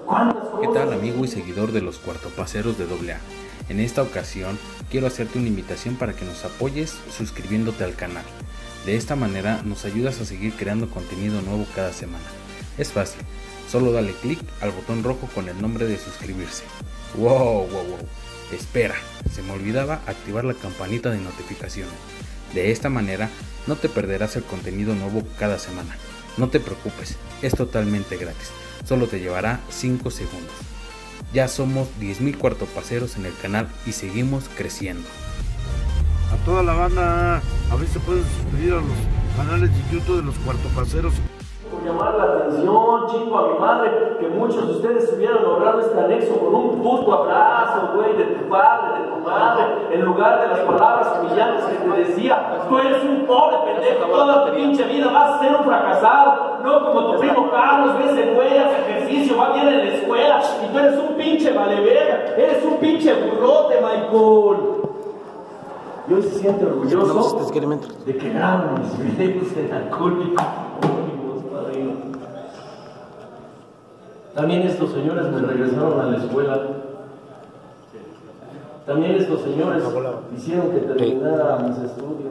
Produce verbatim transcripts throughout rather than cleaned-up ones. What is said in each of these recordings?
¿Qué tal, amigo y seguidor de los cuartopaceros de doble A? En esta ocasión quiero hacerte una invitación para que nos apoyes suscribiéndote al canal. De esta manera nos ayudas a seguir creando contenido nuevo cada semana. Es fácil, solo dale clic al botón rojo con el nombre de suscribirse. Wow, wow, wow. Espera, se me olvidaba activar la campanita de notificaciones. De esta manera no te perderás el contenido nuevo cada semana. No te preocupes, es totalmente gratis. Solo te llevará cinco segundos. Ya somos diez mil cuartopaceros en el canal y seguimos creciendo. A toda la banda, a ver si se pueden suscribir a los canales de YouTube de los cuartopaceros. Por llamar la atención, chico, a mi madre, que muchos de ustedes hubieran logrado este anexo con un puto abrazo, güey, de tu padre, de tu madre, en lugar de las palabras humillantes que te decía: tú eres un pobre pendejo, toda tu pinche vida vas a ser un fracasado, no como tu primo Carlos, ves el güey, hace ejercicio, va bien en la escuela, y tú eres un pinche valeverga, eres un pinche burrote, Michael. Y hoy se siente orgulloso de que graban mis videos en Alcohólicos. También estos señores me regresaron a la escuela. También estos señores hicieron que terminara mis estudios.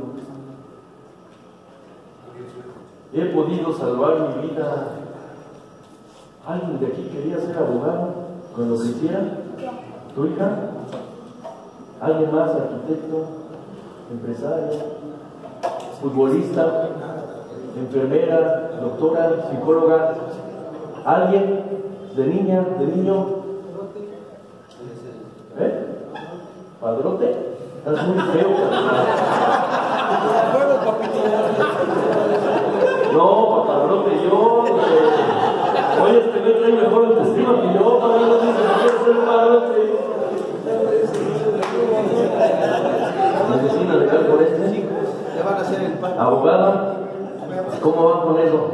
He podido salvar mi vida. ¿Alguien de aquí quería ser abogado con lo que hiciera? ¿Tu hija? ¿Alguien más? ¿Arquitecto? ¿Empresario? ¿Futbolista? ¿Enfermera? ¿Doctora? ¿Psicóloga? ¿Alguien? ¿De niña? ¿De niño? ¿Eh? ¿Padrote? Estás muy feo, no, padrote, yo. Eh, oye, este me trae mejor autoestima que yo, padrote, no dice que quiero ser padrote. Medicina legal por este, sí. Abogada, ¿cómo va con eso?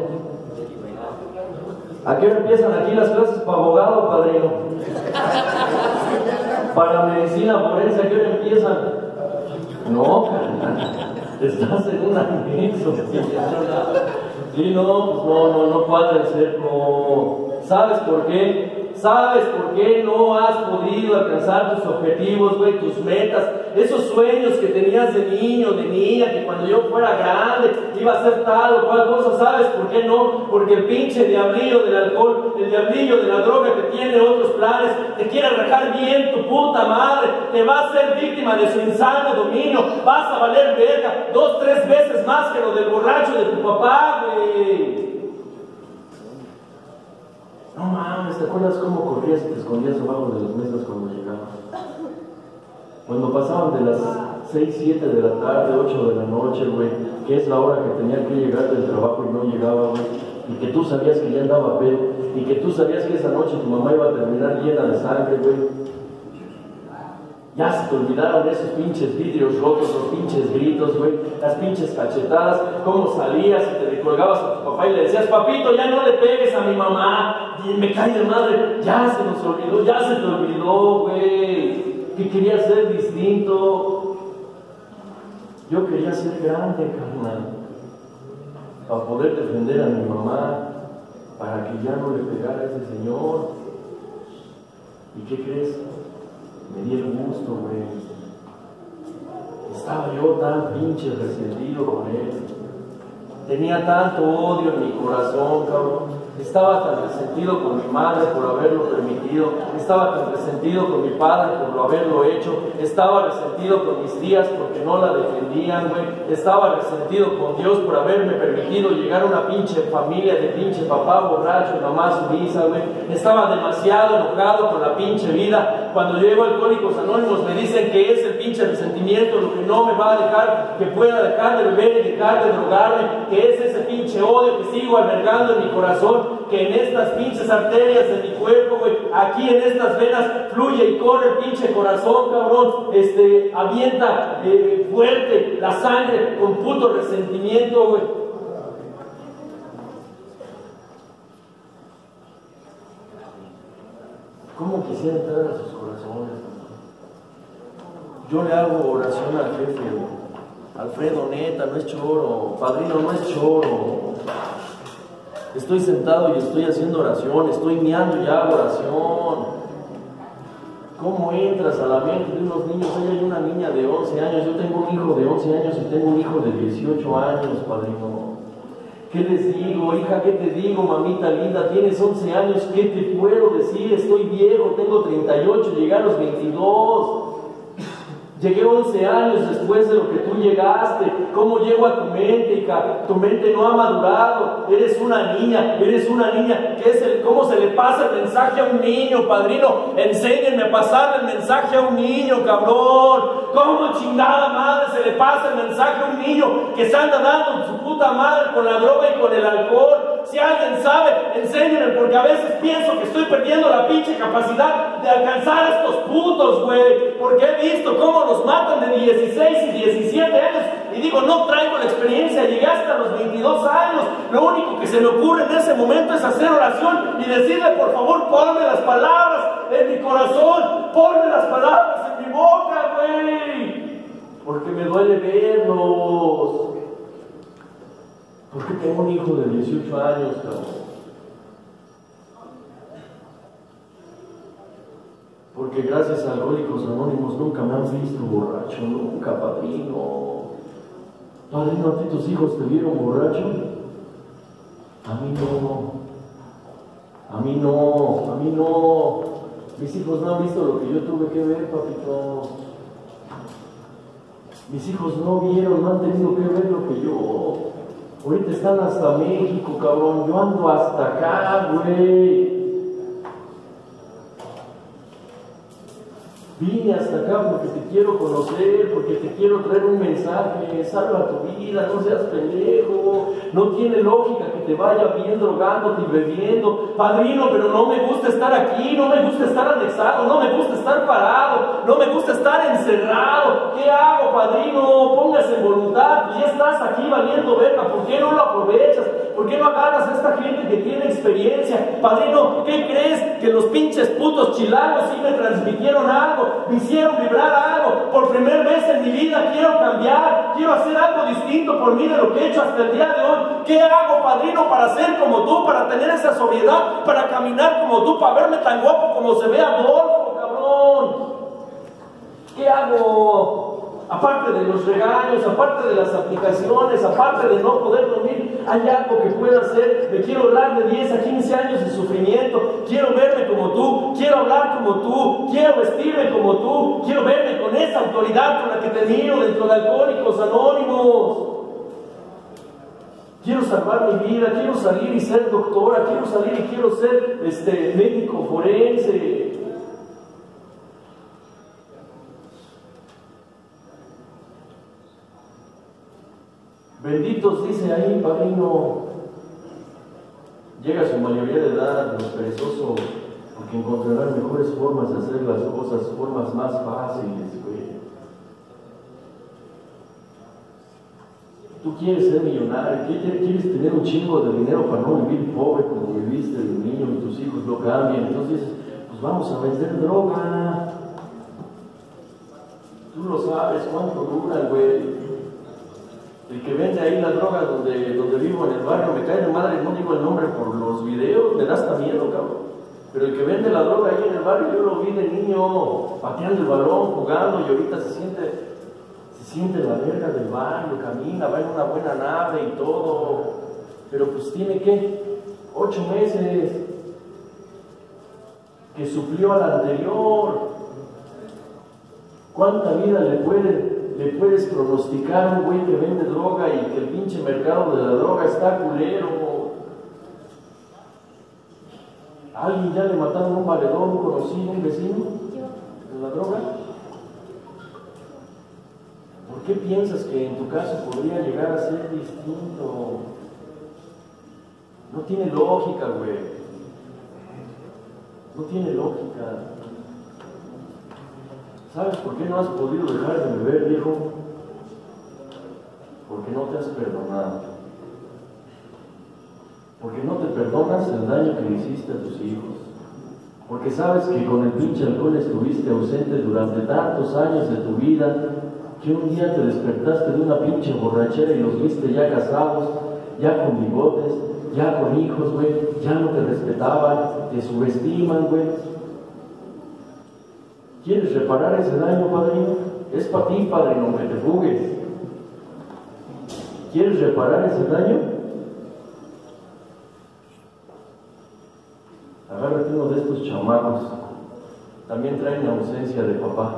¿A qué hora empiezan aquí las clases para abogado, padrino? Para medicina forense, ¿a qué hora empiezan? No, estás en un anexo. Sí, no, pues no, no, no puede ser como... ¿Sabes por qué? ¿Sabes por qué no has podido alcanzar tus objetivos, güey, tus metas? Esos sueños que tenías de niño, de niña, que cuando yo fuera grande iba a hacer tal o cual cosa. ¿Sabes por qué no? Porque el pinche diablillo del alcohol, el diablillo de la droga que tiene otros planes, te quiere arrancar bien tu puta madre, te va a hacer víctima de su insano dominio, vas a valer verga dos, tres veces más que lo del borracho de tu papá, güey. No mames, ¿te acuerdas cómo corrías y te escondías abajo de las mesas cuando llegabas? Cuando pasaban de las seis, siete de la tarde, ocho de la noche, güey, que es la hora que tenía que llegar del trabajo y no llegaba, güey, y que tú sabías que ya andaba pedo, y que tú sabías que esa noche tu mamá iba a terminar llena de sangre, güey. Ya se te olvidaron esos pinches vidrios rotos, los pinches gritos, güey, las pinches cachetadas, cómo salías y te recolgabas a tu papá y le decías: papito, ya no le pegues a mi mamá, y me cae de madre, ya se nos olvidó, ya se te olvidó, güey, que querías ser distinto. Yo quería ser grande, carnal, para poder defender a mi mamá, para que ya no le pegara a ese señor. ¿Y qué crees? Me di el gusto, güey. Estaba yo tan pinche resentido con él. Tenía tanto odio en mi corazón, cabrón. Estaba tan resentido con mi madre por haberlo permitido. Estaba tan resentido con mi padre por lo haberlo hecho. Estaba resentido con mis tías porque no la defendían, güey. Estaba resentido con Dios por haberme permitido llegar a una pinche familia de pinche papá borracho y mamá sumisa, güey. Estaba demasiado enojado con la pinche vida. Cuando llego a Alcohólicos Anónimos me dicen que es el pinche resentimiento lo que no me va a dejar que pueda dejar de beber y dejar de drogarme, que es ese pinche odio que sigo albergando en mi corazón, que en estas pinches arterias de mi cuerpo, güey, aquí en estas venas fluye y corre el pinche corazón, cabrón, este, avienta eh, fuerte la sangre con puto resentimiento, güey. ¿Cómo quisiera entrar a sus corazones? Yo le hago oración al jefe, Alfredo, neta, no es choro, padrino, no es choro. Estoy sentado y estoy haciendo oración, estoy meando y hago oración. ¿Cómo entras a la mente de unos niños? Ahí hay una niña de once años, yo tengo un hijo de once años y tengo un hijo de dieciocho años, padrino. ¿Qué les digo, hija? ¿Qué te digo, mamita linda? Tienes once años, ¿qué te puedo decir? Estoy viejo, tengo treinta y ocho, llegué a los veintidós. Llegué once años después de lo que tú llegaste. ¿Cómo llego a tu mente, hija? Tu mente no ha madurado. Eres una niña, eres una niña. ¿Qué es el, ¿Cómo se le pasa el mensaje a un niño, padrino? Enséñenme a pasarle el mensaje a un niño, cabrón. ¿Cómo chingada madre se le pasa el mensaje a un niño que se anda dando su puta madre con la droga y con el alcohol? Si alguien sabe, enséñenme, porque a veces pienso que estoy perdiendo la pinche capacidad de alcanzar a estos putos, güey. Porque he visto cómo los matan de dieciséis y diecisiete años y digo, no traigo la experiencia, llegué hasta los veintidós años. Lo único que se me ocurre en ese momento es hacer oración y decirle, por favor, ponme las palabras en mi corazón, ponme las palabras en mi boca, güey. Porque me duele verlos. Porque tengo un hijo de dieciocho años, cabrón. Porque gracias a Alcohólicos Anónimos nunca me han visto borracho, nunca, padrino. Padrino, ¿a ti tus hijos te vieron borracho? A mí no. A mí no, a mí no. Mis hijos no han visto lo que yo tuve que ver, papito. Mis hijos no vieron, no han tenido que ver lo que yo. Ahorita están hasta México, cabrón. Yo ando hasta acá, güey. Vine hasta acá porque te quiero conocer, porque te quiero traer un mensaje. Salva tu vida, no seas pendejo. No tiene lógica que te vaya bien drogándote y bebiendo. Padrino, pero no me gusta estar aquí, no me gusta estar anexado, no me gusta estar parado, no me gusta estar encerrado. ¿Qué hago, padrino? Póngase en voluntad, pues ya estás aquí valiendo verga. ¿Por qué no lo aprovechas? ¿Por qué no agarras a esta gente que tiene experiencia? Padrino, ¿qué crees? Que los pinches putos chilangos sí me transmitieron algo, me hicieron vibrar algo. Por primera vez en mi vida quiero cambiar, quiero hacer algo distinto por mí de lo que he hecho hasta el día de hoy. ¿Qué hago, padrino, para ser como tú, para tener esa sobriedad, para caminar como tú, para verme tan guapo como se ve Adolfo, cabrón? ¿Qué hago? Aparte de los regaños, aparte de las aplicaciones, aparte de no poder dormir, hay algo que pueda hacer. Me quiero hablar de diez a quince años de sufrimiento. Quiero verme como tú, quiero hablar como tú, quiero vestirme como tú, quiero verme con esa autoridad con la que te miro dentro de Alcohólicos Anónimos. Quiero salvar mi vida, quiero salir y ser doctora, quiero salir y quiero ser este, médico forense. Benditos, dice ahí, padrino, llega a su mayoría de edad, los perezosos, porque encontrarán mejores formas de hacer las cosas, formas más fáciles, güey. Tú quieres ser millonario, quieres tener un chingo de dinero para no vivir pobre como viviste de niño y tus hijos no cambian. Entonces, pues vamos a vender droga. Tú lo sabes cuánto dura, güey. El que vende ahí la droga donde, donde vivo en el barrio, me cae de madre, no digo el nombre por los videos, me da hasta miedo, cabrón. Pero el que vende la droga ahí en el barrio, yo lo vi de niño pateando el balón, jugando, y ahorita se siente, se siente la verga del barrio, camina, va en una buena nave y todo. Pero pues tiene que, ocho meses, que suplió al anterior. ¿Cuánta vida le puede le puedes pronosticar a un güey que vende droga y que el pinche mercado de la droga está culero? ¿A alguien ya le mataron un valedor, un conocido, un vecino de la droga? ¿Por qué piensas que en tu caso podría llegar a ser distinto? No tiene lógica, güey. No tiene lógica. ¿Sabes por qué no has podido dejar de beber, viejo? Porque no te has perdonado. Porque no te perdonas el daño que le hiciste a tus hijos. Porque sabes que con el pinche alcohol estuviste ausente durante tantos años de tu vida, que un día te despertaste de una pinche borrachera y los viste ya casados, ya con bigotes, ya con hijos, güey, ya no te respetaban, te subestiman, güey. ¿Quieres reparar ese daño, padrino? Es para ti, padrino, que te fugues. ¿Quieres reparar ese daño? Agárrate uno de estos chamacos. También traen ausencia de papá.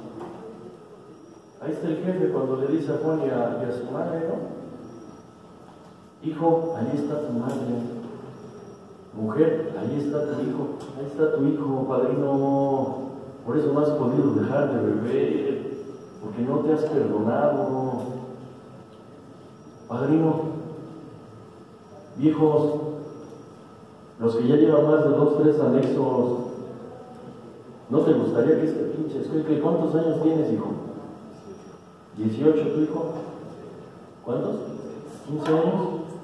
Ahí está el jefe cuando le dice a Juan y a, y a su madre, ¿no? Hijo, ahí está tu madre. Mujer, ahí está tu hijo. Ahí está tu hijo, padrino. Por eso no has podido dejar de beber, porque no te has perdonado. Padrino, viejos, los que ya llevan más de dos, tres anexos, ¿no te gustaría que este pinche escuincle, ¿cuántos años tienes, hijo? ¿dieciocho tu hijo? ¿Cuántos? ¿quince años?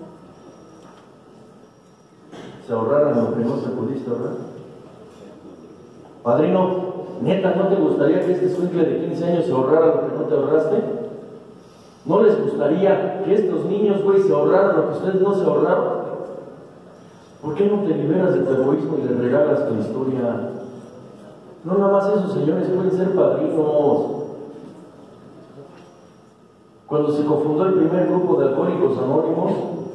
¿Se ahorraran lo que no se pudiste ahorrar? Padrino, neta, ¿no te gustaría que este escuincle de quince años se ahorrara lo que no te ahorraste? ¿No les gustaría que estos niños, güey, se ahorraran lo que ustedes no se ahorraron? ¿Por qué no te liberas de tu egoísmo y les regalas tu historia? No, nada más esos señores pueden ser padrinos. Cuando se confundó el primer grupo de alcohólicos anónimos,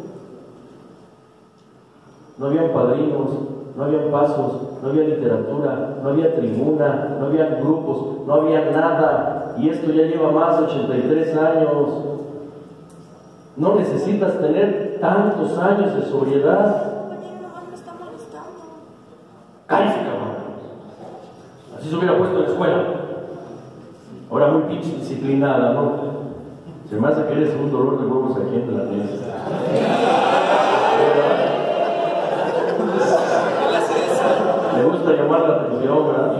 no habían padrinos, no habían pasos, no había literatura, no había tribuna, no había grupos, no había nada. Y esto ya lleva más de ochenta y tres años. No necesitas tener tantos años de sobriedad. ¡Cállate, cabrón! Así se hubiera puesto en la escuela. Ahora muy pinche disciplinada, ¿no? Se me hace que eres un dolor de huevos aquí en la mesa. Me gusta llamar la atención, ¿verdad?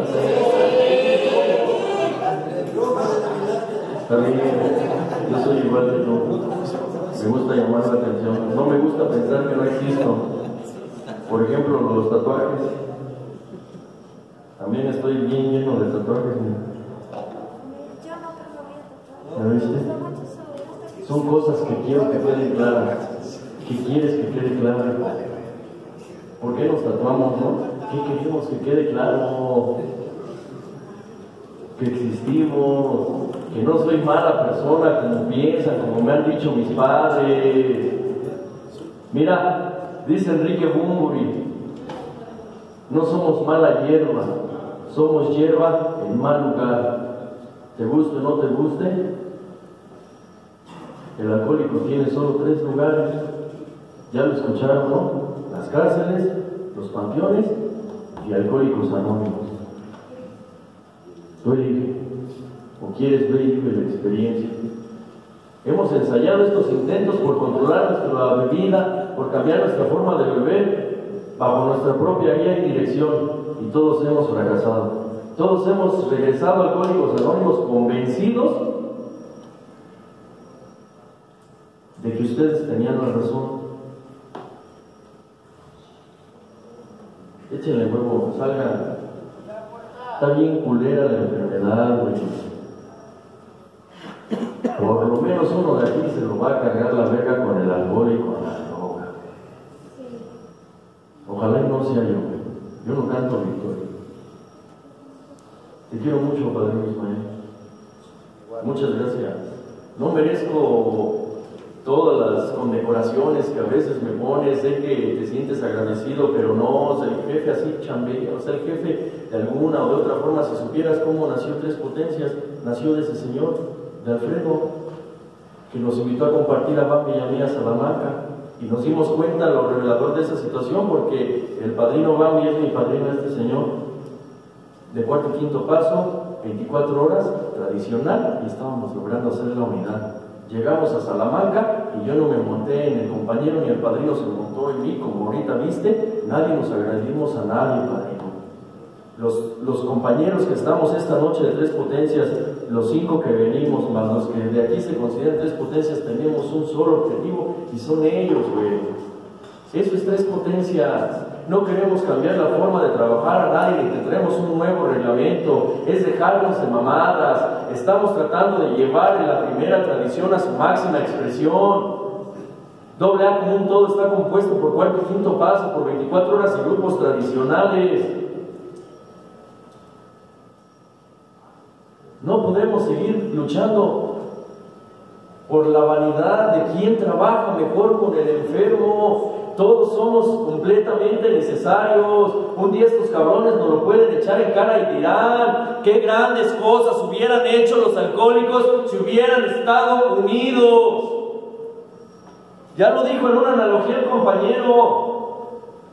También, yo soy igual que tú. Me gusta llamar la atención. No me gusta pensar que no existo. Por ejemplo, los tatuajes. También estoy bien lleno de tatuajes. ¿Me viste? Son cosas que quiero que queden claras. ¿Qué quieres que quede claro? ¿Por qué nos tatuamos, no? ¿Qué queremos que quede claro? Que existimos, que no soy mala persona como piensan, como me han dicho mis padres. Mira, dice Enrique Bunbury, no somos mala hierba, somos hierba en mal lugar. ¿Te guste o no te guste? El alcohólico tiene solo tres lugares. Ya lo escucharon, ¿no? Las cárceles, los panteones y alcohólicos anónimos. Tú elige, o quieres ver y vive la experiencia. Hemos ensayado estos intentos por controlar nuestra bebida, por cambiar nuestra forma de beber, bajo nuestra propia guía y dirección, y todos hemos fracasado. Todos hemos regresado a Alcohólicos Anónimos convencidos de que ustedes tenían la razón. Échenle huevo, salgan. Está bien culera la enfermedad, güey. Por lo menos uno de aquí se lo va a cargar la verga con el alcohol y con la droga. Ojalá y no sea yo, güey. Yo no canto victoria. Te quiero mucho, Padre Ismael. Muchas gracias. No merezco todas las condecoraciones que a veces me pones, sé que te sientes agradecido, pero no, o sea, el jefe así chambea, o sea, el jefe de alguna o de otra forma, si supieras cómo nació Tres Potencias, nació de ese señor, de Alfredo, que nos invitó a compartir a Bambi y a mí a Salamanca, y nos dimos cuenta lo revelador de esa situación, porque el padrino Bambi es mi padrino, este señor, de cuarto y quinto paso, veinticuatro horas, tradicional, y estábamos logrando hacer la unidad. Llegamos a Salamanca y yo no me monté en el compañero ni el padrino se montó en mí, como ahorita viste, nadie nos agredimos a nadie, padrino. Los, los compañeros que estamos esta noche de Tres Potencias, los cinco que venimos, más los que de aquí se consideran Tres Potencias, tenemos un solo objetivo y son ellos, güey. Eso es Tres Potencias. No queremos cambiar la forma de trabajar a nadie, ni tendremos un nuevo reglamento, es dejarnos de mamadas. Estamos tratando de llevar la primera tradición a su máxima expresión. Doble A como un todo está compuesto por cuarto y quinto paso, por veinticuatro horas y grupos tradicionales. No podemos seguir luchando por la vanidad de quién trabaja mejor con el enfermo. Todos somos completamente necesarios. Un día estos cabrones nos lo pueden echar en cara y dirán: qué grandes cosas hubieran hecho los alcohólicos si hubieran estado unidos. Ya lo dijo en una analogía el compañero.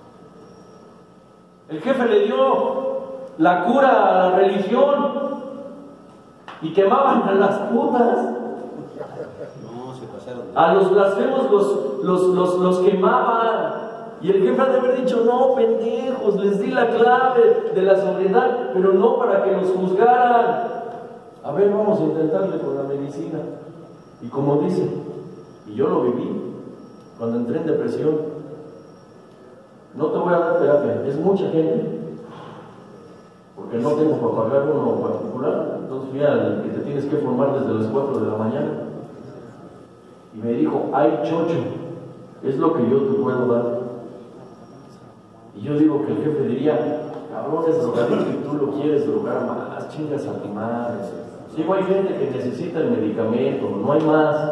El jefe le dio la cura a la religión y quemaban a las putas. No, se pasaron. A los blasfemos los, los, los, los quemaban. Y el jefe ha de haber dicho: no, pendejos, les di la clave de la sobriedad, pero no para que los juzgaran. A ver, vamos a intentarle con la medicina. Y como dice, y yo lo viví cuando entré en depresión, no te voy a dar terapia, es mucha gente, porque no tengo para pagar uno particular. Entonces fui al que te tienes que formar desde las cuatro de la mañana y me dijo: ay, chocho, es lo que yo te puedo dar. Y yo digo que el jefe diría: cabrón, es drogadicto y tú lo quieres drogar más, chingas a tu madre. Digo, hay gente que necesita el medicamento, no hay más.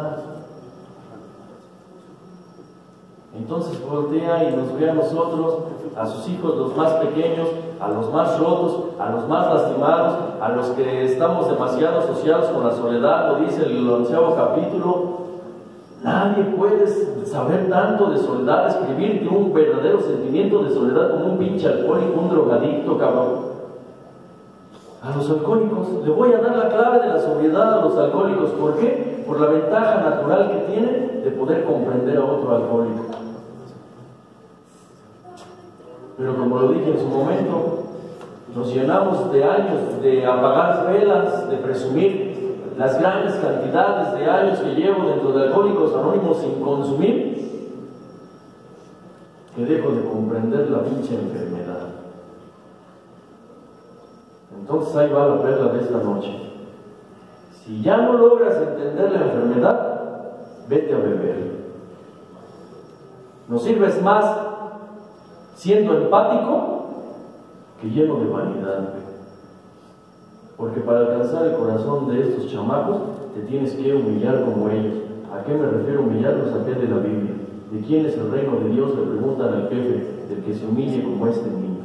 Entonces voltea y nos ve a nosotros, a sus hijos, los más pequeños, a los más rotos, a los más lastimados, a los que estamos demasiado asociados con la soledad, lo dice el onceavo capítulo. Nadie puede saber tanto de soledad, escribirte un verdadero sentimiento de soledad como un pinche alcohólico, un drogadicto, cabrón. A los alcohólicos, le voy a dar la clave de la sobriedad a los alcohólicos. ¿Por qué? Por la ventaja natural que tienen de poder comprender a otro alcohólico. Pero como lo dije en su momento, nos llenamos de años de apagar velas, de presumir las grandes cantidades de años que llevo dentro de Alcohólicos Anónimos sin consumir, que dejo de comprender la pinche enfermedad. Entonces ahí va la perla de esta noche. Si ya no logras entender la enfermedad, vete a beber. No sirves más siendo empático que lleno de vanidad. Porque para alcanzar el corazón de estos chamacos te tienes que humillar como ellos. ¿A qué me refiero humillar? Lo saqué de la Biblia. ¿De quién es el reino de Dios? Le preguntan al jefe, del que se humille como este niño.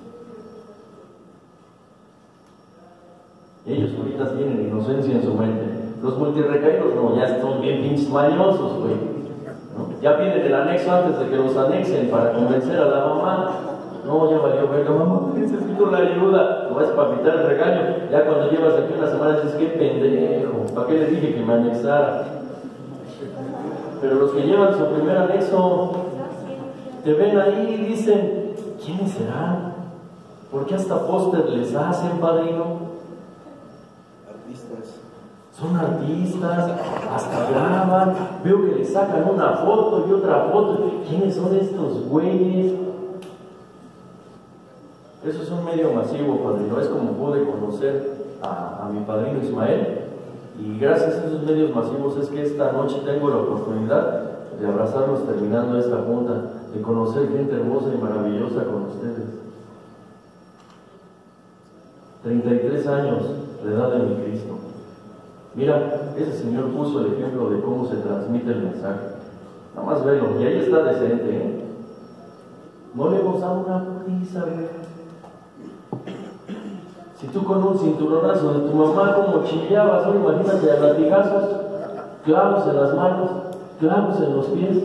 Ellos ahorita tienen inocencia en su mente. Los multirrecaídos no, ya son bien pinches mañosos, güey, ¿no? Ya piden el anexo antes de que los anexen para convencer a la mamá. No, ya valió verga, mamá, necesito la ayuda. No es para evitar el regaño. Ya cuando llevas aquí una semana dices: qué pendejo, ¿para qué le dije que me anexara? Pero los que llevan su primer anexo te ven ahí y dicen: ¿quiénes serán? ¿Por qué hasta póster les hacen, padrino? Artistas. Son artistas, hasta graban, veo que le sacan una foto y otra foto. ¿Quiénes son estos güeyes? Eso es un medio masivo, padrino. Es como pude conocer a, a mi padrino Ismael, y gracias a esos medios masivos es que esta noche tengo la oportunidad de abrazarlos terminando esta junta, de conocer gente hermosa y maravillosa con ustedes. treinta y tres años, la edad de mi Cristo. Mira, ese señor puso el ejemplo de cómo se transmite el mensaje. Nada más velo, y ahí está decente, ¿eh? No le hemos dado una prisa, güey. Si tú con un cinturonazo de tu mamá como chillabas, ¿no? Imagínate a latigazos, clavos en las manos, clavos en los pies,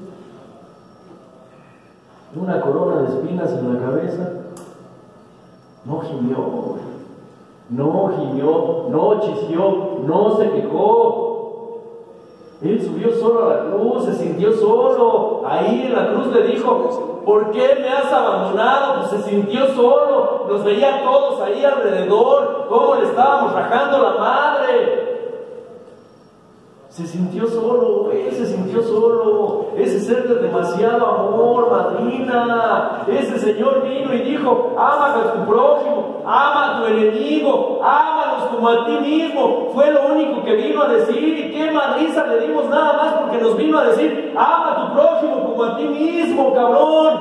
una corona de espinas en la cabeza. No gimió, güey. No gimió, no chisqueó, no se quejó. Él subió solo a la cruz, se sintió solo. Ahí en la cruz le dijo: ¿por qué me has abandonado? Pues se sintió solo. Nos veía todos ahí alrededor, cómo le estábamos rajando la madre. Se sintió solo, él se sintió solo. Ese ser de demasiado amor, madrina. Ese Señor vino y dijo: ama a tu prójimo, ama a tu enemigo, ámalos como a ti mismo. Fue lo único que vino a decir. ¿Y qué madriza le dimos nada más porque nos vino a decir: ama a tu prójimo como a ti mismo, cabrón?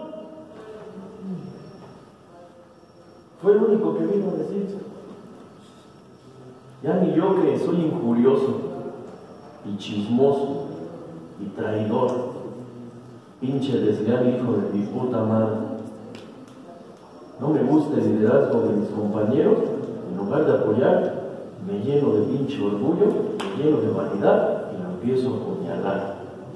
Fue lo único que vino a decir. Ya ni yo, que soy injurioso y chismoso y traidor, pinche desleal hijo de mi puta madre, no me gusta el liderazgo de mis compañeros, en lugar de apoyar, me lleno de pinche orgullo, me lleno de vanidad y lo empiezo a apuñalar.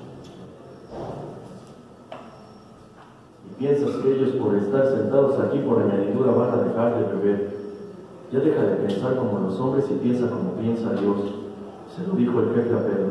Y piensas que ellos, por estar sentados aquí por añadidura, van a dejar de beber. Ya deja de pensar como los hombres y piensa como piensa Dios. Se lo dijo el jefe a Pedro.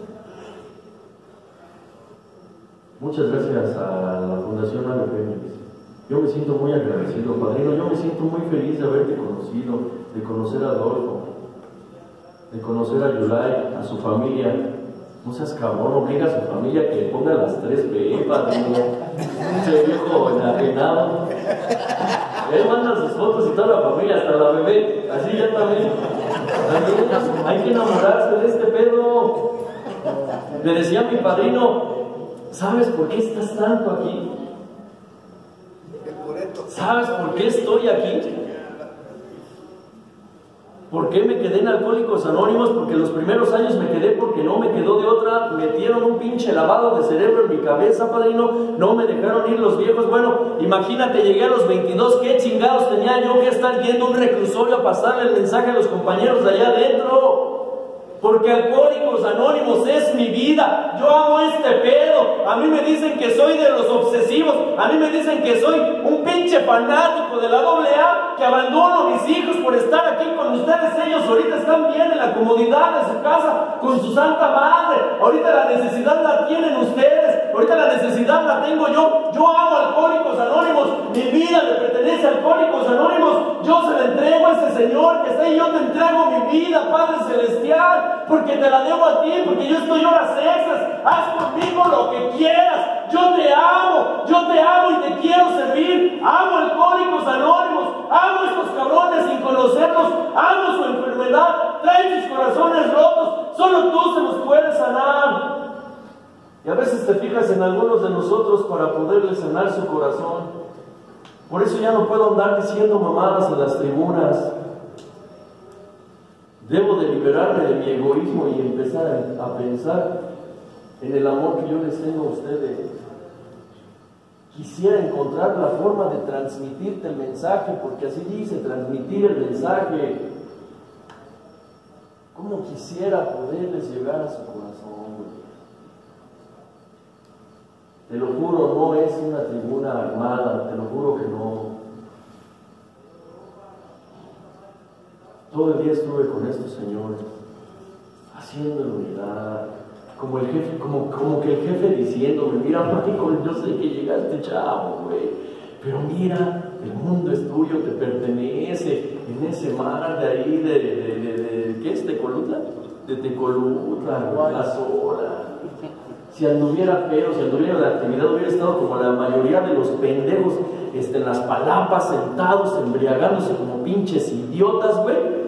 Muchas gracias a la Fundación Ave Fénix. Yo me siento muy agradecido, padrino. Yo me siento muy feliz de haberte conocido, de conocer a Adolfo, de conocer a Yulai, a su familia. No seas cabrón, obliga a su familia que ponga las tres P, padrino. Ese viejo enajenado. Él manda sus fotos y toda la familia, hasta la bebé. Así ya también. También hay que enamorarse de este pedo. Le decía a mi padrino: ¿sabes por qué estás tanto aquí? ¿Sabes por qué estoy aquí? ¿Por qué me quedé en Alcohólicos Anónimos? Porque los primeros años me quedé porque no me quedó de otra. Metieron un pinche lavado de cerebro en mi cabeza, padrino. No me dejaron ir los viejos. Bueno, imagínate, llegué a los veintidós. ¿Qué chingados tenía yo que estar yendo a un reclusorio a pasarle el mensaje a los compañeros de allá adentro? Porque Alcohólicos Anónimos es mi vida. Yo amo este pedo. A mí me dicen que soy de los obsesivos. A mí me dicen que soy un pinche fanático de la doble A, que abandono a mis hijos por estar aquí con ustedes. Ellos ahorita están bien en la comodidad de su casa con su santa madre. Ahorita la necesidad la tienen ustedes. Ahorita la necesidad la tengo yo. Yo amo a Alcohólicos Anónimos. Mi vida le pertenece a Alcohólicos Anónimos. Yo se la entrego a ese Señor que está ahí. Yo te entrego mi vida, Padre Celestial, porque te la debo a ti, porque yo estoy horas extras. Haz conmigo lo que quieras. Yo te amo, yo te amo y te quiero servir. Amo a Alcohólicos Anónimos, amo a estos cabrones sin conocerlos, amo su enfermedad, traen sus corazones rotos. Solo tú se los puedes sanar. Y a veces te fijas en algunos de nosotros para poderle sanar su corazón. Por eso ya no puedo andar diciendo mamadas en las tribunas. Debo de liberarme de mi egoísmo y empezar a pensar en el amor que yo les tengo a ustedes. Quisiera encontrar la forma de transmitirte el mensaje, porque así dice, transmitir el mensaje. ¿Cómo quisiera poderles llegar a su corazón, güey? Te lo juro, no es una tribuna armada, te lo juro que no. Todo el día estuve con estos señores, haciendo unidad, como el jefe, como, como que el jefe diciéndome: mira, Michael, yo sé que llegaste chavo, güey, pero mira, el mundo es tuyo, te pertenece, en ese mar de ahí, de, de, de, de, de ¿qué es? ¿Tecolutla? De Tecolutla, la sola. Si anduviera feo, si anduviera de actividad, hubiera estado como la mayoría de los pendejos este, en las palapas, sentados, embriagándose como pinches idiotas, güey.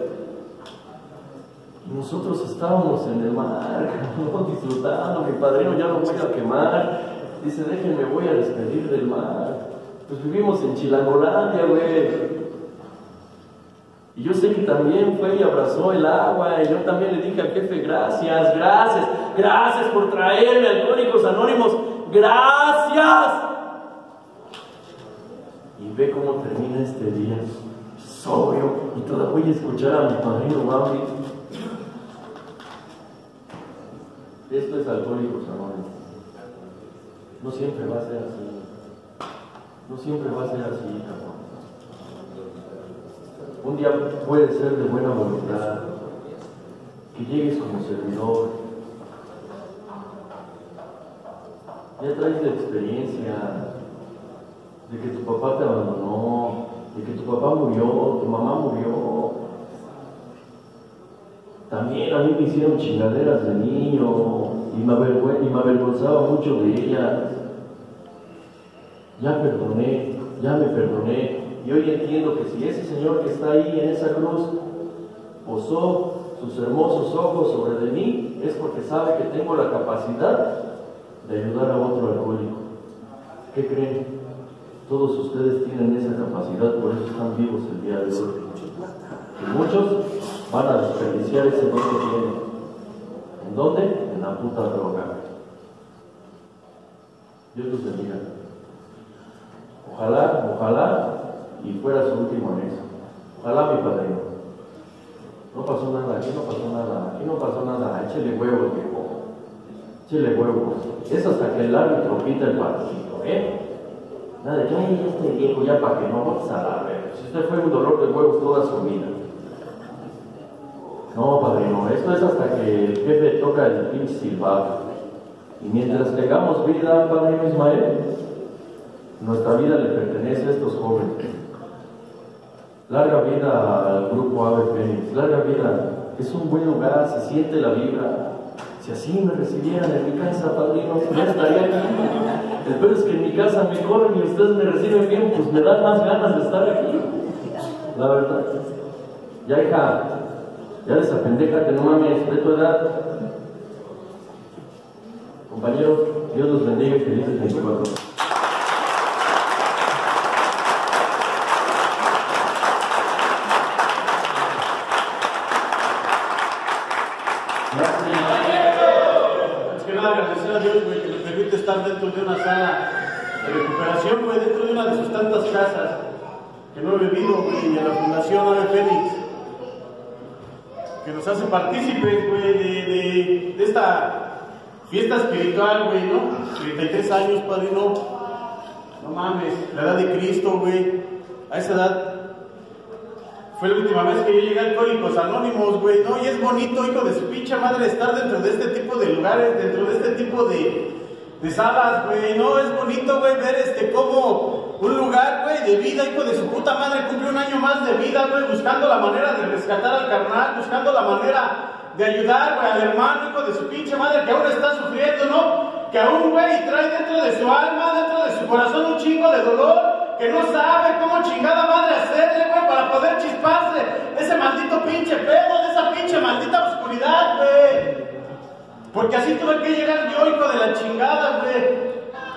Y nosotros estábamos en el mar, ¿no? Disfrutando. Mi padrino: ya no voy a quemar. Dice: déjenme, voy a despedir del mar. Pues vivimos en Chilangolandia, güey. Y yo sé que también fue y abrazó el agua. Y yo también le dije al jefe: gracias, gracias, gracias por traerme Alcohólicos Anónimos. Gracias. Y ve cómo termina este día, sobrio, y todavía voy a escuchar a mi padrino Bambi. Esto es Alcohólicos Anónimos. No siempre va a ser así. No siempre va a ser así, cabrón. Un día puede ser de buena voluntad, que llegues como servidor. Ya traes la experiencia de que tu papá te abandonó, de que tu papá murió, tu mamá murió. También a mí me hicieron chingaderas de niño y me, avergü- y me avergonzaba mucho de ellas. Ya perdoné, ya me perdoné, y hoy entiendo que si ese Señor que está ahí en esa cruz posó sus hermosos ojos sobre de mí, es porque sabe que tengo la capacidad de ayudar a otro alcohólico. ¿Qué creen? Todos ustedes tienen esa capacidad, por eso están vivos el día de hoy. Y muchos van a desperdiciar ese don que tienen. ¿En dónde? En la puta droga. Dios los bendiga. Ojalá, ojalá, y fuera su último mes. Ojalá, mi padrino. No pasó nada, aquí no pasó nada, aquí no pasó nada. Échele huevos, viejo. Échele huevos. Es hasta que el árbitro pita el partido, ¿eh? Nada de que, ay, este viejo, ya para que no vamos a la verga. Si usted fue un dolor de huevos toda su vida. No, padrino, esto es hasta que el jefe toca el pinche silbato. Y mientras tengamos vida, padrino Ismael, nuestra vida le pertenece a estos jóvenes. Larga vida al grupo Ave Fénix, larga vida. Es un buen lugar, se siente la vibra. Si así me recibieran en mi casa, padrino, ya estaría aquí. El peor es que en mi casa me corren y ustedes me reciben bien, pues me dan más ganas de estar aquí. La verdad. Ya, hija, ya desapendéjate, no mames, de tu edad. Compañeros, Dios los bendiga y felices veinticuatro. Agradecer a Dios, güey, que nos permite estar dentro de una sala de recuperación, güey, dentro de una de sus tantas casas que no he vivido, güey, y a la Fundación Ave Fénix, que nos hace partícipes, güey, de, de, de esta fiesta espiritual, güey, ¿no? treinta y tres años, padrino, no mames, la edad de Cristo, güey, a esa edad fue la última vez que yo llegué a Alcohólicos Anónimos, güey, ¿no? Y es bonito, hijo de su pinche madre, estar dentro de este tipo de lugares, dentro de este tipo de, de salas, güey, ¿no? Es bonito, güey, ver este, como un lugar, güey, de vida, hijo de su puta madre, cumple un año más de vida, güey, buscando la manera de rescatar al carnal, buscando la manera de ayudar, güey, al hermano, hijo de su pinche madre, que aún está sufriendo, ¿no? Que aún, güey, trae dentro de su alma, dentro de su corazón un chingo de dolor, que no sabe cómo chingada madre hacerle, güey, para poder chisparse ese maldito pinche pedo, de esa pinche maldita oscuridad, güey. Porque así tuve que llegar yo, hijo de la chingada, güey.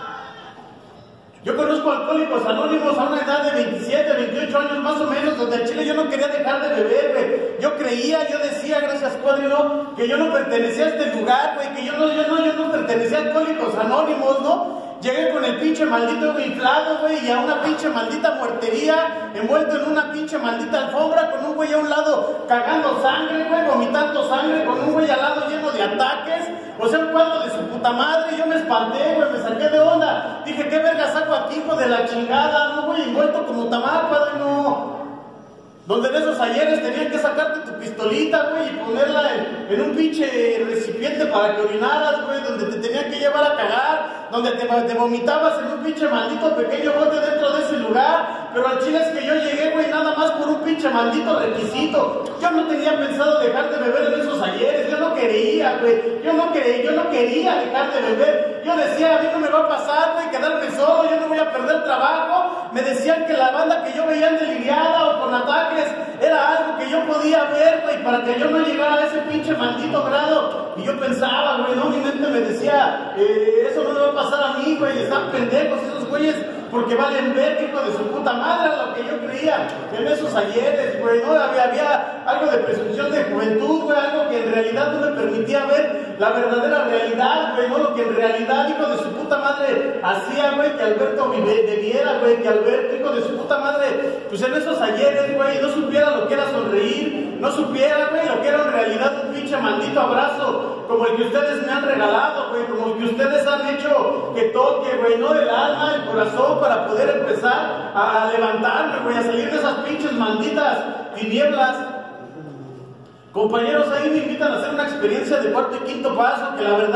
Yo conozco Alcohólicos Anónimos a una edad de veintisiete, veintiocho años más o menos, donde en Chile yo no quería dejar de beber, güey. Yo creía, yo decía, gracias Padrino, que yo no pertenecía a este lugar, güey, que yo no, yo no, yo no pertenecía a Alcohólicos Anónimos, ¿no? Llegué con el pinche maldito inflado, güey, y a una pinche maldita muertería, envuelto en una pinche maldita alfombra, con un güey a un lado cagando sangre, güey, vomitando sangre, con un güey al lado lleno de ataques. O sea, un cuarto de su puta madre, y yo me espanté, güey, me saqué de onda. Dije, ¿qué verga saco aquí, hijo de la chingada? No, güey, envuelto como tamal, padre, no. Donde en esos ayeres tenían que sacarte tu pistolita, güey, y ponerla en, en un pinche recipiente para que orinaras, güey, donde te tenían que llevar a cagar, donde te, te vomitabas en un pinche maldito pequeño bote dentro de ese lugar. Pero al chile es que yo llegué, güey, nada más por un pinche maldito requisito. Yo no tenía pensado dejar de beber en esos ayeres, yo no quería, güey, yo no quería, yo no quería dejar de beber. Yo decía, a mí no me va a pasar, güey, quedarme solo, yo no voy a perder trabajo. Me decían que la banda que yo veía en deliriada o con ataques era algo que yo podía ver, güey, para que yo no llegara a ese pinche maldito grado. Y yo pensaba, güey, no, mi mente me decía, eh, eso no me va a pasar a mí, güey, están pendejos esos güeyes, porque valen ver, hijo de su puta madre, lo que yo creía en esos ayeres, güey, ¿no? Había, había algo de presunción de juventud, güey, algo que en realidad no me permitía ver la verdadera realidad, güey, ¿no? Lo que en realidad, hijo de su puta madre, hacía, güey, que Alberto bebiera, güey, que Alberto, hijo de su puta madre, pues en esos ayeres, güey, no supiera lo que era sonreír, no supiera, güey, lo que era en realidad un pinche maldito abrazo, como el que ustedes me han regalado, güey, como el que ustedes han hecho que toque, güey, ¿no? El alma, el corazón, para poder empezar a, a levantarme, güey, a salir de esas pinches malditas tinieblas. Compañeros, ahí me invitan a hacer una experiencia de cuarto y quinto paso, que la verdad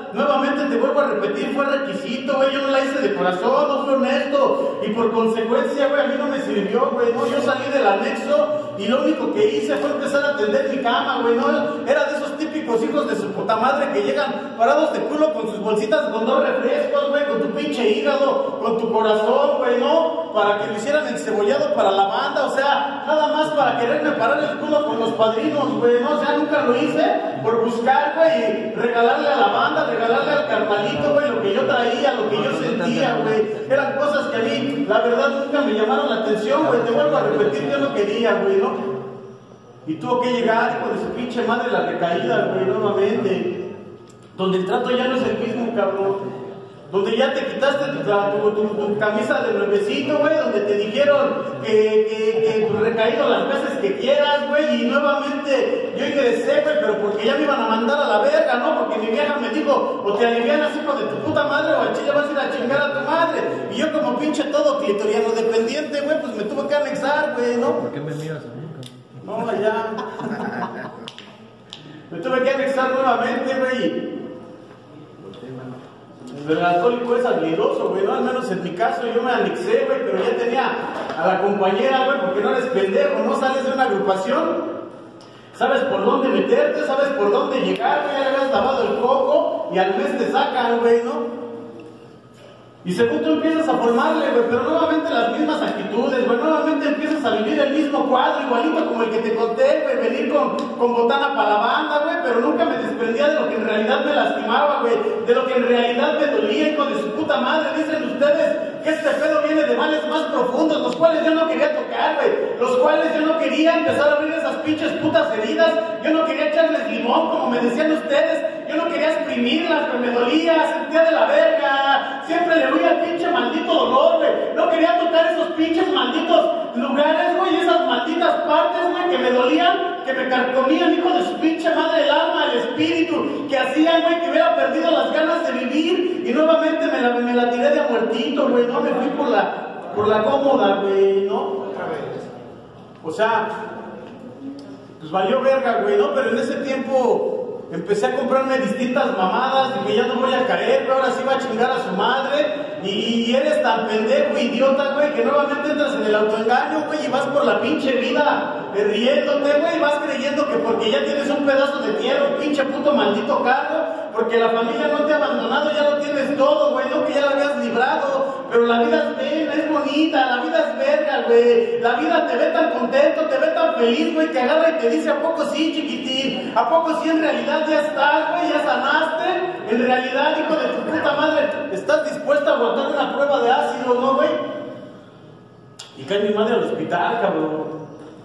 nuevamente te vuelvo a repetir, fue requisito, güey, yo no la hice de corazón, no fui honesto, y por consecuencia, güey, a mí no me sirvió, güey, no, yo salí del anexo, y lo único que hice fue empezar a tender mi cama, güey, no, era de esos típicos hijos de su puta madre que llegan parados de culo con sus bolsitas con dos refrescos, güey, con tu pinche hígado, con tu corazón, güey, no, para que lo hicieran encebollado para la banda, o sea, nada más para quererme parar el culo con los padrinos, güey, no, o sea, nunca lo hice por buscar, güey, y regalarle a la banda, regalarle al carnalito, güey, lo que yo traía, lo que yo sentía, güey, eran cosas que a mí, la verdad, nunca me llamaron la atención, güey, te vuelvo a repetir, yo no quería, güey, ¿no? Y tuvo que llegar, hijo de su pinche madre, la recaída, güey, nuevamente, donde el trato ya no es el mismo, cabrón. Donde ya te quitaste tu, tu, tu, tu camisa de nuevecito, güey, donde te dijeron que, que, que tu recaído las veces que quieras, güey, y nuevamente yo ingresé, güey, pero porque ya me iban a mandar a la verga, ¿no? Porque mi vieja me dijo, o te alivianas, hijo de tu puta madre, o al chile vas a ir a chingar a tu madre. Y yo como pinche todo clitoriano dependiente, güey, pues me tuve que anexar, güey, ¿no? ¿Por qué me miras a mí? No, allá. Me tuve que anexar nuevamente, güey. El alcohólico es habilidoso, güey, ¿no? Al menos en mi caso yo me anexé, güey, pero ya tenía a la compañera, güey, porque no eres pendejo, ¿no? Sales de una agrupación, sabes por dónde meterte, sabes por dónde llegar, güey, ya le habías lavado el coco y al mes te sacan, güey, ¿no? Y según tú empiezas a formarle, güey, pero nuevamente las mismas actitudes, güey, nuevamente empiezas a vivir el mismo cuadro, igualito como el que te conté, güey, venir con, con botana para la banda, güey, pero nunca me desprendía de lo que en realidad me lastimaba, güey, de lo que en realidad me dolía, hijo de su puta madre. Dicen ustedes que este pedo viene de males más profundos, los cuales yo no quería tocar, güey, los cuales yo no quería empezar a abrir esas pinches putas heridas, yo no quería echarles limón, como me decían ustedes, yo no quería exprimirlas, pero me dolía, sentía de la verga, siempre le huía al pinche maldito dolor, güey, no quería tocar esos pinches malditos lugares, güey, esas malditas partes, güey, que me dolían, que me carcomían, hijo de su pinche madre, el alma, el espíritu, que hacían, güey, que hubiera perdido las ganas de vivir, y nuevamente me la, me la tiré de a muertito, güey, no, me fui por la, por la cómoda, güey, ¿no? Otra vez. O sea, pues valió verga, güey, ¿no? Pero en ese tiempo empecé a comprarme distintas mamadas, dije, ya no voy a caer, pero ahora sí va a chingar a su madre, y, y eres tan pendejo, idiota, güey, que nuevamente entras en el autoengaño, güey, y vas por la pinche vida eh, riéndote, güey, vas creyendo que porque ya tienes un pedazo de tierra, un pinche puto maldito carro, porque la familia no te ha abandonado, ya lo tienes todo, güey, no que ya lo habías librado, pero la vida es bella, es bonita, la vida es verga, güey, la vida te ve tan contento, te ve tan feliz, güey, que agarra y te dice, ¿a poco sí, chiquitín? ¿A poco sí en realidad ya estás, güey, ya sanaste? En realidad, hijo de tu puta madre, ¿estás dispuesta a aguantar una prueba de ácido, no, güey? Y cae mi madre al hospital, cabrón.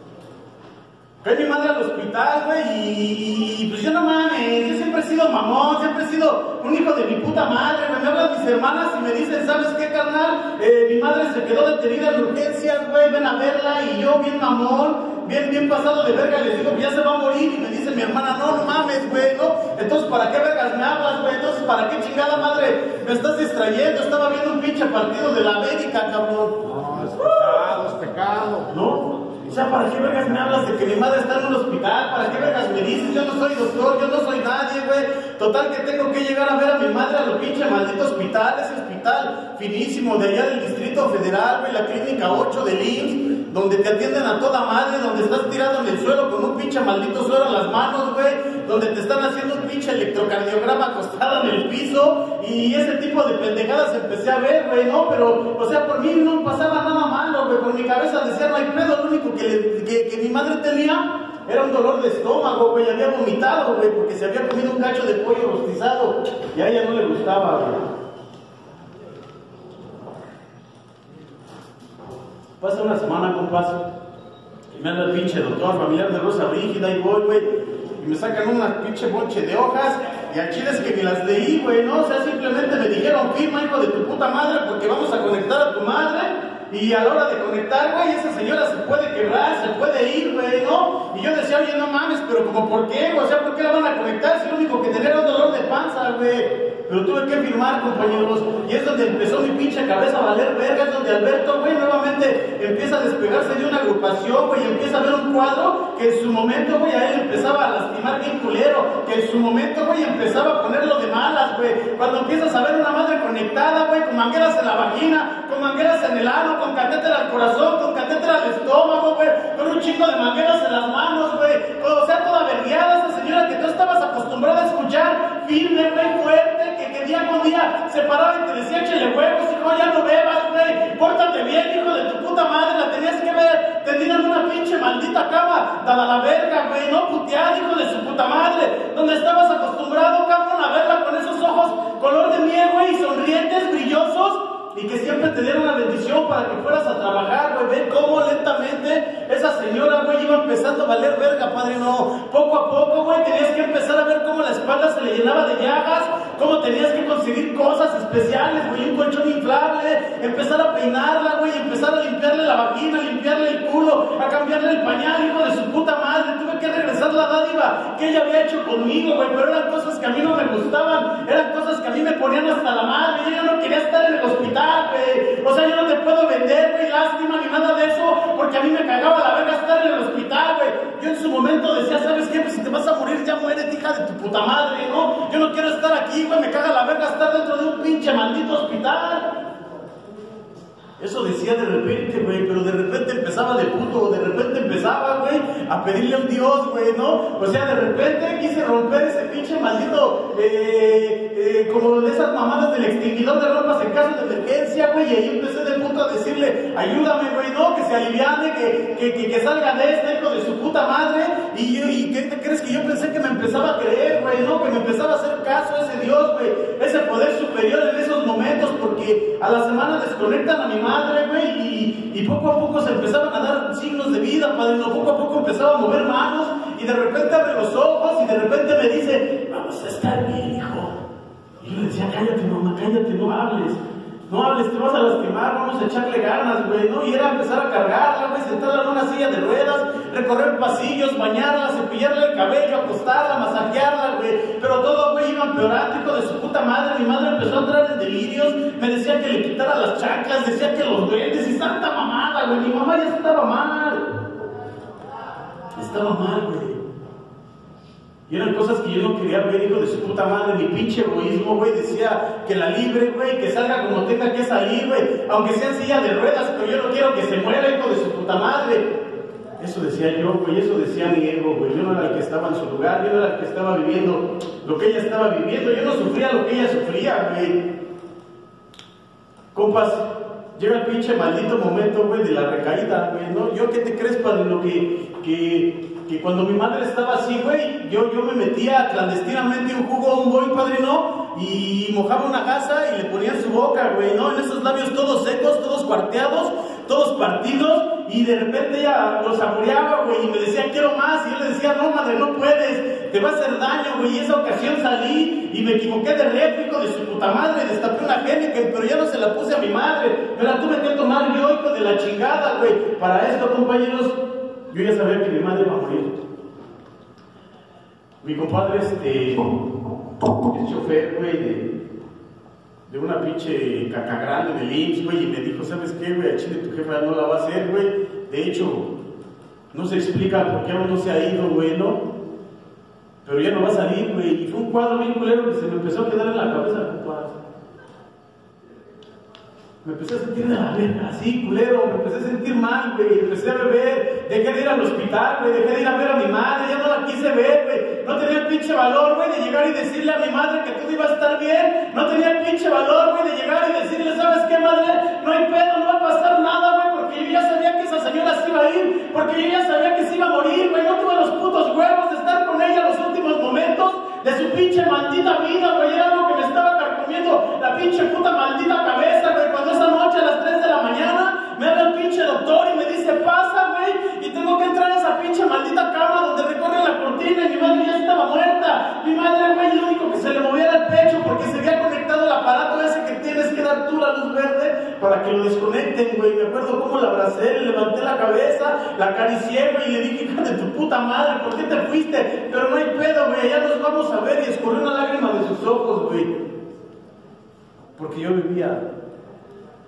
Cae mi madre al hospital, güey, y, y pues yo no mames, yo siempre he sido mamón, siempre he sido un hijo de mi puta madre, güey. Me hablan mis hermanas y me dicen, ¿sabes qué, carnal? Eh, mi madre se quedó detenida en urgencias, güey, ven a verla, y yo bien mamón, bien, bien pasado de verga, les digo que ya se va a morir, y me dice mi hermana, no, no mames, güey, ¿no? Entonces, ¿para qué vergas me hablas, güey? Entonces, ¿para qué chingada madre me estás distrayendo? Estaba viendo un pinche partido de la América, cabrón. No, es pecado, es pecado. ¿No? O sea, ¿para qué vergas me hablas de que mi madre está en un hospital? ¿Para qué vergas me dices? Yo no soy doctor, yo no soy nadie, güey. Total que tengo que llegar a ver a mi madre a lo pinche maldito hospital, ese hospital finísimo de allá del Distrito Federal, güey, la clínica ocho del I M S S, donde te atienden a toda madre, donde estás tirado en el suelo con un pinche maldito suero en las manos, güey, donde te están haciendo un pinche electrocardiograma acostado en el piso, y ese tipo de pendejadas empecé a ver, güey, ¿no? Pero, o sea, por mí no pasaba nada malo, güey, por mi cabeza decía, no hay pedo, lo único que, le, que, que mi madre tenía era un dolor de estómago, güey, había vomitado, güey, porque se había comido un cacho de pollo rostizado, y a ella no le gustaba, güey. Pasa una semana, compas, y me anda el pinche doctor familiar de Rosa Brígida, y voy, güey, y me sacan una pinche bonche de hojas, y al chile es que ni las leí, güey, ¿no? O sea, simplemente me dijeron, firma, hijo de tu puta madre, porque vamos a conectar a tu madre, y a la hora de conectar, güey, esa señora se puede quebrar, se puede ir, güey, ¿no? Y yo decía, oye, no mames, pero como, ¿por qué, güey? O sea, ¿por qué la van a conectar si lo único que tenía era un dolor de panza, güey? Pero tuve que firmar, compañeros, y es donde empezó mi pinche cabeza a valer verga, es donde Alberto, güey, nuevamente empieza a despegarse de una agrupación, güey, y empieza a ver un cuadro que en su momento, güey, a él empezaba a lastimar bien culero, que en su momento, güey, empezaba a ponerlo de malas, güey. Cuando empiezas a ver una madre conectada, güey, con mangueras en la vagina, con mangueras en el ano, con catéter al corazón, con catéter al estómago, güey, con un chingo de mangueras en las manos, güey, o sea, toda vergueada, esa señora que tú estabas acostumbrada a escuchar, firme, güey, fuerte, que, que día con día se paraba y te decía, échale huevos, hijo, ya no bebas, güey, pórtate bien, hijo de tu puta madre, la tenías que ver tendida en una pinche maldita cama, dada la verga, güey, no puteada, hijo de su puta madre, donde estabas acostumbrado, cabrón, a verla con esos ojos color de miel, güey, y sonrientes, brillosos, y que siempre te dieron la bendición para que fueras a trabajar, güey. Ven cómo lentamente esa señora, güey, iba empezando a valer verga, padrino. Poco a poco, güey, tenías que empezar a ver cómo la espalda se le llenaba de llagas, cómo tenías que conseguir cosas especiales, güey, un colchón inflable, empezar a peinarla, güey, empezar a limpiarle la vagina, limpiarle el culo, a cambiarle el pañal, hijo de su puta madre. Tuve que regresar la dádiva que ella había hecho conmigo, güey, pero eran cosas que a mí no me gustaban, eran cosas que a mí me ponían hasta la madre. Yo no quería estar en el hospital, güey. O sea, yo no te puedo vender, güey, lástima ni nada de eso, porque a mí me cagaba la verga estar en el hospital, güey. Yo en su momento decía, ¿sabes qué? Pues si te vas a morir, ya muérete, hija de tu puta madre, ¿no? Yo no quiero estar aquí, güey, me caga la verga estar dentro de un pinche maldito hospital. Eso decía de repente, güey, pero de repente empezaba de puto, de repente empezaba, güey, a pedirle a un Dios, güey, ¿no? O sea, de repente quise romper ese pinche maldito, eh, eh, como de esas mamadas del extinguidor de ropas en caso de emergencia, güey, y ahí empecé de puto a decirle, ayúdame, güey, ¿no? Que se aliviane, que, que, que, que salga de este hijo de su puta madre, y, yo, y ¿qué te crees? Que yo pensé que me empezaba a creer, güey, ¿no? Que me empezaba a hacer caso a ese Dios, güey, ese poder superior en esos momentos, porque a la semana desconectan a mi madre, güey, y, y poco a poco se empezaban a dar signos de vida, padrino. Poco a poco empezaba a mover manos, y de repente abre los ojos, y de repente me dice, vamos a estar bien, hijo. Y yo le decía, cállate, mamá, cállate, no hables. No hables, te vas a lastimar, vamos a echarle ganas, güey, ¿no? Y era empezar a cargarla, güey, sentarla en una silla de ruedas, recorrer pasillos, bañarla, cepillarle el cabello, acostarla, masajearla, güey. Pero todo, güey, iba empeorando, hijo de su puta madre. Mi madre empezó a entrar en delirios, me decía que le quitara las chanclas, decía que los duendes, y santa mamada, güey. Mi mamá ya estaba mal. Estaba mal, güey. Y eran cosas que yo no quería ver, hijo de su puta madre. Mi pinche egoísmo, güey, decía que la libre, güey, que salga como tenga que salir, güey, aunque sea en silla de ruedas, pero yo no quiero que se muera, hijo de su puta madre. Eso decía yo, güey, eso decía mi ego, güey. Yo no era el que estaba en su lugar, yo no era el que estaba viviendo lo que ella estaba viviendo, yo no sufría lo que ella sufría, güey. Compas, llega el pinche maldito momento, güey, de la recaída, güey, ¿no? Yo, ¿qué te crees, padre? Lo que, que, que cuando mi madre estaba así, güey, yo, yo me metía clandestinamente un jugo a un boy, padre, ¿no? Y mojaba una gasa y le ponía en su boca, güey, ¿no? En esos labios todos secos, todos cuarteados, todos partidos, y de repente ella los saboreaba, güey, y me decía, quiero más, y yo le decía, no, madre, no puedes, te va a hacer daño, güey. Y esa ocasión salí y me equivoqué de réplico de su puta madre, destapé una Heineken, pero ya no se la puse a mi madre, me la tuve que tomar yo, hijo de la chingada, güey. Para esto, compañeros, yo ya sabía que mi madre iba a morir. Mi compadre, este, es chofer, güey, de, de una pinche caca grande del I M S S, güey, y me dijo, ¿sabes qué, güey? A Chile tu jefa no la va a hacer, güey. De hecho, no se explica por qué aún no se ha ido, güey, ¿no? Pero ya no va a salir, güey. Y fue un cuadro bien culero que se me empezó a quedar en la cabeza, compadre. Me empecé a sentir de la verga, así, culero, me empecé a sentir mal, güey, empecé a beber, dejé de ir al hospital, güey, dejé de ir a ver a mi madre, ya no la quise ver, güey, no tenía el pinche valor, güey, de llegar y decirle a mi madre que todo iba a estar bien, no tenía el pinche valor, güey, de llegar y decirle, ¿sabes qué, madre? No hay pedo, no va a pasar nada, güey, porque yo ya sabía que esa señora se iba a ir, porque yo ya sabía que se iba a morir, güey, no tuve los putos huevos de estar con ella en los últimos momentos de su pinche maldita vida, güey, era algo que me estaba carcomiendo la pinche puta maldita cabeza, güey, cuando esa noche a las tres de la mañana me habla el pinche doctor y me dice, pasa, güey, y tengo que entrar a esa pinche maldita cama donde recorre la cortina, y mi madre ya estaba muerta. Mi madre, güey, lo único que se le movía era el pecho porque se había conectado el aparato ese que tienes que dar tú la luz verde para que lo desconecten, güey. Me acuerdo cómo la abracé, le levanté la cabeza, la acaricié, güey, y le dije, hija de tu puta madre, ¿por qué te fuiste? Pero no hay pedo, güey, ya nos vamos a ver. Y escurrió una lágrima de sus ojos, güey, porque yo vivía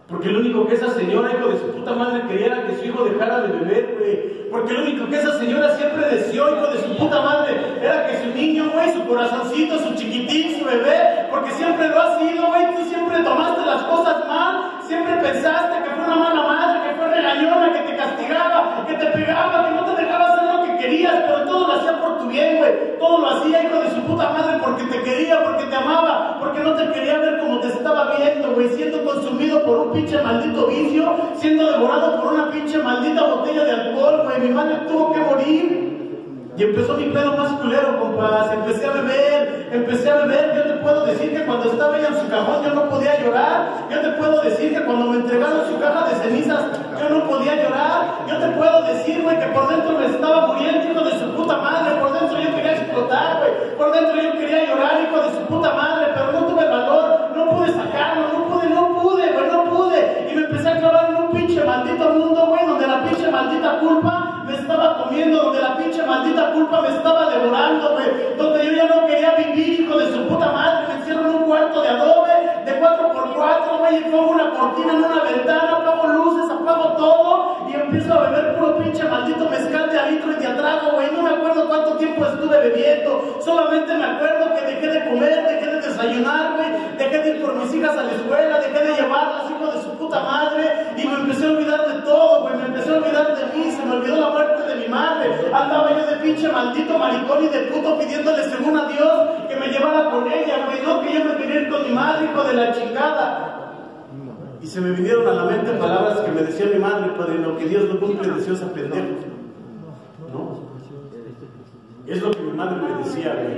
Porque lo único que esa señora, hijo de su puta madre, quería era que su hijo dejara de beber, güey. Porque lo único que esa señora siempre deseó, hijo de su puta madre, era que su niño, güey, su corazoncito, su chiquitín, su bebé, porque siempre lo ha sido, güey. Tú siempre tomaste las cosas mal, siempre pensaste que fue una mala madre, que fue regañona, que te castigaba, que te pegaba, que no te dejaba hacer lo que querías, pero todo lo hacía por tu bien, güey. Todo lo hacía, hijo de su puta madre, porque te quería, porque te amaba, porque no te quería ver como te estaba viendo, güey, siendo consumido por un pinche maldito vicio, siendo devorado por una pinche maldita botella de alcohol, güey. Mi madre tuvo que morir. Y empezó mi pedo más culero, compas. Empecé a beber, empecé a beber. Yo te puedo decir que cuando estaba ella en su cajón yo no podía llorar. Yo te puedo decir que cuando me entregaron su caja de cenizas yo no podía llorar. Yo te puedo decir, güey, que por dentro me estaba muriendo, hijo de su puta madre. Por dentro yo quería explotar, güey. Por dentro yo quería llorar, hijo de su puta madre. Pero no tuve valor, no pude sacarlo, no pude, no pude, güey, no pude. Y me empecé a clavar en un pinche maldito mundo, güey, donde la pinche maldita culpa me estaba comiendo, donde la pinche maldita culpa me estaba devorando, güey, donde yo ya no quería vivir, hijo de su puta madre. Me encierro en un cuarto de adobe, de cuatro por cuatro, güey, y pongo una cortina en una ventana, apago luces, apago todo, y empiezo a beber puro pinche maldito mezcal de a litro y de a trago, güey. No me acuerdo cuánto tiempo estuve bebiendo, solamente me acuerdo que dejé de comer, dejé de desayunar, güey, dejé de ir por mis hijas a la escuela, dejé de llevarlas, hijo de su puta madre, y me empecé a olvidar de todo, güey, me empecé a olvidar de mí, se me olvidó la muerte de mi madre. Andaba yo de pinche maldito maricón y de puto pidiéndole según a Dios que me llevara con ella, güey, no, que yo me quería ir con mi madre, hijo de la chingada. Y se me vinieron a la mente palabras que me decía mi madre, padrino, que Dios no cumple deseos a pendejos, ¿no? Es lo que mi madre me decía, güey.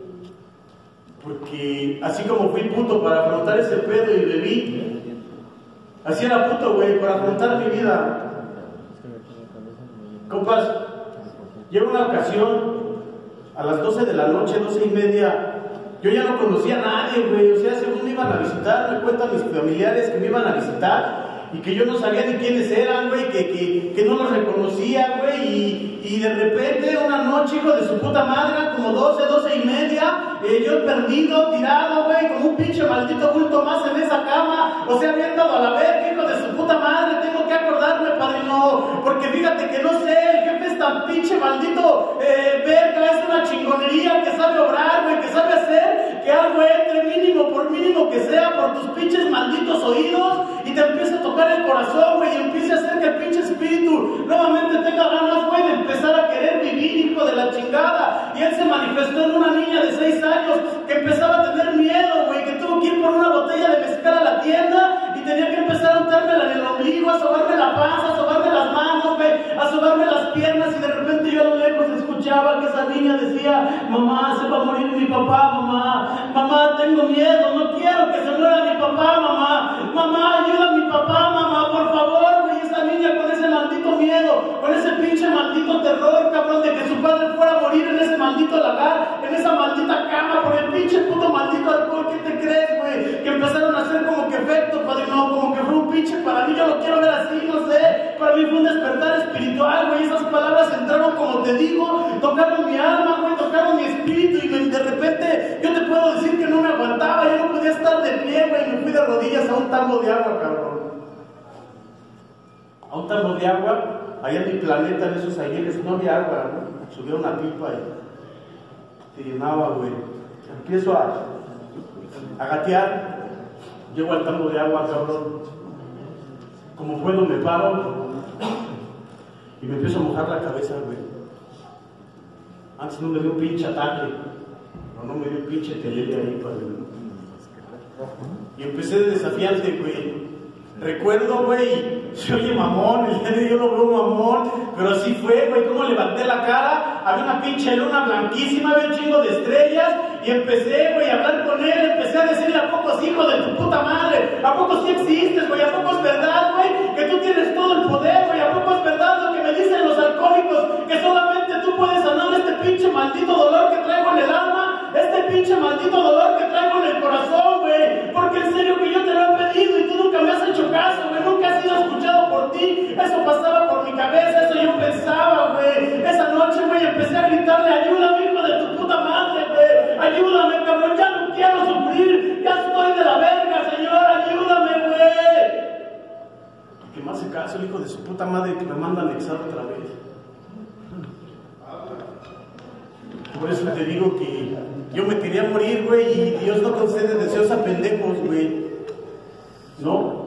Porque así como fui puto para afrontar ese pedo y bebí, así era puto, güey, para afrontar mi vida. Compas, llegó una ocasión, a las doce de la noche, doce y media, yo ya no conocía a nadie, güey. O sea, según me iban a visitar, me cuentan mis familiares que me iban a visitar y que yo no sabía ni quiénes eran, güey, que, que, que no los reconocía, güey. Y, y de repente, una noche, hijo de su puta madre, como doce, doce y media, eh, yo perdido, tirado, güey, como un pinche maldito bulto más en esa cama. O sea, habían dado a la verga, hijo de su puta madre. Tengo que acordarme, padrino, porque fíjate que no sé, el jefe es tan pinche maldito, eh, verga, es una chingonería que sabe obrar, güey, que sabe hacer que algo entre mínimo por mínimo que sea por tus pinches malditos oídos y te empiece a tocar el corazón, güey, y empiece a hacer que el pinche espíritu nuevamente tenga ganas, güey, de empezar a querer vivir, hijo de la chingada. Y él se manifestó en una niña de seis años que empezaba a tener miedo, güey, que tuvo que ir por una botella de mezcal a la tienda y tenía que empezar a untármela en el ombligo, a sobarme la panza, a sobarme las manos, güey, a sobarme las piernas, y de repente yo a lo lejos escuchaba que esa niña decía: mamá, se va a morir mi papá, mamá, mamá, tengo miedo, no quiero que se muera mi papá, mamá, mamá, ayuda a mi papá, mamá, por favor, güey. Esa niña con ese maldito miedo, con ese pinche maldito terror, cabrón, de que su padre fuera a morir en ese maldito lagar, en esa maldita cama, por el pinche puto maldito alcohol. ¿Qué te crees, güey? Que empezaron a hacer como que efecto, padrino, como que fue un pinche para mí. Yo lo quiero ver así, no sé, para mí fue un despertar espiritual, güey. Esas palabras entraron, como te digo, tocaron mi alma, güey, tocaron mi espíritu, y me, de repente yo te puedo decir que no me aguantaba, yo no podía estar de pie, güey, y me fui de rodillas a un tambo de agua, cabrón. A un tambo de agua, allá en mi planeta, en esos ayeres, no había agua, ¿no? Subía una pipa y te llenaba, güey. Empiezo a, a gatear, llego al tambo de agua, cabrón. Como puedo me paro y me empiezo a mojar la cabeza, güey. Antes no me dio un pinche ataque, no, no me dio un pinche telele ahí, padre. Y empecé de desafiante, güey. Recuerdo, güey, se oye mamón, el día de hoy yo lo veo mamón, pero así fue, güey, como levanté la cara, había una pinche luna blanquísima, había un chingo de estrellas, y empecé, güey, a hablar con él, empecé a decirle: ¿a poco sí, hijo de tu puta madre? ¿A poco sí existes, güey? ¿A poco es verdad, güey, que tú tienes todo el poder, güey? ¿A poco es verdad lo que me dicen los alcohólicos, que solamente tú puedes sanar este pinche maldito dolor que traigo en el alma, este pinche maldito dolor que traigo en el corazón, güey? Porque en serio que yo te lo he pedido y tú nunca me has hecho caso, güey, nunca has sido escuchado por ti. Eso pasaba por mi cabeza, eso yo pensaba, güey. Esa noche, güey, empecé a gritarle: ayúdame, hijo de tu puta madre, güey, ayúdame, cabrón, ya no quiero sufrir, ya estoy de la verga, señor, ayúdame, güey. hace caso, el hijo de su puta madre, que me manda a anexar otra vez. Por eso te digo que yo me quería morir, güey, y Dios no concede deseos a pendejos, güey. ¿No?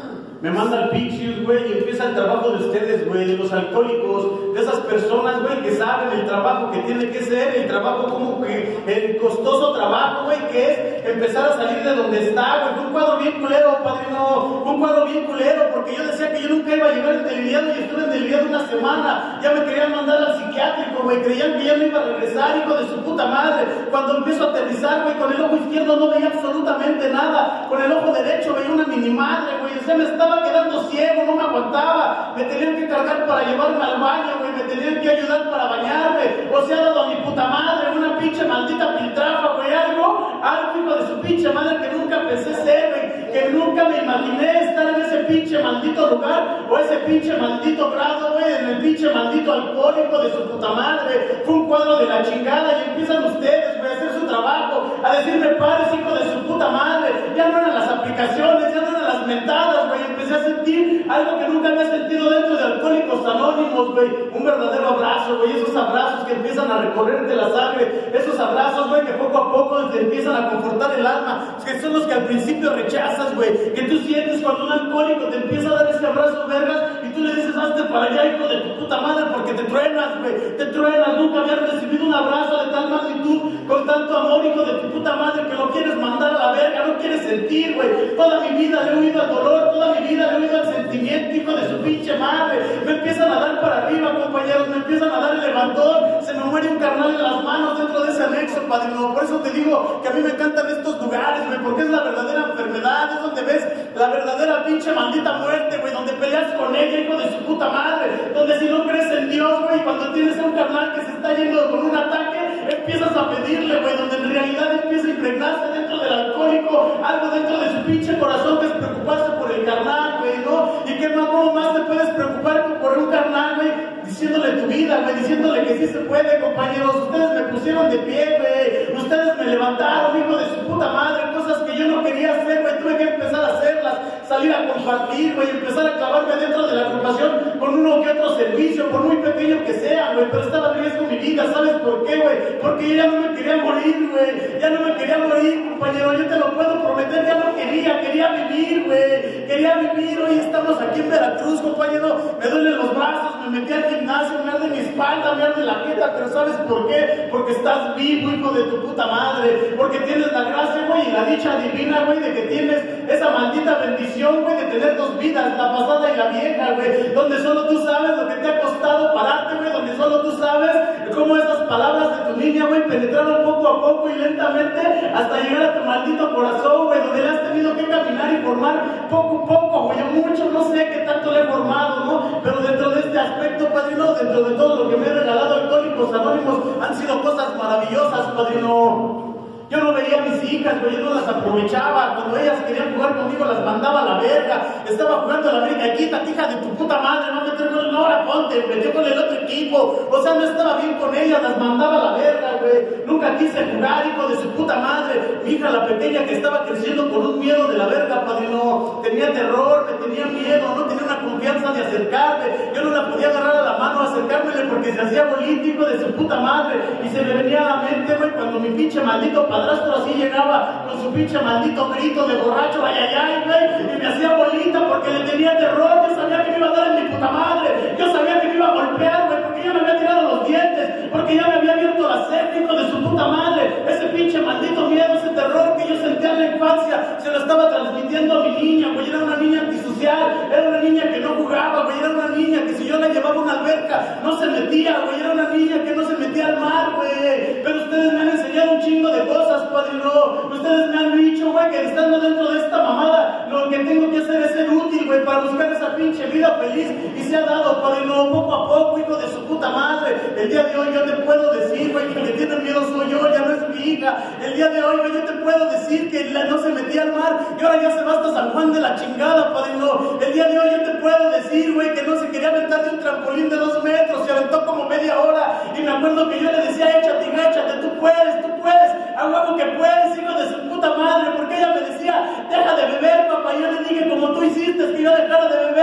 Me manda al Pixius, güey, y empieza el trabajo de ustedes, güey, de los alcohólicos, de esas personas, güey, que saben el trabajo que tiene que ser, el trabajo como que, el costoso trabajo, güey, que es empezar a salir de donde está, güey. Fue un cuadro bien culero, padrino, fue un cuadro bien culero, porque yo decía que yo nunca iba a llegar en Televiado y estuve en Televiado una semana, ya me querían mandar al psiquiátrico, güey, creían que ya me iba a regresar, hijo de su puta madre. Cuando empiezo a aterrizar, güey, con el ojo izquierdo no veía absolutamente nada, con el ojo derecho veía una mini madre, güey, o sea, me estaba quedando ciego, no me aguantaba, me tenían que cargar para llevarme al baño, güey, me tenían que ayudar para bañarme, o sea, dado a mi puta madre, una pinche maldita piltrafa, güey, algo, algo hijo de su pinche madre que nunca pensé ser, güey, que nunca me imaginé estar en ese pinche maldito lugar, o ese pinche maldito grado, güey, en el pinche maldito alcohólico de su puta madre. Fue un cuadro de la chingada y empiezan ustedes, güey, a hacer su trabajo, a decirme pares, hijo de su puta madre. Ya no eran las aplicaciones, ya no eran las mentadas, güey, empecé a sentir algo que nunca había sentido dentro de Alcohólicos Anónimos, güey, un verdadero abrazo, güey, esos abrazos que empiezan a recorrerte la sangre, esos abrazos, güey, que poco a poco te empiezan a confortar el alma, que son los que al principio rechazas, güey, que tú sientes cuando un alcohólico te empieza a dar ese abrazo, vergas, y tú le dices, hazte para allá, hijo de tu puta madre, porque te truenas, güey, te truenas. Nunca habías recibido un abrazo de tal magnitud, con tanto amor, hijo de tu puta madre, que lo quieres mandar a la verga, no quieres sentir, güey. Toda mi vida le he huido al dolor, toda mi vida le he huido al sentimiento, hijo de su pinche madre. Me empiezan a dar para arriba, compañeros, me empiezan a dar el levantón, se me muere un carnal en las manos dentro de ese anexo, padrino. Por eso te digo que a mí me encantan estos lugares, güey, porque es la verdadera enfermedad, es donde ves la verdadera pinche maldita muerte, güey, donde peleas con ella, hijo de su puta madre, donde si no crees en Dios, güey, cuando tienes a un carnal que se está yendo con un ataque, empiezas a pedirle, güey, donde en realidad empieza a impregnarse dentro del alcohólico algo dentro de su pinche corazón que es preocuparse por el carnal, güey, ¿no? Y que más, ¿cómo más te puedes preocupar por un carnal, güey? Diciéndole tu vida, güey, diciéndole que sí se puede, compañeros. Ustedes me pusieron de pie, güey, ustedes me levantaron, hijo de su puta madre, cosas que yo no quería hacer, güey, tuve que empezar a hacerlas, salir a compartir, güey, empezar a clavarme dentro de la agrupación con uno que otro servicio, por muy pequeño que sea, güey, pero estaba en riesgo mi vida. ¿Sabes por qué, güey? Porque yo ya no me quería morir, güey, ya no me quería morir, compañero, yo te lo puedo prometer, ya no quería, quería vivir, güey, quería vivir. Hoy estamos aquí en Veracruz, compañero, me duelen los brazos, me metí al gimnasio, me arde mi espalda, me arde la jeta, pero ¿sabes por qué? Porque estás vivo, hijo de tu puta madre, porque tienes la gracia, güey, y la dicha divina, güey, de que tienes esa maldita bendición, güey, de tener dos vidas, la pasada y la vieja, güey, donde solo tú sabes lo que te ha costado pararte, güey, donde solo tú sabes cómo esas palabras de tu niña, güey, penetraron poco a poco y lentamente hasta llegar a tu maldito corazón, güey, donde le has tenido que caminar y formar poco a poco, güey, yo mucho no sé qué tanto le he formado, ¿no? Pero dentro de este aspecto, padrino, dentro de todo lo que me he regalado Alcohólicos Anónimos, han sido cosas maravillosas, padrino. Yo no veía a mis hijas, güey, yo no las aprovechaba. Cuando ellas querían jugar conmigo, las mandaba a la verga. Estaba jugando a la verga, quítate, hija de tu puta madre, no meter gol, no, ahora ponte, metió con el otro equipo. O sea, no estaba bien con ellas, las mandaba a la verga, güey. Nunca quise jugar, hijo de su puta madre. Mi hija, la pequeña, que estaba creciendo con un miedo de la verga, padrino. Tenía terror, me tenía miedo, no tenía una confianza de acercarme. Yo no la podía agarrar a la mano, acercármele, porque se hacía bolita, hijo de su puta madre. Y se me venía a la mente, güey, cuando mi pinche maldito padrastro así llegaba con su pinche maldito grito de borracho, ay, ay, ay, güey, y me hacía bolita porque le tenía terror. Yo sabía que me iba a dar en mi puta madre, yo sabía que me iba a golpear, güey, porque ya me había tirado los dientes, porque ya me había abierto la sed, hijo de su puta madre. Ese pinche maldito miedo, ese terror que yo sentía en la infancia, se lo estaba transmitiendo a mi niña, güey. Era una niña antisocial, era una niña que no jugaba, güey, era una niña que si yo la llevaba a una alberca no se metía, güey, era una niña que no se metía al mar, güey. Pero ustedes me han enseñado un chingo de cosas, padrino. Ustedes me han dicho, güey, que estando dentro de esta mamada, lo que tengo que hacer es ser útil, güey, para buscar esa pinche vida feliz. Y se ha dado, padrino, poco a poco, hijo de su puta madre. El día de hoy yo te puedo decir, güey, que el que tiene miedo soy yo, ya no es mi hija. El día de hoy, güey, yo te puedo decir que no se metía al mar y ahora ya se va hasta San Juan de la chingada, padrino. El día de hoy yo te puedo decir, güey, que no se quería aventar de un trampolín de dos metros, se aventó como media hora. Y me acuerdo que yo le decía, échate, gáchate, tú puedes, tú puedes, a huevo que puedes, hijo de su puta madre, porque ella me decía, deja de beber, papá. Yo le dije, como tú hiciste, que yo dejara de beber.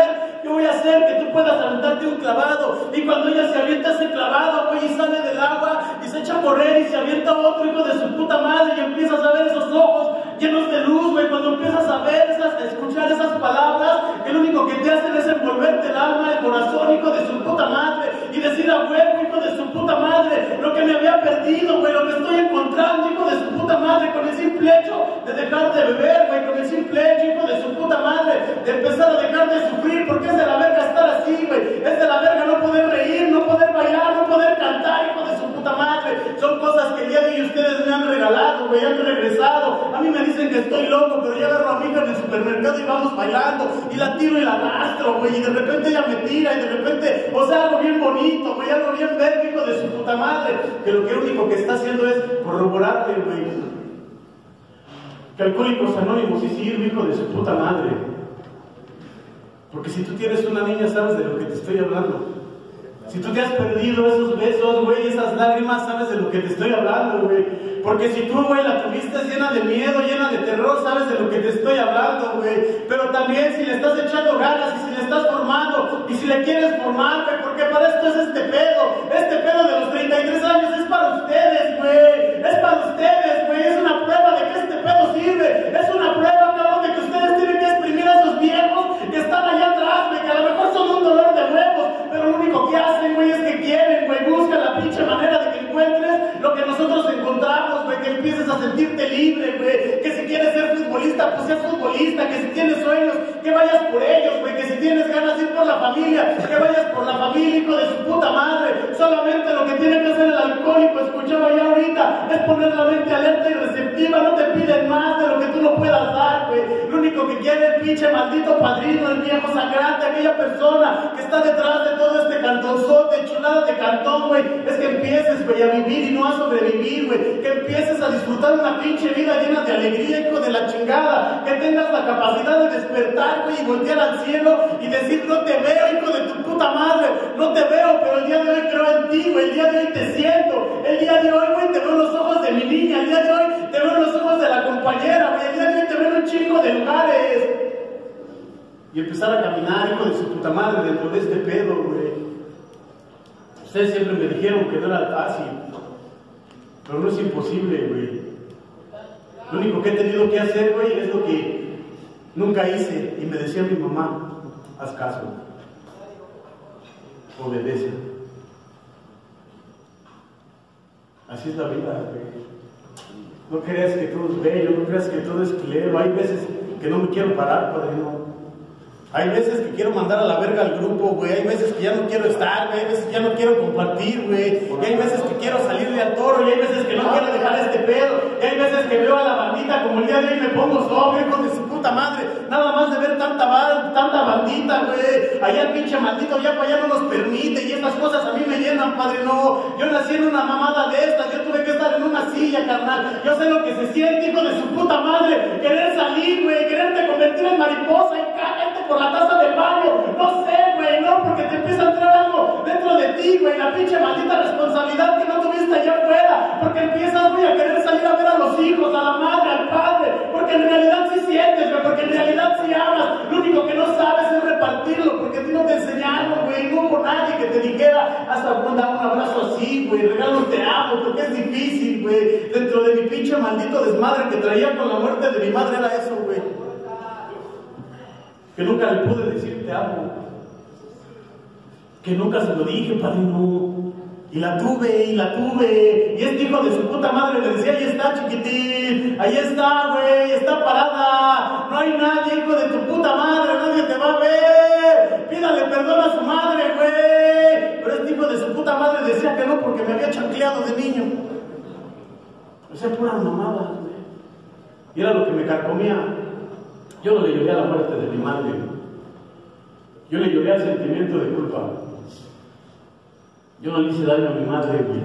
Yo voy a hacer que tú puedas aventarte un clavado. Y cuando ella se avienta ese clavado, güey, y sale del agua y se echa a correr y se avienta otro hijo de su puta madre y empiezas a ver esos ojos llenos de luz, güey. Cuando empiezas a ver esas, a escuchar esas palabras, que lo único que te hacen es envolverte el alma, el corazón, hijo de su puta madre, y decir a huevo, hijo de su puta madre, lo que me había perdido, güey, lo que estoy encontrando, hijo de su puta madre, con el simple hecho de dejar de beber, güey, con el simple hecho, hijo de su puta madre, de empezar a dejar de sufrir, porque es de la verga estar así, güey, es de la verga no poder reír, no poder bailar, no poder cantar, hijo de su puta madre. Son cosas que el día de hoy ustedes me han regalado, güey, han regresado. A mí me dicen que estoy loco, pero yo agarro a mi hija en el supermercado y vamos bailando, y la tiro y la arrastro, güey, y de repente ella me tira, y de repente, o sea, algo bien bonito, güey, algo bien verde, hijo de su puta madre, que lo que único que está haciendo es corroborarte, güey, que Alcohólicos Anónimos sí sirve, hijo de su puta madre. Porque si tú tienes una niña, sabes de lo que te estoy hablando. Si tú te has perdido esos besos, güey, esas lágrimas, sabes de lo que te estoy hablando, güey. Porque si tú, güey, la tuviste llena de miedo, llena de terror, sabes de lo que te estoy hablando, güey. Pero también si le estás echando ganas y si le estás formando y si le quieres formar, güey, porque para esto es este pedo. Este pedo de los treinta y tres años es para ustedes, güey. Es para ustedes, güey. Es una prueba de que este pedo sirve. Es una prueba, cabrón, de que ustedes tienen que exprimir a esos viejos que están allá atrás, güey, que a lo mejor son un dolor de huevos, pero lo único que hacen, güey, es que quieren, güey, busca la pinche manera de que encuentres lo que nosotros encontramos, güey, que empieces a sentirte libre, güey, que si quieres ser futbolista, pues seas futbolista, que si tienes sueños, que vayas por ellos, güey, que si tienes ganas de ir por la familia, que vayas por la familia, hijo de su puta madre. Solamente lo que tiene que hacer el alcohólico, escuchaba ya ahorita, es poner la mente alerta y receptiva. No te piden más de lo que tú no puedas dar, güey. Lo único que quiere el pinche maldito padrino, el viejo sangrante, aquella persona que está detrás de todo este cantonzote, chulada de cantón, güey, es que empieces, güey, a vivir y no a sobrevivir, güey, que empieces a disfrutar una pinche vida llena de alegría, hijo de la chingada, que tengas la capacidad de despertar, güey, y voltear al cielo y decir, no te veo, hijo de tu puta madre, no te veo, pero el día de hoy creo en ti, güey, el día de hoy te siento, el día de hoy, güey, te veo en los ojos de mi niña, el día de hoy te veo en los ojos de la compañera, güey, el día de hoy te veo en un chingo de lugares. Y empezar a caminar, hijo de su puta madre, dentro de este pedo, güey. Ustedes siempre me dijeron que no era fácil, pero no es imposible, güey. Lo único que he tenido que hacer, güey, es lo que nunca hice. Y me decía mi mamá, haz caso, obedece. Así es la vida, güey. No creas que todo es bello, no creas que todo es culero. Hay veces que no me quiero parar, padrino. Hay veces que quiero mandar a la verga al grupo, güey. Hay veces que ya no quiero estar, güey. Hay veces que ya no quiero compartir, güey. Y hay veces que quiero salirle al toro. Y hay veces que no quiero dejar este pedo. Y hay veces que veo a la bandita como el día de hoy me pongo sobrio, hijo de su puta madre. Nada más de ver tanta, band, tanta bandita, güey. Allá el pinche maldito ya para allá no nos permite. Y estas cosas a mí me llenan, padre. No, yo nací en una mamada de estas. Yo tuve que estar en una silla, carnal. Yo sé lo que se siente, hijo de su puta madre. Querer salir, güey. Quererte convertir en mariposa y cállate por la taza del baño. No sé, güey, no, porque te empieza a entrar algo dentro de ti, güey. La pinche maldita responsabilidad que no tuviste allá afuera. Porque empiezas, güey, a querer salir a ver a los hijos, a la madre, al padre. Porque en realidad sí sientes, güey. Porque en realidad sí amas. Lo único que no sabes es repartirlo. Porque a ti no te enseñaron, güey. No hubo nadie que te dijera, hasta dar un abrazo así, güey. Regalo un te amo, porque es difícil, güey. Dentro de mi pinche maldito desmadre que traía con la muerte de mi madre era eso, güey. Que nunca le pude decir te amo, que nunca se lo dije, padrino, y la tuve, y la tuve, y este hijo de su puta madre le decía, ahí está, chiquitín, ahí está, güey, está parada, no hay nadie, hijo de tu puta madre, nadie te va a ver, pídale perdón a su madre, güey, pero este hijo de su puta madre decía que no porque me había chancleado de niño, o sea, pura mamada, güey, y era lo que me carcomía. Yo no le lloré a la muerte de mi madre. Yo le lloré al sentimiento de culpa. Yo no le hice daño a mi madre, güey.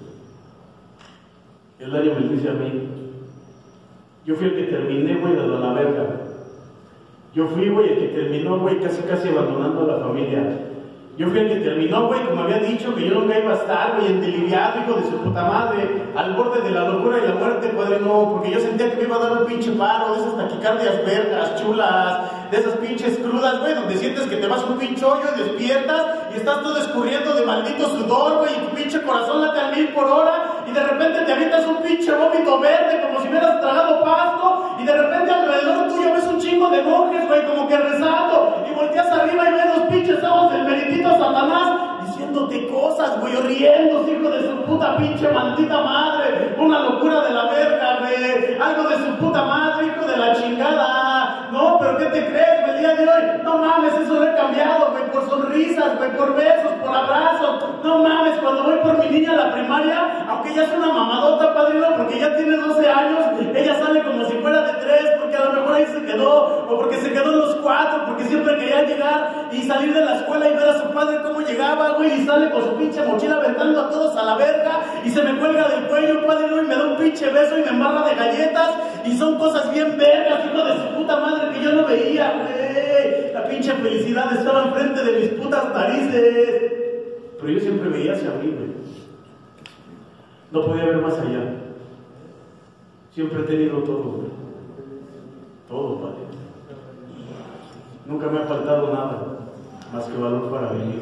El daño me lo hice a mí. Yo fui el que terminé, güey, de la verga. Yo fui, güey, el que terminó, güey, casi casi abandonando a la familia. Yo fui el que terminó, güey, como había dicho, que yo nunca iba a estar, güey, enteliviado, hijo de su puta madre, al borde de la locura y la muerte, padre, no, porque yo sentía que me iba a dar un pinche paro, de esas taquicardias vergas, chulas, de esas pinches crudas, güey, donde sientes que te vas un pinche hoyo y despiertas y estás todo escurriendo de maldito sudor, güey, y tu pinche corazón late a mil por hora, y de repente te avientas un pinche vómito verde, como si hubieras tragado pasto, y de repente alrededor tuyo ves un chingo de monjes, güey, como que rezando, y volteas arriba y ves los pinches ojos del meritito Satanás diciéndote cosas, güey, riéndose, hijo de su puta pinche maldita madre, una locura de la verga, güey, algo de su puta madre, hijo de la chingada. No, pero ¿qué te crees, güey? El día de hoy, no mames, eso lo he cambiado, güey, por sonrisas, güey, por besos, por abrazos. No mames, cuando voy por mi niña a la primaria, aunque ella es una mamadota, padrino, porque ya tiene doce años, ella sale como si fuera de tres, porque a lo mejor ahí se quedó, o porque se quedó en los cuatro, porque siempre quería llegar y salir de la escuela y ver a su padre cómo llegaba, güey, y sale con su pinche mochila aventando a todos a la verga, y se me cuelga del cuello, padrino, y me da un pinche beso y me embarra de galletas, y son cosas bien vergas, hijo de su puta madre, que yo no veía, güey. La pinche felicidad estaba enfrente de mis putas narices. Pero yo siempre veía hacia mí, güey. No podía ver más allá. Siempre he tenido todo, güey. Todo, padre. Nunca me ha faltado nada, más que valor para vivir.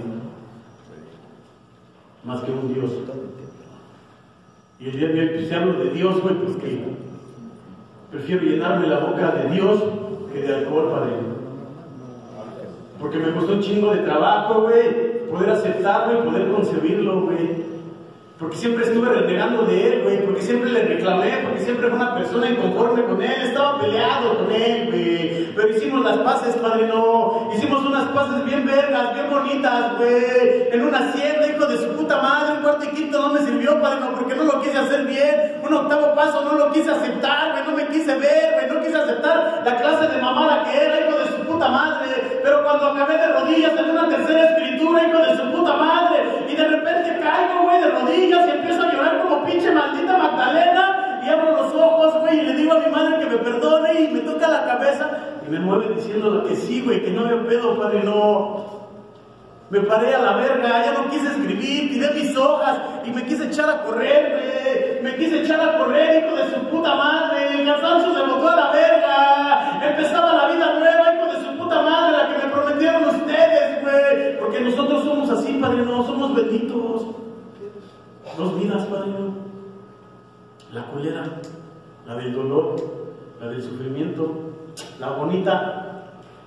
Más que un Dios. Y el día de hoy, pues, si hablo de Dios, güey, pues que prefiero llenarme la boca de Dios que de alcohol, padre. Porque me costó un chingo de trabajo, güey, poder aceptarlo y poder concebirlo, güey. Porque siempre estuve renegando de él, güey, porque siempre le reclamé, porque siempre fue una persona inconforme con él, estaba peleado con él, güey. Pero hicimos las paces, padre, no. Hicimos unas paces bien vergas, bien bonitas, güey. En una hacienda, hijo de su puta madre, un cuarto y quinto no me sirvió, padre, no, porque no lo quise hacer bien. Un octavo paso no lo quise aceptar, güey, no me quise ver, güey, no quise aceptar la clase de mamada que era, hijo de su puta madre. Pero cuando acabé de rodillas en una tercera escritura, hijo de su puta madre, y de repente caigo, güey, de rodillas, y empiezo a llorar como pinche maldita Magdalena, y abro los ojos, güey, y le digo a mi madre que me perdone, y me toca la cabeza, y me mueve diciendo que sí, güey, que no me pedo, padre, no. Me paré a la verga, ya no quise escribir, tiré mis hojas, y me quise echar a correr, güey, me quise echar a correr, hijo de su puta madre, el cansancio se botó a la verga, empezaba la vida nueva, hijo de su puta madre, la que me prometieron ustedes, güey, porque nosotros somos así, padre, no, somos benditos. Dos vidas, padre. La culera, la del dolor, la del sufrimiento, la bonita,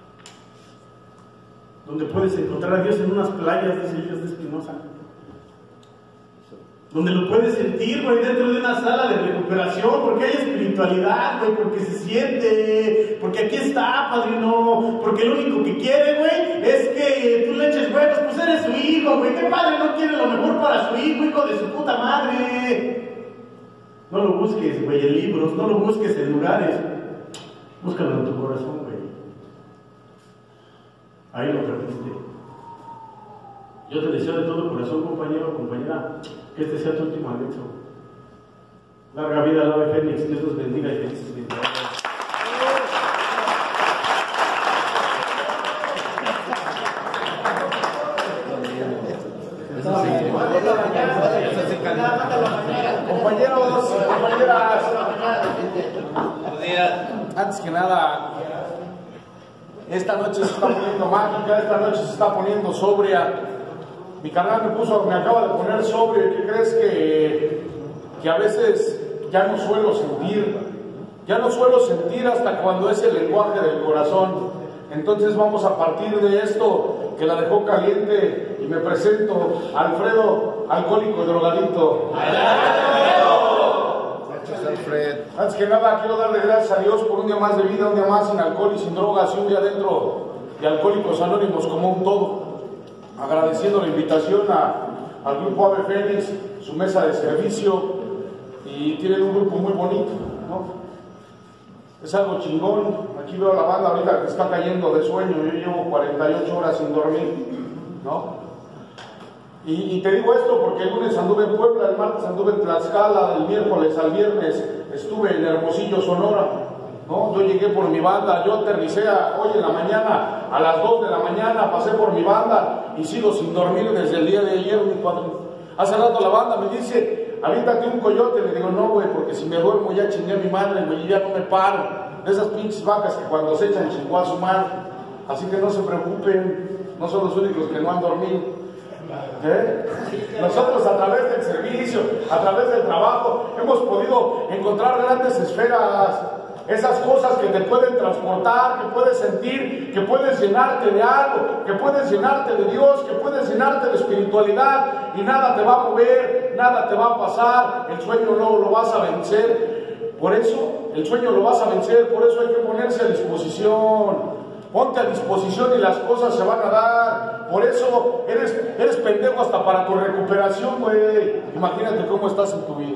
donde puedes encontrar a Dios en unas playas, dice Elías de Espinosa, donde lo puedes sentir, güey, dentro de una sala de recuperación, porque hay espiritualidad, güey, porque se siente, porque aquí está, padrino, porque lo único que quiere, güey, es que tú le eches huevos, pues eres su hijo, güey, ¿qué padre no quiere lo mejor para su hijo, hijo de su puta madre? No lo busques, güey, en libros, no lo busques en lugares, búscalo en tu corazón, güey, ahí lo perdiste. Yo te deseo de todo corazón, compañero, compañera, que este sea tu último anexo. Larga vida al ave Fénix, Dios los bendiga y felices vidas. Compañeros, compañeras, buenos días. Antes que nada, esta noche se está poniendo mágica, esta noche se está poniendo sobria. Mi carnal me puso, me acaba de poner sobrio. ¿Qué crees que, que a veces ya no suelo sentir? Ya no suelo sentir hasta cuando es el lenguaje del corazón. Entonces vamos a partir de esto que la dejó caliente y me presento, Alfredo, alcohólico y drogadicto. Antes que nada quiero darle gracias a Dios por un día más de vida, un día más sin alcohol y sin drogas, y un día dentro de Alcohólicos Anónimos como un todo. Agradeciendo la invitación a, al grupo Ave Fénix, su mesa de servicio, y tienen un grupo muy bonito, ¿no? Es algo chingón. Aquí veo a la banda ahorita que está cayendo de sueño. Yo llevo cuarenta y ocho horas sin dormir, ¿no? Y, y te digo esto porque el lunes anduve en Puebla, el martes anduve en Tlaxcala, del miércoles al viernes estuve en Hermosillo, Sonora, ¿no? Yo llegué por mi banda, yo aterricé a, hoy en la mañana, a las dos de la mañana, pasé por mi banda, semana y sigo sin dormir desde el día de ayer, mi padre. Hace rato la banda me dice, aviéntate un coyote. Le digo, no, güey, porque si me duermo ya chingué a mi madre, güey, y ya no me paro. De esas pinches vacas que cuando se echan chingó a su madre. Así que no se preocupen, no son los únicos que no han dormido. ¿Eh? Nosotros a través del servicio, a través del trabajo, hemos podido encontrar grandes esferas. Esas cosas que te pueden transportar, que puedes sentir, que puedes llenarte de algo, que puedes llenarte de Dios, que puedes llenarte de espiritualidad y nada te va a mover, nada te va a pasar, el sueño no lo vas a vencer. Por eso, el sueño lo vas a vencer, por eso hay que ponerse a disposición. Ponte a disposición y las cosas se van a dar. Por eso eres, eres pendejo hasta para tu recuperación, güey. Imagínate cómo estás en tu vida.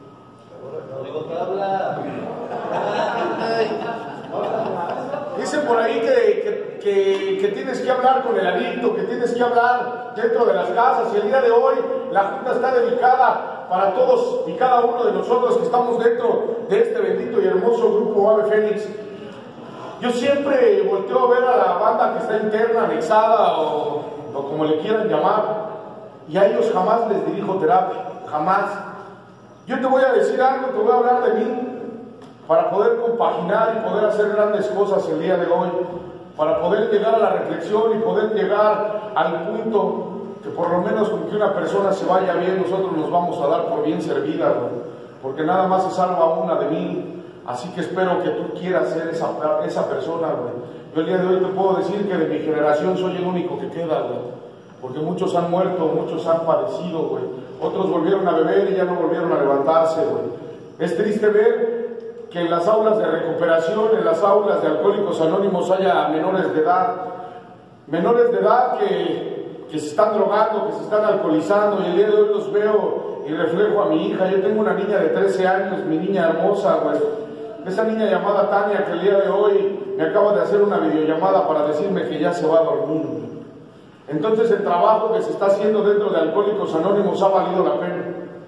Dicen por ahí que, que, que, que tienes que hablar con el adicto, que tienes que hablar dentro de las casas. Y el día de hoy la Junta está dedicada para todos y cada uno de nosotros que estamos dentro de este bendito y hermoso grupo Ave Fénix. Yo siempre volteo a ver a la banda que está interna, anexada o, o como le quieran llamar, y a ellos jamás les dirijo terapia, jamás. Yo te voy a decir algo, te voy a hablar de mí, para poder compaginar y poder hacer grandes cosas el día de hoy, para poder llegar a la reflexión y poder llegar al punto que por lo menos con que una persona se vaya bien, nosotros nos vamos a dar por bien servida, ¿no? Porque nada más se salva una de mí. Así que espero que tú quieras ser esa, esa persona, güey. Yo el día de hoy te puedo decir que de mi generación soy el único que queda, güey. Porque muchos han muerto, muchos han padecido, güey. Otros volvieron a beber y ya no volvieron a levantarse, güey. Es triste ver que en las aulas de recuperación, en las aulas de Alcohólicos Anónimos haya menores de edad. Menores de edad que, que se están drogando, que se están alcoholizando. Y el día de hoy los veo y reflejo a mi hija. Yo tengo una niña de trece años, mi niña hermosa, güey. Esa niña llamada Tania, que el día de hoy me acaba de hacer una videollamada para decirme que ya se va a dormir. Entonces el trabajo que se está haciendo dentro de Alcohólicos Anónimos ha valido la pena.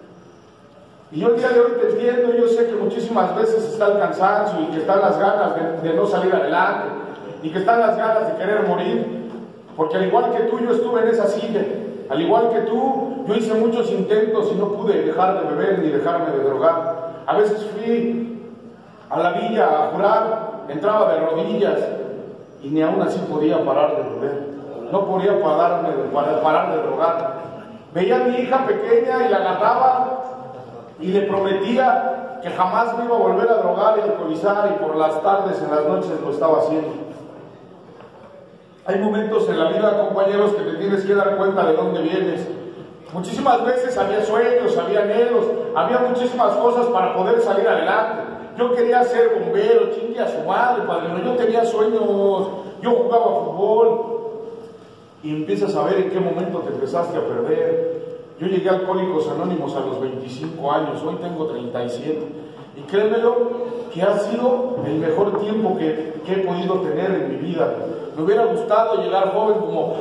Y yo el día de hoy te entiendo, yo sé que muchísimas veces está el cansancio y que están las ganas de, de no salir adelante, y que están las ganas de querer morir, porque al igual que tú yo estuve en esa silla, al igual que tú yo hice muchos intentos y no pude dejar de beber ni dejarme de drogar. A veces fui a la villa a jurar, entraba de rodillas y ni aún así podía parar de beber, no podía pararme de, para, parar de drogar. Veía a mi hija pequeña y la agarraba y le prometía que jamás me iba a volver a drogar y alcoholizar, y por las tardes, en las noches lo estaba haciendo. Hay momentos en la vida, compañeros, que te tienes que dar cuenta de dónde vienes. Muchísimas veces había sueños, había anhelos, había muchísimas cosas para poder salir adelante. Yo quería ser bombero, chingue a su madre, padrino. Yo tenía sueños, yo jugaba fútbol. Y empiezas a ver en qué momento te empezaste a perder. Yo llegué a Alcohólicos Anónimos a los veinticinco años, hoy tengo treinta y siete. Y créemelo que ha sido el mejor tiempo que, que he podido tener en mi vida. Me hubiera gustado llegar joven como,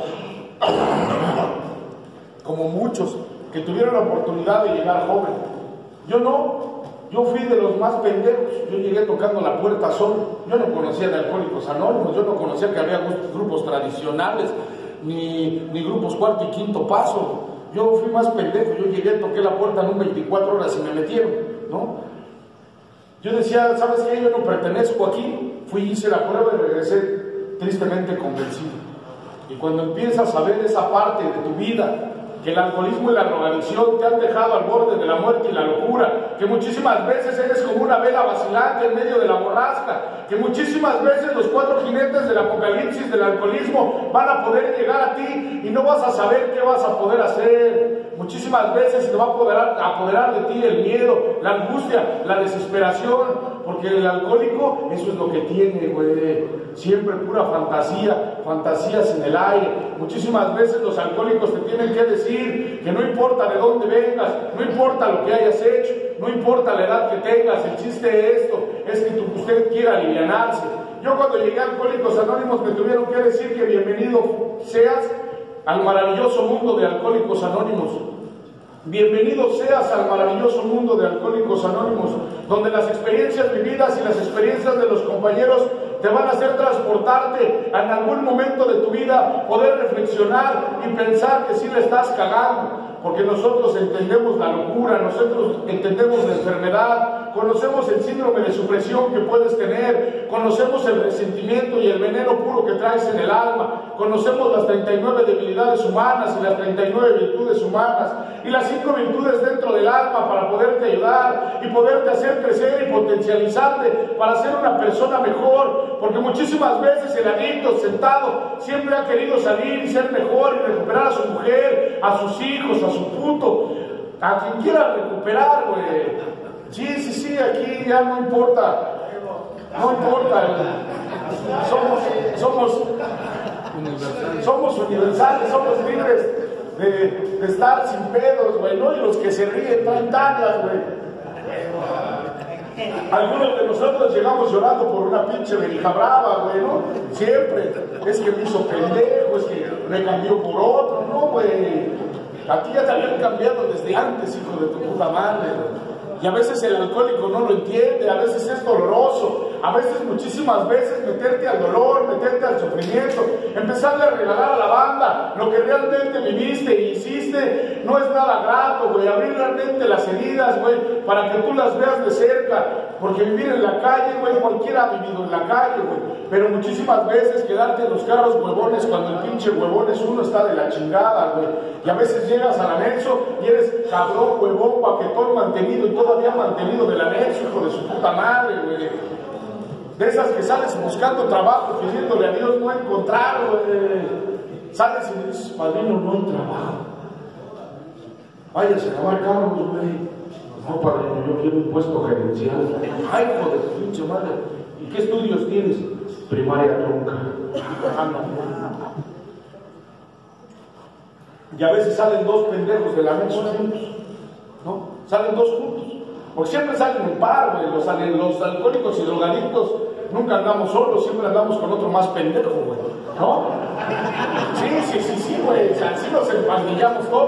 como muchos que tuvieron la oportunidad de llegar joven. Yo no. Yo fui de los más pendejos. Yo llegué tocando la puerta solo. Yo no conocía de Alcohólicos Anónimos, yo no conocía que había grupos tradicionales, ni, ni grupos cuarto y quinto paso. Yo fui más pendejo. Yo llegué, toqué la puerta en un veinticuatro horas y me metieron, ¿no? Yo decía, ¿sabes qué? Yo no pertenezco aquí. Fui, hice la prueba y regresé tristemente convencido. Y cuando empiezas a ver esa parte de tu vida, que el alcoholismo y la drogadicción te han dejado al borde de la muerte y la locura, que muchísimas veces eres como una vela vacilante en medio de la borrasca, que muchísimas veces los cuatro jinetes del apocalipsis del alcoholismo van a poder llegar a ti y no vas a saber qué vas a poder hacer. Muchísimas veces te va a apoderar, a apoderar de ti el miedo, la angustia, la desesperación, porque el alcohólico eso es lo que tiene, güey. Siempre pura fantasía, fantasías en el aire. Muchísimas veces los alcohólicos te tienen que decir que no importa de dónde vengas, no importa lo que hayas hecho, no importa la edad que tengas, el chiste de esto es que tu, usted quiera alivianarse. Yo cuando llegué a Alcohólicos Anónimos me tuvieron que decir que bienvenido seas al maravilloso mundo de Alcohólicos Anónimos. Bienvenido seas al maravilloso mundo de Alcohólicos Anónimos, donde las experiencias vividas y las experiencias de los compañeros te van a hacer transportarte en algún momento de tu vida, poder reflexionar y pensar que sí le estás cagando. Porque nosotros entendemos la locura, nosotros entendemos la enfermedad, conocemos el síndrome de supresión que puedes tener, conocemos el resentimiento y el veneno puro que traes en el alma, conocemos las treinta y nueve debilidades humanas y las treinta y nueve virtudes humanas y las cinco virtudes dentro del alma para poderte ayudar y poderte hacer crecer y potencializarte para ser una persona mejor. Porque muchísimas veces el adicto sentado siempre ha querido salir y ser mejor y recuperar a su mujer, a sus hijos, a su puto, a quien quiera recuperar, güey. Sí, sí, sí, aquí ya no importa, no importa, somos, somos, somos universales, somos libres de, de estar sin pedos, güey, ¿no? Y los que se ríen traen tangas, güey. Algunos de nosotros llegamos llorando por una pinche verija brava, güey, ¿no? Siempre, es que me hizo pendejo, es que me cambió por otro, no, güey. A ti ya te habían cambiado desde antes, hijo de tu puta madre. Y a veces el alcohólico no lo entiende, a veces es doloroso, a veces, muchísimas veces, meterte al dolor, meterte al sufrimiento, empezarle a regalar a la banda lo que realmente viviste e hiciste, no es nada grato, güey. Abrir realmente las heridas, güey, para que tú las veas de cerca, porque vivir en la calle, güey, cualquiera ha vivido en la calle, güey. Pero muchísimas veces quedarte en los carros huevones cuando el pinche huevón es uno está de la chingada, güey. Y a veces llegas al anexo y eres cabrón, huevón, paquetón, mantenido y todavía mantenido del anexo, hijo de su puta madre, güey. De esas que sales buscando trabajo, pidiéndole a Dios no encontrar, güey. Sales y dices, padrino, no hay trabajo. Váyase a lavar carros, güey. No, padrino, yo quiero un puesto gerencial. Ay, hijo de tu pinche madre. ¿Y qué estudios tienes? Primaria trunca. Ah, no. Y a veces salen dos pendejos de la mesa juntos, ¿no? Salen dos juntos. Porque siempre salen en par, güey. Los, los alcohólicos y drogadictos nunca andamos solos, siempre andamos con otro más pendejo, güey, ¿no? Sí, sí, sí, sí, güey. O sea, así nos empandillamos todos.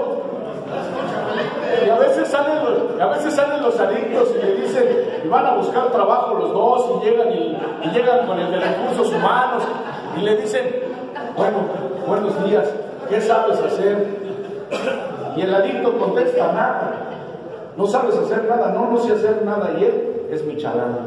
Y a veces salen los, a veces salen los adictos y le dicen, y van a buscar trabajo los dos, y llegan y, y llegan con el de recursos humanos, y le dicen, bueno, buenos días, ¿qué sabes hacer? Y el adicto contesta, nada. No sabes hacer nada, no, no sé hacer nada, y él es mi chalán.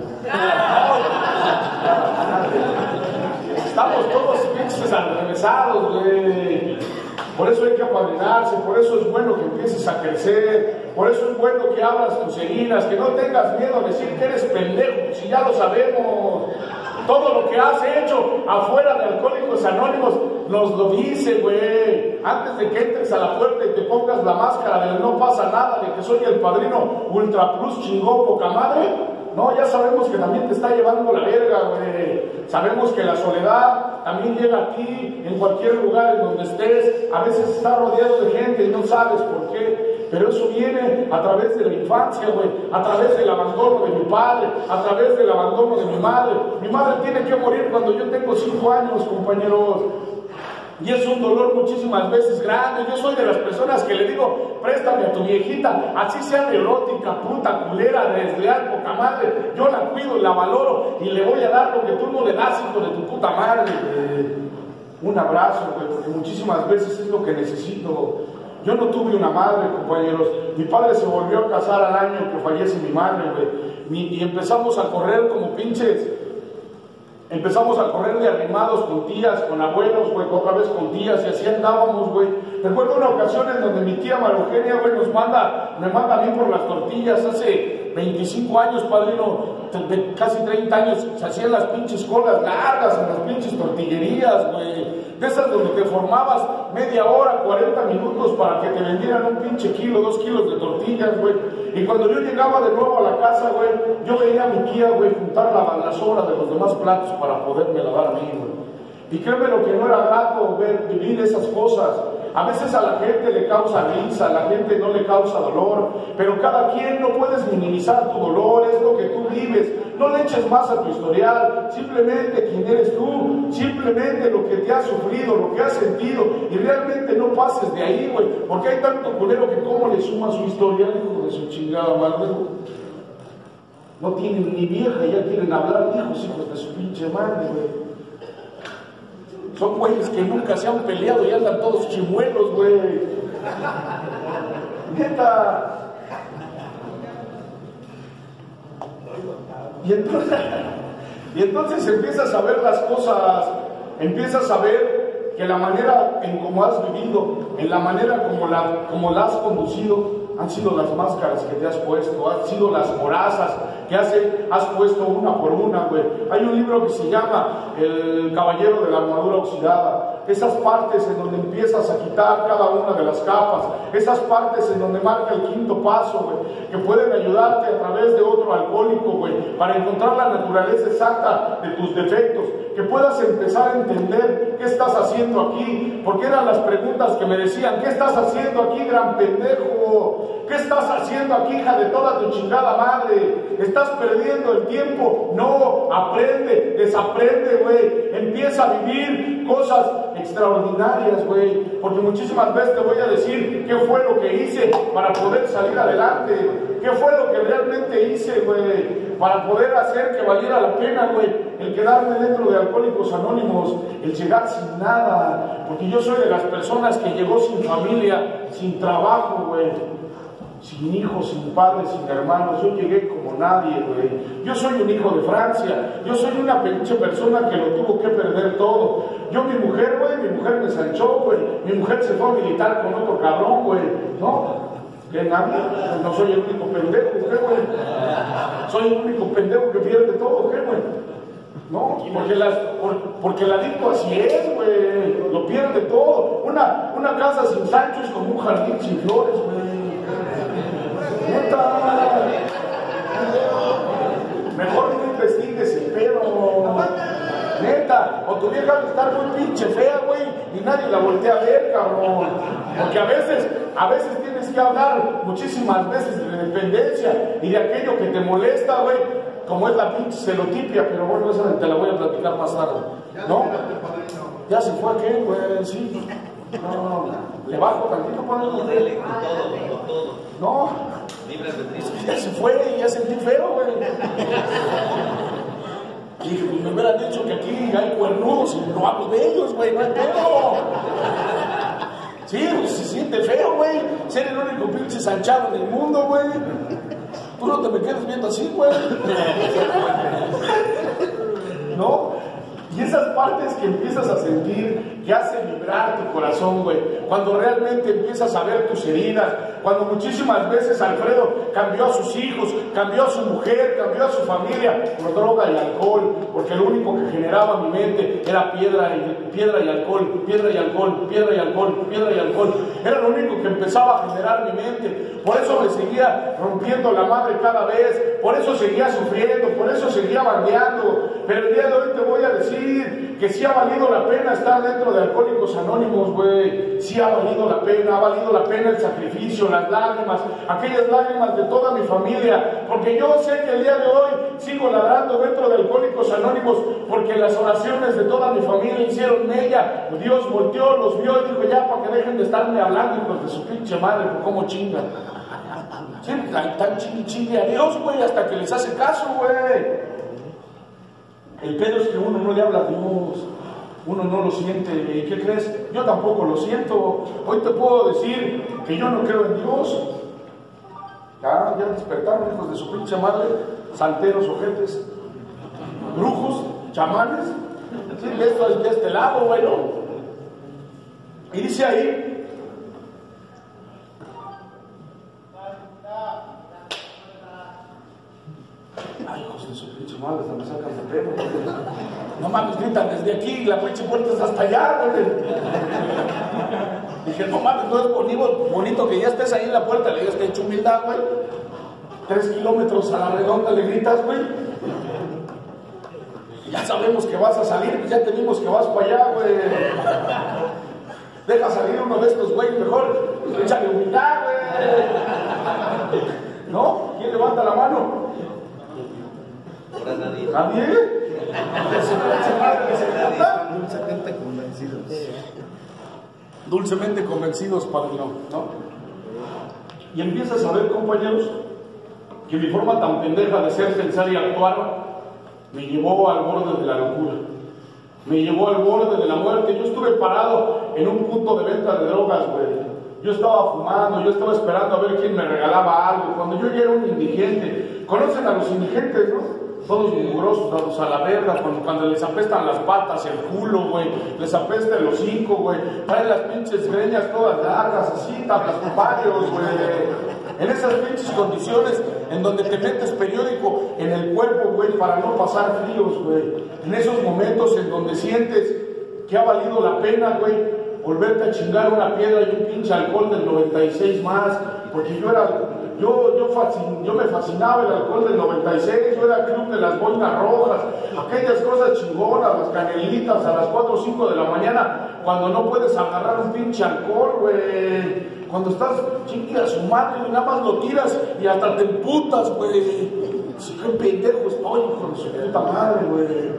Estamos todos pinches enrevesados, güey. Por eso hay que apadrinarse, por eso es bueno que empieces a crecer, por eso es bueno que abras tus heridas, que no tengas miedo a decir que eres pendejo, si ya lo sabemos. Todo lo que has hecho afuera de Alcohólicos Anónimos nos lo dice, güey. Antes de que entres a la puerta y te pongas la máscara de no pasa nada, de que soy el padrino Ultra Plus chingón poca madre, no, ya sabemos que también te está llevando la verga, güey. Sabemos que la soledad también llega a ti en cualquier lugar en donde estés. A veces estás rodeado de gente y no sabes por qué. Pero eso viene a través de la infancia, güey, a través del abandono de mi padre, a través del abandono de mi madre. Mi madre tiene que morir cuando yo tengo cinco años, compañeros. Y es un dolor muchísimas veces grande. Yo soy de las personas que le digo, préstame a tu viejita, así sea neurótica, puta, culera, desleal, poca madre. Yo la cuido y la valoro y le voy a dar lo que tú no le das, hijo de tu puta madre. Eh, un abrazo, güey, porque muchísimas veces es lo que necesito. Yo no tuve una madre, compañeros. Mi padre se volvió a casar al año que fallece mi madre, güey. Y empezamos a correr como pinches. Empezamos a correr de arrimados con tías, con abuelos, güey, otra vez con tías, y así andábamos, güey. Recuerdo una ocasión en donde mi tía María Eugenia, güey, nos manda, me manda a mí por las tortillas hace veinticinco años, padrino, de casi treinta años, se hacían las pinches colas largas en las pinches tortillerías, güey. De esas donde te formabas media hora, cuarenta minutos para que te vendieran un pinche kilo, dos kilos de tortillas, güey. Y cuando yo llegaba de nuevo a la casa, güey, yo veía a mi tía, güey, juntar la, la sobra de los demás platos para poderme lavar a mí, güey. Y créeme lo que no era grato ver, vivir esas cosas. A veces a la gente le causa risa, a la gente no le causa dolor, pero cada quien no puedes minimizar tu dolor, es lo que tú vives. No le eches más a tu historial, simplemente quién eres tú, simplemente lo que te has sufrido, lo que has sentido, y realmente no pases de ahí, güey, porque hay tanto culero que cómo le suma su historial, hijo de su chingada madre. No tienen ni vieja y ya quieren hablar, hijos, hijos de su pinche madre, güey. Son güeyes que nunca se han peleado y andan todos chimuelos, güey. Neta. Y entonces, y entonces empiezas a ver las cosas, empiezas a ver que la manera en cómo has vivido, en la manera como la, como la has conducido, han sido las máscaras que te has puesto, han sido las corazas que has, has puesto una por una, güey. Hay un libro que se llama El Caballero de la Armadura Oxidada. Esas partes en donde empiezas a quitar cada una de las capas, esas partes en donde marca el quinto paso, güey, que pueden ayudarte a través de otro alcohólico, güey, para encontrar la naturaleza exacta de tus defectos, que puedas empezar a entender qué estás haciendo aquí, porque eran las preguntas que me decían: ¿qué estás haciendo aquí, gran pendejo? ¿Qué estás haciendo aquí, hija de toda tu chingada madre? ¿Estás perdiendo el tiempo? No, aprende, desaprende, güey. Empieza a vivir cosas extraordinarias, güey. Porque muchísimas veces te voy a decir qué fue lo que hice para poder salir adelante. ¿Qué fue lo que realmente hice, güey? Para poder hacer que valiera la pena, güey, el quedarme dentro de Alcohólicos Anónimos, el llegar sin nada. Porque yo soy de las personas que llegó sin familia, sin trabajo, güey. Sin hijos, sin padres, sin hermanos. Yo llegué como nadie, güey. Yo soy un hijo de Francia. Yo soy una pinche persona que lo tuvo que perder todo. Yo, mi mujer, güey, mi mujer me ensanchó, güey. Mi mujer se fue a militar con otro cabrón, güey. ¿No? ¿Que nadie? No soy el único pendejo, ¿qué, güey? Soy el único pendejo que pierde todo, ¿qué, güey? No, porque, las, por, porque el adicto así es, güey. Lo pierde todo. Una, una casa sin Sancho es como un jardín sin flores, güey. Neta. Mejor no investigues el pedo. Neta. O tu vieja va a estar muy pinche fea, güey, y nadie la voltea a ver, cabrón. Porque a veces, a veces tienes que hablar muchísimas veces de dependencia y de aquello que te molesta, güey, como es la pinche celotipia, pero bueno, esa te la voy a platicar más tarde. ¿No? Ya se fue aquel, güey, sí. No, no, no. Le bajo tantito para el modelo. No. Ya se fue y ya sentí feo, güey. Y me hubieran dicho que aquí hay cuernudos y no hablo de ellos, güey, no hay pedo. Sí, pues se siente feo, güey. Ser el único pinche sanchado en el mundo, güey. Tú no te me quedes viendo así, güey. ¿No? Y esas partes que empiezas a sentir, que hacen vibrar tu corazón, güey, cuando realmente empiezas a ver tus heridas, cuando muchísimas veces Alfredo cambió a sus hijos, cambió a su mujer, cambió a su familia por droga y alcohol, porque lo único que generaba mi mente era piedra y, piedra y alcohol, piedra y alcohol, piedra y alcohol, piedra y alcohol. Era lo único que empezaba a generar mi mente. Por eso me seguía rompiendo la madre cada vez, por eso seguía sufriendo, por eso seguía bandeando. Pero el día de hoy te voy a decir que sí ha valido la pena estar dentro de Alcohólicos Anónimos, güey. Sí ha valido la pena, ha valido la pena el sacrificio, las lágrimas, aquellas lágrimas de toda mi familia. Porque yo sé que el día de hoy sigo ladrando dentro de Alcohólicos Anónimos, porque las oraciones de toda mi familia hicieron mella. Dios volteó, los vio y dijo: ya, para que dejen de estarme hablando, hijos de su pinche madre, por cómo chingan. Sí, tan, tan chingue, chingue a Dios, güey, hasta que les hace caso, güey. El pedo es que uno no le habla a Dios, uno no lo siente. ¿Y qué crees? Yo tampoco lo siento. Hoy te puedo decir que yo no creo en Dios. Ya, ya despertaron, hijos de su pinche madre, salteros, ojetes, brujos, chamanes. Sí, esto es de este lado, bueno. Y dice ahí: ay, hijos de su pinche madre, hasta me sacan de pedo. No mames, gritan desde aquí y la pinche puerta es hasta allá, güey. Dije: no mames, no es bonito, bonito que ya estés ahí en la puerta. Le digo: te he hecho humildad, güey. Tres kilómetros a la redonda le gritas, güey. Ya sabemos que vas a salir, ya tenemos que vas para allá, güey. Deja salir uno de estos, güey, mejor. Échale humildad, güey. ¿No? ¿Quién levanta la mano? Ahora nadie. ¿Nadie? Dulcemente convencidos. Dulcemente convencidos, padrino, ¿no? Y empiezas a ver, compañeros, que mi forma tan pendeja de ser, pensar y actuar me llevó al borde de la locura, me llevó al borde de la muerte. Yo estuve parado en un punto de venta de drogas, güey. Yo estaba fumando, yo estaba esperando a ver quién me regalaba algo. Cuando yo ya era un indigente, ¿conocen a los indigentes, no? Todos mugrosos, dados a la verga, cuando, cuando les apestan las patas, el culo, güey, les apesta el hocico, güey, traen las pinches greñas todas largas, así, varios, güey. En esas pinches condiciones en donde te metes periódico en el cuerpo, güey, para no pasar fríos, güey. En esos momentos en donde sientes que ha valido la pena, güey, volverte a chingar una piedra y un pinche alcohol del noventa y seis más, porque yo era, yo, yo, fascin, yo me fascinaba el alcohol del noventa y seis, yo era club de las boinas rojas, aquellas cosas chingonas, las canelitas a las cuatro o cinco de la mañana, cuando no puedes agarrar un pinche alcohol, güey, cuando estás chingue a su madre y nada más lo tiras y hasta te emputas, güey. Sí, qué pendejo estoy, hijo de su puta madre, güey,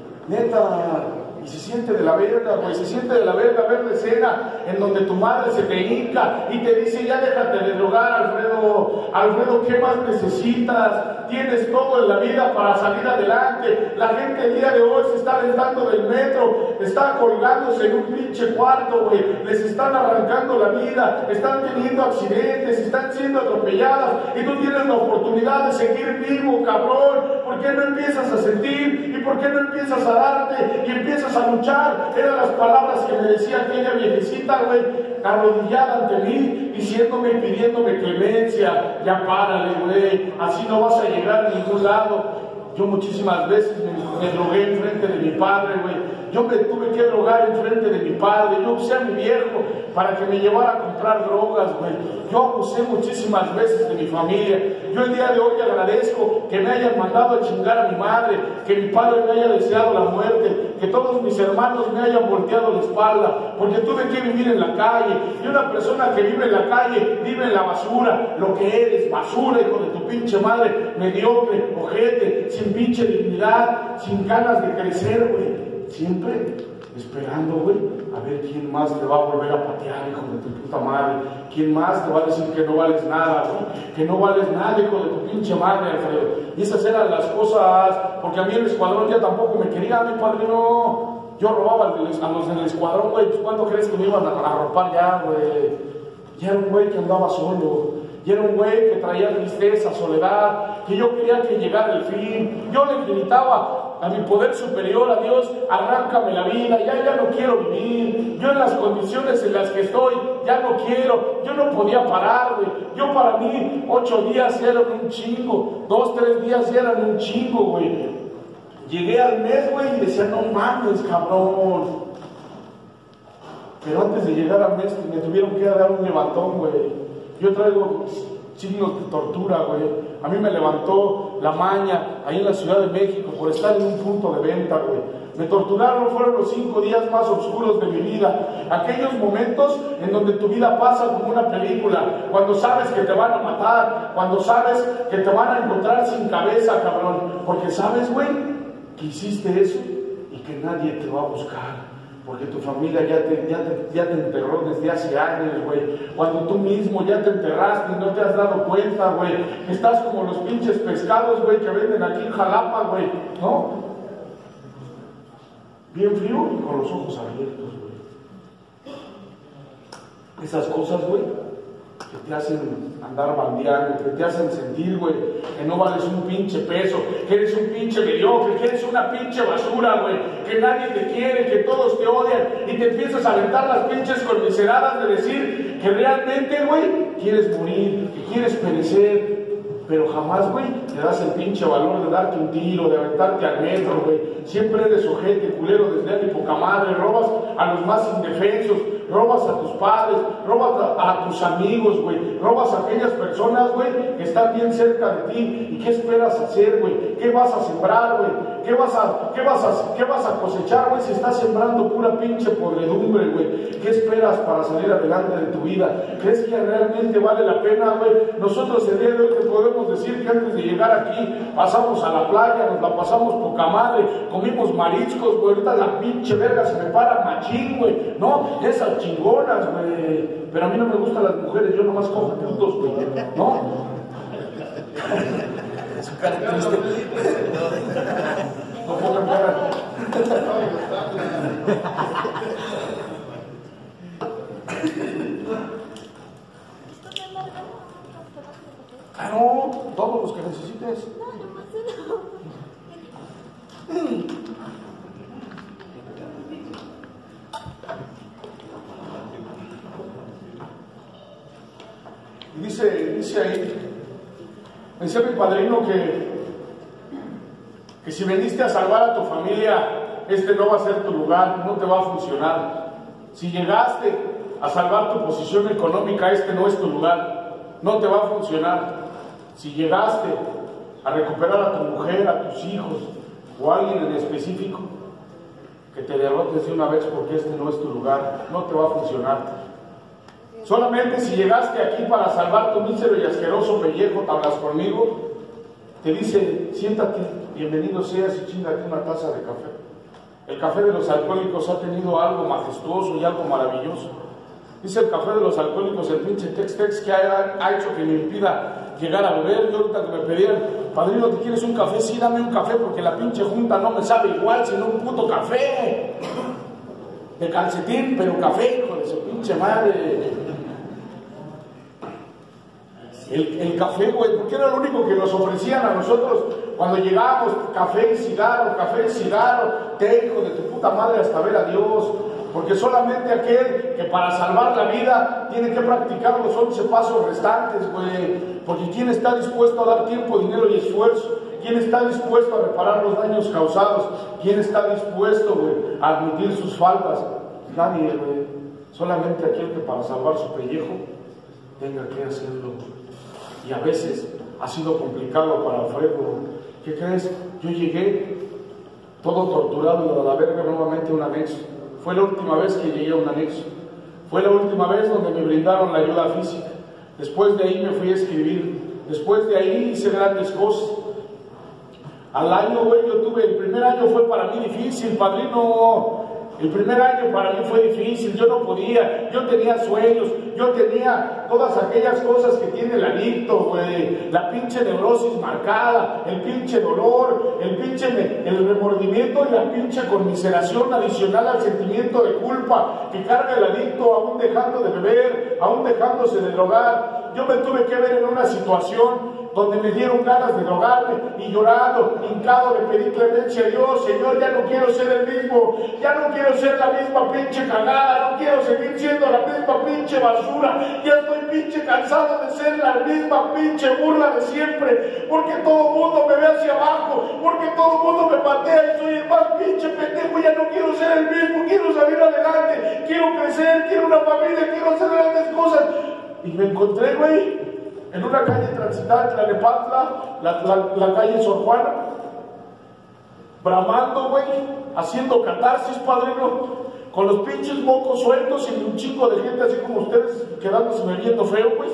neta. Y se siente de la verga, güey, se siente de la verga ver la escena en donde tu madre se te hinca y te dice, ya déjate de drogar, Alfredo, Alfredo, ¿qué más necesitas? Tienes todo en la vida para salir adelante. La gente el día de hoy se está aventando del metro, está colgándose en un pinche cuarto, güey, les están arrancando la vida, están teniendo accidentes, están siendo atropelladas y tú tienes la oportunidad de seguir vivo, cabrón. ¿Por qué no empiezas a sentir? ¿Y por qué no empiezas a darte? Y empiezas a luchar. Eran las palabras que me decía aquella viejecita, güey, arrodillada ante mí, diciéndome y pidiéndome clemencia. Ya párale, güey, así no vas a llegar a ningún lado. Yo muchísimas veces me, me drogué en frente de mi padre, güey. Yo me tuve que drogar en frente de mi padre. Yo usé a mi viejo para que me llevara a comprar drogas, güey. Yo abusé muchísimas veces de mi familia. Yo el día de hoy agradezco que me hayan mandado a chingar a mi madre, que mi padre me haya deseado la muerte, que todos mis hermanos me hayan volteado la espalda, porque tuve que vivir en la calle. Y una persona que vive en la calle vive en la basura. Lo que eres, basura, hijo de tu pinche madre, mediocre, ojete, sin pinche dignidad, sin ganas de crecer, güey. Siempre esperando, güey, a ver quién más te va a volver a patear, hijo de tu puta madre. Quién más te va a decir que no vales nada, güey. Que no vales nada, hijo de tu pinche madre, Alfredo. Y esas eran las cosas, porque a mí el escuadrón ya tampoco me quería, mi padre no. Yo robaba a los del escuadrón, güey. Pues ¿cuándo crees que me iban a arropar ya, güey? Ya era un güey que andaba solo. Y era un güey que traía tristeza, soledad, que yo quería que llegara el fin. Yo le gritaba a mi poder superior, a Dios, arráncame la vida, ya, ya no quiero vivir. Yo en las condiciones en las que estoy, ya no quiero. Yo no podía parar, güey. Yo para mí, ocho días ya eran un chingo. Dos, tres días ya eran un chingo, güey. Llegué al mes, güey, y decía, no mames, cabrón. Pero antes de llegar al mes, me tuvieron que dar un levantón, güey. Yo traigo signos de tortura, güey. A mí me levantó la maña ahí en la Ciudad de México por estar en un punto de venta, güey. Me torturaron, fueron los cinco días más oscuros de mi vida. Aquellos momentos en donde tu vida pasa como una película. Cuando sabes que te van a matar, cuando sabes que te van a encontrar sin cabeza, cabrón. Porque sabes, güey, que hiciste eso y que nadie te va a buscar. Porque tu familia ya te, ya, te, ya te enterró desde hace años, güey. Cuando tú mismo ya te enterraste y no te has dado cuenta, güey. Estás como los pinches pescados, güey, que venden aquí en Jalapa, güey, ¿no? Bien frío y con los ojos abiertos, güey. Esas cosas, güey, que te hacen andar bandeando, que te hacen sentir, güey, que no vales un pinche peso, que eres un pinche mediocre, que eres una pinche basura, güey, que nadie te quiere, que todos te odian, y te empiezas a aventar las pinches conmiseradas de decir que realmente, güey, quieres morir, que quieres perecer, pero jamás, güey, te das el pinche valor de darte un tiro, de aventarte al metro, güey. Siempre eres ojete, culero, desde mi poca madre, robas a los más indefensos, robas a tus padres, robas a, a tus amigos, güey, robas a aquellas personas, güey, que están bien cerca de ti. ¿Y qué esperas hacer, güey? ¿Qué vas a sembrar, güey? ¿Qué vas a, qué vas a, qué vas a cosechar, güey, si estás sembrando pura pinche podredumbre, güey? ¿Qué esperas para salir adelante de tu vida? ¿Crees que realmente vale la pena, güey? Nosotros el día de hoy te podemos decir que antes de llegar aquí pasamos a la playa, nos la pasamos poca madre, comimos mariscos, güey, ahorita la pinche verga se me para machín, güey, ¿no? Esas chingonas, güey. Pero a mí no me gustan las mujeres, yo nomás como putos, güey, ¿no? Su cara triste. No pongan cara. Ah, no, todos los que necesites. Y dice, dice ahí, me decía mi padrino que, que si veniste a salvar a tu familia, este no va a ser tu lugar, no te va a funcionar. Si llegaste a salvar tu posición económica, este no es tu lugar, no te va a funcionar. Si llegaste a recuperar a tu mujer, a tus hijos o a alguien en específico, que te derrotes de una vez porque este no es tu lugar, no te va a funcionar. Solamente si llegaste aquí para salvar tu mísero y asqueroso pellejo, te hablas conmigo, te dice, siéntate, bienvenido seas y chíngate una taza de café. El café de los alcohólicos ha tenido algo majestuoso y algo maravilloso. Dice el café de los alcohólicos, el pinche tex-tex que ha, ha hecho que me impida llegar a beber. Yo ahorita que me pedían, padrino, ¿te quieres un café? Sí, dame un café porque la pinche junta no me sabe igual sino un puto café. De calcetín, pero café, hijo de su pinche madre. El, el café, güey, porque era lo único que nos ofrecían a nosotros cuando llegábamos, café y cigarro, café y cigarro, té, hijo de tu puta madre, hasta ver a Dios. Porque solamente aquel que para salvar la vida tiene que practicar los once pasos restantes, güey. Porque ¿quién está dispuesto a dar tiempo, dinero y esfuerzo? ¿Quién está dispuesto a reparar los daños causados? ¿Quién está dispuesto, güey, a admitir sus faltas? Nadie, güey. Solamente aquel que para salvar su pellejo tenga que hacerlo. Y a veces ha sido complicado para Alfredo. ¿Qué crees? Yo llegué todo torturado y a la verga nuevamente a un anexo. Fue la última vez que llegué a un anexo. Fue la última vez donde me brindaron la ayuda física. Después de ahí me fui a escribir. Después de ahí hice grandes cosas. Al año, güey, yo tuve, el primer año fue para mí difícil, padrino. El primer año para mí fue difícil, yo no podía, yo tenía sueños, yo tenía todas aquellas cosas que tiene el adicto, güey, la pinche neurosis marcada, el pinche dolor, el pinche el remordimiento y la pinche conmiseración adicional al sentimiento de culpa que carga el adicto, aún dejando de beber, aún dejándose de drogar. Yo me tuve que ver en una situación donde me dieron ganas de drogarme y llorando, hincado, le pedí clemencia a Dios. Señor, ya no quiero ser el mismo, ya no quiero ser la misma pinche cagada, no quiero seguir siendo la misma pinche basura, ya estoy pinche cansado de ser la misma pinche burla de siempre, porque todo el mundo me ve hacia abajo, porque todo el mundo me patea y soy el más pinche pendejo, ya no quiero ser el mismo, quiero salir adelante, quiero crecer, quiero una familia, quiero hacer grandes cosas. Y me encontré, güey, en una calle transitada, Tlalnepantla, la, la, la calle Sor Juana, bramando, güey, haciendo catarsis, padrino, con los pinches mocos sueltos y un chingo de gente así como ustedes, quedándose viendo feo, pues,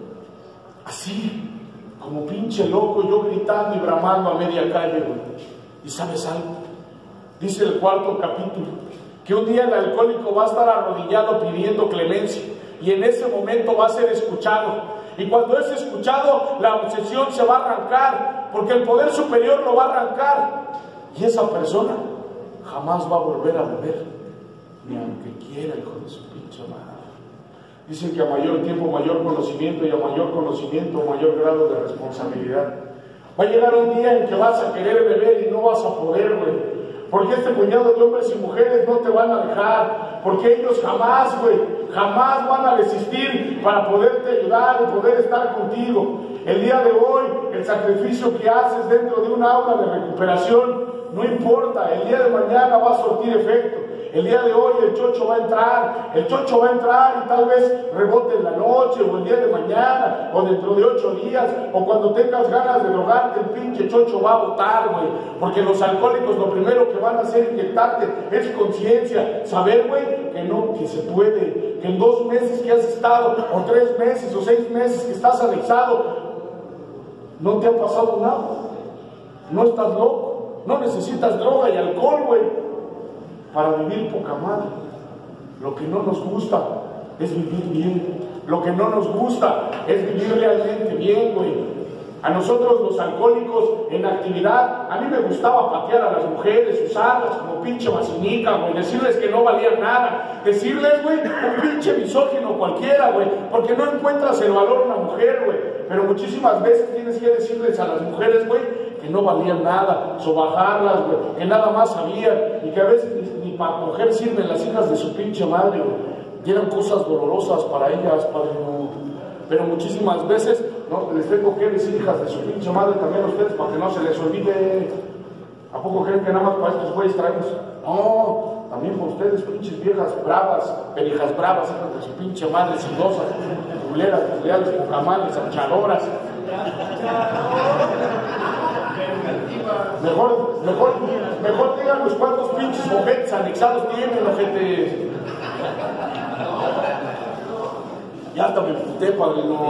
así, como pinche loco, yo gritando y bramando a media calle, güey. ¿Y sabes algo? Dice el cuarto capítulo, que un día el alcohólico va a estar arrodillado pidiendo clemencia, y en ese momento va a ser escuchado. Y cuando es escuchado, la obsesión se va a arrancar, porque el poder superior lo va a arrancar. Y esa persona jamás va a volver a beber, ni aunque quiera, hijo de su pinche madre. Dicen que a mayor tiempo, mayor conocimiento, y a mayor conocimiento, mayor grado de responsabilidad. Va a llegar un día en que vas a querer beber y no vas a poder, güey. Porque este puñado de hombres y mujeres no te van a dejar, porque ellos jamás, güey, jamás van a resistir para poderte ayudar y poder estar contigo. El día de hoy, el sacrificio que haces dentro de un aula de recuperación, no importa, el día de mañana va a surtir efecto. El día de hoy el chocho va a entrar, el chocho va a entrar y tal vez rebote en la noche, o el día de mañana, o dentro de ocho días, o cuando tengas ganas de drogarte, el pinche chocho va a botar, güey. Porque los alcohólicos lo primero que van a hacer inyectarte es conciencia, saber, güey, que no, que se puede, que en dos meses que has estado, o tres meses, o seis meses que estás anexado, no te ha pasado nada, no estás loco, no necesitas droga y alcohol, güey, para vivir poca madre. Lo que no nos gusta es vivir bien. Lo que no nos gusta es vivir realmente bien, güey. A nosotros los alcohólicos en actividad, a mí me gustaba patear a las mujeres, usarlas como pinche vacinica, güey, decirles que no valían nada, decirles, güey, un pinche misógino cualquiera, güey, porque no encuentras el valor en una mujer, güey, pero muchísimas veces tienes que decirles a las mujeres, güey, que no valían nada, sobajarlas, güey, que nada más sabían, y que a veces ni, ni para coger sirven las hijas de su pinche madre, güey, y eran cosas dolorosas para ellas, padrino. Pero muchísimas veces, no, les tengo que decir, hijas de su pinche madre también a ustedes, para que no se les olvide. ¿A poco creen que nada más para estos güeyes traemos? No, también para ustedes, pinches viejas bravas, penijas bravas, hijas de su pinche madre, silosas, culeras, leales, pocamales, anchadoras. Mejor, mejor, mejor digan los cuantos pinches mojetes anexados tienen, ojetes. Ya hasta me puté, padrino.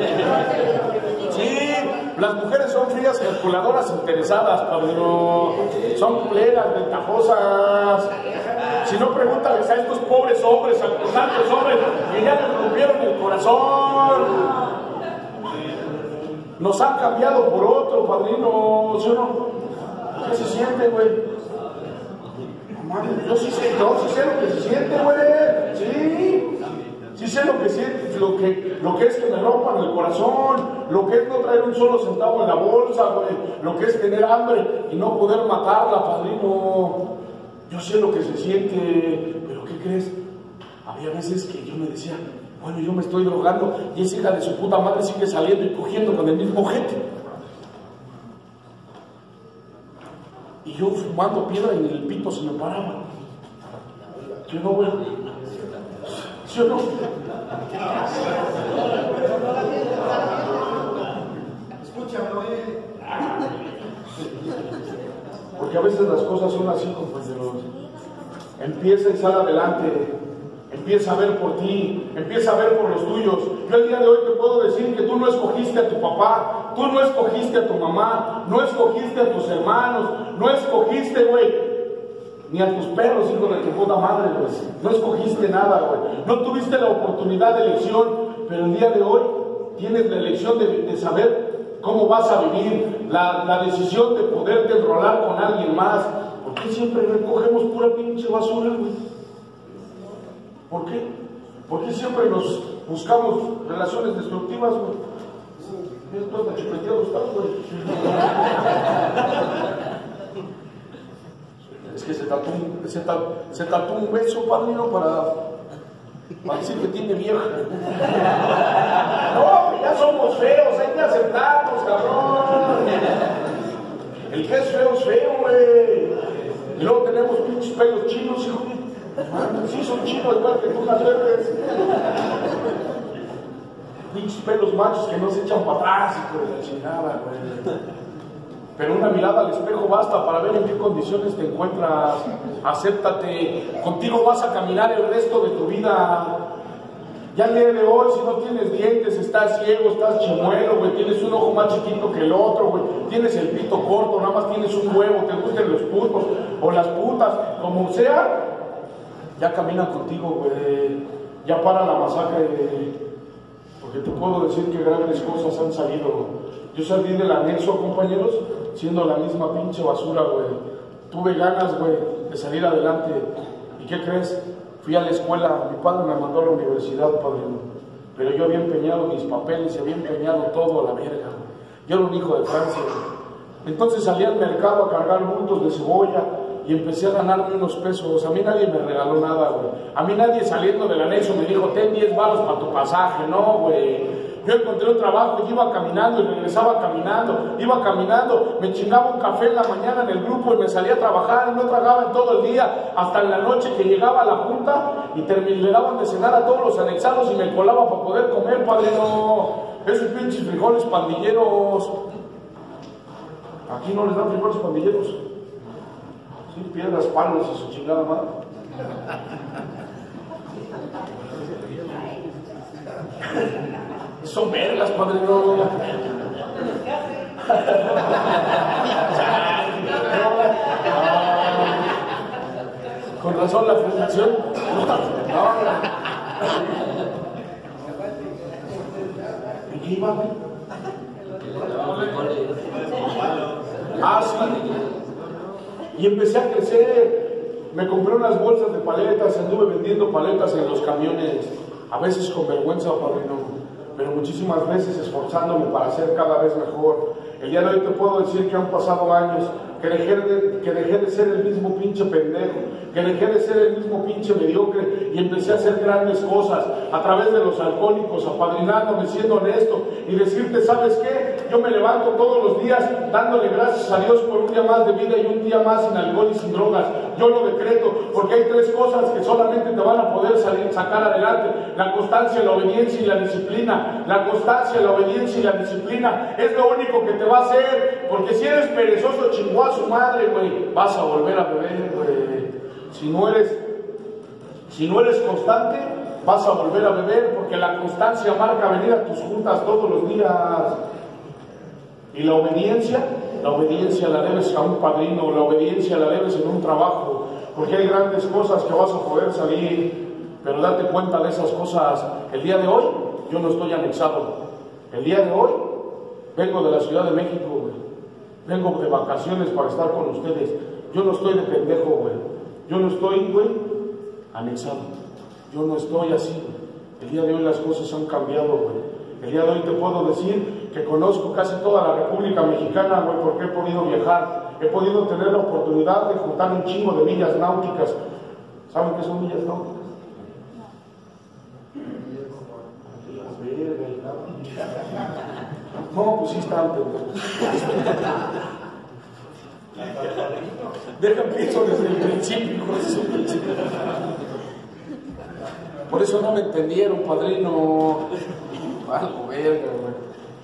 Sí, las mujeres son frías, calculadoras, interesadas, padrino. Son culeras, ventajosas. Si no, pregúntales a estos pobres hombres, a los tantos hombres que ya les rompieron el corazón. Nos han cambiado por otro, padrino. ¿Sí o no? ¿Qué se siente, güey? Yo sí sé, yo sí sé lo que se siente, güey. Sí. Sí sé lo que siente, lo que, lo que es que me rompan el corazón, lo que es no traer un solo centavo en la bolsa, güey, lo que es tener hambre y no poder matarla, padrino. Yo sé lo que se siente, pero ¿qué crees? Había veces que yo me decía, bueno, yo me estoy drogando y esa hija de su puta madre sigue saliendo y cogiendo con el mismo gente. Y yo fumando piedra en el pito se me paraba. Yo no, güey. Yo no. Escúchame. Porque a veces las cosas son así, compañeros. Empieza y sal adelante. Empieza a ver por ti, empieza a ver por los tuyos. Yo el día de hoy te puedo decir que tú no escogiste a tu papá, tú no escogiste a tu mamá, no escogiste a tus hermanos, no escogiste, güey, ni a tus perros, hijo de tu puta madre, güey. No escogiste nada, güey. No tuviste la oportunidad de elección, pero el día de hoy tienes la elección de, de saber cómo vas a vivir, la, la decisión de poderte enrolar con alguien más. ¿Por qué siempre recogemos pura pinche basura, güey? ¿Por qué? ¿Por qué siempre nos buscamos relaciones destructivas, güey? Esto hasta chupeteado estás, güey. Es que se tatuó, se, tatuó, se tatuó un beso, padrino, para, para decir que tiene vieja. No, ya somos feos, hay que aceptarnos, cabrón. El que es feo es feo, güey. Y luego tenemos pinches pelos chinos, hijo de... Sí, son chinos, igual que tú, las verdes. Pinches pelos machos que no se echan para atrás, hijo de la chingada, güey. Pero una mirada al espejo basta para ver en qué condiciones te encuentras. Acéptate. Contigo vas a caminar el resto de tu vida. Ya el día de hoy, si no tienes dientes, estás ciego, estás chimuelo, güey, tienes un ojo más chiquito que el otro, güey, tienes el pito corto, nada más tienes un huevo, te gustan los putos o las putas, como sea, ya caminan contigo, güey. Ya para la masacre, porque te puedo decir que grandes cosas han salido. Yo salí del anexo, compañeros, siendo la misma pinche basura, güey. Tuve ganas, güey, de salir adelante. ¿Y qué crees? Fui a la escuela, mi padre me mandó a la universidad, padrino. Pero yo había empeñado mis papeles y había empeñado todo a la verga, güey. Yo era un hijo de Francia, güey. Entonces salí al mercado a cargar bultos de cebolla y empecé a ganarme unos pesos. A mí nadie me regaló nada, güey. A mí nadie saliendo del anexo me dijo, ten diez baros para tu pasaje. No, güey. Yo encontré un trabajo y iba caminando y regresaba caminando, iba caminando, me chingaba un café en la mañana en el grupo y me salía a trabajar y no tragaba en todo el día, hasta en la noche que llegaba a la junta y termin, le daban de cenar a todos los anexados y me colaba para poder comer, padrino. Esos pinches frijoles pandilleros. Aquí no les dan frijoles pandilleros. Sí, piedras, palos y su chingada madre. Son vergas, padrino. Con razón la frustración. ¿En qué iba, güey? Ah, sí. Y empecé a crecer. Me compré unas bolsas de paletas, anduve vendiendo paletas en los camiones, a veces con vergüenza, padrino, pero muchísimas veces esforzándome para ser cada vez mejor. El día de hoy te puedo decir que han pasado años, que dejé de, que dejé de ser el mismo pinche pendejo, que dejé de ser el mismo pinche mediocre y empecé a hacer grandes cosas a través de los alcohólicos, apadrinándome, siendo honesto y decirte, ¿sabes qué? Yo me levanto todos los días dándole gracias a Dios por un día más de vida y un día más sin alcohol y sin drogas. Yo lo decreto porque hay tres cosas que solamente te van a poder salir, sacar adelante: la constancia, la obediencia y la disciplina. La constancia, la obediencia y la disciplina es lo único que te va a hacer, porque si eres perezoso, chingó a su madre, güey, vas a volver a beber, güey. Si no eres, si no eres constante, vas a volver a beber, porque la constancia marca venir a tus juntas todos los días. Y la obediencia, la obediencia la debes a un padrino, la obediencia la debes en un trabajo, porque hay grandes cosas que vas a poder salir, pero date cuenta de esas cosas. El día de hoy, yo no estoy anexado. El día de hoy, vengo de la Ciudad de México, güey. Vengo de vacaciones para estar con ustedes. Yo no estoy de pendejo, güey. Yo no estoy, güey, anexado. Yo no estoy así, güey. El día de hoy las cosas han cambiado, güey. El día de hoy te puedo decir que conozco casi toda la República Mexicana, güey, porque he podido viajar. He podido tener la oportunidad de juntar un chingo de millas náuticas. ¿Saben qué son millas náuticas? No, pues sí están, deja pienso desde el principio. Por eso no me entendieron, padrino. Algo verga, güey.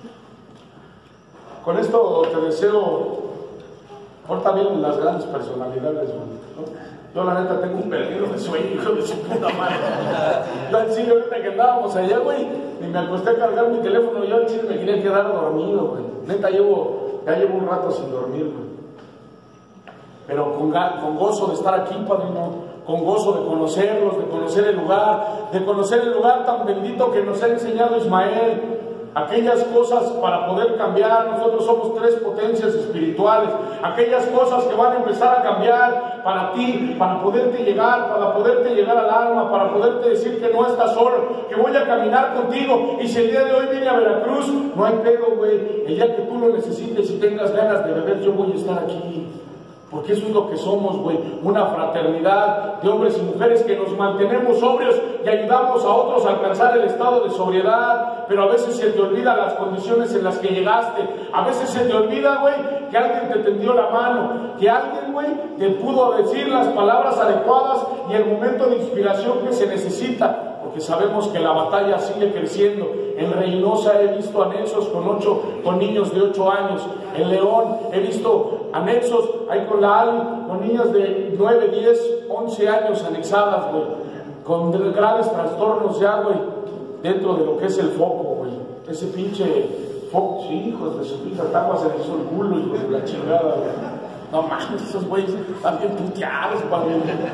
Con esto te deseo. Ahorita vienen las grandes personalidades, güey, ¿no? Yo la neta tengo un perdido de sueño, hijo de su puta madre. Yo al chile ahorita que andábamos allá, güey, y me acosté a cargar mi teléfono, yo al chile me quería quedar dormido, güey. Neta llevo, ya llevo un rato sin dormir, güey. Pero con, con gozo de estar aquí, padrino, con gozo de conocerlos, de conocer el lugar, de conocer el lugar tan bendito que nos ha enseñado Ismael. Aquellas cosas para poder cambiar, nosotros somos tres potencias espirituales, aquellas cosas que van a empezar a cambiar para ti, para poderte llegar, para poderte llegar al alma, para poderte decir que no estás solo, que voy a caminar contigo, y si el día de hoy viene a Veracruz, no hay pedo, güey, el día que tú lo necesites y tengas ganas de beber, yo voy a estar aquí. Porque eso es lo que somos, güey, una fraternidad de hombres y mujeres que nos mantenemos sobrios y ayudamos a otros a alcanzar el estado de sobriedad. Pero a veces se te olvida las condiciones en las que llegaste, a veces se te olvida, güey, que alguien te tendió la mano, que alguien, güey, te pudo decir las palabras adecuadas y el momento de inspiración que se necesita. Porque sabemos que la batalla sigue creciendo. En Reynosa he visto anexos con ocho, con niños de ocho años. En León he visto anexos ahí con la Ali, con niñas de nueve, diez, once años anexadas, güey, con graves trastornos ya, güey, dentro de lo que es el foco, güey. Ese pinche foco, sí, hijos de su pinche tagua se les hizo el culo, hijos de la chingada, güey. No mames, esos güeyes están bien puteados, padre.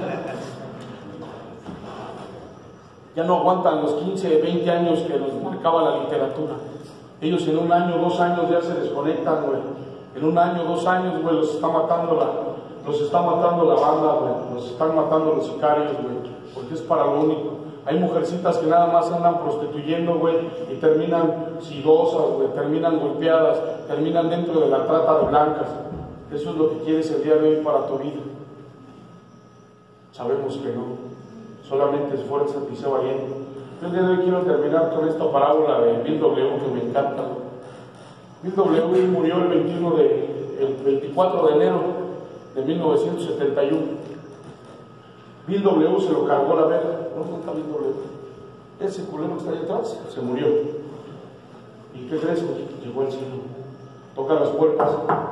Ya no aguantan los quince, veinte años que nos marcaba la literatura. Ellos en un año, dos años ya se desconectan, güey. En un año, dos años, güey, los está matando la, los está matando la banda, güey. Los están matando los sicarios, güey. Porque es para lo único. Hay mujercitas que nada más andan prostituyendo, güey, y terminan sidosas, güey, terminan golpeadas, terminan dentro de la trata de blancas. Eso es lo que quieres el día de hoy para tu vida. Sabemos que no. Solamente esfuérzate y sé valiente. Yo el día de hoy quiero terminar con esta parábola de Bill W, que me encanta. Bill W murió el veintiuno de, el veinticuatro de enero de mil novecientos setenta y uno. Bill W se lo cargó la verga. ¿Dónde está Bill W? Ese culero que está ahí atrás se murió. ¿Y qué crees? Llegó el cielo. Toca las puertas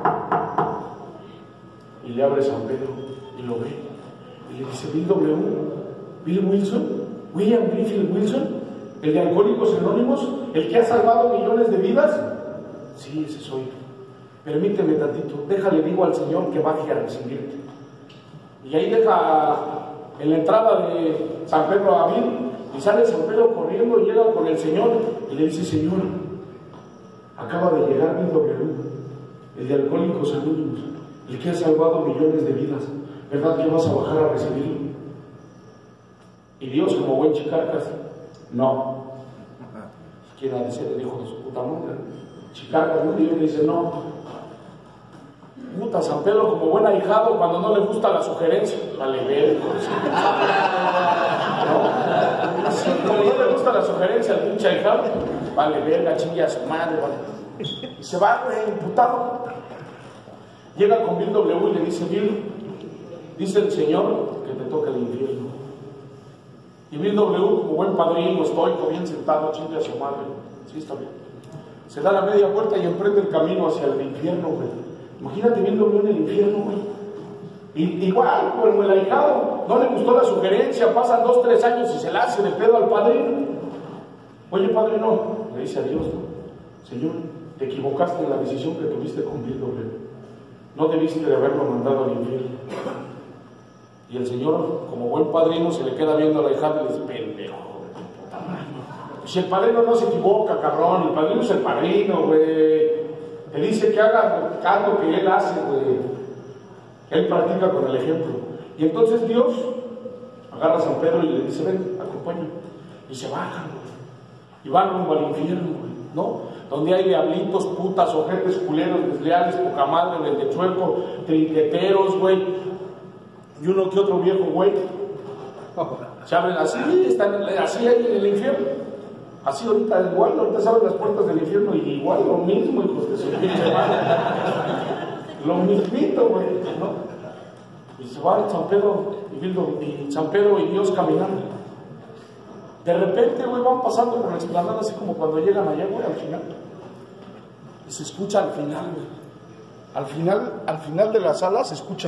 y le abre San Pedro y lo ve. Y le dice: Bill W, Bill Wilson, William Griffith Wilson, el de Alcohólicos Anónimos, el que ha salvado millones de vidas. Sí, ese soy. Permíteme tantito, déjale, digo al Señor que baje a recibirte. Y ahí deja en la entrada de San Pedro a Bill, y sale San Pedro corriendo y llega con el Señor y le dice: Señor, acaba de llegar Bill W. el de Alcohólicos Anónimos, el que ha salvado millones de vidas, ¿verdad que vas a bajar a recibirlo? Y Dios, como buen chicarcas, no. ¿Quién ha de ser el hijo de su puta madre? Chicarcas, ¿no? Y Dios le dice, no. Puta, San Pedro, como buen ahijado, cuando no le gusta la sugerencia, vale ver. ¿No? Así, como no le gusta la sugerencia al pinche ahijado, vale verga, chingue a su madre, vale. Y se va, güey, imputado. Llega con Bill W y le dice, Bill, dice el Señor que te toca el infierno. Y Bill W, como buen padrino, estoico, bien sentado, chingue a su madre. Sí, está bien. Se da la media vuelta y emprende el camino hacia el infierno, güey. Imagínate Bill W en el infierno, güey. Y, igual, como el ahijado, no le gustó la sugerencia, pasan dos, tres años y se la hace de pedo al padrino. Oye, padre, no, le dice a Dios, ¿no? Señor, te equivocaste en la decisión que tuviste con Bill W. No debiste de haberlo mandado al infierno. Y el Señor, como buen padrino, se le queda viendo a la hija y le dice, pendejo, puta madre. Si el padrino no se equivoca, cabrón, el padrino es el padrino, güey. Te dice que haga algo que él hace, güey. Él practica con el ejemplo. Y entonces Dios agarra a San Pedro y le dice, ven, acompáñame. Y se bajan, güey. Y van rumbo al infierno, güey, ¿no? Donde hay diablitos, putas, ojetes, culeros, desleales, poca madre, vendechueco, trinqueteros, güey. Y uno que otro viejo, güey. Se abren así, están así ahí en el infierno. Así ahorita igual, ahorita se abren las puertas del infierno y igual lo mismo, hijos de su pinche madre. Lo mismito, güey, ¿no? Y se va San Pedro y, y San Pedro y Dios caminando. De repente, güey, van pasando por la explanada así como cuando llegan allá, güey, al final. Y se escucha al final, güey. Al final, al final de la sala se escucha.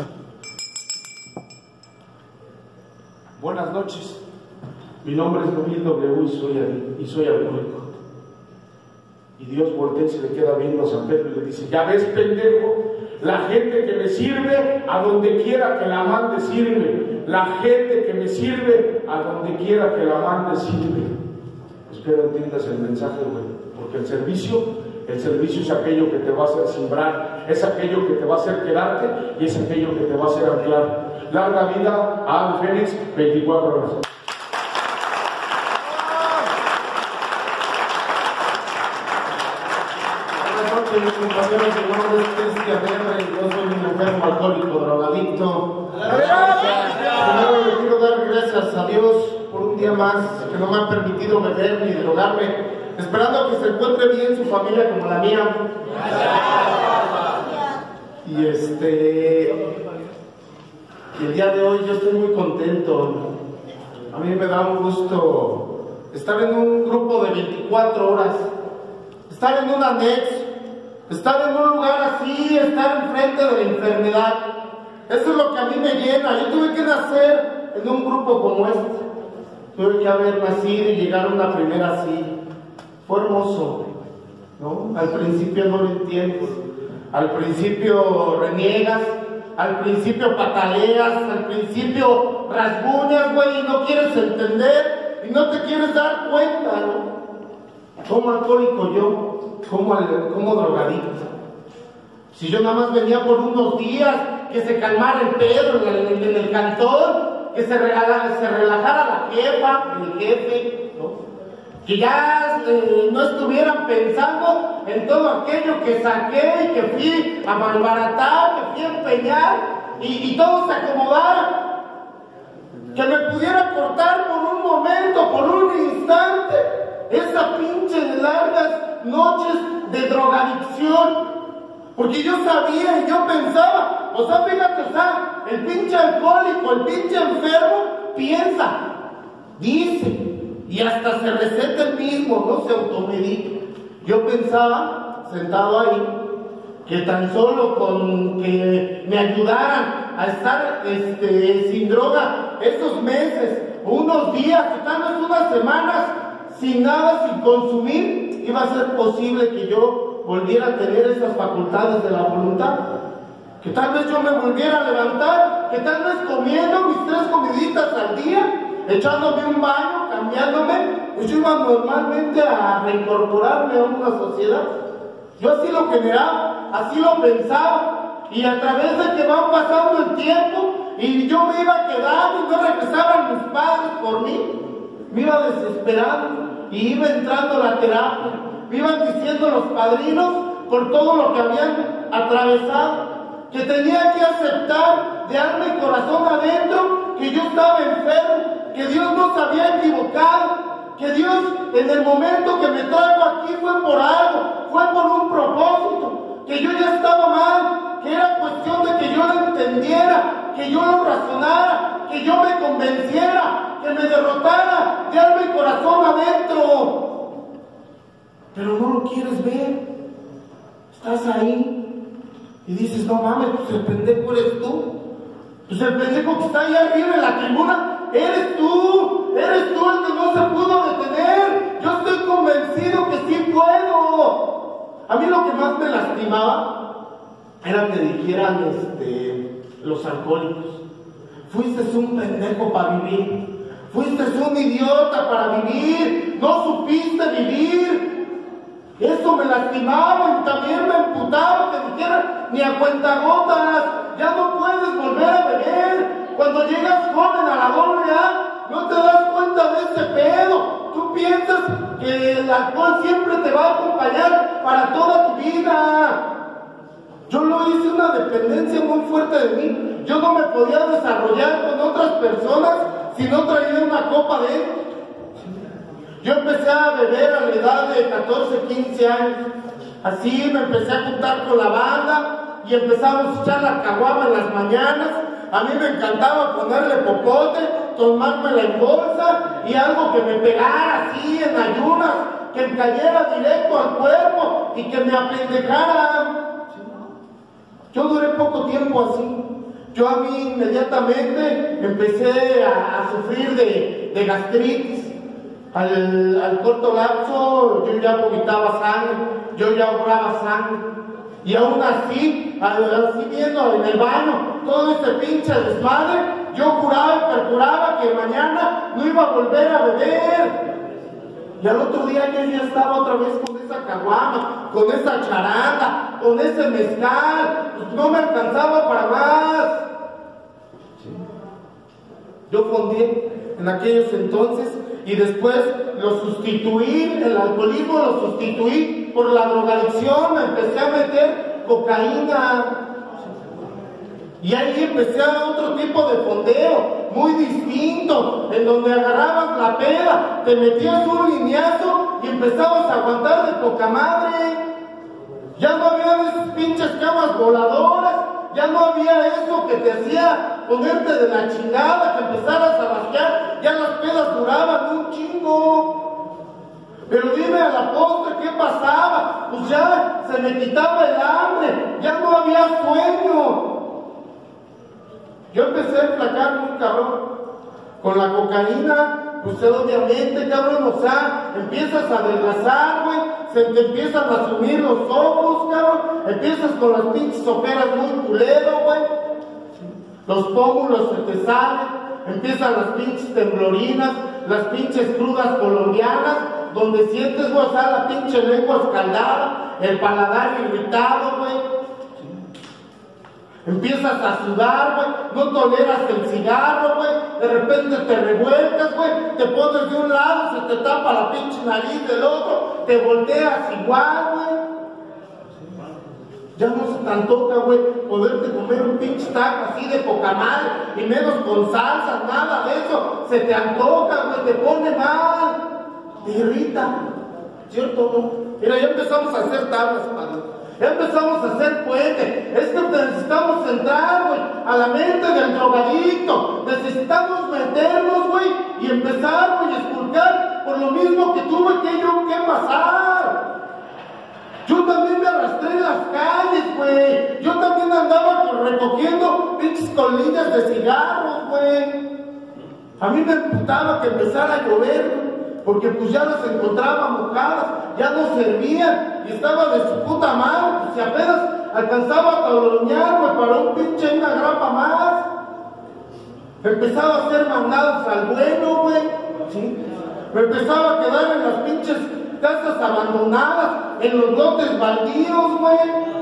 Buenas noches. Mi nombre es Bill W y soy, y soy alcohólico. Y Dios voltea y se le queda viendo a San Pedro y le dice, ya ves, pendejo, la gente que me sirve, a donde quiera que la mande sirve. La gente que me sirve, a donde quiera que la mande sirve. Espero entiendas el mensaje, güey, porque el servicio, el servicio es aquello que te va a hacer sembrar, es aquello que te va a hacer quedarte y es aquello que te va a hacer anclar. Larga vida a Ave Fénix, veinticuatro horas. Mis compañeros, mi nombre es Cristian R. y yo soy un enfermo alcohólico, drogadicto. Primero le quiero dar gracias a Dios por un día más que no me han permitido beber ni drogarme, esperando que se encuentre bien su familia como la mía. Y este y el día de hoy yo estoy muy contento. A mí me da un gusto estar en un grupo de veinticuatro horas, estar en un anexo, estar en un lugar así, estar enfrente de la enfermedad. Eso es lo que a mí me llena. Yo tuve que nacer en un grupo como este. Tuve que haber nacido y llegar a una primera así. Fue hermoso, ¿no? Al principio no lo entiendes. Al principio reniegas. Al principio pataleas. Al principio rasguñas, güey, y no quieres entender. Y no te quieres dar cuenta, ¿no? Como alcohólico yo. Como, como drogadicto. Si yo nada más venía por unos días, que se calmara el pedo en el, en el cantón, que se, regala, se relajara la jefa, el jefe, ¿no? Que ya eh, no estuvieran pensando en todo aquello que saqué y que fui a malbaratar, que fui a empeñar y, y todo se acomodara. Que me pudiera cortar por un momento, por un instante, esa pinche largas noches de drogadicción, porque yo sabía y yo pensaba, o sea, fíjate, o sea, el pinche alcohólico, el pinche enfermo, piensa, dice, y hasta se receta el mismo, no se automedica. Yo pensaba, sentado ahí, que tan solo con que me ayudaran a estar este, sin droga esos meses, unos días, tal vez unas semanas, sin nada, sin consumir, iba a ser posible que yo volviera a tener esas facultades de la voluntad, que tal vez yo me volviera a levantar, que tal vez comiendo mis tres comiditas al día, echándome un baño, cambiándome, pues yo iba normalmente a reincorporarme a una sociedad. Yo así lo generaba, así lo pensaba. Y a través de que va pasando el tiempo y yo me iba quedando y no regresaban mis padres por mí, me iba desesperando y iba entrando a la terapia. Me iban diciendo los padrinos por todo lo que habían atravesado, que tenía que aceptar de alma y corazón adentro que yo estaba enfermo, que Dios no se había equivocado, que Dios en el momento que me trajo aquí fue por algo, fue por un propósito, que yo ya estaba mal, que era cuestión de que yo lo entendiera, que yo lo razonara, que yo me convenciera, que me derrotara de alma y corazón adentro. Pero no lo quieres ver. Estás ahí y dices, no mames, pues el pendejo eres tú. Pues el pendejo que está ahí arriba en la tribuna, eres tú. Eres tú el que no se pudo detener. Yo estoy convencido que sí puedo. A mí lo que más me lastimaba era que dijeran este, los alcohólicos, fuiste un pendejo para vivir, fuiste un idiota para vivir, no supiste vivir. Eso me lastimaba y también me emputaba que dijeran, ni a cuentagotas, ya no puedes volver a beber. Cuando llegas joven a la doble A, no te das cuenta de ese pedo. Tú piensas que el alcohol siempre te va a acompañar para toda tu vida. Yo lo hice una dependencia muy fuerte de mí. Yo no me podía desarrollar con otras personas si no traía una copa de él. Yo empecé a beber a la edad de catorce, quince años. Así me empecé a juntar con la banda y empezamos a echar la caguama en las mañanas. A mí me encantaba ponerle popote, tomármela en bolsa y algo que me pegara así en ayunas, que me cayera directo al cuerpo y que me apendejara. Yo duré poco tiempo así. Yo a mí inmediatamente empecé a, a sufrir de, de gastritis. Al, al corto lapso yo ya vomitaba sangre, yo ya ahorraba sangre. Y aún así, así viendo en el baño todo este pinche desmadre, yo juraba y perjuraba que mañana no iba a volver a beber. Y al otro día yo ya estaba otra vez con esa caguama, con esa charanda, con ese mezcal, pues no me alcanzaba para más. Yo fondeé en aquellos entonces y después lo sustituí, el alcoholismo lo sustituí por la drogadicción, me empecé a meter cocaína. Y ahí empecé a otro tipo de fondeo, muy distinto, en donde agarrabas la peda, te metías un lineazo y empezabas a aguantar de poca madre. Ya no había esas pinches camas voladoras, ya no había eso que te hacía ponerte de la chingada, que empezaras a rascar, ya las pedas duraban un chingo. Pero dime a la postre qué pasaba, pues ya se me quitaba el hambre, ya no había sueño. Yo empecé a enflacar muy cabrón. Con la cocaína, pues obviamente, cabrón, o sea, empiezas a adelgazar, güey, se te empiezan a sumir los ojos, cabrón, empiezas con las pinches ojeras muy culero, güey, los pómulos se te salen, empiezan las pinches temblorinas, las pinches crudas colombianas, donde sientes, güey, o sea, la pinche lengua escaldada, el paladar irritado, güey. Empiezas a sudar, güey, no toleras el cigarro, güey, de repente te revuelcas, güey, te pones de un lado, se te tapa la pinche nariz del otro, te volteas igual, güey. Ya no se te antoja, güey, poderte comer un pinche taco así de poca madre, y menos con salsa, nada de eso, se te antoja, güey, te pone mal, te irrita, ¿cierto, no? Mira, ya empezamos a hacer tablas, padre. Ya empezamos a hacer puente. Es que necesitamos entrar, güey, a la mente del drogadicto. Necesitamos meternos, güey, y empezar, güey, a esculcar por lo mismo que tuve que yo que pasar. Yo también me arrastré en las calles, güey. Yo también andaba recogiendo pinches colillas de cigarros, güey. A mí me emputaba que empezara a llover, güey, porque pues ya las encontraba mojadas, ya no servían, y estaba de su puta madre, pues si apenas alcanzaba a talonear, güey, para un pinche una grapa más. Empezaba a hacer mandados al bueno, güey, ¿sí? Me empezaba a quedar en las pinches casas abandonadas, en los lotes baldíos, güey.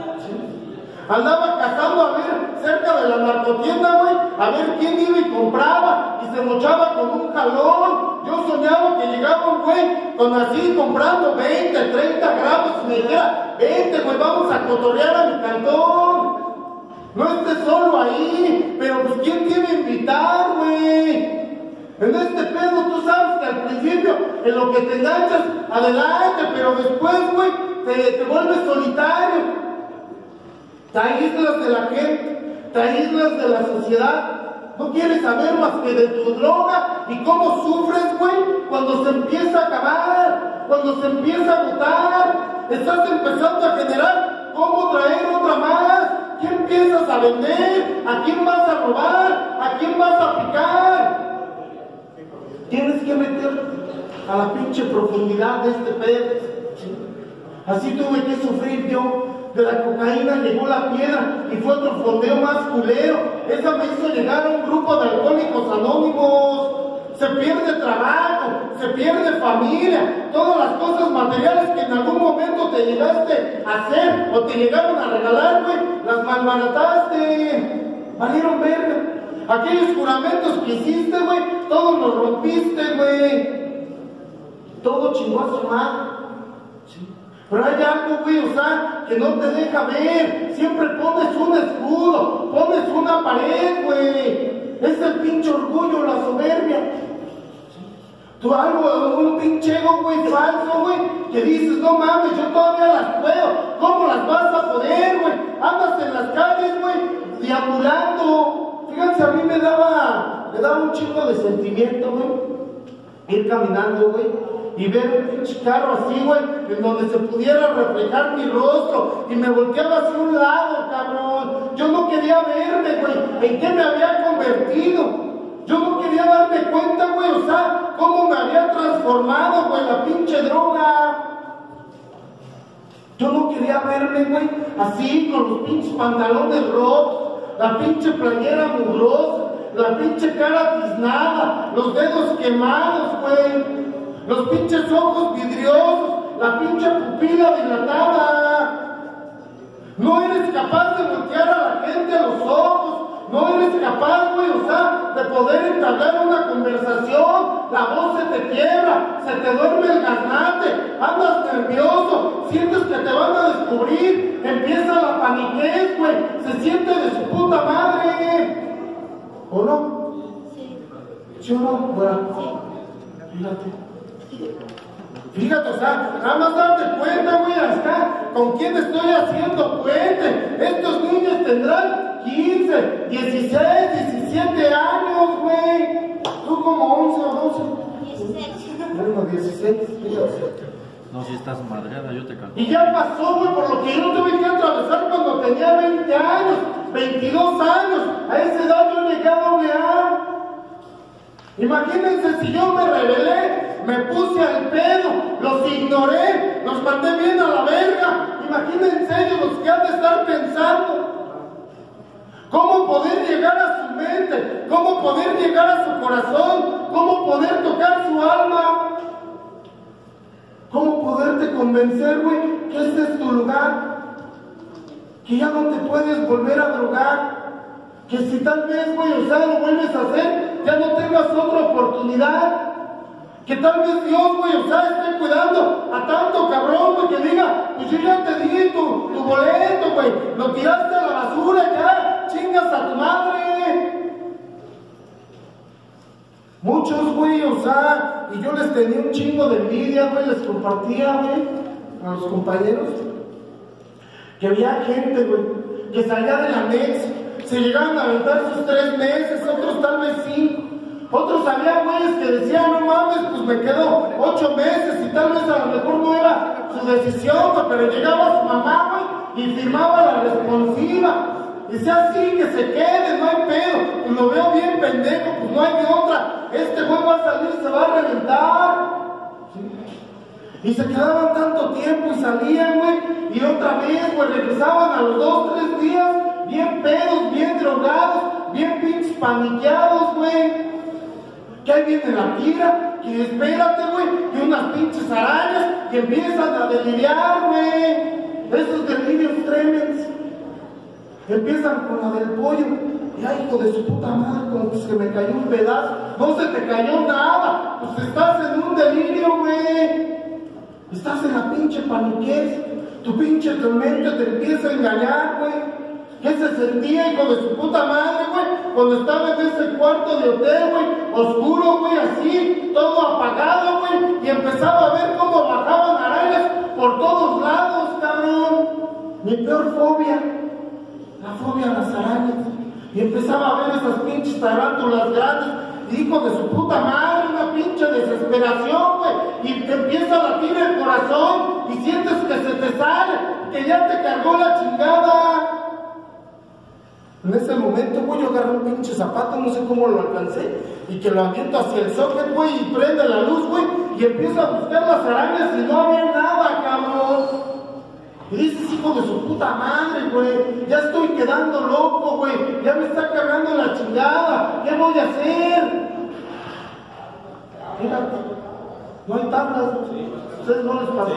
Andaba cazando a ver cerca de la narcotienda, güey, a ver quién iba y compraba y se mochaba con un jalón. Yo soñaba que llegaba un güey con así comprando veinte, treinta gramos y me dijera, vente, güey, vamos a cotorrear a mi cantón. No estés solo ahí, pero pues quién te iba a invitar, güey. En este pedo tú sabes que al principio en lo que te enganchas, adelante, pero después, güey, te, te vuelves solitario. Te aíslas de la gente, te aíslas de la sociedad. No quieres saber más que de tu droga y cómo sufres, güey, cuando se empieza a acabar, cuando se empieza a agotar. Estás empezando a generar cómo traer otra más. ¿Qué empiezas a vender? ¿A quién vas a robar? ¿A quién vas a picar? Tienes que meterte a la pinche profundidad de este pedo. Así tuve que sufrir yo. De la cocaína llegó la piedra y fue otro fondeo más culero. Esa me hizo llegar a un grupo de alcohólicos anónimos. Se pierde trabajo, se pierde familia, todas las cosas materiales que en algún momento te llegaste a hacer o te llegaron a regalar, güey, las malbarataste, valieron verga. Aquellos juramentos que hiciste, güey, todos los rompiste, güey. Todo chingó a su madre. Pero hay algo, güey, o sea, que no te deja ver. Siempre pones un escudo, pones una pared, güey. Es el pinche orgullo, la soberbia. Tú algo, un pinche ego, güey, falso, güey, que dices, no mames, yo todavía las puedo. ¿Cómo las vas a poder, güey? Andas en las calles, güey, deambulando. Fíjense, a mí me daba, me daba un chingo de sentimiento, güey, ir caminando, güey, y ver un pinche carro así, güey, en donde se pudiera reflejar mi rostro, y me volteaba hacia un lado, cabrón. Yo no quería verme, güey, en qué me había convertido. Yo no quería darme cuenta, güey, o sea, cómo me había transformado, güey, la pinche droga. Yo no quería verme, güey, así, con los pinches pantalones rotos, la pinche playera mugrosa, la pinche cara tiznada, los dedos quemados, güey. Los pinches ojos vidriosos, la pinche pupila dilatada. No eres capaz de voltear a la gente a los ojos. No eres capaz, güey, o sea, de poder entablar una conversación. La voz se te quiebra, se te duerme el gaznate, andas nervioso, sientes que te van a descubrir, empieza la paniquez, güey, se siente de su puta madre. ¿O no? Sí. ¿Sí o no? Bueno, fíjate. Fíjate, o sea, nada más darte cuenta, güey, hasta con quién estoy haciendo puente. Estos niños tendrán quince, dieciséis, diecisiete años, güey. Tú como once o doce. dieciséis. Bueno, dieciséis. No, si estás madreada, yo te calculo. Y ya pasó, güey, por lo que yo tuve que atravesar cuando tenía veinte años, veintidós años. A esa edad yo llegué a doble A. Imagínense si yo me rebelé, me puse al pedo, los ignoré, los mandé bien a la verga. Imagínense ellos los que han de estar pensando. ¿Cómo poder llegar a su mente? ¿Cómo poder llegar a su corazón? ¿Cómo poder tocar su alma? ¿Cómo poderte convencer, güey, que este es tu lugar? Que ya no te puedes volver a drogar. Que si tal vez, güey, o sea, lo vuelves a hacer, ya no tengas otra oportunidad. Que tal vez Dios, güey, o sea, esté cuidando a tanto cabrón, güey, que diga, pues yo ya te di tu, tu boleto, güey, lo tiraste a la basura, ya, chingas a tu madre. Muchos, güey, o sea, y yo les tenía un chingo de envidia, güey, les compartía, güey, a los compañeros, que había gente, güey, que salía de la Mex, se llegaban a aventar sus tres meses, otros tal vez cinco. Otros había güeyes que decían, no mames, pues me quedo ocho meses y tal vez a lo mejor no era su decisión, pero llegaba su mamá, güey, y firmaba la responsiva. Decía, sí, que se quede, no hay pedo. Pues lo veo bien pendejo, pues no hay de otra. Este güey va a salir, se va a reventar. ¿Sí? Y se quedaban tanto tiempo y salían, güey, y otra vez, güey, regresaban a los dos, tres días, bien pedos, bien drogados, bien pinches paniqueados, güey. Que ahí viene la tira, que espérate, güey, que unas pinches arañas que empiezan a deliriar, güey. Esos delirios tremendos. Empiezan con la del pollo. Y ay, hijo de su puta madre, como que se me cayó un pedazo. No se te cayó nada. Pues estás en un delirio, güey. Estás en la pinche paniquez. Tu pinche mente te empieza a engañar, güey. ¿Qué se sentía, hijo de su puta madre, güey? Cuando estaba en ese cuarto de hotel, güey, oscuro, güey, así, todo apagado, güey, y empezaba a ver cómo bajaban arañas por todos lados, cabrón. Mi peor fobia, la fobia a las arañas. Y empezaba a ver esas pinches tarántulas grandes, hijo de su puta madre, una pinche desesperación, güey, y te empieza a latir el corazón, y sientes que se te sale, que ya te cargó la chingada. En ese momento, güey, yo agarré un pinche zapato, no sé cómo lo alcancé, y que lo aviento hacia el socket, güey, y prende la luz, güey, y empiezo a buscar las arañas y no había nada, cabrón. Y dices, hijo de su puta madre, güey, ya estoy quedando loco, güey, ya me está cargando la chingada, ¿qué voy a hacer? Mira, no hay tablas, ustedes no les pasó.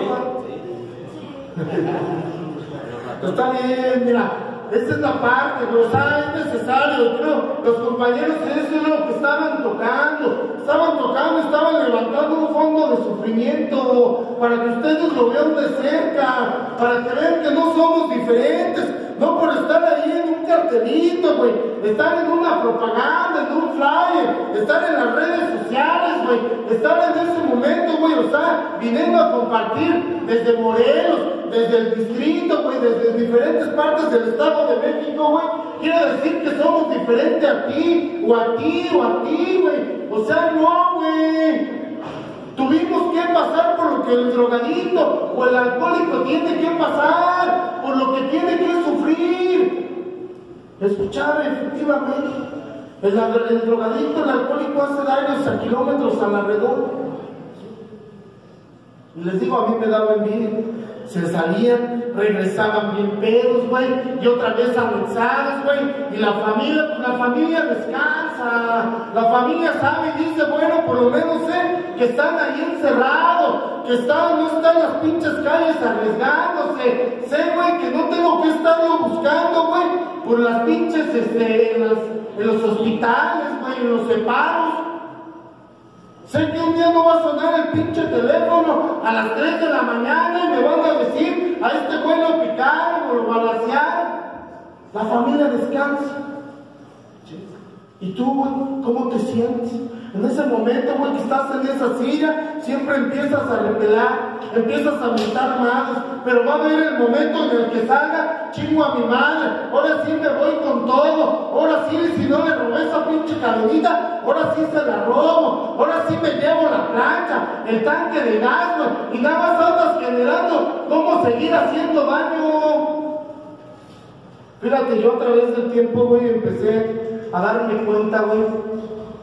Está bien, mira. Esa es la parte, pero o sea, es necesario, creo. Los compañeros, eso es lo que estaban tocando. Estaban tocando, estaban levantando un fondo de sufrimiento para que ustedes lo vean de cerca, para que vean que no somos diferentes, no por estar ahí en un cartelito, güey, estar en una propaganda, en un flyer, estar en las redes sociales, güey, estar en ese momento, güey, o sea, viniendo a compartir desde Morelos, desde el distrito, güey, desde diferentes partes del Estado de México, güey, quiere decir que somos diferentes a ti, o a ti, o a ti, güey. O sea, no, güey. Tuvimos que pasar por lo que el drogadicto o el alcohólico tiene que pasar, por lo que tiene que sufrir. Escuchar, efectivamente. El, el drogadicto, el alcohólico hace daños a kilómetros a la redonda. Y les digo, a mí me daba envidia. Se salían, regresaban bien pedos, güey, y otra vez anexados, güey, y la familia, pues la familia descansa, la familia sabe y dice, bueno, por lo menos sé que están ahí encerrados, que están, no están en las pinches calles arriesgándose, sé, güey, que no tengo que estarlo buscando, güey, por las pinches, este, en, las, en los hospitales, güey, en los separos. Sé que un día no va a sonar el pinche teléfono a las tres de la mañana y me van a decir, a este güey lo picaron o lo balacearon. La familia descansa. ¿Y tú, güey, cómo te sientes? En ese momento, güey, que estás en esa silla, siempre empiezas a repelar, empiezas a mentar madres, pero va a haber el momento en el que salga, chingo a mi madre, ahora sí me voy con todo, ahora sí, si no le robé esa pinche cadenita, ahora sí se la robo, ahora sí me llevo la plancha, el tanque de gas, güey, y nada más andas generando cómo seguir haciendo daño. Fíjate, yo a través del tiempo, güey, empecé a darme cuenta, güey,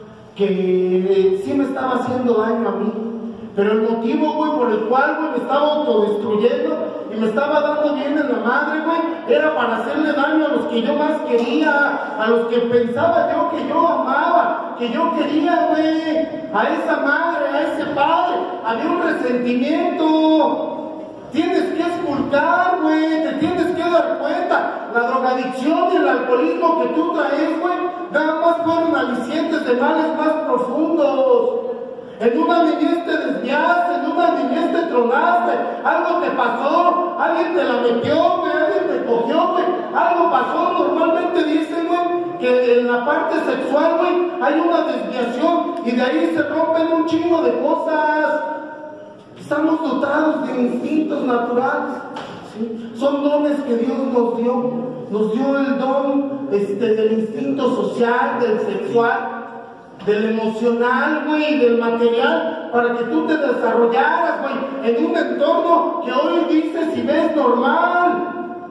que sí me estaba haciendo daño a mí, pero el motivo, güey, por el cual, güey, me estaba autodestruyendo y me estaba dando bien en la madre, güey, era para hacerle daño a los que yo más quería, a los que pensaba yo que yo amaba, que yo quería, güey, a esa madre, a ese padre. Había un resentimiento. Tienes que esculcar, güey, te tienes que dar cuenta. La drogadicción y el alcoholismo que tú traes, güey, nada más fueron alicientes de males más profundos. En una niñez te desviaste, en una niñez te tronaste, algo te pasó, alguien te la metió, güey, alguien te cogió, güey, algo pasó. Normalmente dicen, güey, que en la parte sexual, güey, hay una desviación y de ahí se rompen un chingo de cosas. Estamos dotados de instintos naturales, ¿sí? Son dones que Dios nos dio. Nos dio el don este, del instinto social, del sexual, del emocional, güey, del material, para que tú te desarrollaras, güey, en un entorno que hoy dices y ves normal.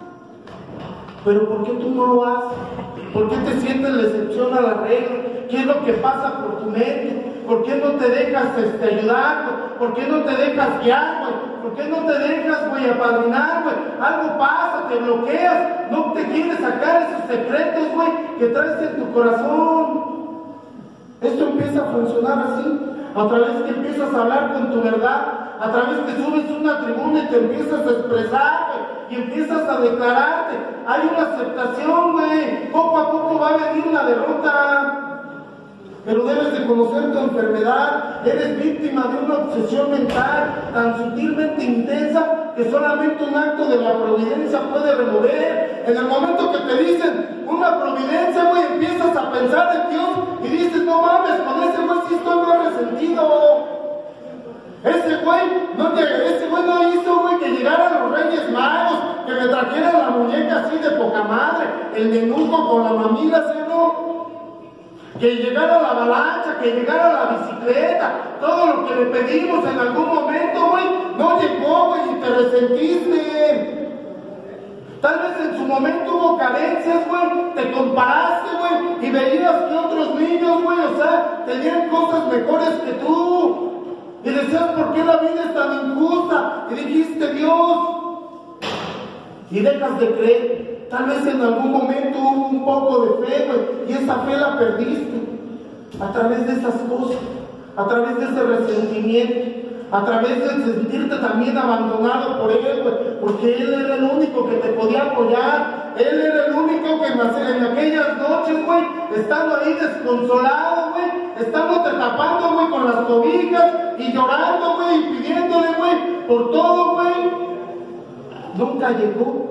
Pero ¿por qué tú no lo haces? ¿Por qué te sientes la excepción a la regla? ¿Qué es lo que pasa por tu mente? ¿Por qué no te dejas este, ayudar, güey? ¿Por qué no te dejas guiar, güey? ¿Por qué no te dejas, güey, apadrinar, güey? Algo pasa, te bloqueas, no te quieres sacar esos secretos, güey, que traes en tu corazón. Esto empieza a funcionar así. a través que empiezas a hablar con tu verdad, a través que subes una tribuna y te empiezas a expresar, güey, y empiezas a declararte. Hay una aceptación, güey. Poco a poco va a venir una derrota. Pero debes de conocer tu enfermedad. Eres víctima de una obsesión mental tan sutilmente intensa que solamente un acto de la providencia puede remover. En el momento que te dicen una providencia, güey, empiezas a pensar en Dios y dices, no mames, con ese güey sí estoy muy resentido. Ese güey no, ese güey no hizo, güey, que llegaran los Reyes Magos, que me trajeran la muñeca así de poca madre, el menuco con la mamila, ¿sí o no? Que llegara la avalancha, que llegara la bicicleta, todo lo que le pedimos en algún momento, güey, no llegó, güey, y te resentiste. Tal vez en su momento hubo carencias, güey, te comparaste, güey, y veías que otros niños, güey, o sea, tenían cosas mejores que tú. Y decías, ¿por qué la vida es tan injusta? Y dijiste, Dios. Y dejas de creer. Tal vez en algún momento hubo un poco de fe, güey, y esa fe la perdiste. A través de esas cosas, a través de ese resentimiento, a través de sentirte también abandonado por Él, güey, porque Él era el único que te podía apoyar. Él era el único que en aquellas noches, güey, estando ahí desconsolado, güey, estándote tapando, güey, con las cobijas y llorando, güey, y pidiéndole, güey, por todo, güey, nunca llegó.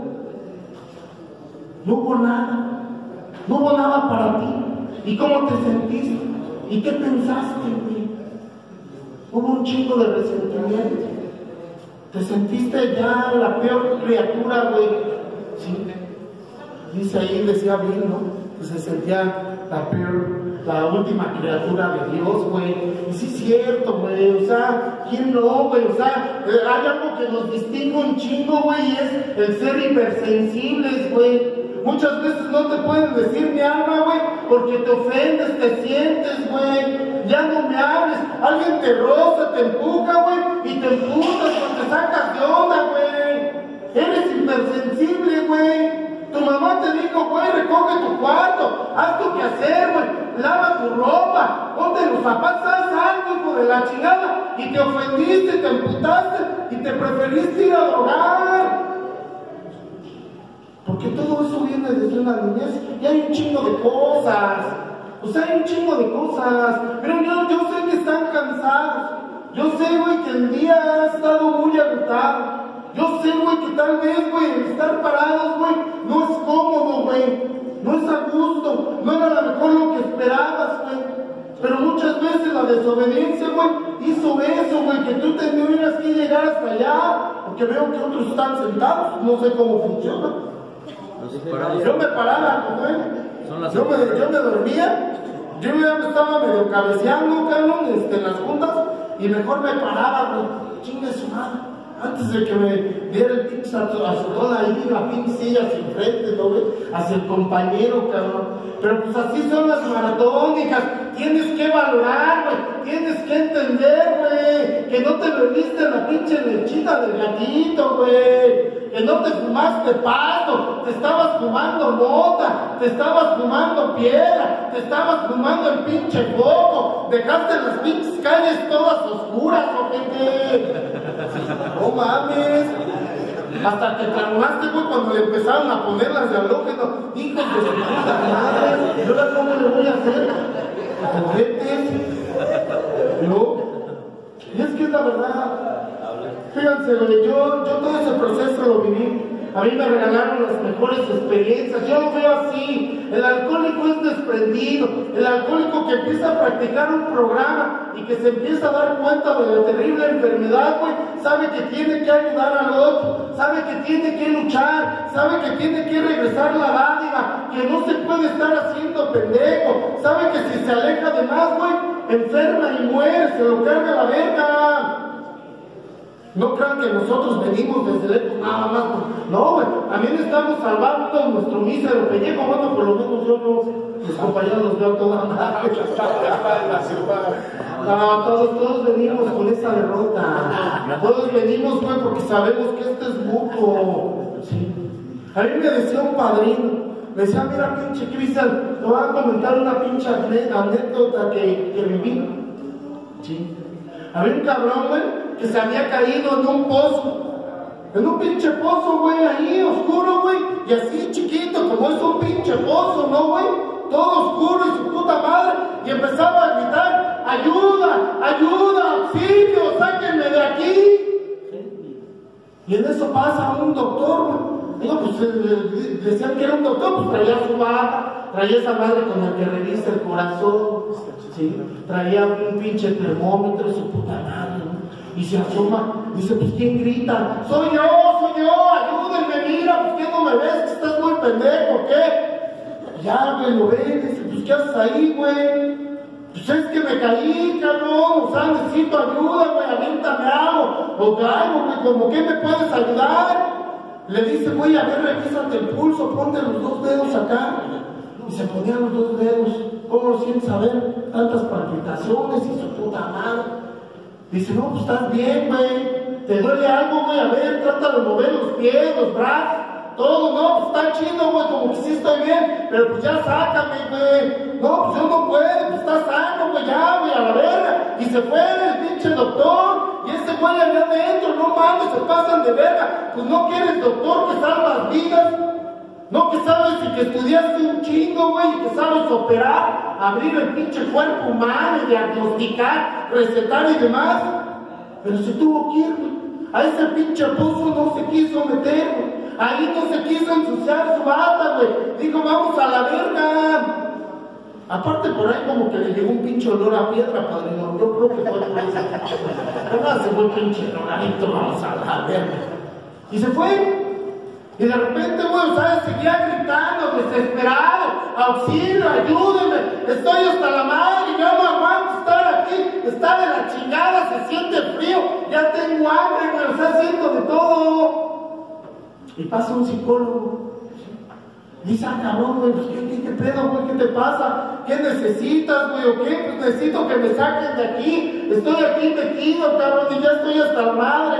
No hubo nada, no hubo nada para ti. ¿Y cómo te sentiste? ¿Y qué pensaste, güey? Hubo un chingo de resentimiento. Te sentiste ya la peor criatura, güey. Sí. Dice ahí, decía bien, ¿no? Que se sentía la peor, la última criatura de Dios, güey. Y sí es cierto, güey. O sea, ¿quién no, güey? O sea, hay algo que nos distingue un chingo, güey, y es el ser hipersensibles, güey. Muchas veces no te pueden decir mi alma, güey, porque te ofendes, te sientes, güey. Ya no me hables. Alguien te roza, te empuja, güey, y te empujas, pues te sacas de onda, güey. Eres hipersensible, güey. Tu mamá te dijo, güey, recoge tu cuarto, haz tu quehacer, güey, lava tu ropa, ponte los zapatos, haz algo, hijo de la chingada. Y te ofendiste, te emputaste y te preferiste ir a drogar. Porque todo eso viene desde una niñez y hay un chingo de cosas. O sea, hay un chingo de cosas. Pero yo, yo sé que están cansados. Yo sé, güey, que el día ha estado muy agotado. Yo sé, güey, que tal vez, güey, el estar parados, güey, no es cómodo, güey. No es a gusto. No era a lo mejor lo que esperabas, güey. Pero muchas veces la desobediencia, güey, hizo eso, güey, que tú tendrías que llegar hasta allá. Porque veo que otros están sentados. No sé cómo funciona. Yo me paraba, güey. Yo me, yo me dormía. Yo ya me estaba medio cabeceando, cabrón, este, en las juntas. Y mejor me paraba, güey. Chingue su madre. Antes de que me diera el pinche azotón ahí, la pinche silla hacia el frente, ¿no, güey? Hacia el compañero, cabrón. Pero pues así son las maratónicas. Tienes que valorar, güey. Tienes que entender, güey. Que no te bebiste la pinche lechita del gatito, güey. Que no te fumaste pasto. Te estabas fumando mota. Te estabas fumando piedra. Te estabas fumando el pinche foco. Dejaste las pinches calles todas oscuras, ojete. No mames. Hasta que traumaste, güey, cuando le empezaron a poner las de halógeno. Hijos de su puta madre. ¿Y ahora cómo le voy a hacer? Ojetes. ¿No? Y es que es la verdad. Fíjense, güey, yo, yo todo ese proceso lo viví. A mí me regalaron las mejores experiencias. Yo lo veo así. El alcohólico es desprendido. El alcohólico que empieza a practicar un programa y que se empieza a dar cuenta de la terrible enfermedad, güey, sabe que tiene que ayudar al otro, sabe que tiene que luchar, sabe que tiene que regresar la dádiva, que no se puede estar haciendo pendejo, sabe que si se aleja de más, güey, enferma y muere, se lo carga la verga. No crean que nosotros venimos desde lejos nada más. No, güey, también estamos salvando nuestro mísero pellejo. Bueno, por lo menos yo no, mis compañeros los veo toda madre. No, todos, todos venimos con esa derrota. Todos venimos, güey, porque sabemos que este es mutuo. Sí. A mí me decía un padrino, me decía, mira, pinche Cristian, te voy a comentar una pinche anécdota que, que viví. Sí. Había un cabrón, güey, que se había caído en un pozo. En un pinche pozo, güey, ahí, oscuro, güey. Y así chiquito, como es un pinche pozo, ¿no, güey? Todo oscuro y su puta madre. Y empezaba a gritar, ayuda, ayuda, auxilio, sáquenme de aquí. Y en eso pasa un doctor, güey. Digo, pues eh, decían que era un doctor, pues traía su bata, traía esa madre con la que revisa el corazón, ¿sí? Traía un pinche termómetro, su puta madre, ¿no? Y se asoma, dice, pues ¿quién grita? Soy yo, soy yo, ayúdenme, mira, pues ¿qué no me ves? Que estás muy pendejo, ¿qué? Ya, güey, lo ves, dice, pues ¿qué haces ahí, güey? Pues es que me caí, cabrón, o sea, necesito ayuda, güey, aviéntame algo, o algo, güey, como que me puedes ayudar. Le dice, güey, a ver, revísate el pulso, ponte los dos dedos acá. Y se ponían los dos dedos. ¿Cómo lo sientes? A ver, tantas palpitaciones y su puta madre. Dice, no, pues estás bien, güey. ¿Te duele algo, güey? A ver, trata de mover los pies, los brazos, todo. No, pues está chido, güey, como que sí estoy bien. Pero pues ya sácame, güey. No, pues yo no puedo, pues está sano, güey, ya, güey, a la verga. Y se fue el pinche doctor. Y ese güey allá adentro, no mames, se pasan de verga. Pues no quieres doctor que salvas vidas. No que sabes y que estudiaste un chingo, güey, y que sabes operar, abrir el pinche cuerpo humano y diagnosticar, recetar y demás. Pero se tuvo que ir, güey. A ese pinche pozo no se quiso meter, güey. Ahí no se quiso ensuciar su bata, güey. Dijo, vamos a la verga. Aparte por ahí como que le llegó un pinche olor a piedra, padrino. Yo creo que fue por eso. Pero no, se fue pinche oloradito, vamos a la verga. Y se fue. Y de repente, güey, o sea, seguía gritando, desesperado, auxilio, ayúdenme, estoy hasta la madre, yo no aguanto estar aquí, está de la chingada, se siente frío, ya tengo hambre, güey, o sea, haciendo de todo. Y pasa un psicólogo. Dice, ah, cabrón, güey, pues, ¿qué, qué, qué pedo, güey? ¿Qué te pasa? ¿Qué necesitas, güey? ¿O qué? Pues necesito que me saquen de aquí. Estoy aquí metido, cabrón, y ya estoy hasta la madre.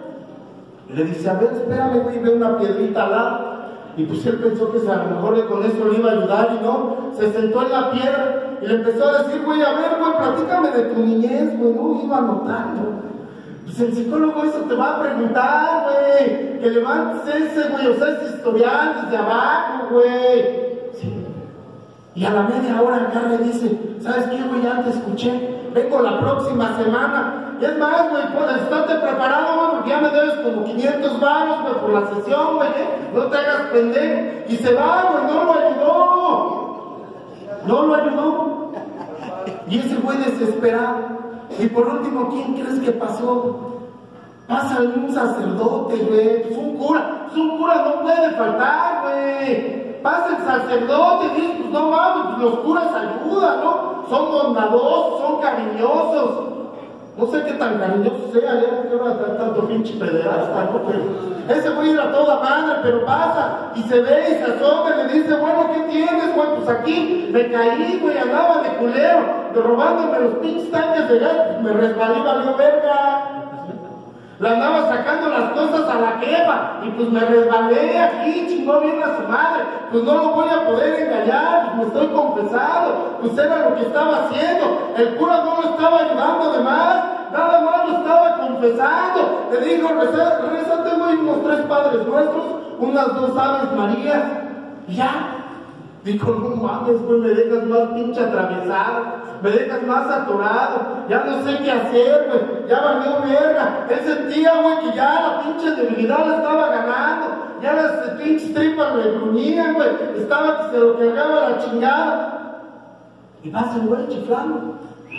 Y le dice, a ver, espérame, güey, ve una piedrita al lado. Y pues él pensó que a lo mejor con eso le iba a ayudar y no. Se sentó en la piedra y le empezó a decir, güey, a ver, güey, platícame de tu niñez, güey, no, iba anotando. Pues el psicólogo eso te va a preguntar, güey, que levantes ese, güey, o sea, ese historial desde abajo, güey. Sí. Y a la media hora acá le dice, ¿sabes qué, güey? Ya te escuché, vengo la próxima semana. Y es más, güey, pues, estate preparado, güey, porque ya me debes como quinientos varos, güey, por la sesión, güey, ¿eh? No te hagas pendejo. Y se va, güey, no lo ayudó. No lo ayudó. Y ese güey desesperado. Y por último, ¿quién crees que pasó? Pasa un sacerdote, güey. Pues un cura. Pues un cura no puede faltar, güey. Pasa el sacerdote y dice, pues no mames, pues los curas ayudan, ¿no? Son bondadosos, son cariñosos. No sé qué tan cariñoso sea, ya que va a estar tanto pinche pederasta, ¿no? Pero ese güey era toda madre, pero pasa y se ve y se asoma y le dice, bueno, ¿qué tienes, güey? Pues aquí me caí, güey, andaba de culero, robándome los pinches tanques de gas, me resbalé, valió verga. Le andaba sacando las cosas a la jefa y pues me resbalé aquí, chingó bien a su madre. Pues no lo voy a poder engañar, pues me estoy confesando, pues era lo que estaba haciendo. El cura no lo estaba ayudando de más, nada más lo estaba confesando. Le dijo, rézate, güey, unos tres padres nuestros, unas dos aves marías, y ya. Dijo, no mames, güey, me dejas más pinche atravesado, me dejas más atorado, ya no sé qué hacer, güey, ya valió verga. Él sentía, güey, que ya la pinche debilidad la estaba ganando, ya las pinches tripas me gruñían, güey, estaba que se lo cargaba la chingada. Y pasa el güey chiflando.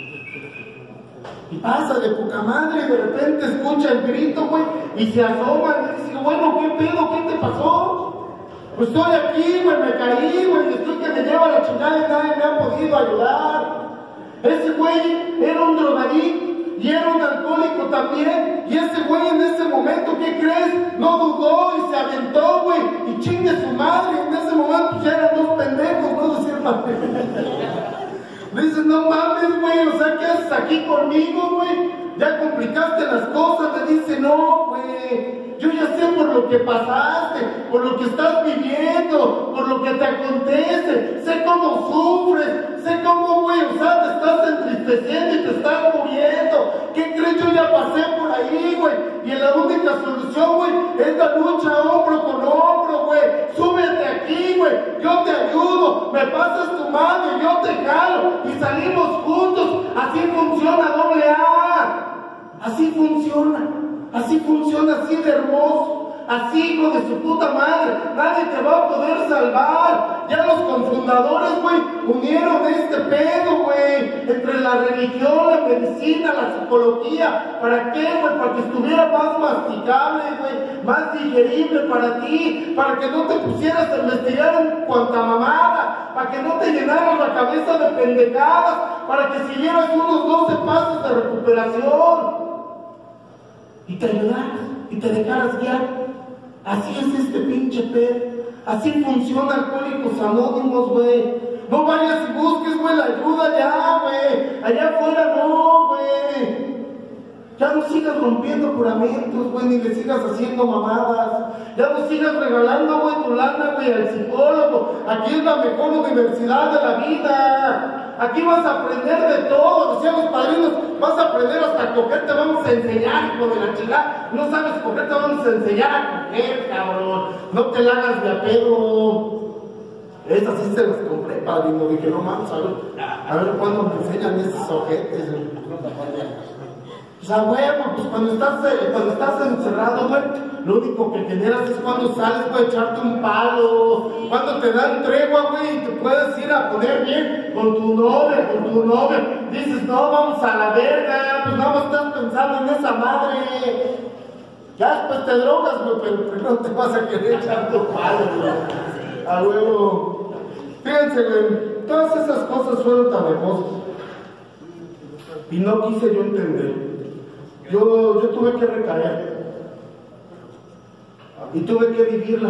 Y pasa de poca madre, y de repente escucha el grito, güey, y se asoma y dice, bueno, ¿qué pedo? ¿Qué te pasó? Pues estoy aquí, güey, me caí, güey, estoy que me lleva la chingada y nadie me ha podido ayudar. Ese güey era un drogadicto y era un alcohólico también. Y ese güey en ese momento, ¿qué crees? No dudó y se aventó, güey, y chingue su madre. En ese momento ya eran dos pendejos, no decir más. Dices, no mames, güey, o sea, ¿qué haces aquí conmigo, güey? Ya complicaste las cosas. Le dice, no, güey. Yo ya sé por lo que pasaste, por lo que estás viviendo, por lo que te acontece. Sé cómo sufres, sé cómo, güey, o sea, te estás entristeciendo y te estás muriendo. ¿Qué crees? Yo ya pasé por ahí, güey. Y la única solución, güey, es la lucha hombro con hombro, güey. Súbete aquí, güey. Yo te ayudo. Me pasas tu mano y yo te jalo. Y salimos juntos. Así funciona doble A. Así funciona. Así funciona, así de hermoso. Así, hijo de su puta madre. Nadie te va a poder salvar. Ya los confundadores, güey, unieron este pedo, güey. Entre la religión, la medicina, la psicología. ¿Para qué, güey? Para que estuviera más masticable, güey. Más digerible para ti. Para que no te pusieras a investigar en cuanta mamada. Para que no te llenaras la cabeza de pendejadas. Para que siguieras unos doce pasos de recuperación. Y te ayudaras, y te dejaras guiar. Así es este pinche pedo. Así funciona Alcohólicos Anónimos, güey. No vayas y busques, güey, la ayuda allá, güey. Allá afuera no, güey. Ya no sigas rompiendo juramentos, güey, ni le sigas haciendo mamadas. Ya no sigas regalando, güey, tu lana, güey, al psicólogo. Aquí es la mejor universidad de la vida. Aquí vas a aprender de todo, decían los padrinos, vas a aprender hasta coger, te vamos a enseñar, hijo de la chingada. No sabes coger, te vamos a enseñar a coger, cabrón. No te la hagas de a pedo. Esas sí se las compré, padrino. Dije, no mames, a ver, a ver cuándo me enseñan esos ojetes, güey. O sea, güey, pues cuando estás, cuando estás encerrado, güey, lo único que generas es cuando sales para echarte un palo, cuando te dan tregua, güey, y te puedes ir a poner bien con tu novia, con tu novia. Dices, no, vamos a la verga, pues nada más estás pensando en esa madre. Ya después te drogas, güey, pero primero te vas a querer echar tu palo, güey. A huevo. Fíjense, güey, todas esas cosas fueron tan hermosas. Y no quise yo entender. Yo, yo tuve que recaer y tuve que vivirla.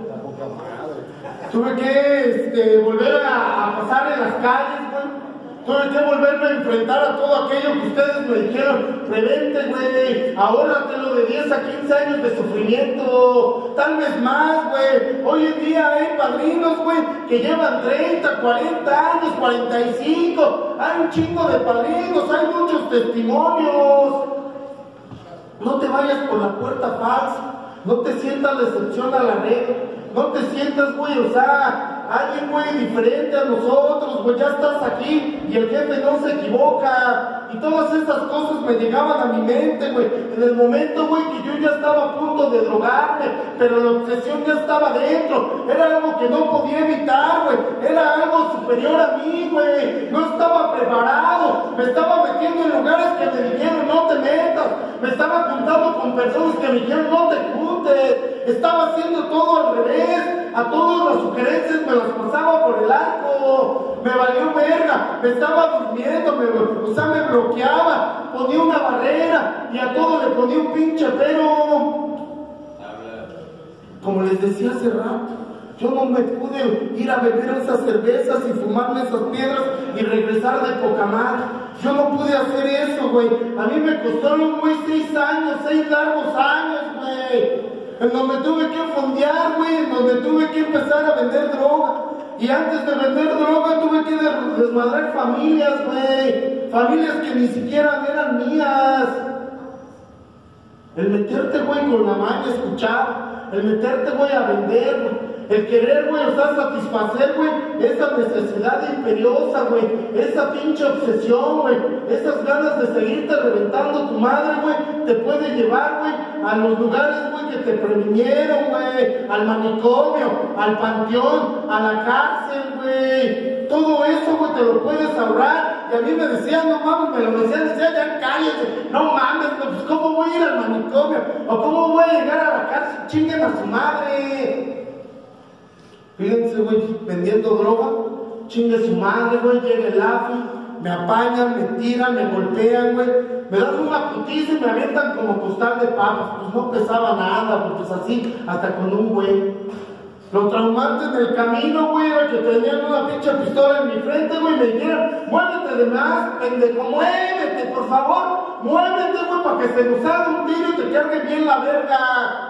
Tuve que este, volver a, a pasar en las calles, güey. Tuve que volverme a enfrentar a todo aquello que ustedes me dijeron. Prevente, güey. Ahórratelo de diez a quince años de sufrimiento. Tal vez más, güey. Hoy en día hay padrinos, güey, que llevan treinta, cuarenta años, cuarenta y cinco. Hay un chingo de padrinos, hay muchos testimonios. No te vayas por la puerta falsa, no te sientas la excepción a la regla, no te sientas, güey, o sea, alguien, güey, diferente a nosotros, güey, ya estás aquí y el jefe no se equivoca. Y todas esas cosas me llegaban a mi mente, güey, en el momento, güey, que yo ya estaba a punto de drogarme, pero la obsesión ya estaba dentro, era algo que no podía evitar, güey, era algo superior a mí, güey, no estaba preparado, me estaba metiendo en lugares que me dijeron no te metas, me estaba juntando con personas que me dijeron no te juntes, estaba haciendo todo al revés, a todas las sugerencias me las pasaba por el arco, me valió verga, me estaba durmiendo, me, o sea, me bloqueaba, ponía una barrera y a todo le ponía un pinche pero. Como les decía hace rato, yo no me pude ir a beber esas cervezas y fumarme esas piedras y regresar de poca madre. Yo no pude hacer eso, güey. A mí me costaron, güey, seis años, seis largos años, güey. En donde tuve que fondear, güey, en donde tuve que empezar a vender droga. Y antes de vender droga tuve que desmadrar familias, güey. Familias que ni siquiera eran mías. El meterte, güey, con la mano a escuchar. El meterte, güey, a vender, güey. El querer, güey, o sea, satisfacer, güey, esa necesidad imperiosa, güey, esa pinche obsesión, güey, esas ganas de seguirte reventando tu madre, güey, te puede llevar, güey, a los lugares, güey, que te previnieron, güey, al manicomio, al panteón, a la cárcel, güey. Todo eso, güey, te lo puedes ahorrar. Y a mí me decían, no mames, me lo decían, decía, ya cállate, no mames, pues ¿cómo voy a ir al manicomio? ¿O cómo voy a llegar a la cárcel? Chinguen a su madre. Fíjense, güey, vendiendo droga, chingue su madre, güey, llega el A F I, me apañan, me tiran, me golpean, güey, me dan una putiza y me avientan como costal de papas, pues no pesaba nada, pues así, hasta con un güey. Lo traumante del camino, güey, era que tenían una pinche pistola en mi frente, güey, me dijeron, muévete de más, pendejo, muévete, por favor, muévete, güey, para que se nos haga un tiro y te cargue bien la verga.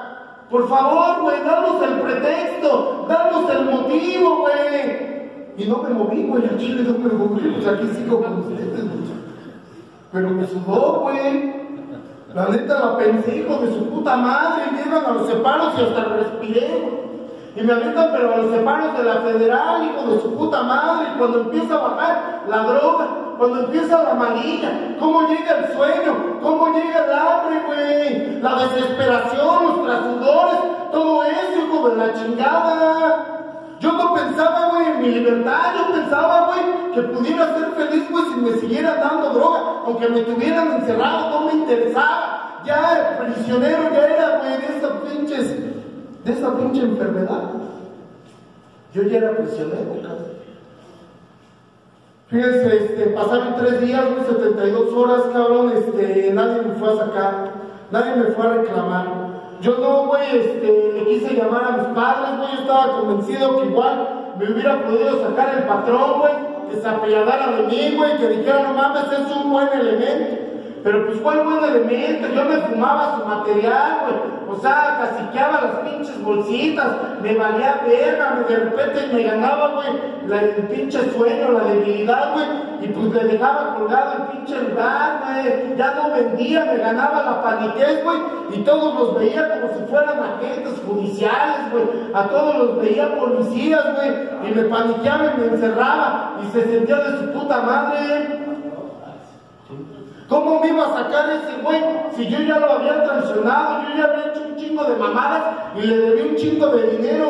Por favor, güey, danos el pretexto, danos el motivo, güey. Y no me moví, güey, al chile no me moví, pues aquí sigo con ustedes, güey. Pero me sudó, güey. La neta la pensé, hijo de su puta madre, y llegan a los separos y hasta respiré, güey. Y me avientan, pero a los separos de la federal, hijo de su puta madre, y cuando empieza a bajar la droga, cuando empieza la amarilla, cómo llega el sueño, cómo llega el hambre, güey, la desesperación, los trasudores, todo eso, hijo de la chingada. Yo no pensaba, güey, en mi libertad, yo pensaba, güey, que pudiera ser feliz, güey, si me siguieran dando droga, aunque me tuvieran encerrado, no me interesaba. Ya el prisionero ya era, güey, de esas pinches, de esa pinche enfermedad. Yo ya era prisionero, cabrón. Fíjense, este, pasaron tres días, güey, setenta y dos horas, cabrón, este, nadie me fue a sacar, nadie me fue a reclamar. Yo no, güey, este, le quise llamar a mis padres, güey, yo estaba convencido que igual me hubiera podido sacar el patrón, güey, que se apiadara de mí, güey, que dijera, no mames, es un buen elemento. Pero pues, ¿cuál buen elemento? Yo me fumaba su material, güey. O sea, caciqueaba las pinches bolsitas, me valía verga, me de repente me ganaba, güey, la, el pinche sueño, la debilidad, güey, y pues le dejaba colgado el pinche lugar, güey, ya no vendía, me ganaba la paniquez, güey, y todos los veía como si fueran agentes judiciales, güey, a todos los veía policías, güey, y me paniqueaba y me encerraba, y se sentía de su puta madre. ¿Cómo me iba a sacar ese güey si yo ya lo había traicionado, yo ya había hecho un chingo de mamadas y le debí un chingo de dinero?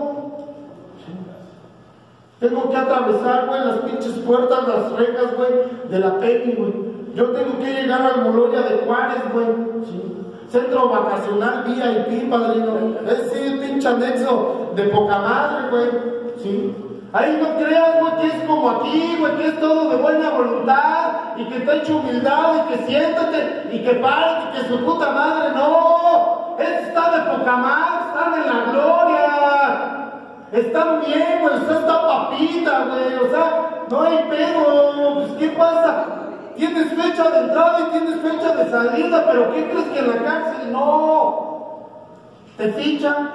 Tengo que atravesar, güey, las pinches puertas, las rejas, güey, de la Penny, güey. Yo tengo que llegar al Moloya de Juárez, güey. ¿Sí? Centro vacacional V I P, padrino. Es sí, el pinche anexo de poca madre, güey. ¿Sí? Ahí no creas, güey, que es como aquí, güey, que es todo de buena voluntad y que te echa humildad y que siéntate y que pares y que su puta madre, no. Este está de poca madre, están en la gloria. Están bien, güey, usted está papita, güey, o sea, no hay pedo, pues ¿qué pasa? Tienes fecha de entrada y tienes fecha de salida, pero ¿qué crees que en la cárcel? No. Te fichan,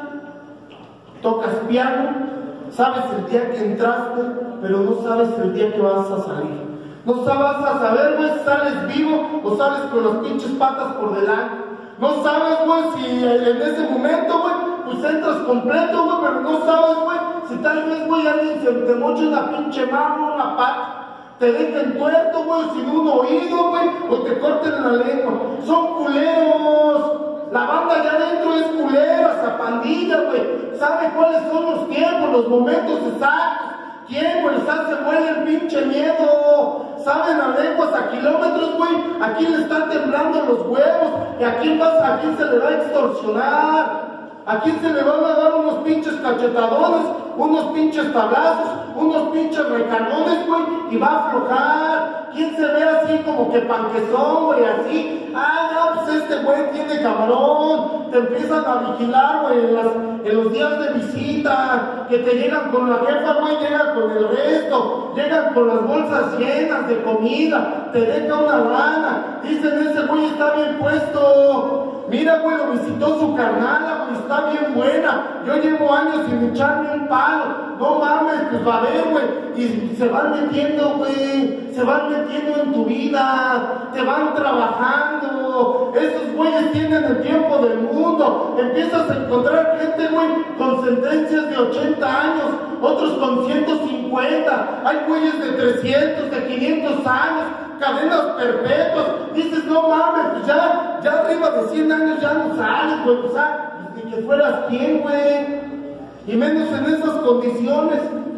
tocas piano. Sabes el día que entraste, pero no sabes el día que vas a salir. No vas a saber, güey, si sales vivo o sales con las pinches patas por delante. No sabes, güey, si en ese momento, güey, pues entras completo, güey, pero no sabes, güey, si tal vez, güey, alguien se te mocha una pinche mano, una pata, te dejen tuerto, güey, sin un oído, güey, o te corten la lengua. Son culeros. La banda allá adentro es culera, esa pandilla, güey. ¿Sabe cuáles son los tiempos, los momentos exactos? ¿Quién, güey? Se muere el pinche miedo. ¿Saben a lenguas, a kilómetros, güey? ¿A quién le están temblando los huevos? ¿Y a quién, vas, a quién se le va a extorsionar? ¿A quién se le van a dar unos pinches cachetadones, unos pinches tablazos, unos pinches recargones, güey? Y va a aflojar. ¿Quién se ve así como que panquezón, güey? Así. Ah, no, pues este güey tiene cabrón. Te empiezan a vigilar, güey, en, en los días de visita. Que te llegan con la jefa, güey, llegan con el resto. Llegan con las bolsas llenas de comida. Te deja una lana. Dicen, ese güey está bien puesto. Mira, güey, lo visitó su carnala, güey, está bien buena. Yo llevo años sin echarme un palo. No mames, pues va a ver, güey. Y se van metiendo, güey. Se van metiendo en tu vida. Te van trabajando. Esos güeyes tienen el tiempo del mundo. Empiezas a encontrar gente, güey, con sentencias de ochenta años. Otros con ciento cincuenta. Hay güeyes de trescientos, de quinientos años. Cadenas perpetuas. Dices, no mames, pues ya, ya arriba de cien años ya no sales, güey. O sea, ni que fueras quien, güey. Y menos en esas condiciones.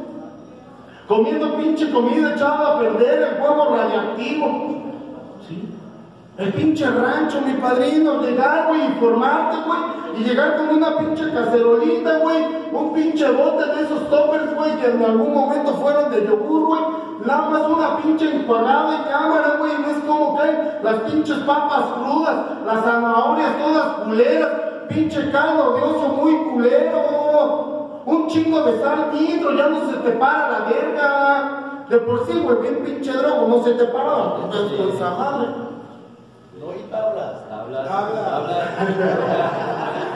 Comiendo pinche comida echada a perder, el huevo radiactivo. ¿Sí? El pinche rancho, mi padrino, llegar, güey, informarte, güey, y llegar con una pinche cacerolita, güey, un pinche bote de esos toppers, güey, que en algún momento fueron de yogur, güey, nada más una pinche enjuagada de cámara, güey, no es como caen las pinches papas crudas, las zanahorias todas culeras, pinche caldo de oso muy culero. Un chingo de sal nitro, ya no se te para la verga. De por sí, güey, bien pinche drogo, no se te para esa madre. No, y tablas, tablas, tablas. tablas.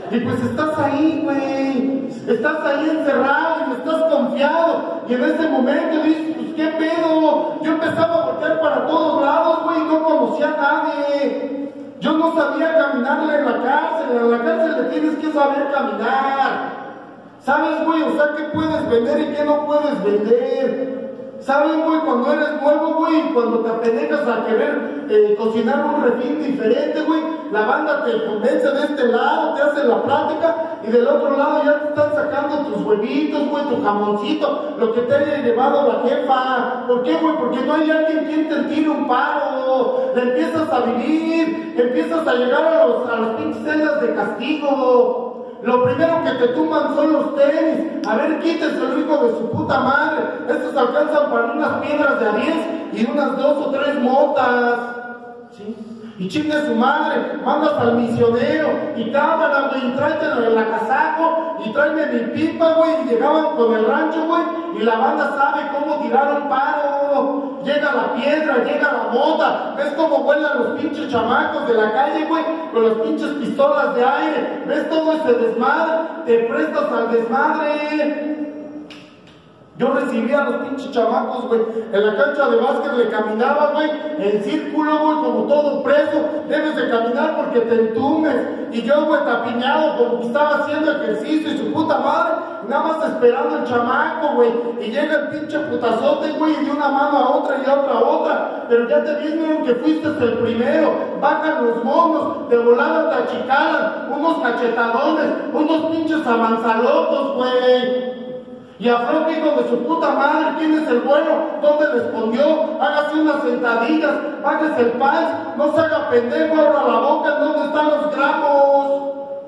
Y pues estás ahí, güey. Estás ahí encerrado y estás confiado. Y en ese momento dices, pues qué pedo. Yo empezaba a voltear para todos lados, güey, y no conocía a nadie. Yo no sabía caminarle en la cárcel. En la cárcel le tienes que saber caminar. ¿Sabes, güey? O sea, qué puedes vender y qué no puedes vender. ¿Sabes, güey? Cuando eres nuevo, güey, cuando te apenejas a querer eh, cocinar un refín diferente, güey, la banda te convence de este lado, te hace la plática, y del otro lado ya te están sacando tus huevitos, güey, tu jamoncito, lo que te haya llevado la jefa. ¿Por qué, güey? Porque no hay alguien quien te tire un paro. Le empiezas a vivir, empiezas a llegar a los, a las pinches celdas de castigo. Lo primero que te tumban son los tenis. A ver, quítese el hijo de su puta madre. Estos alcanzan para unas piedras de a diez y unas dos o tres motas. ¿Sí? Y chingue su madre, mandas al misionero y cámara, güey, y tráetelo en la casaco y tráeme mi pipa, güey. Y llegaban con el rancho, güey, y la banda sabe cómo tirar un paro. Llega la piedra, llega la mota. ¿Ves cómo vuelan los pinches chamacos de la calle, güey? Con las pinches pistolas de aire. ¿Ves todo ese desmadre? Te prestas al desmadre. Yo recibía a los pinches chamacos, güey, en la cancha de básquet le caminaba, güey, en círculo, güey, como todo preso. Debes de caminar porque te entumes. Y yo, güey, tapiñado, como que estaba haciendo ejercicio y su puta madre, nada más esperando el chamaco, güey. Y llega el pinche putazote, güey, y de una mano a otra y a otra a otra. Pero ya te vieron que fuiste el primero. Bajan los monos, de volada te achicalan, unos cachetadones, unos pinches amanzalotos, güey. Y afronta, hijo de su puta madre, ¿quién es el bueno? ¿Dónde respondió? Hágase unas sentadillas, hágase el paz, no se haga pendejo, abra la boca, ¿en dónde están los gramos?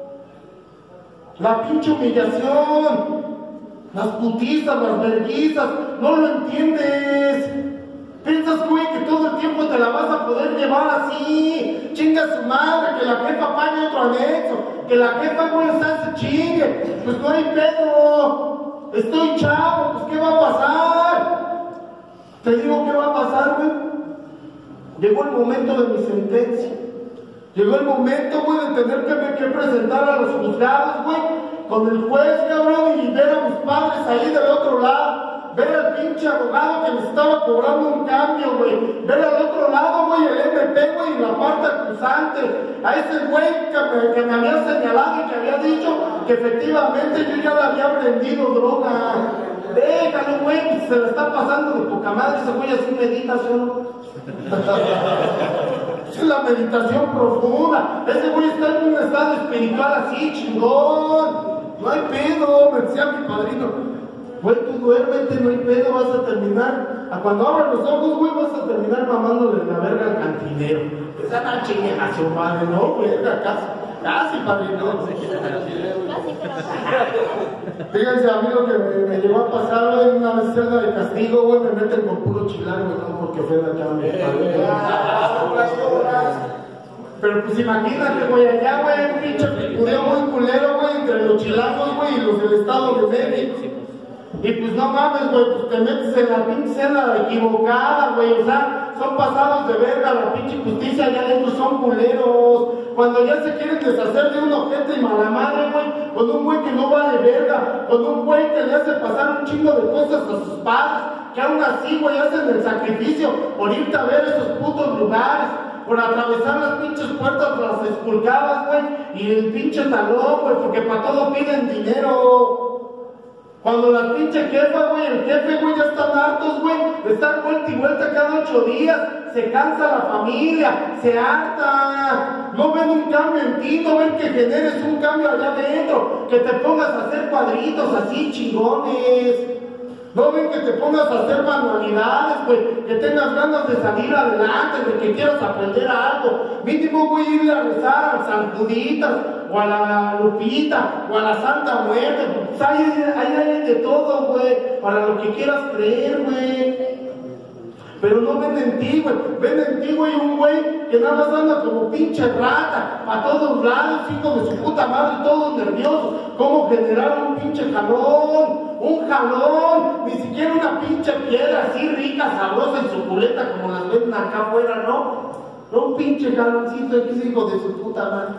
La pinche humillación, las putizas, las verguizas, no lo entiendes. Piensas, güey, que todo el tiempo te la vas a poder llevar así. Chinga su madre, que la jefa pague otro anexo, que la jefa, güey, se hace chingue. Pues no hay pedo. Estoy chavo, pues ¿qué va a pasar? Te digo qué va a pasar, güey. Llegó el momento de mi sentencia. Llegó el momento, güey, de tener que, que presentar a los juzgados, güey, con el juez, cabrón, y ver a mis padres ahí del otro lado. Ver al pinche abogado que me estaba cobrando un cambio, güey. Ver al otro lado, güey, el M P, güey, y la parte acusante. A ese güey que me, que me había señalado y que había dicho que efectivamente yo ya le había vendido droga. Déjalo, güey, se le está pasando de poca madre. Ese güey así medita, ¿sí o no? Es la meditación profunda. Ese güey está en un estado espiritual así, chingón. No hay pedo, me decía mi padrino. Güey, tú duérmete, no hay pedo, vas a terminar. A cuando abras los ojos, güey, vas a terminar mamándole la verga al cantinero. Esa no chingue a su madre, no, güey, casi, casi, padrino. Fíjense, a mí lo que me, me llegó a pasar, güey, una vez celda de castigo, güey, me meten con puro chilango, no, porque fue la cama. Pero pues imagínate, güey, allá, güey, un pinche judío muy culero, güey, entre los chilangos, güey, y los del Estado de México. Y pues no mames, güey, pues te metes en la pinche celda equivocada, güey, o sea, son pasados de verga, la pinche justicia allá adentro son culeros. Cuando ya se quieren deshacer de un objeto y mala madre, güey, con un güey que no vale verga, con un güey que le hace pasar un chingo de cosas a sus padres, que aún así, güey, hacen el sacrificio por irte a ver esos putos lugares, por atravesar las pinches puertas, las esculcadas, güey, y el pinche talón, güey, porque para todo piden dinero. Cuando las pinches jefas, güey, el jefe, güey, ya están hartos, güey, de estar vuelta y vuelta cada ocho días, se cansa la familia, se harta, no ven un cambio en ti, no ven que generes un cambio allá adentro, que te pongas a hacer cuadritos así chingones, no ven que te pongas a hacer manualidades, güey, que tengas ganas de salir adelante, de que quieras aprender algo, mínimo, güey, ir a rezar al San Juditas, o a la Lupita, o a la Santa Muerte, pues hay, hay, hay de todo, güey, para lo que quieras creer, güey. Pero no ven en ti, güey, ven en ti, güey, un güey que nada más anda como pinche rata, a todos lados, hijo de su puta madre, todos nerviosos. ¿Cómo generar un pinche jalón? Un jalón, ni siquiera una pinche piedra así rica, sabrosa y suculenta como las ven acá afuera, ¿no? No un pinche jaloncito, que es hijo de su puta madre.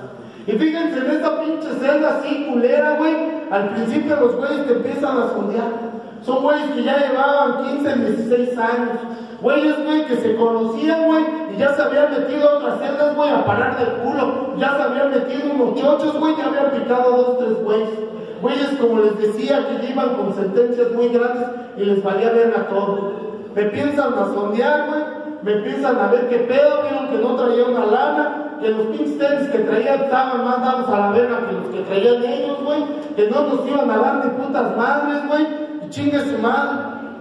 Y fíjense en esa pinche celda así culera, güey. Al principio los güeyes te empiezan a sondear. Son güeyes que ya llevaban quince, dieciséis años. Güeyes, güey, que se conocían, güey, y ya se habían metido a otras celdas, güey, a parar del culo. Ya se habían metido unos chochos, güey, ya habían picado a dos, tres güeyes. Güeyes, como les decía, que iban con sentencias muy grandes y les valía verga todo. Me piensan a sondear, güey. Me empiezan a ver qué pedo, vieron que no traía una lana, que los pinches tenis que traían estaban más dados a la verga que los que traían ellos, güey, que no nos iban a dar ni putas madres, güey, y chingue su madre.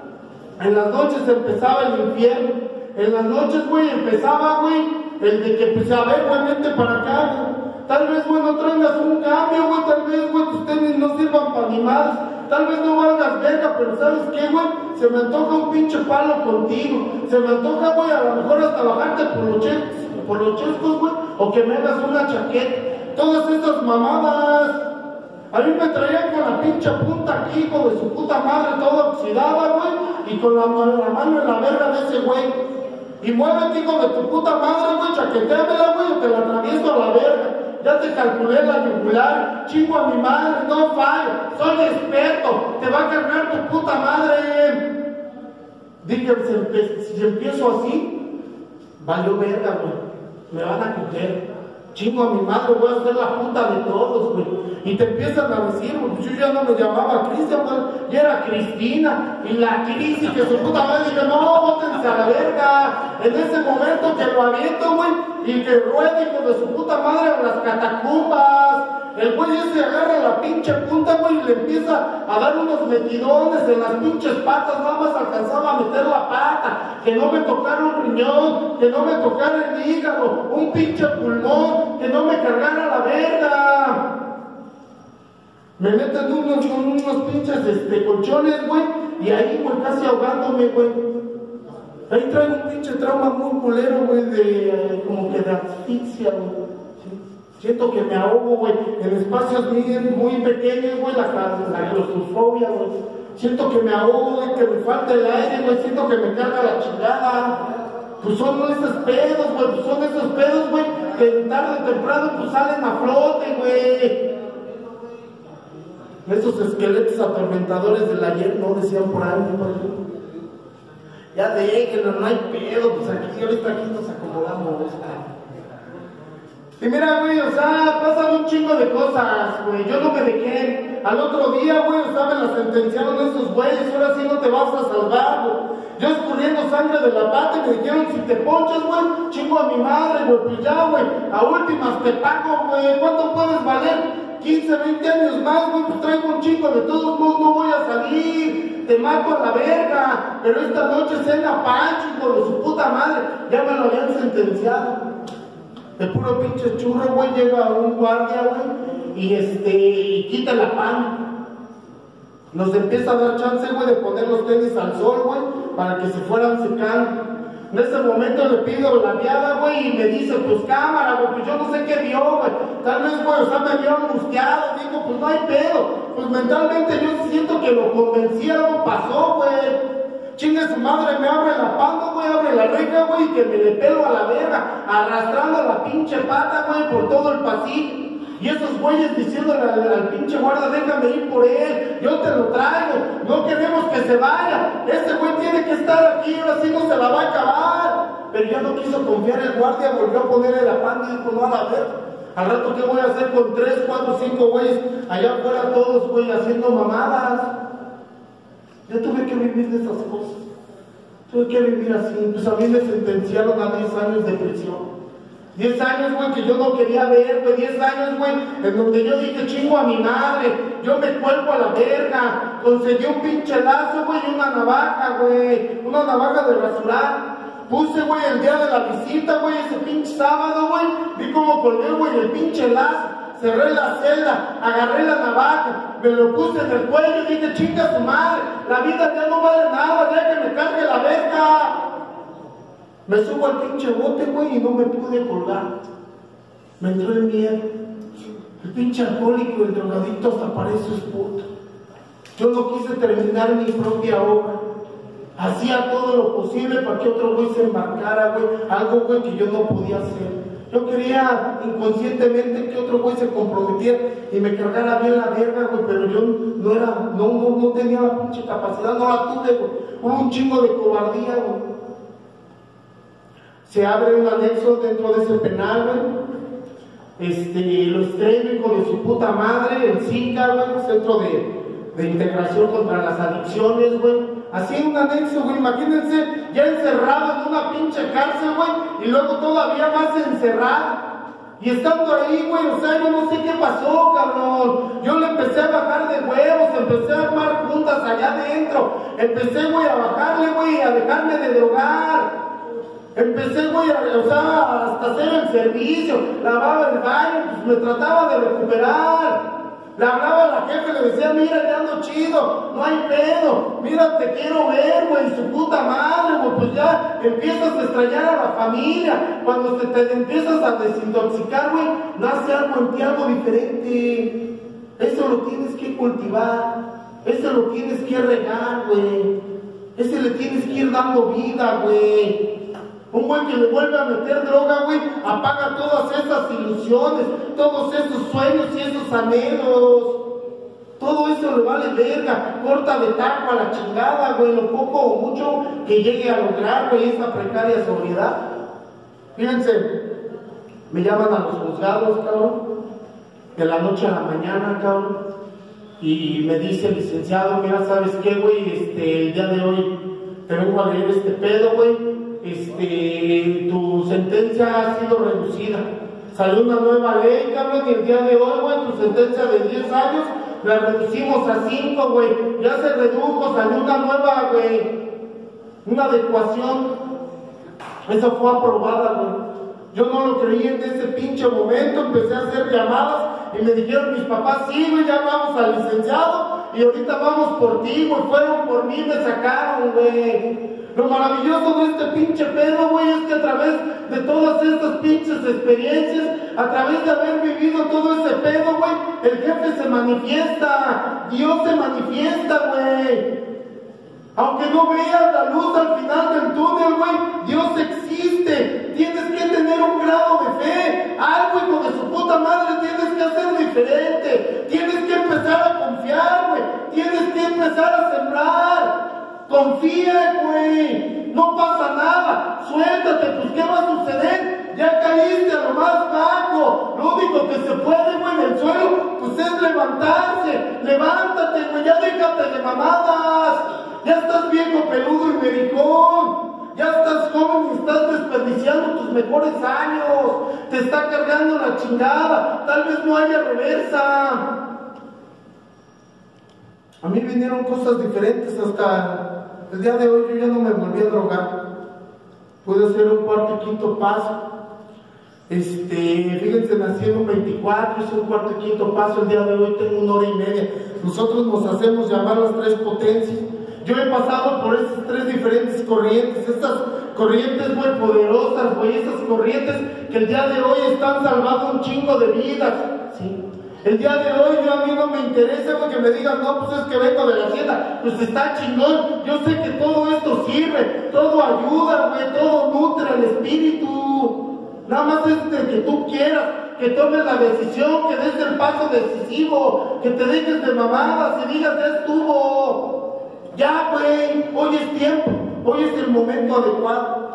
En las noches empezaba el infierno, en las noches, güey, empezaba, güey, el de que, pues, a ver, güey, vente para acá, güey. Tal vez, güey, no traigas un cambio, güey, tal vez, güey, tus tenis no sirvan para ni más, tal vez no valgas verga, pero ¿sabes qué, güey? Se me antoja un pinche palo contigo, se me antoja, güey, a lo mejor hasta bajarte por los chescos, por los chescos, güey, o que me hagas una chaqueta, todas esas mamadas. A mí me traían con la pinche punta aquí, hijo de su puta madre, toda oxidada, güey, y con la, la mano en la verga de ese güey. Y muévete, hijo de tu puta madre, güey, chaquetéamela, güey, o te la atravieso a la verga. Ya te calculé la yugular, chingo a mi madre, no fallo, soy experto, te va a cargar tu puta madre. Dije, si, si empiezo así, valió verga, güey, me van a coger. Chingo a mi madre, voy a ser la puta de todos, güey. Y te empiezan a decir, porque yo ya no me llamaba Cristian, güey, ya era Cristina. Y la crisis que su puta madre, dije, no, bótense a la verga. En ese momento que lo aviento, güey, y que ruede, hijo de su puta madre, a las catacumbas. El güey ese agarra la pinche punta, güey, y le empieza a dar unos metidones en las pinches patas, nada más alcanzaba a meter la pata, que no me tocara un riñón, que no me tocara el hígado, un pinche pulmón, que no me cargara la verga. Me meten unos, unos pinches este, colchones, güey, y ahí, güey, casi ahogándome, güey. Ahí traigo un pinche trauma muy culero, güey, de, eh, como que de asfixia, güey. Siento que me ahogo, güey, en espacios muy, muy pequeños, güey, la, la claustrofobia, güey. Siento que me ahogo, güey, que me falta el aire, güey, siento que me carga la chingada. Pues son esos pedos, güey, pues son esos pedos, güey, que tarde o temprano pues salen a flote, güey. Esos esqueletos atormentadores del ayer, no decían por ahí, güey. Ya déjenlo, no hay pedo, pues aquí, ahorita aquí nos acomodamos, y mira, güey, o sea, pasan un chingo de cosas, güey, yo no me dejé. Al otro día, güey, o sea, me la sentenciaron esos güeyes, ahora sí no te vas a salvar, güey. Yo escurriendo sangre de la pata y me dijeron, si te ponchas, güey, chingo a mi madre, güey, pues ya, güey, a últimas te pago, güey, ¿cuánto puedes valer? quince, veinte años más, güey, pues traigo un chingo, de todos modos no voy a salir, te mato a la verga, pero esta noche cena Pancho, hijo de su puta madre, ya me lo habían sentenciado. El puro pinche churro, güey, llega a un guardia, güey, y este, y quita la pan. Nos empieza a dar chance, güey, de poner los tenis al sol, güey, para que se fueran secando. En ese momento le pido la viada, güey, y me dice, pues cámara, güey, pues yo no sé qué vio, güey. Tal vez, güey, o sea, me vio angustiado, digo, pues no hay pedo. Pues mentalmente yo siento que lo convencí, algo pasó, güey. Chingue su madre, me abre la panda, güey, abre la reja, güey, y que me le pelo a la verga, arrastrando la pinche pata, güey, por todo el pasillo. Y esos güeyes diciéndole al, al pinche guarda, déjame ir por él, yo te lo traigo, no queremos que se vaya, este güey tiene que estar aquí, ahora sí no se la va a acabar. Pero ya no quiso confiar el guardia, volvió a ponerle la panda y dijo, no a la verga. Al rato, ¿qué voy a hacer con tres, cuatro, cinco güeyes allá afuera todos, güey, haciendo mamadas? Yo tuve que vivir de esas cosas. Tuve que vivir así. Pues a mí me sentenciaron a diez años de prisión. diez años, güey, que yo no quería ver, güey. diez años, güey, en donde yo dije, chingo a mi madre. Yo me cuelgo a la verga. Conseguí un pinche lazo, güey, y una navaja, güey. Una navaja de rasurar. Puse, güey, el día de la visita, güey, ese pinche sábado, güey. Vi cómo colgué, güey, el pinche lazo. Cerré la celda, agarré la navaja, me lo puse en el cuello y dije, chinga su madre, la vida ya no vale nada, ya que me cargue la verga. Me subo al pinche bote, güey, y no me pude colgar. Me entró el miedo. El pinche alcohólico, el drogadicto hasta parece puto. Yo no quise terminar mi propia obra. Hacía todo lo posible para que otro güey se embarcara, güey, algo, güey, que yo no podía hacer. Yo quería inconscientemente que otro güey se comprometiera y me cargara bien la verga, güey, pero yo no era, no, no, no tenía la pinche capacidad, no la tuve, güey. Hubo un chingo de cobardía, güey. Se abre un anexo dentro de ese penal, güey. Este, lo estreno, hijo de su puta madre, el SICA, güey, Centro de, de Integración contra las Adicciones, güey. Así un anexo, güey, imagínense, ya encerrado en una pinche cárcel, güey, y luego todavía más encerrado. Y estando ahí, güey, o sea, yo no sé qué pasó, cabrón. Yo le empecé a bajar de huevos, empecé a armar juntas allá adentro. Empecé, güey, a bajarle, güey, a dejarme de drogar. Empecé, güey, a, o sea, hasta hacer el servicio, lavaba el baño, pues me trataba de recuperar. Le hablaba a la jefe, le decía, mira, ya ando chido, no hay pedo, mira, te quiero ver, güey, su puta madre, güey, pues ya empiezas a extrañar a la familia. Cuando te, te empiezas a desintoxicar, güey, nace algo en ti, algo diferente. Eso lo tienes que cultivar, eso lo tienes que regar, güey. Ese le tienes que ir dando vida, güey. Un güey que le vuelve a meter droga, güey, apaga todas esas ilusiones, todos esos sueños y esos anhelos. Todo eso le vale verga, corta de taco a la chingada, güey, lo poco o mucho que llegue a lograr, güey, esa precaria sobriedad. Fíjense, me llaman a los juzgados, cabrón, de la noche a la mañana, cabrón, y me dice el licenciado, mira, ¿sabes qué, güey? Este, el día de hoy te vengo a leer este pedo, güey. Este, tu sentencia ha sido reducida. Salió una nueva ley, cabrón, y el día de hoy, güey, tu sentencia de diez años la reducimos a cinco, güey. Ya se redujo, salió una nueva, güey, una adecuación. Esa fue aprobada, güey. Yo no lo creí en ese pinche momento, empecé a hacer llamadas y me dijeron mis papás, sí, güey, ya vamos al licenciado y ahorita vamos por ti, güey. Fueron por mí, me sacaron, güey. Lo maravilloso de este pinche pedo, güey, es que a través de todas estas pinches experiencias, a través de haber vivido todo ese pedo, güey, el jefe se manifiesta, Dios se manifiesta, güey. Aunque no veas la luz al final del túnel, güey, Dios existe. Tienes que tener un grado de fe, algo, hijo de su puta madre, tienes que hacer diferente. Tienes que empezar a confiar, güey, tienes que empezar a sembrar. Confía, güey, no pasa nada, suéltate, pues ¿qué va a suceder? Ya caíste a lo más bajo, lo único que se puede, güey, en el suelo, pues es levantarse, levántate, güey, ya déjate de mamadas, ya estás viejo, peludo y medicón, ya estás joven y estás desperdiciando tus mejores años, te está cargando la chingada, tal vez no haya reversa. A mí vinieron cosas diferentes hasta el día de hoy. Yo ya no me volví a drogar. Pude hacer un cuarto y quinto paso. Este, fíjense, nací en un veinticuatro, hice un cuarto y quinto paso. El día de hoy tengo una hora y media. Nosotros nos hacemos llamar las tres potencias. Yo he pasado por esas tres diferentes corrientes. Estas corrientes muy poderosas, güey. Esas corrientes que el día de hoy están salvando un chingo de vidas. ¿Sí? El día de hoy yo a mí no me interesa, güey, que me digan, no, pues es que vengo de la hacienda, pues está chingón. Yo sé que todo esto sirve, todo ayuda, güey, todo nutre el espíritu. Nada más es de que tú quieras, que tomes la decisión, que des el paso decisivo, que te dejes de mamadas y digas, ya estuvo. Ya, güey, hoy es tiempo, hoy es el momento adecuado.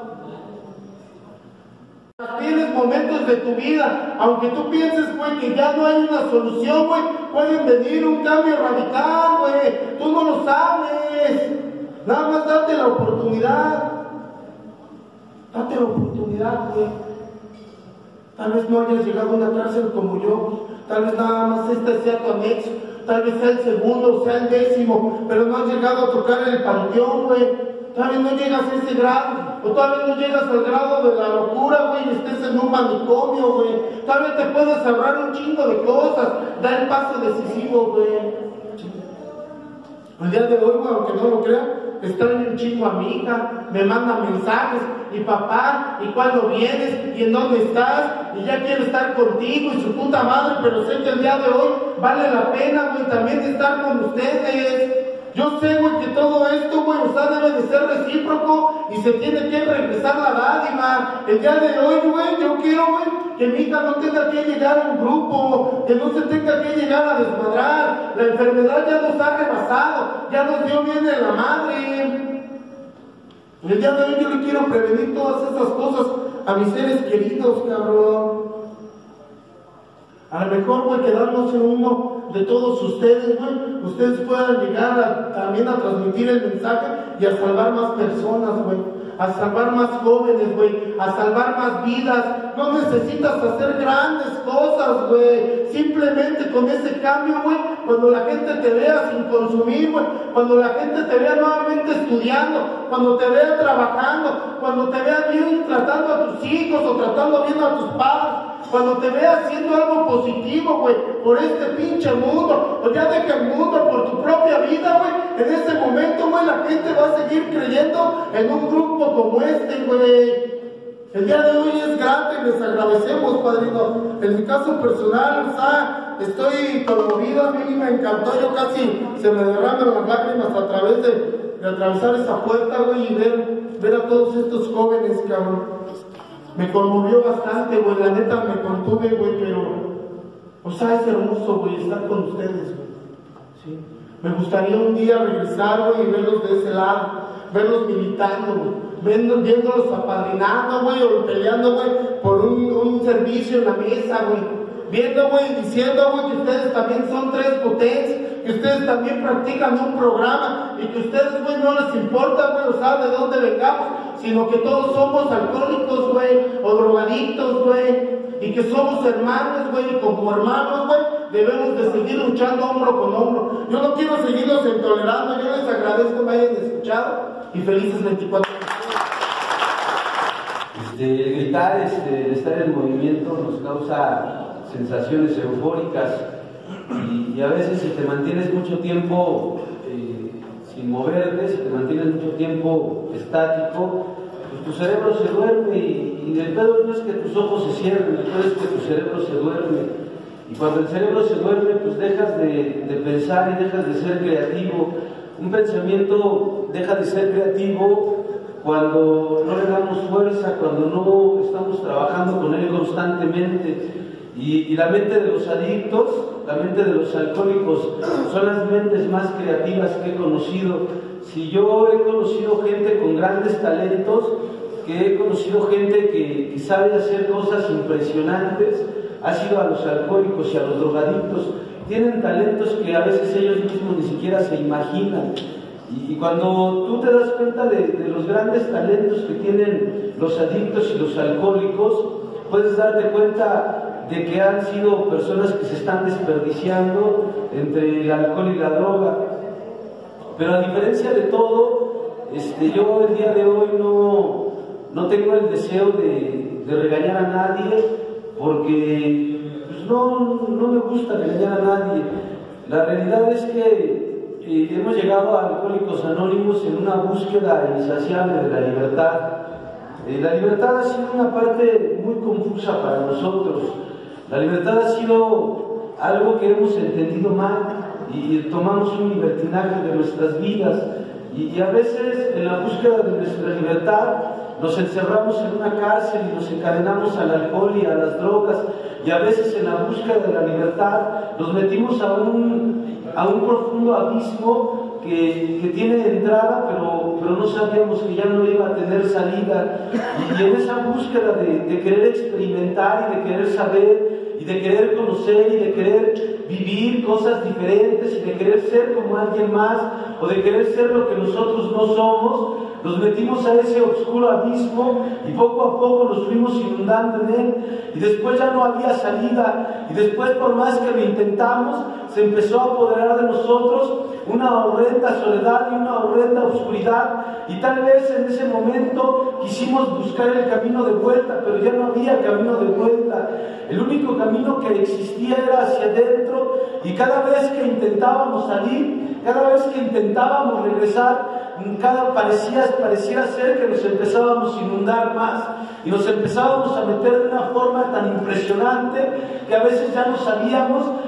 Tienes momentos de tu vida, aunque tú pienses, güey, que ya no hay una solución, güey, pueden venir un cambio radical, güey, tú no lo sabes. Nada más date la oportunidad, date la oportunidad, güey. Tal vez no hayas llegado a una cárcel como yo, tal vez nada más este sea tu anexo, tal vez sea el segundo, sea el décimo, pero no has llegado a tocar el panteón, güey. Todavía no llegas a ese grado, o todavía no llegas al grado de la locura, güey, y estés en un manicomio, güey. Todavía te puedes ahorrar un chingo de cosas, da el paso decisivo, güey. El día de hoy, güey, aunque no lo crean, extraño un chingo a mi hija, me manda mensajes, y papá, y cuándo vienes, y en dónde estás, y ya quiero estar contigo, y su puta madre, pero sé que el día de hoy vale la pena, güey, también estar con ustedes. Yo sé, güey, que todo esto, güey, o sea, debe de ser recíproco y se tiene que regresar la dádiva. El día de hoy, güey, yo quiero, güey, que mi hija no tenga que llegar a un grupo, que no se tenga que llegar a desmadrar. La enfermedad ya nos ha rebasado, ya nos dio bien en la madre. El día de hoy yo le quiero prevenir todas esas cosas a mis seres queridos, cabrón. A lo mejor, güey, quedarnos en uno de todos ustedes, güey, ustedes puedan llegar a, también a transmitir el mensaje y a salvar más personas, güey, a salvar más jóvenes, güey, a salvar más vidas. No necesitas hacer grandes cosas, güey, simplemente con ese cambio, güey, cuando la gente te vea sin consumir, güey, cuando la gente te vea nuevamente estudiando, cuando te vea trabajando, cuando te vea bien tratando a tus hijos o tratando bien a tus padres, cuando te veas haciendo algo positivo, güey, por este pinche mundo, o ya deja el mundo por tu propia vida, güey, en ese momento, güey, la gente va a seguir creyendo en un grupo como este, güey. El día de hoy es gratis, les agradecemos, padrino. En mi caso personal, o sea, estoy conmovido, a mí me encantó, yo casi se me derraman las lágrimas a través de, de atravesar esa puerta, güey, y ver, ver a todos estos jóvenes, cabrón. Me conmovió bastante, güey, la neta me contuve, güey, pero, o sea, es hermoso, güey, estar con ustedes, güey, ¿sí? Me gustaría un día regresar, güey, y verlos de ese lado, verlos militando, güey, viendo, viéndolos apadrinando, güey, o peleando, güey, por un, un servicio en la mesa, güey, viendo, güey, diciendo, güey, que ustedes también son tres potencias, que ustedes también practican un programa, y que ustedes, güey, no les importa, güey, o sea, de dónde vengamos, sino que todos somos alcohólicos, güey, o drogadictos, güey, y que somos hermanos, güey, y como hermanos, güey, debemos de seguir luchando hombro con hombro. Yo no quiero seguirlos intolerando, yo les agradezco que me hayan escuchado, y felices veinticuatro horas. Este, gritar, este, estar en movimiento nos causa sensaciones eufóricas, y, y a veces si te mantienes mucho tiempo eh, sin moverte, si te mantienes mucho tiempo estático, pues tu cerebro se duerme, y, y el pedo no es que tus ojos se cierren, el pedo es que tu cerebro se duerme, y cuando el cerebro se duerme, pues dejas de, de pensar y dejas de ser creativo. Un pensamiento deja de ser creativo cuando no le damos fuerza, cuando no estamos trabajando con él constantemente. Y, y la mente de los adictos, la mente de los alcohólicos, son las mentes más creativas que he conocido. Si yo he conocido gente con grandes talentos, que he conocido gente que, que sabe hacer cosas impresionantes, ha sido a los alcohólicos y a los drogadictos. Tienen talentos que a veces ellos mismos ni siquiera se imaginan. Y, y cuando tú te das cuenta de, de los grandes talentos que tienen los adictos y los alcohólicos, puedes darte cuenta de que han sido personas que se están desperdiciando entre el alcohol y la droga. Pero a diferencia de todo, este, yo el día de hoy no, no tengo el deseo de, de regañar a nadie, porque pues no, no me gusta regañar a nadie. La realidad es que eh, hemos llegado a Alcohólicos Anónimos en una búsqueda insaciable de la libertad. Eh, la libertad ha sido una parte muy confusa para nosotros. La libertad ha sido algo que hemos entendido mal y tomamos un libertinaje de nuestras vidas, y, y a veces en la búsqueda de nuestra libertad nos encerramos en una cárcel y nos encadenamos al alcohol y a las drogas, y a veces en la búsqueda de la libertad nos metimos a un, a un profundo abismo que, que tiene entrada, pero, pero no sabíamos que ya no iba a tener salida. Y, y en esa búsqueda de, de querer experimentar y de querer saber y de querer conocer y de querer vivir cosas diferentes y de querer ser como alguien más, o de querer ser lo que nosotros no somos, nos metimos a ese oscuro abismo y poco a poco nos fuimos inundando en él, y después ya no había salida, y después, por más que lo intentamos, se empezó a apoderar de nosotros una horrenda soledad y una horrenda oscuridad, y tal vez en ese momento quisimos buscar el camino de vuelta, pero ya no había camino de vuelta. El único camino que existía era hacia adentro, y cada vez que intentábamos salir, cada vez que intentábamos regresar, cada parecía, parecía ser que nos empezábamos a inundar más, y nos empezábamos a meter de una forma tan impresionante que a veces ya no sabíamos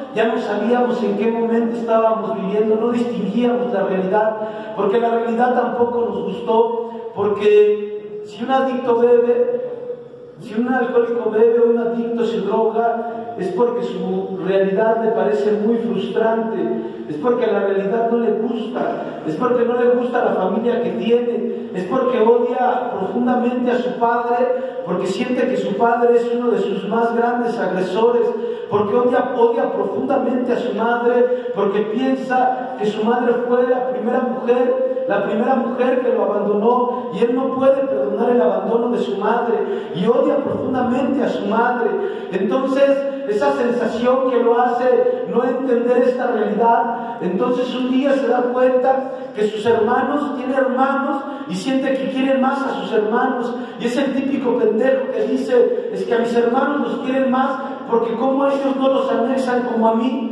ya no sabíamos en qué momento estábamos viviendo, no distinguíamos la realidad, porque la realidad tampoco nos gustó, porque si un adicto bebe, si un alcohólico bebe o un adicto se droga, es porque su realidad le parece muy frustrante, es porque la realidad no le gusta, es porque no le gusta la familia que tiene, es porque odia profundamente a su padre, porque siente que su padre es uno de sus más grandes agresores, porque odia, odia profundamente a su madre, porque piensa que su madre fue la primera mujer, la primera mujer que lo abandonó, y él no puede perdonar el abandono de su madre, y odia profundamente a su madre. Entonces, esa sensación que lo hace no entender esta realidad, entonces un día se da cuenta que sus hermanos, tiene hermanos, y siente que quieren más a sus hermanos, y es el típico pendejo que dice, es que a mis hermanos los quieren más, porque como ellos no los anexan como a mí.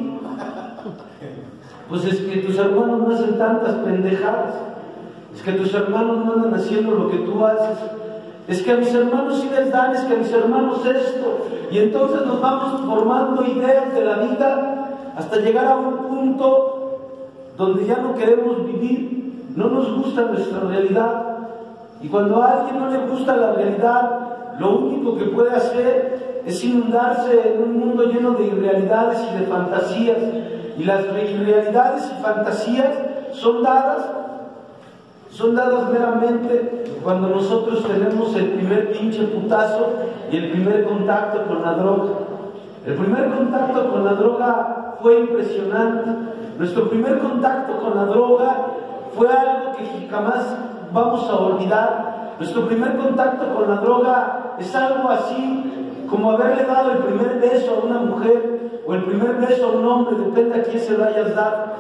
Pues es que tus hermanos no hacen tantas pendejadas, es que tus hermanos no andan haciendo lo que tú haces, es que a mis hermanos sí les dan, es que a mis hermanos esto, y entonces nos vamos formando ideas de la vida hasta llegar a un punto donde ya no queremos vivir, no nos gusta nuestra realidad, y cuando a alguien no le gusta la realidad, lo único que puede hacer es inundarse en un mundo lleno de irrealidades y de fantasías, y las irrealidades y fantasías son dadas son dadas meramente cuando nosotros tenemos el primer pinche putazo y el primer contacto con la droga. El primer contacto con la droga fue impresionante. Nuestro primer contacto con la droga fue algo que jamás vamos a olvidar. Nuestro primer contacto con la droga es algo así como haberle dado el primer beso a una mujer o el primer beso a un hombre, depende a quién se lo hayas dado.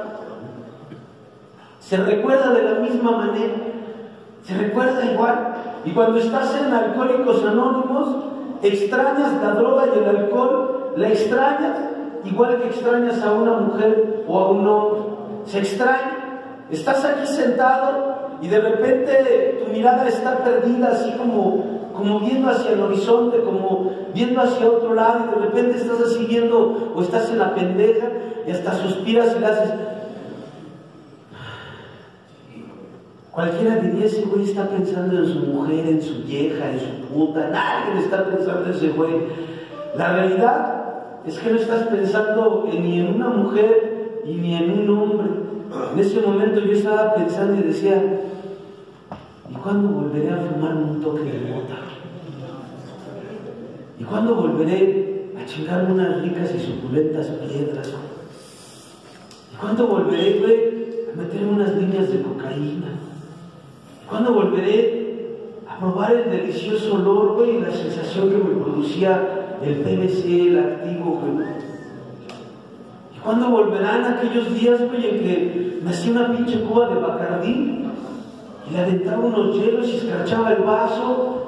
Se recuerda de la misma manera, se recuerda igual. Y cuando estás en Alcohólicos Anónimos, extrañas la droga y el alcohol, la extrañas igual que extrañas a una mujer o a un hombre. Se extraña. Estás aquí sentado y de repente tu mirada está perdida, así como, como viendo hacia el horizonte, como viendo hacia otro lado, y de repente estás así viendo, o estás en la pendeja y hasta suspiras y le haces. Cualquiera diría, ese güey está pensando en su mujer, en su vieja, en su puta. Nadie está pensando en ese güey. La realidad es que no estás pensando ni en una mujer y ni en un hombre. En ese momento yo estaba pensando y decía, ¿y cuándo volveré a fumarme un toque de mota? ¿Y cuándo volveré a chingarme unas ricas y suculentas piedras? ¿Y cuándo volveré, güey, a meterme unas líneas de cocaína? ¿Cuándo volveré a probar el delicioso olor, güey, y la sensación que me producía el P V C, el activo, güey? ¿Y cuándo volverán aquellos días, güey, en que me hacía una pinche cuba de Bacardí y le aventaba unos hielos y escarchaba el vaso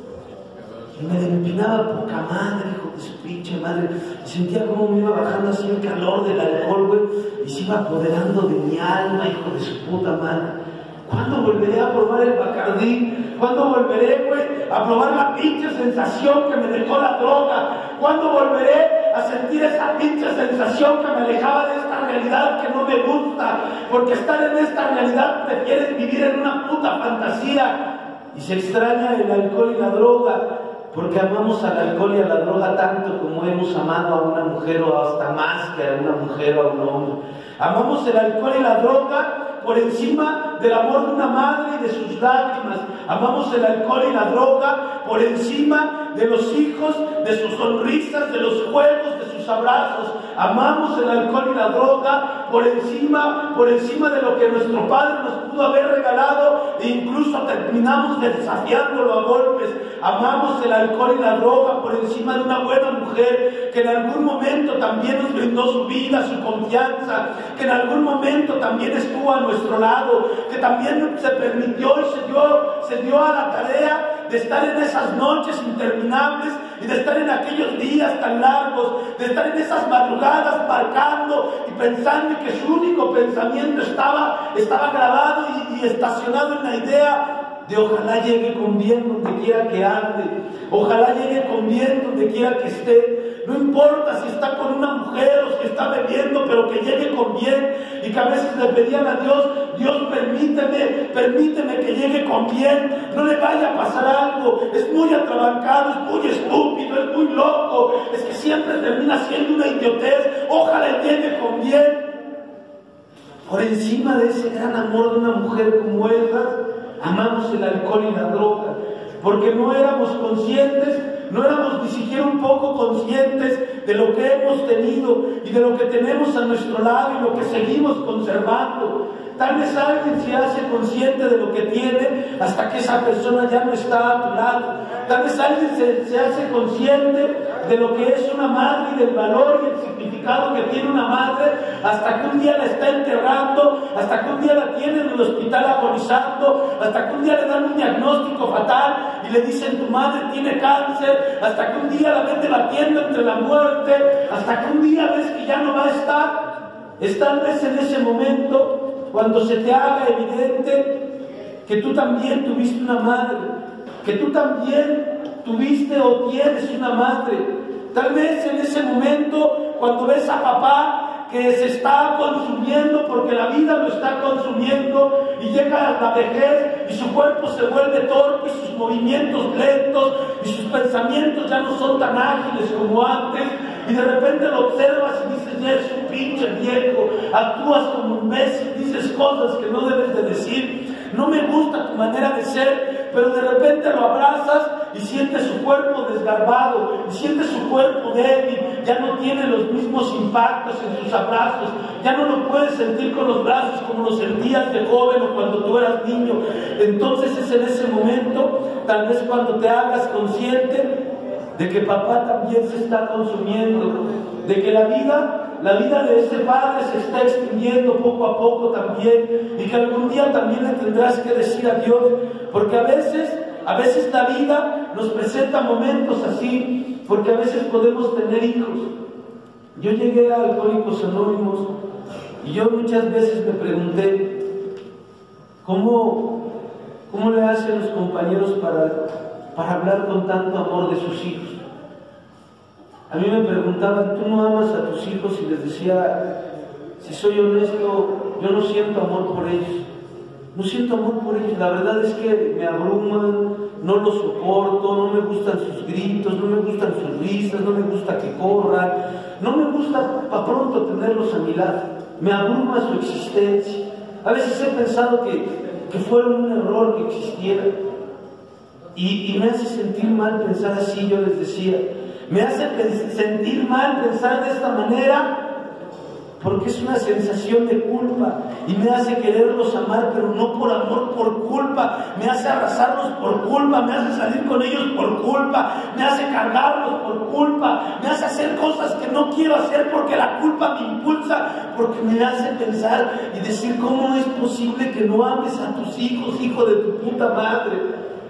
y me empinaba poca madre, hijo de su pinche madre? Y sentía como me iba bajando así el calor del alcohol, güey, y se iba apoderando de mi alma, hijo de su puta madre. ¿Cuándo volveré a probar el Bacardí? ¿Cuándo volveré, güey, a probar la pinche sensación que me dejó la droga? ¿Cuándo volveré a sentir esa pinche sensación que me alejaba de esta realidad que no me gusta? Porque estar en esta realidad prefieres vivir en una puta fantasía. Y se extraña el alcohol y la droga, porque amamos al alcohol y a la droga tanto como hemos amado a una mujer, o hasta más que a una mujer o a un hombre. Amamos el alcohol y la droga por encima del amor de una madre y de sus lágrimas. Amamos el alcohol y la droga por encima de los hijos, de sus sonrisas, de los juegos, de sus abrazos. Amamos el alcohol y la droga por encima, por encima de lo que nuestro padre nos pudo haber regalado, e incluso terminamos desafiándolo a golpes. Amamos el alcohol y la droga por encima de una buena mujer que en algún momento también nos brindó su vida, su confianza, que en algún momento también estuvo a nuestro lado, que también se permitió y se dio, se dio a la tarea de estar en esas noches interminables y de estar en aquellos días tan largos, de estar en esas madrugadas marcando y pensando que su único pensamiento estaba, estaba grabado y, y estacionado en la idea de ojalá llegue con bien donde quiera que ande, ojalá llegue con bien donde quiera que esté. no importa si está con una mujer o si está bebiendo, pero que llegue con bien, y que a veces le pedían a Dios, Dios permíteme, permíteme que llegue con bien, no le vaya a pasar algo, es muy atrabancado, es muy estúpido, es muy loco, es que siempre termina siendo una idiotez, ojalá llegue con bien. Por encima de ese gran amor de una mujer como esta, amamos el alcohol y la droga, porque no éramos conscientes, no éramos ni siquiera un poco conscientes de lo que hemos tenido y de lo que tenemos a nuestro lado y lo que seguimos conservando. Tal vez alguien se hace consciente de lo que tiene hasta que esa persona ya no está a tu lado. Tal vez alguien se, se hace consciente de lo que es una madre y del valor y el significado que tiene una madre hasta que un día la está enterrando, hasta que un día la tiene en el hospital agonizando, hasta que un día le dan un diagnóstico fatal y le dicen tu madre tiene cáncer, hasta que un día la ven debatiendo entre la muerte, hasta que un día ves que ya no va a estar. Es tal vez en ese momento cuando se te haga evidente que tú también tuviste una madre, que tú también tuviste o tienes una madre. Tal vez en ese momento cuando ves a papá que se está consumiendo porque la vida lo está consumiendo y llega a la vejez y su cuerpo se vuelve torpe y sus movimientos lentos y sus pensamientos ya no son tan ágiles como antes, y de repente lo observas y dices, ya eres un pinche viejo, actúas como un imbécil, dices cosas que no debes de decir, no me gusta tu manera de ser, pero de repente lo abrazas y sientes su cuerpo desgarbado, y sientes su cuerpo débil, ya no tiene los mismos impactos en sus abrazos, ya no lo puedes sentir con los brazos como lo sentías de joven o cuando tú eras niño. Entonces es en ese momento, tal vez cuando te hagas consciente de que papá también se está consumiendo, de que la vida, la vida de ese padre se está extinguiendo poco a poco también, y que algún día también le tendrás que decir adiós, porque a veces, a veces la vida nos presenta momentos así, porque a veces podemos tener hijos. Yo llegué a Alcohólicos Anónimos y yo muchas veces me pregunté, ¿cómo, cómo le hacen los compañeros para, para hablar con tanto amor de sus hijos? A mí me preguntaban, ¿tú no amas a tus hijos? Y les decía, si soy honesto, yo no siento amor por ellos. No siento amor por ellos. La verdad es que me abruman, no los soporto, no me gustan sus gritos, no me gustan sus risas, no me gusta que corran, no me gusta para pronto tenerlos a mi lado. Me abruma su existencia. A veces he pensado que, que fueron un error que existieran. Y, y me hace sentir mal pensar así, yo les decía. Me hace sentir mal pensar de esta manera porque es una sensación de culpa y me hace quererlos amar, pero no por amor, por culpa. Me hace abrazarlos por culpa, me hace salir con ellos por culpa, me hace cargarlos por culpa, me hace hacer cosas que no quiero hacer porque la culpa me impulsa, porque me hace pensar y decir, ¿cómo es posible que no ames a tus hijos, hijo de tu puta madre?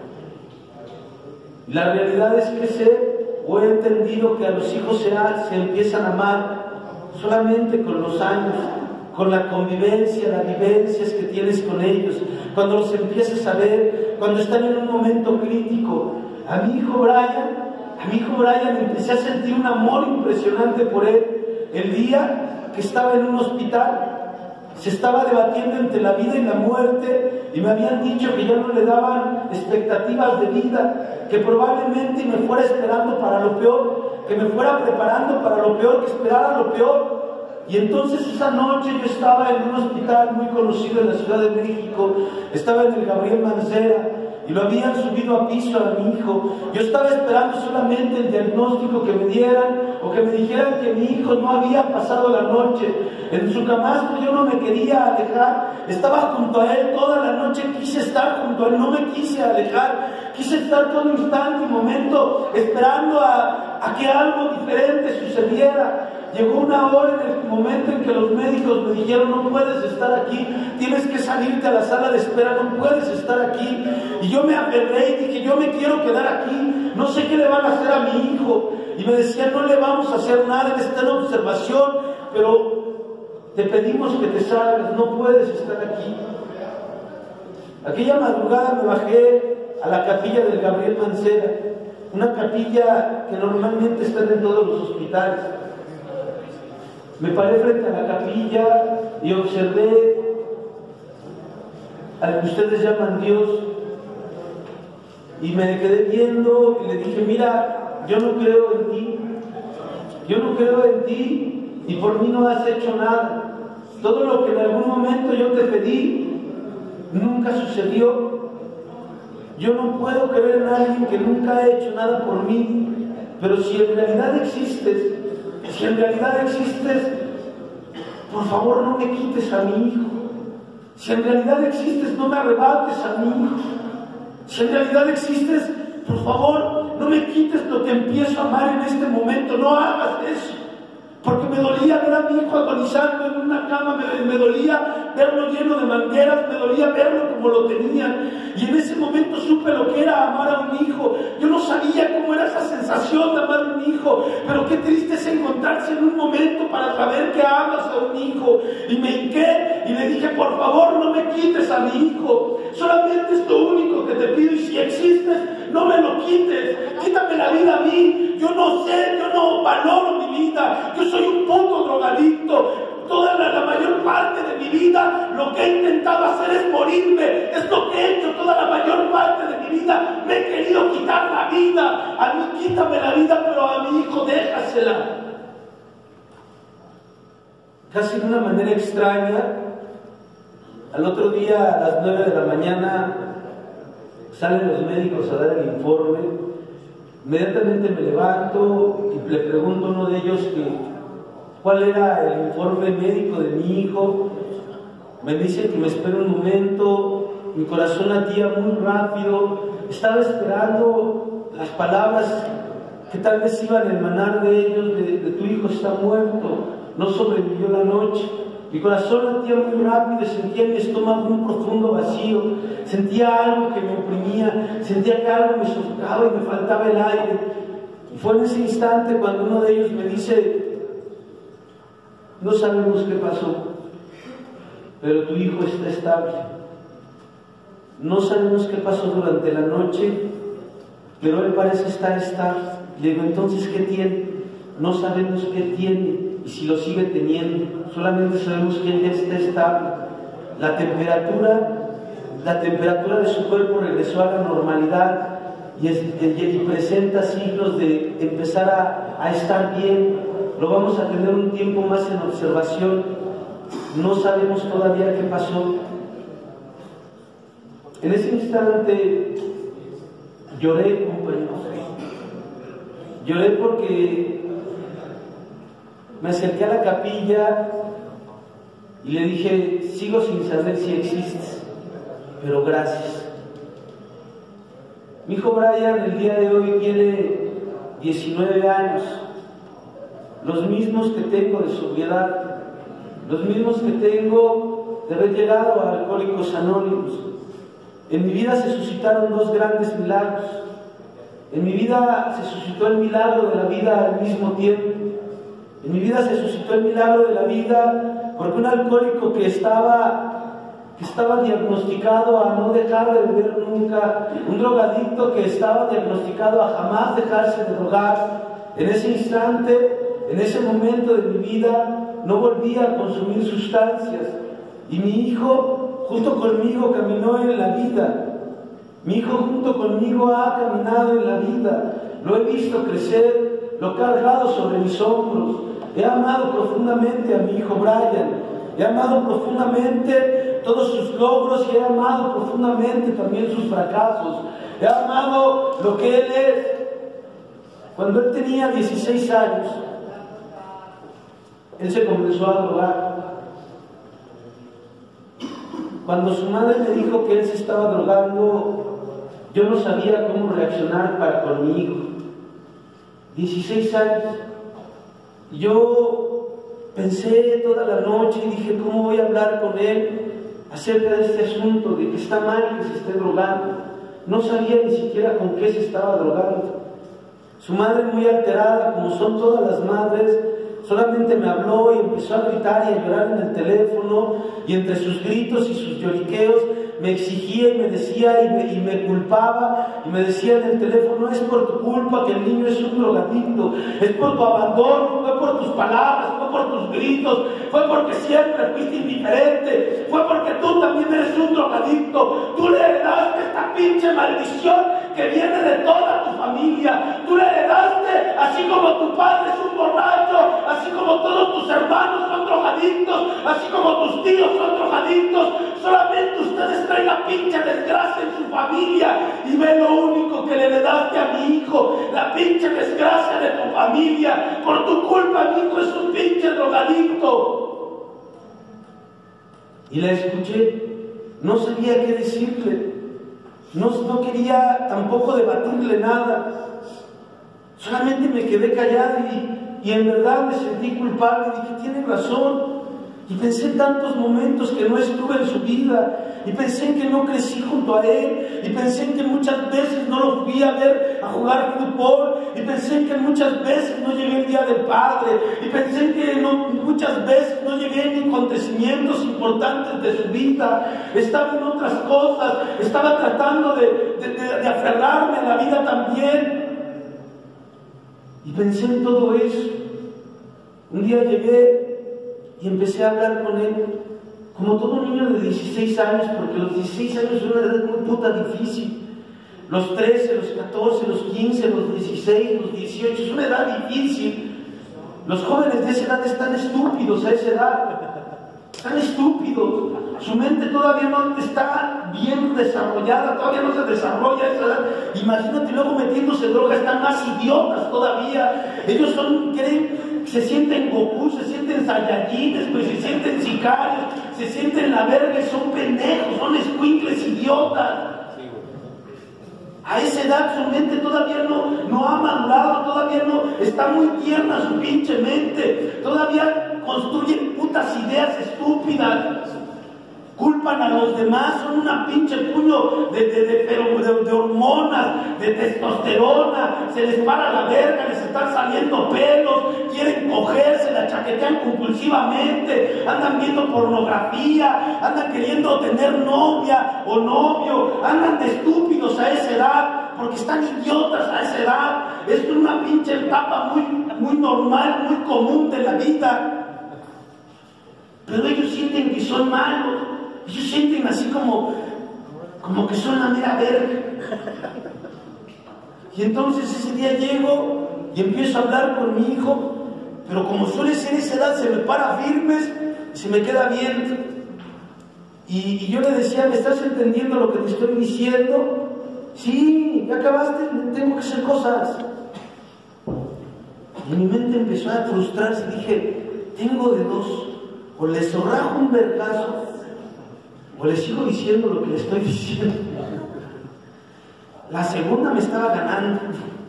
La realidad es que sé o he entendido que a los hijos se, se empiezan a amar solamente con los años, con la convivencia, las vivencias que tienes con ellos, cuando los empiezas a ver, cuando están en un momento crítico. A mi hijo Brian, a mi hijo Brian empecé a sentir un amor impresionante por él el día que estaba en un hospital. Se estaba debatiendo entre la vida y la muerte y me habían dicho que ya no le daban expectativas de vida, que probablemente me fuera esperando para lo peor, que me fuera preparando para lo peor, que esperara lo peor. Y entonces esa noche yo estaba en un hospital muy conocido en la Ciudad de México, estaba en el Gabriel Mancera, y lo habían subido a piso a mi hijo. Yo estaba esperando solamente el diagnóstico que me dieran o que me dijeran que mi hijo no había pasado la noche. En su camastro yo no me quería alejar, estaba junto a él toda la noche, quise estar junto a él, no me quise alejar, quise estar todo instante y momento esperando a, a que algo diferente sucediera. Llegó una hora en el momento en que los médicos me dijeron, no puedes estar aquí, tienes que salirte a la sala de espera, no puedes estar aquí. Y yo me aferré y dije, yo me quiero quedar aquí, no sé qué le van a hacer a mi hijo. Y me decían, no le vamos a hacer nada, él está en observación, pero te pedimos que te salgas, no puedes estar aquí. Aquella madrugada me bajé a la capilla del Gabriel Mancera una capilla que normalmente está en todos los hospitales. Me paré frente a la capilla y observé al que ustedes llaman Dios, y me quedé viendo y le dije: mira, yo no creo en ti, yo no creo en ti y por mí no has hecho nada. Todo lo que en algún momento yo te pedí nunca sucedió. Yo no puedo creer en alguien que nunca ha hecho nada por mí. Pero si en realidad existes, si en realidad existes, por favor no me quites a mi hijo. Si en realidad existes, no me arrebates a mi hijo. Si en realidad existes, por favor no me quites lo que empiezo a amar en este momento. No hagas eso. Porque me dolía ver a mi hijo agonizando en una cama, me, me dolía verlo lleno de mangueras, me dolía verlo como lo tenían. Y en ese momento supe lo que era amar a un hijo. Yo no sabía cómo era esa sensación de amar a un hijo, pero qué triste es encontrarse en un momento para saber que amas a un hijo. Y me hinqué y le dije: por favor no me quites a mi hijo, solamente es lo único que te pido, y si existes, no me lo quites, quítame la vida a mí. Yo no sé, yo no valoro mi vida, yo soy un puto drogadicto. Toda la, la mayor parte de mi vida lo que he intentado hacer es morirme, es lo que he hecho toda la mayor parte de mi vida. Me he querido quitar la vida, a mí quítame la vida, pero a mi hijo déjasela. Casi de una manera extraña, al otro día a las nueve de la mañana salen los médicos a dar el informe. Inmediatamente me levanto y le pregunto a uno de ellos que cuál era el informe médico de mi hijo. Me dice que me espere un momento. Mi corazón latía muy rápido, estaba esperando las palabras que tal vez iban a emanar de ellos: de, de tu hijo está muerto, no sobrevivió la noche. Mi corazón latía muy rápido y sentía en mi estómago un profundo vacío. Sentía algo que me oprimía, sentía que algo me sofocaba y me faltaba el aire. Y fue en ese instante cuando uno de ellos me dice: no sabemos qué pasó, pero tu hijo está estable. No sabemos qué pasó durante la noche, pero él parece estar estable. Le digo: entonces, ¿qué tiene? No sabemos qué tiene y si lo sigue teniendo. Solamente sabemos que él ya está estable. La temperatura, la temperatura de su cuerpo regresó a la normalidad y, es, y presenta signos de empezar a, a estar bien. Lo vamos a tener un tiempo más en observación. No sabemos todavía qué pasó. En ese instante lloré, compañeros. Lloré porque me acerqué a la capilla y le dije: sigo sin saber si existes, pero gracias. Mi hijo Brian el día de hoy tiene diecinueve años, los mismos que tengo de sobriedad, los mismos que tengo de haber llegado a Alcohólicos Anónimos. En mi vida se suscitaron dos grandes milagros. En mi vida se suscitó el milagro de la vida al mismo tiempo. En mi vida se suscitó el milagro de la vida porque un alcohólico que estaba, que estaba diagnosticado a no dejar de beber nunca, un drogadicto que estaba diagnosticado a jamás dejarse de drogar, en ese instante, en ese momento de mi vida, no volvía a consumir sustancias. Y mi hijo junto conmigo caminó en la vida. Mi hijo junto conmigo ha caminado en la vida. Lo he visto crecer, lo he cargado sobre mis hombros. He amado profundamente a mi hijo Brian. He amado profundamente todos sus logros y he amado profundamente también sus fracasos. He amado lo que él es. Cuando él tenía dieciséis años, él se comenzó a drogar. Cuando su madre me dijo que él se estaba drogando, yo no sabía cómo reaccionar para con mi hijo. dieciséis años. Yo pensé toda la noche y dije: ¿cómo voy a hablar con él acerca de este asunto, de que está mal que se esté drogando? No sabía ni siquiera con qué se estaba drogando. Su madre, muy alterada, como son todas las madres, solamente me habló y empezó a gritar y a llorar en el teléfono, y entre sus gritos y sus lloriqueos me exigía y me decía y me, y me culpaba y me decía en el teléfono, es por tu culpa que el niño es un drogadicto, es por tu abandono, fue por tus palabras, fue por tus gritos, fue porque siempre fuiste indiferente, fue porque tú también eres un drogadicto, tú le heredaste esta pinche maldición que viene de toda tu familia, tú le heredaste, así como tu padre es un borracho, así como todos tus hermanos son drogadictos, así como tus tíos son drogadictos, solamente ustedes traen la pinche desgracia en su familia y ve lo único que le heredaste a mi hijo, la pinche desgracia de tu familia, por tu culpa mi hijo es un pinche drogadicto. Y la escuché, no sabía qué decirle, no, no quería tampoco debatirle nada, solamente me quedé callado y, y en verdad me sentí culpable, dije, tiene razón. Y pensé en tantos momentos que no estuve en su vida, y pensé en que no crecí junto a él, y pensé en que muchas veces no lo fui a ver a jugar fútbol, y pensé en que muchas veces no llegué el día del padre, y pensé en que no, muchas veces no llegué en acontecimientos importantes de su vida, estaba en otras cosas, estaba tratando de, de, de, de aferrarme a la vida también, y pensé en todo eso. Un día llegué y empecé a hablar con él, como todo niño de dieciséis años, porque los dieciséis años es una edad muy puta difícil. Los trece, los catorce, los quince, los dieciséis, los dieciocho, es una edad difícil. Los jóvenes de esa edad están estúpidos a esa edad, están estúpidos. Su mente todavía no está bien desarrollada, todavía no se desarrolla a esa edad. Imagínate luego metiéndose droga, están más idiotas todavía. Ellos son, creen, se sienten Goku, se sienten Saiyajines, pues, se sienten sicarios, se sienten la verga y son pendejos, son escuincles idiotas. A esa edad su mente todavía no, no ha madurado, todavía no, está muy tierna su pinche mente, todavía construyen putas ideas estúpidas. Culpan a los demás, son una pinche puño de, de, de, de, de hormonas, de testosterona, se les para la verga, les están saliendo pelos, quieren cogerse, la chaquetean compulsivamente, andan viendo pornografía, andan queriendo tener novia o novio, andan de estúpidos a esa edad, porque están idiotas a esa edad, es una pinche etapa muy, muy normal, muy común de la vida, pero ellos sienten que son malos. Ellos sienten así como, como que son la mera verga. Y entonces ese día llego y empiezo a hablar con mi hijo, pero como suele ser esa edad, se me para firmes y se me queda viendo. Y, y yo le decía, ¿me estás entendiendo lo que te estoy diciendo? Sí, ya acabaste, tengo que hacer cosas. Y mi mente empezó a frustrarse y dije, tengo de dos, o le zorrajo un vergazo, o le sigo diciendo lo que le estoy diciendo. La segunda me estaba ganando.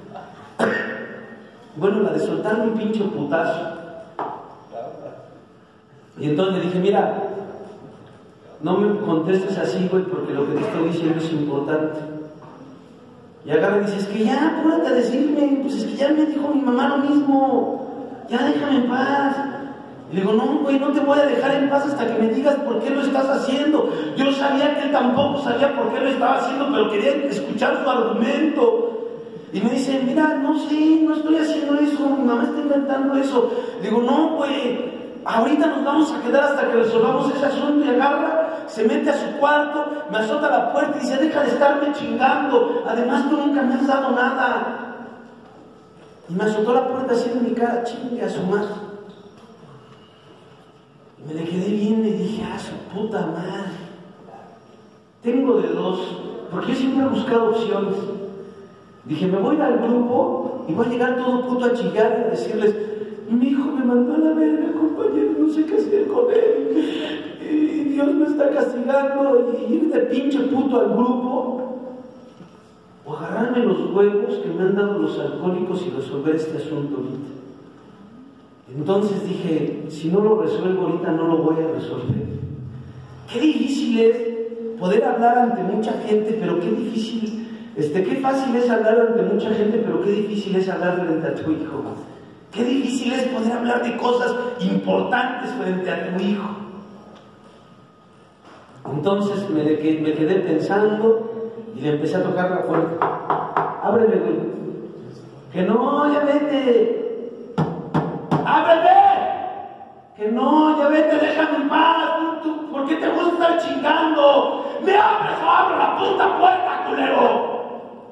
Bueno, la de soltarme un pinche putazo. Y entonces le dije, mira, no me contestes así, güey, porque lo que te estoy diciendo es importante. Y agarra y dice, es que ya, apúrate a decirme, pues es que ya me dijo mi mamá lo mismo, ya déjame en paz. Y le digo, no, güey, no te voy a dejar en paz hasta que me digas por qué lo estás haciendo. Yo sabía que él tampoco sabía por qué lo estaba haciendo, pero quería escuchar su argumento. Y me dice, mira, no sé, no estoy haciendo eso, mi mamá está inventando eso. Le digo, no, güey, ahorita nos vamos a quedar hasta que resolvamos ese asunto. Y agarra, se mete a su cuarto, me azota la puerta y dice, deja de estarme chingando, además tú nunca me has dado nada. Y me azotó la puerta así en mi cara, chingue a su madre. Me le quedé bien y dije, ah, su puta madre. Tengo de dos, porque yo siempre he buscado opciones. Dije, me voy al grupo y voy a llegar todo puto a chillar y a decirles, mi hijo me mandó a la verga, compañero, no sé qué hacer con él. Y Dios me está castigando. Y ir de pinche puto al grupo, o agarrarme los huevos que me han dado los alcohólicos y resolver este asunto ahorita. Entonces dije, si no lo resuelvo ahorita, no lo voy a resolver. Qué difícil es poder hablar ante mucha gente, pero qué difícil, este, qué fácil es hablar ante mucha gente, pero qué difícil es hablar frente a tu hijo. Qué difícil es poder hablar de cosas importantes frente a tu hijo. Entonces me, de, me quedé pensando y le empecé a tocar la puerta. Ábreme, güey. Que no, ya vete. ¡Ábreme! Que no, ya vete, déjame en paz. ¿Tú, tú, ¿Por qué te gusta estar chingando? ¡Me abres o abro la puta puerta, culero!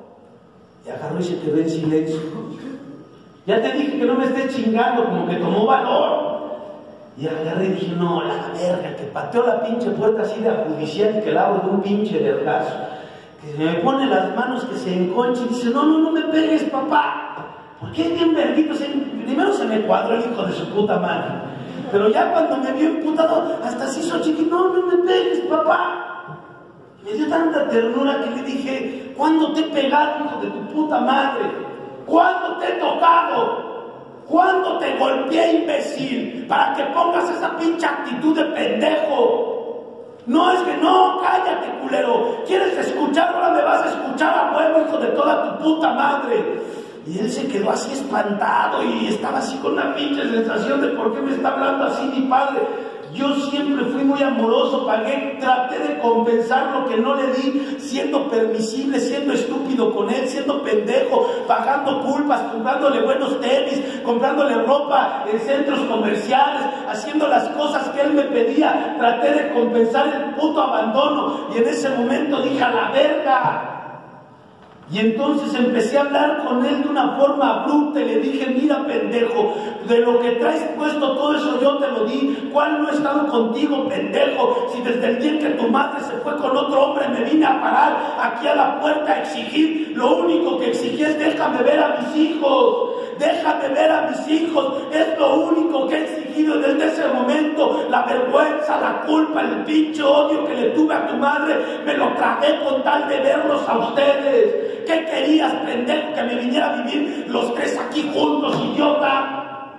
Y agarró y se quedó en silencio. Ya te dije que no me estés chingando, como que tomó valor. Y agarré y dije, no, la verga, que pateó la pinche puerta así de judicial y que la abro de un pinche vergazo. Que se me pone las manos, que se enconcha y dice, no, no, no me pegues, papá. ¿Por qué bien verguito? Primero se me cuadró el hijo de su puta madre. Pero ya cuando me vio emputado, hasta se hizo chiquito, no, no me pegues, papá. Me dio tanta ternura que le dije, ¿cuándo te he pegado, hijo de tu puta madre? ¿Cuándo te he tocado? ¿Cuándo te golpeé, imbécil? Para que pongas esa pinche actitud de pendejo. No, es que no, cállate, culero. ¿Quieres escuchar? Ahora me vas a escuchar a huevo, hijo de toda tu puta madre. Y él se quedó así espantado y estaba así con una pinche sensación de por qué me está hablando así mi padre. Yo siempre fui muy amoroso, pagué, traté de compensar lo que no le di, siendo permisible, siendo estúpido con él, siendo pendejo, pagando culpas, comprándole buenos tenis, comprándole ropa en centros comerciales, haciendo las cosas que él me pedía. Traté de compensar el puto abandono y en ese momento dije, a la verga. Y entonces empecé a hablar con él de una forma abrupta y le dije, mira, pendejo, de lo que traes puesto todo eso yo te lo di. ¿Cuál no he estado contigo, pendejo? Si desde el día en que tu madre se fue con otro hombre me vine a parar aquí a la puerta a exigir, lo único que exigí es déjame ver a mis hijos. Déjame ver a mis hijos, es lo único que he exigido desde ese momento. La vergüenza, la culpa, el pinche odio que le tuve a tu madre, me lo tragué con tal de verlos a ustedes. ¿Qué querías, pendejo, que me viniera a vivir los tres aquí juntos, idiota?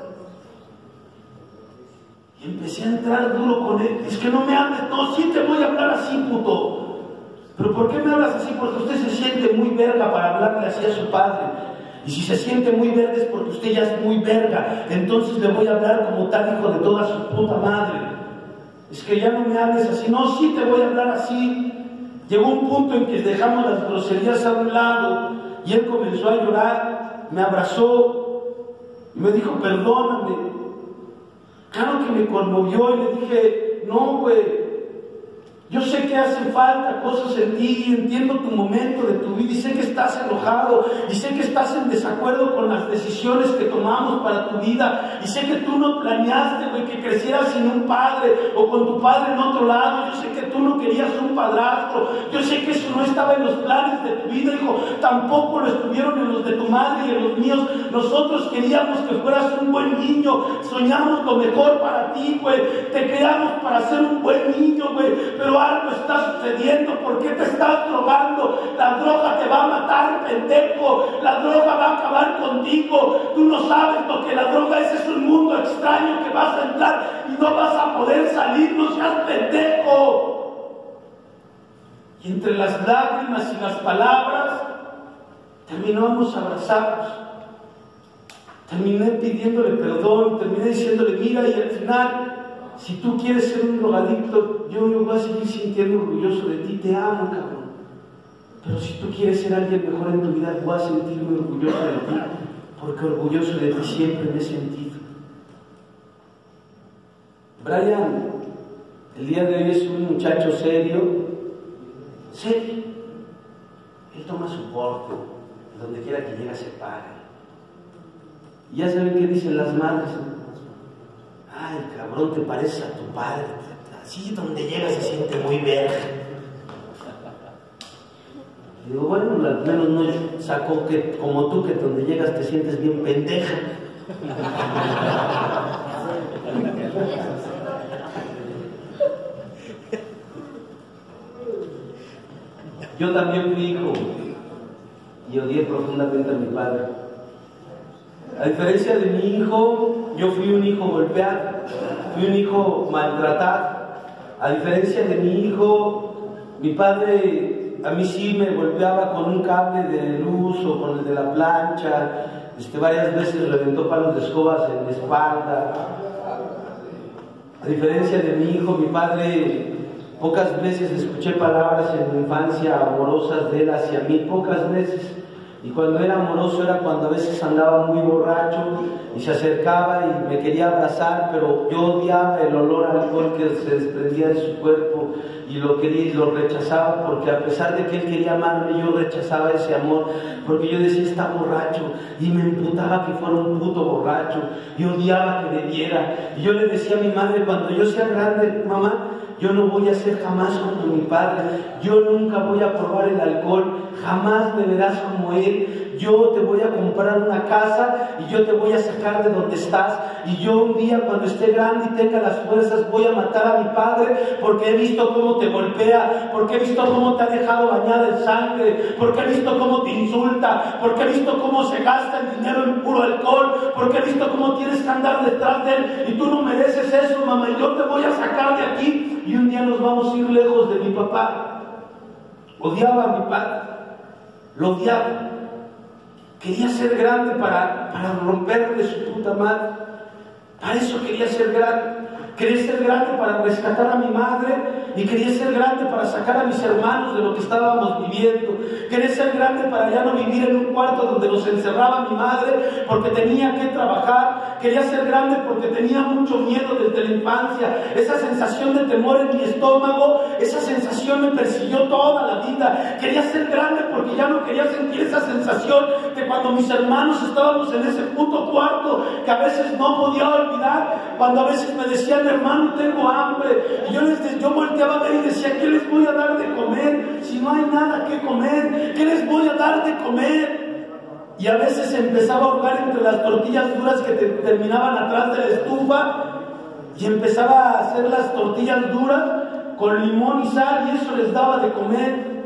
Y empecé a entrar duro con él. Es que no me hables, no, sí te voy a hablar así, puto. ¿Pero por qué me hablas así? Porque usted se siente muy verga para hablarle así a su padre. Y si se siente muy verga es porque usted ya es muy verga. Entonces le voy a hablar como tal hijo de toda su puta madre. Es que ya no me hables así. No, sí te voy a hablar así. Llegó un punto en que dejamos las groserías a un lado y él comenzó a llorar, me abrazó y me dijo, perdóname. Claro que me conmovió y le dije, no, güey. Yo sé que hacen falta cosas en ti, entiendo tu momento de tu vida y sé que estás enojado y sé que estás en desacuerdo con las decisiones que tomamos para tu vida y sé que tú no planeaste, güey, que crecieras sin un padre o con tu padre en otro lado. Yo sé que tú no querías un padrastro, yo sé que eso no estaba en los planes de tu vida, hijo, tampoco lo estuvieron en los de tu madre y en los míos. Nosotros queríamos que fueras un buen niño, soñamos lo mejor para ti, güey, te creamos para ser un buen niño, güey, pero algo está sucediendo. ¿Por qué te estás drogando? La droga te va a matar, pendejo. La droga va a acabar contigo. Tú no sabes lo que la droga es. Es un mundo extraño que vas a entrar y no vas a poder salir. No seas pendejo. Y entre las lágrimas y las palabras terminamos abrazados. Terminé pidiéndole perdón, terminé diciéndole, mira, y al final, si tú quieres ser un drogadicto, yo me voy a seguir sintiendo orgulloso de ti, te amo, cabrón. Pero si tú quieres ser alguien mejor en tu vida, voy a sentirme orgulloso de ti, porque orgulloso de ti siempre me he sentido. Brian, el día de hoy es un muchacho serio, serio. Él toma su porte, donde quiera que llega se paga. Y ya saben qué dicen las madres. Ay, cabrón, te pareces a tu padre. Así donde llega se siente muy verga. Digo, bueno, al menos no sacó que, como tú, que donde llegas te sientes bien pendeja. Yo también fui hijo y odié profundamente a mi padre. A diferencia de mi hijo, yo fui un hijo golpeado, fui un hijo maltratado. A diferencia de mi hijo, mi padre a mí sí me golpeaba con un cable de luz o con el de la plancha, este, varias veces reventó palos de escobas en la espalda. A diferencia de mi hijo, mi padre Pocas veces escuché palabras en mi infancia amorosas de él hacia mí, pocas veces. Y cuando era amoroso era cuando a veces andaba muy borracho y se acercaba y me quería abrazar, pero yo odiaba el olor al alcohol que se desprendía de su cuerpo y lo quería y lo rechazaba, porque a pesar de que él quería amarme, yo rechazaba ese amor, porque yo decía, está borracho, y me imputaba que fuera un puto borracho, y odiaba que bebiera. Y yo le decía a mi madre, cuando yo sea grande, mamá, yo no voy a ser jamás como mi padre, yo nunca voy a probar el alcohol, jamás me verás como él, yo te voy a comprar una casa y yo te voy a sacar de donde estás, y yo un día cuando esté grande y tenga las fuerzas voy a matar a mi padre, porque he visto cómo te golpea, porque he visto cómo te ha dejado bañada en sangre, porque he visto cómo te insulta, porque he visto cómo se gasta el dinero en puro alcohol, porque he visto cómo tienes que andar detrás de él, y tú no mereces eso, mamá, y yo te voy a sacar de aquí. Y un día nos vamos a ir lejos de mi papá. Odiaba a mi padre, lo odiaba. Quería ser grande para, para romperle su puta madre. Para eso quería ser grande. Quería ser grande para rescatar a mi madre, y quería ser grande para sacar a mis hermanos de lo que estábamos viviendo. Quería ser grande para ya no vivir en un cuarto donde nos encerraba mi madre porque tenía que trabajar. Quería ser grande porque tenía mucho miedo desde la infancia. Esa sensación de temor en mi estómago, esa sensación me persiguió toda la vida. Quería ser grande porque ya no quería sentir esa sensación de cuando mis hermanos estábamos en ese puto cuarto que a veces no podía olvidar, cuando a veces me decían, hermano, tengo hambre, y yo, les, yo volteaba a ver y decía, ¿qué les voy a dar de comer? Si no hay nada que comer, ¿qué les voy a dar de comer? Y a veces empezaba a ahogar entre las tortillas duras que te, terminaban atrás de la estufa, y empezaba a hacer las tortillas duras con limón y sal, y eso les daba de comer.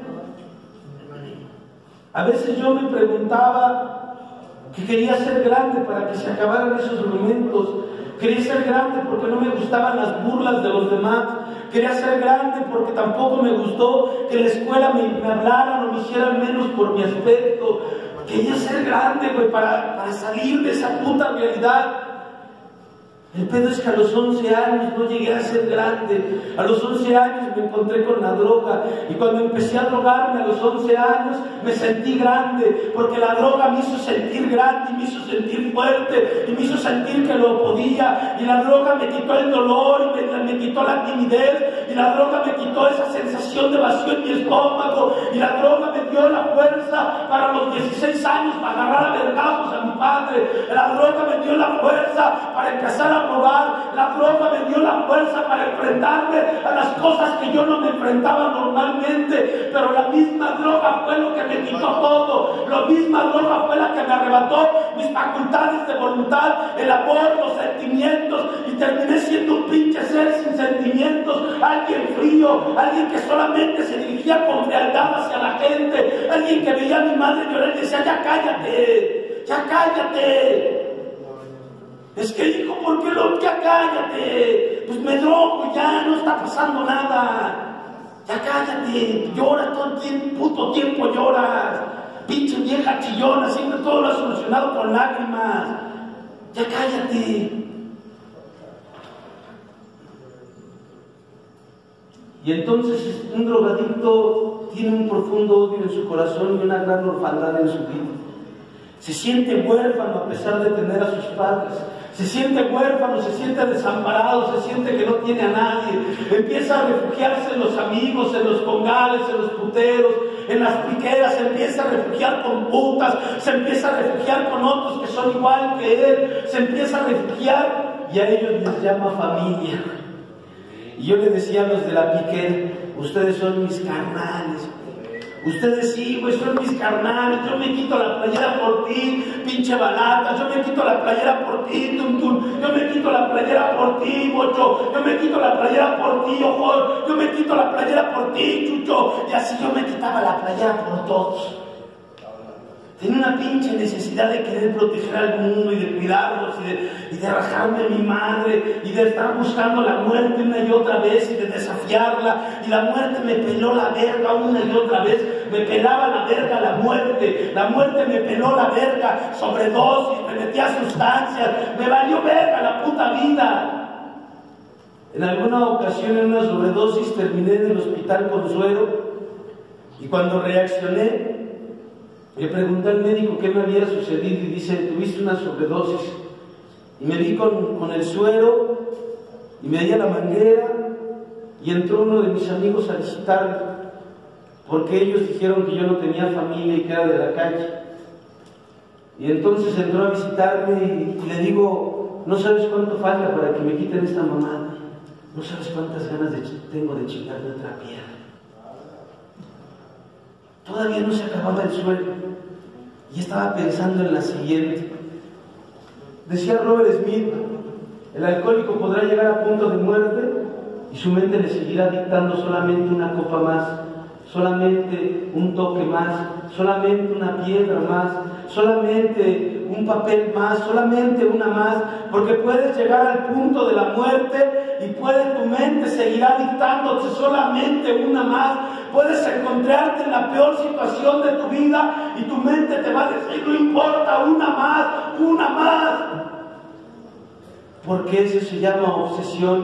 A veces yo me preguntaba que quería ser grande para que se acabaran esos momentos. Quería ser grande porque no me gustaban las burlas de los demás. Quería ser grande porque tampoco me gustó que en la escuela me, me hablaran o me hicieran menos por mi aspecto. Quería ser grande, güey, para, para salir de esa puta realidad. El pedo es que a los once años no llegué a ser grande. A los once años me encontré con la droga, y cuando empecé a drogarme a los once años me sentí grande, porque la droga me hizo sentir grande y me hizo sentir fuerte y me hizo sentir que lo podía, y la droga me quitó el dolor y me, me quitó la timidez, y la droga me quitó esa sensación de vacío en mi estómago, y la droga me dio la fuerza para los dieciséis años para agarrar a vergazos a mi padre. La droga me dio la fuerza para empezar a probar. La droga me dio la fuerza para enfrentarme a las cosas que yo no me enfrentaba normalmente, pero la misma droga fue lo que me quitó todo. La misma droga fue la que me arrebató mis facultades de voluntad, el amor, los sentimientos, y terminé siendo un pinche ser sin sentimientos, alguien frío, alguien que solamente se dirigía con frialdad hacia la gente, alguien que veía a mi madre llorar y decía, ya cállate, ya cállate. Es que hijo, ¿por qué no? Ya cállate. Pues me drogo, ya no está pasando nada. Ya cállate, llora todo el tiempo, puto tiempo lloras. Pinche vieja chillona, siempre todo lo ha solucionado con lágrimas. Ya cállate. Y entonces un drogadicto tiene un profundo odio en su corazón y una gran orfandad en su vida. Se siente huérfano a pesar de tener a sus padres. Se siente huérfano, se siente desamparado, se siente que no tiene a nadie. Empieza a refugiarse en los amigos, en los congales, en los puteros, en las piqueras. Se empieza a refugiar con putas, se empieza a refugiar con otros que son igual que él. Se empieza a refugiar y a ellos les llama familia. Y yo le decía a los de la piquera, ustedes son mis carnales. Ustedes sí, güey, son mis carnales. Yo me quito la playera por ti, pinche balata. Yo me quito la playera por ti, tum tum. Yo me quito la playera por ti, bocho. Yo me quito la playera por ti, ojo. Yo me quito la playera por ti, chucho. Y así yo me quitaba la playera por todos. Tenía una pinche necesidad de querer proteger al mundo y de cuidarlos y de, y de rajarme a mi madre y de estar buscando la muerte una y otra vez y de desafiarla. Y la muerte me peló la verga una y otra vez. Me pelaba la verga la muerte. La muerte me peló la verga. Sobredosis, me metía sustancias. Me valió verga la puta vida. En alguna ocasión, en una sobredosis, terminé en el hospital con suero, y cuando reaccioné, le pregunté al médico qué me había sucedido y dice: tuviste una sobredosis. Y me di con, con el suero y me di a la manguera, y entró uno de mis amigos a visitarme, porque ellos dijeron que yo no tenía familia y que era de la calle. Y entonces entró a visitarme y, y le digo: no sabes cuánto falta para que me quiten esta mamada, no sabes cuántas ganas de, tengo de chingarme otra piedra. Todavía no se acababa el suelo y estaba pensando en la siguiente. Decía Robert Smith: el alcohólico podrá llegar a punto de muerte y su mente le seguirá dictando solamente una copa más, solamente un toque más, solamente una piedra más, solamente un papel más, solamente una más, porque puedes llegar al punto de la muerte y puede, tu mente seguirá dictándote solamente una más. Puedes encontrarte en la peor situación de tu vida y tu mente te va a decir: no importa, una más, una más. Porque eso se llama obsesión.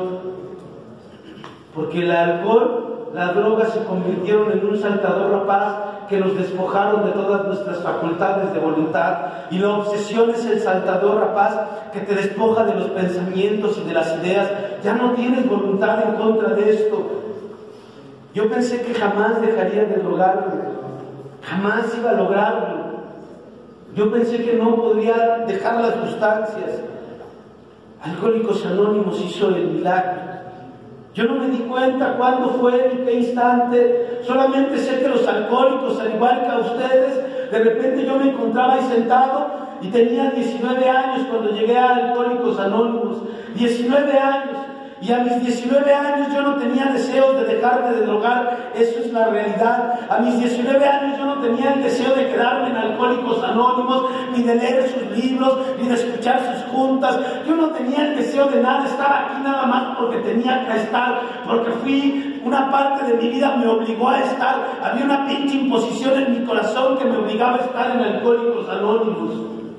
Porque el alcohol, la droga se convirtieron en un saltador rapaz que nos despojaron de todas nuestras facultades de voluntad, y la obsesión es el saltador rapaz que te despoja de los pensamientos y de las ideas. Ya no tienes voluntad en contra de esto. Yo pensé que jamás dejaría de drogarme, jamás iba a lograrlo. Yo pensé que no podría dejar las sustancias. Alcohólicos Anónimos hizo el milagro. Yo no me di cuenta cuándo fue ni qué instante. Solamente sé que los alcohólicos, al igual que a ustedes, de repente yo me encontraba ahí sentado y tenía diecinueve años cuando llegué a Alcohólicos Anónimos. diecinueve años. Y a mis diecinueve años yo no tenía deseos de dejarme de drogar, eso es la realidad. A mis diecinueve años yo no tenía el deseo de quedarme en Alcohólicos Anónimos, ni de leer sus libros, ni de escuchar sus juntas. Yo no tenía el deseo de nada, estaba aquí nada más porque tenía que estar, porque fui, una parte de mi vida me obligó a estar. Había una pinche imposición en mi corazón que me obligaba a estar en Alcohólicos Anónimos.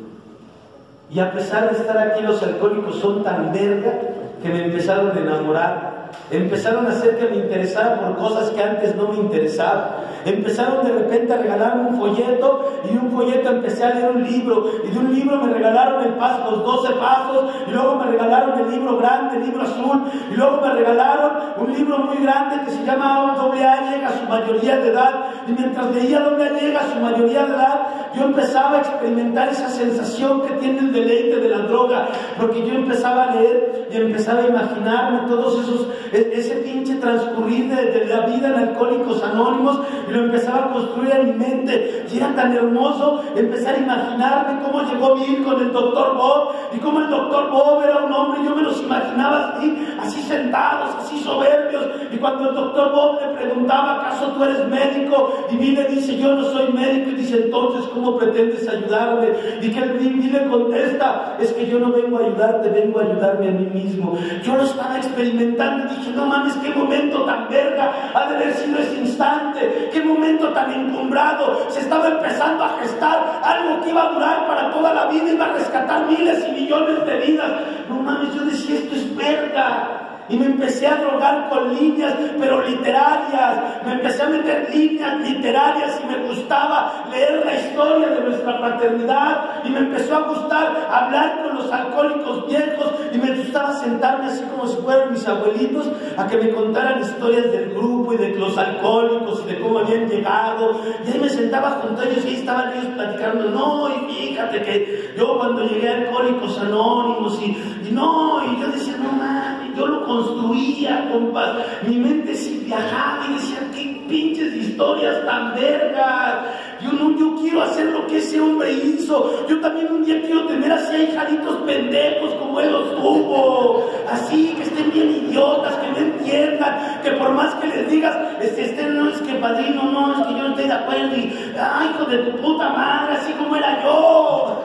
Y a pesar de estar aquí, los alcohólicos son tan verga que me empezaron a enamorar. Empezaron a hacer que me interesara por cosas que antes no me interesaban. Empezaron de repente a regalarme un folleto, y de un folleto empecé a leer un libro, y de un libro me regalaron el paso, los doce pasos, y luego me regalaron el libro grande, el libro azul, y luego me regalaron un libro muy grande que se llama doble A llega a su mayoría de edad. Y mientras leía doble A llega a su mayoría de edad, yo empezaba a experimentar esa sensación que tiene el deleite de la droga, porque yo empezaba a leer y empezaba a imaginarme todos esos, ese pinche transcurrir de, de la vida en Alcohólicos Anónimos, y lo empezaba a construir en mi mente. Y era tan hermoso empezar a imaginarme cómo llegó Bill con el doctor Bob, y cómo el doctor Bob era un hombre, yo me los imaginaba así, así sentados, así soberbios, y cuando el doctor Bob le preguntaba: ¿acaso tú eres médico? Y Bill le dice: yo no soy médico. Y dice: entonces, ¿cómo pretendes ayudarme? Y que el Bill le contesta: es que yo no vengo a ayudarte, vengo a ayudarme a mí mismo. Yo lo estaba experimentando y dije: no mames, qué momento tan verga ha de haber sido ese instante, qué momento tan encumbrado. Se estaba empezando a gestar algo que iba a durar para toda la vida, iba a rescatar miles y millones de vidas. No mames, yo decía: esto es verga. Y me empecé a drogar con líneas, pero literarias. Me empecé a meter líneas literarias, y me gustaba leer la historia de nuestra fraternidad, y me empezó a gustar hablar con los alcohólicos viejos, y me gustaba sentarme así como si fueran mis abuelitos a que me contaran historias del grupo y de los alcohólicos y de cómo habían llegado. Y ahí me sentaba junto a ellos y ahí estaban ellos platicando: no, y fíjate que yo cuando llegué a Alcohólicos Anónimos, y, y no, y yo decía: no mames, yo lo construía, compas. Mi mente sí viajaba y decía: qué pinches historias tan vergas. Yo no, yo quiero hacer lo que ese hombre hizo. Yo también un día quiero tener así a hijaditos pendejos como él los tuvo. Así, que estén bien idiotas, que no entiendan, que por más que les digas, este, este no es que padrino, no, es que yo no estoy de acuerdo, y ay, hijo de tu puta madre, así como era yo.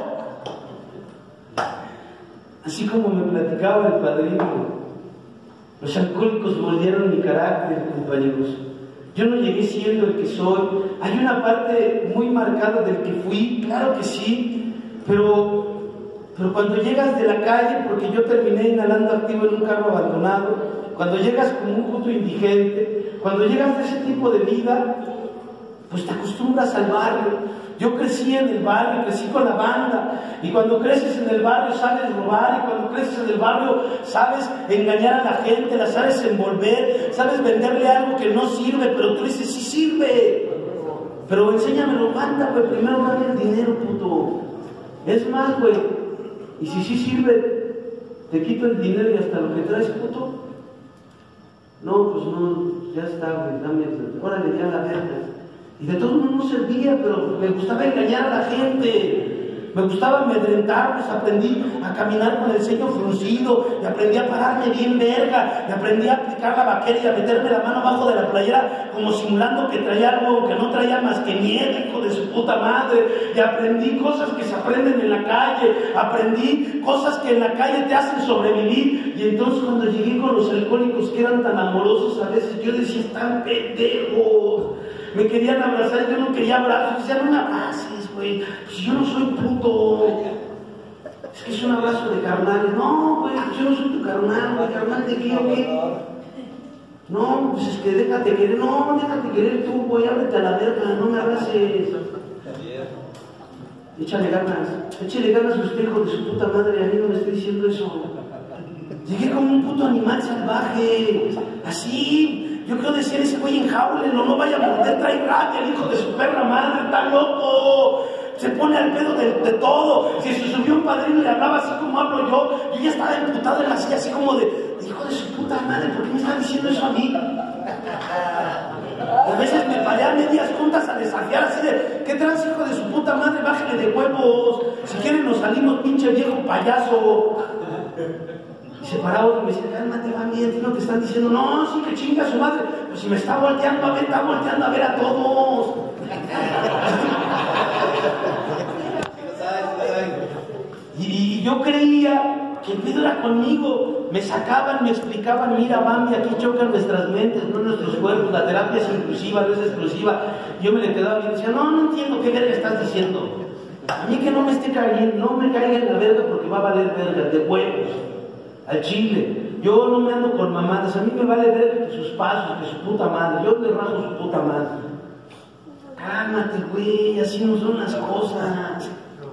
Así como me platicaba el padrino. Los alcohólicos moldearon mi carácter, compañeros. Yo no llegué siendo el que soy. Hay una parte muy marcada del que fui, claro que sí, pero, Pero cuando llegas de la calle, porque yo terminé inhalando activo en un carro abandonado, cuando llegas como un puto indigente, cuando llegas de ese tipo de vida, pues te acostumbras al barrio. Yo crecí en el barrio, crecí con la banda, y cuando creces en el barrio sabes robar, y cuando creces en el barrio sabes engañar a la gente, la sabes envolver, sabes venderle algo que no sirve, pero tú dices, sí sirve. Pero enséñamelo, aguanta, güey, primero dame el dinero, puto. Es más, güey, y si sí sirve, te quito el dinero y hasta lo que traes, puto. No, pues no, ya está, güey, dame, órale, ya la verga. Y de todo mundo no servía, pero me gustaba engañar a la gente, me gustaba amedrentarlos, aprendí a caminar con el ceño fruncido, y aprendí a pararme bien verga, y aprendí a aplicar la vaquera y a meterme la mano abajo de la playera como simulando que traía algo que no traía más que miedo, hijo de su puta madre, y aprendí cosas que se aprenden en la calle, aprendí cosas que en la calle te hacen sobrevivir, y entonces cuando llegué con los alcohólicos que eran tan amorosos a veces, yo decía, están pendejos. Me querían abrazar, yo no quería abrazos, decían, no me abraces, güey, pues yo no soy puto, es que es un abrazo de carnal. No, güey, pues yo no soy tu carnal, güey, carnal de qué o qué. No, pues es que déjate querer, no, déjate querer tú, güey, ábrete a la verga, no me abraces. Échale ganas, échale ganas a usted, hijo de su puta madre, a mí no me estoy diciendo eso. Llegué como un puto animal salvaje, así. Yo creo decir ese güey enjaúlenlo, no vaya a morder, trae rabia, el hijo de su perra madre, está loco, se pone al pedo de, de todo. Si se subió un padrino y le hablaba así como hablo yo, yo ya estaba emputado en la silla, así como de, hijo de su puta madre, ¿por qué me está diciendo eso a mí? A veces me paré a medias juntas a desafiar así de, ¿qué trans, hijo de su puta madre? Bájale de huevos, si quieren nos salimos, pinche viejo payaso. Y se paraba otro y me decía, cálmate, va bien, no te están diciendo, no, sí que chinga su madre. Pues si me está volteando a ver, está volteando a ver a todos. y, y yo creía que el pedo era conmigo. Me sacaban, me explicaban, mira, Bambi, aquí chocan nuestras mentes, no nuestros cuerpos, la terapia es inclusiva, no es exclusiva. Yo me le quedaba bien y decía, no, no entiendo qué verga estás diciendo. A mí que no me esté cayendo, no me caiga en la verga porque va a valer verga, de huevos. Al chile, yo no me ando con mamadas, a mí me vale ver que sus pasos, que su puta madre, yo le rajo su puta madre. Cálmate, güey, así no son las cosas.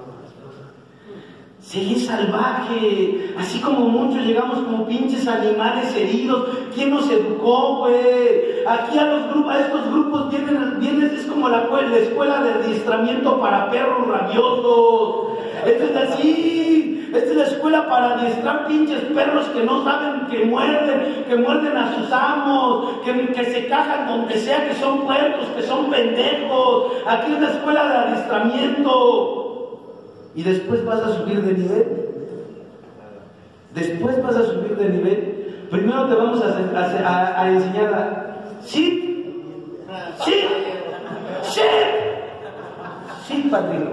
Seguí salvaje, así como muchos llegamos como pinches animales heridos. ¿Quién nos educó, güey? Aquí a los grupos, a estos grupos vienen, vienen es como la, la escuela de adiestramiento para perros rabiosos. Esto es así, esta es la escuela para adiestrar pinches perros que no saben, que muerden, que muerden a sus amos, que, que se cajan donde sea, que son puercos, que son pendejos. Aquí es la escuela de adiestramiento. Y después vas a subir de nivel. Después vas a subir de nivel. Primero te vamos a, a, a enseñar a sit, sit, sit, sit, padrino.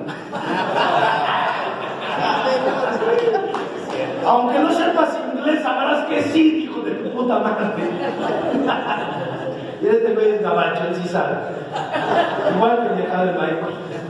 Aunque no sepas inglés, sabrás que sí, hijo de tu puta madre. Y este güey es gabacho, él sí sabe. Igual que el viajado de Michael.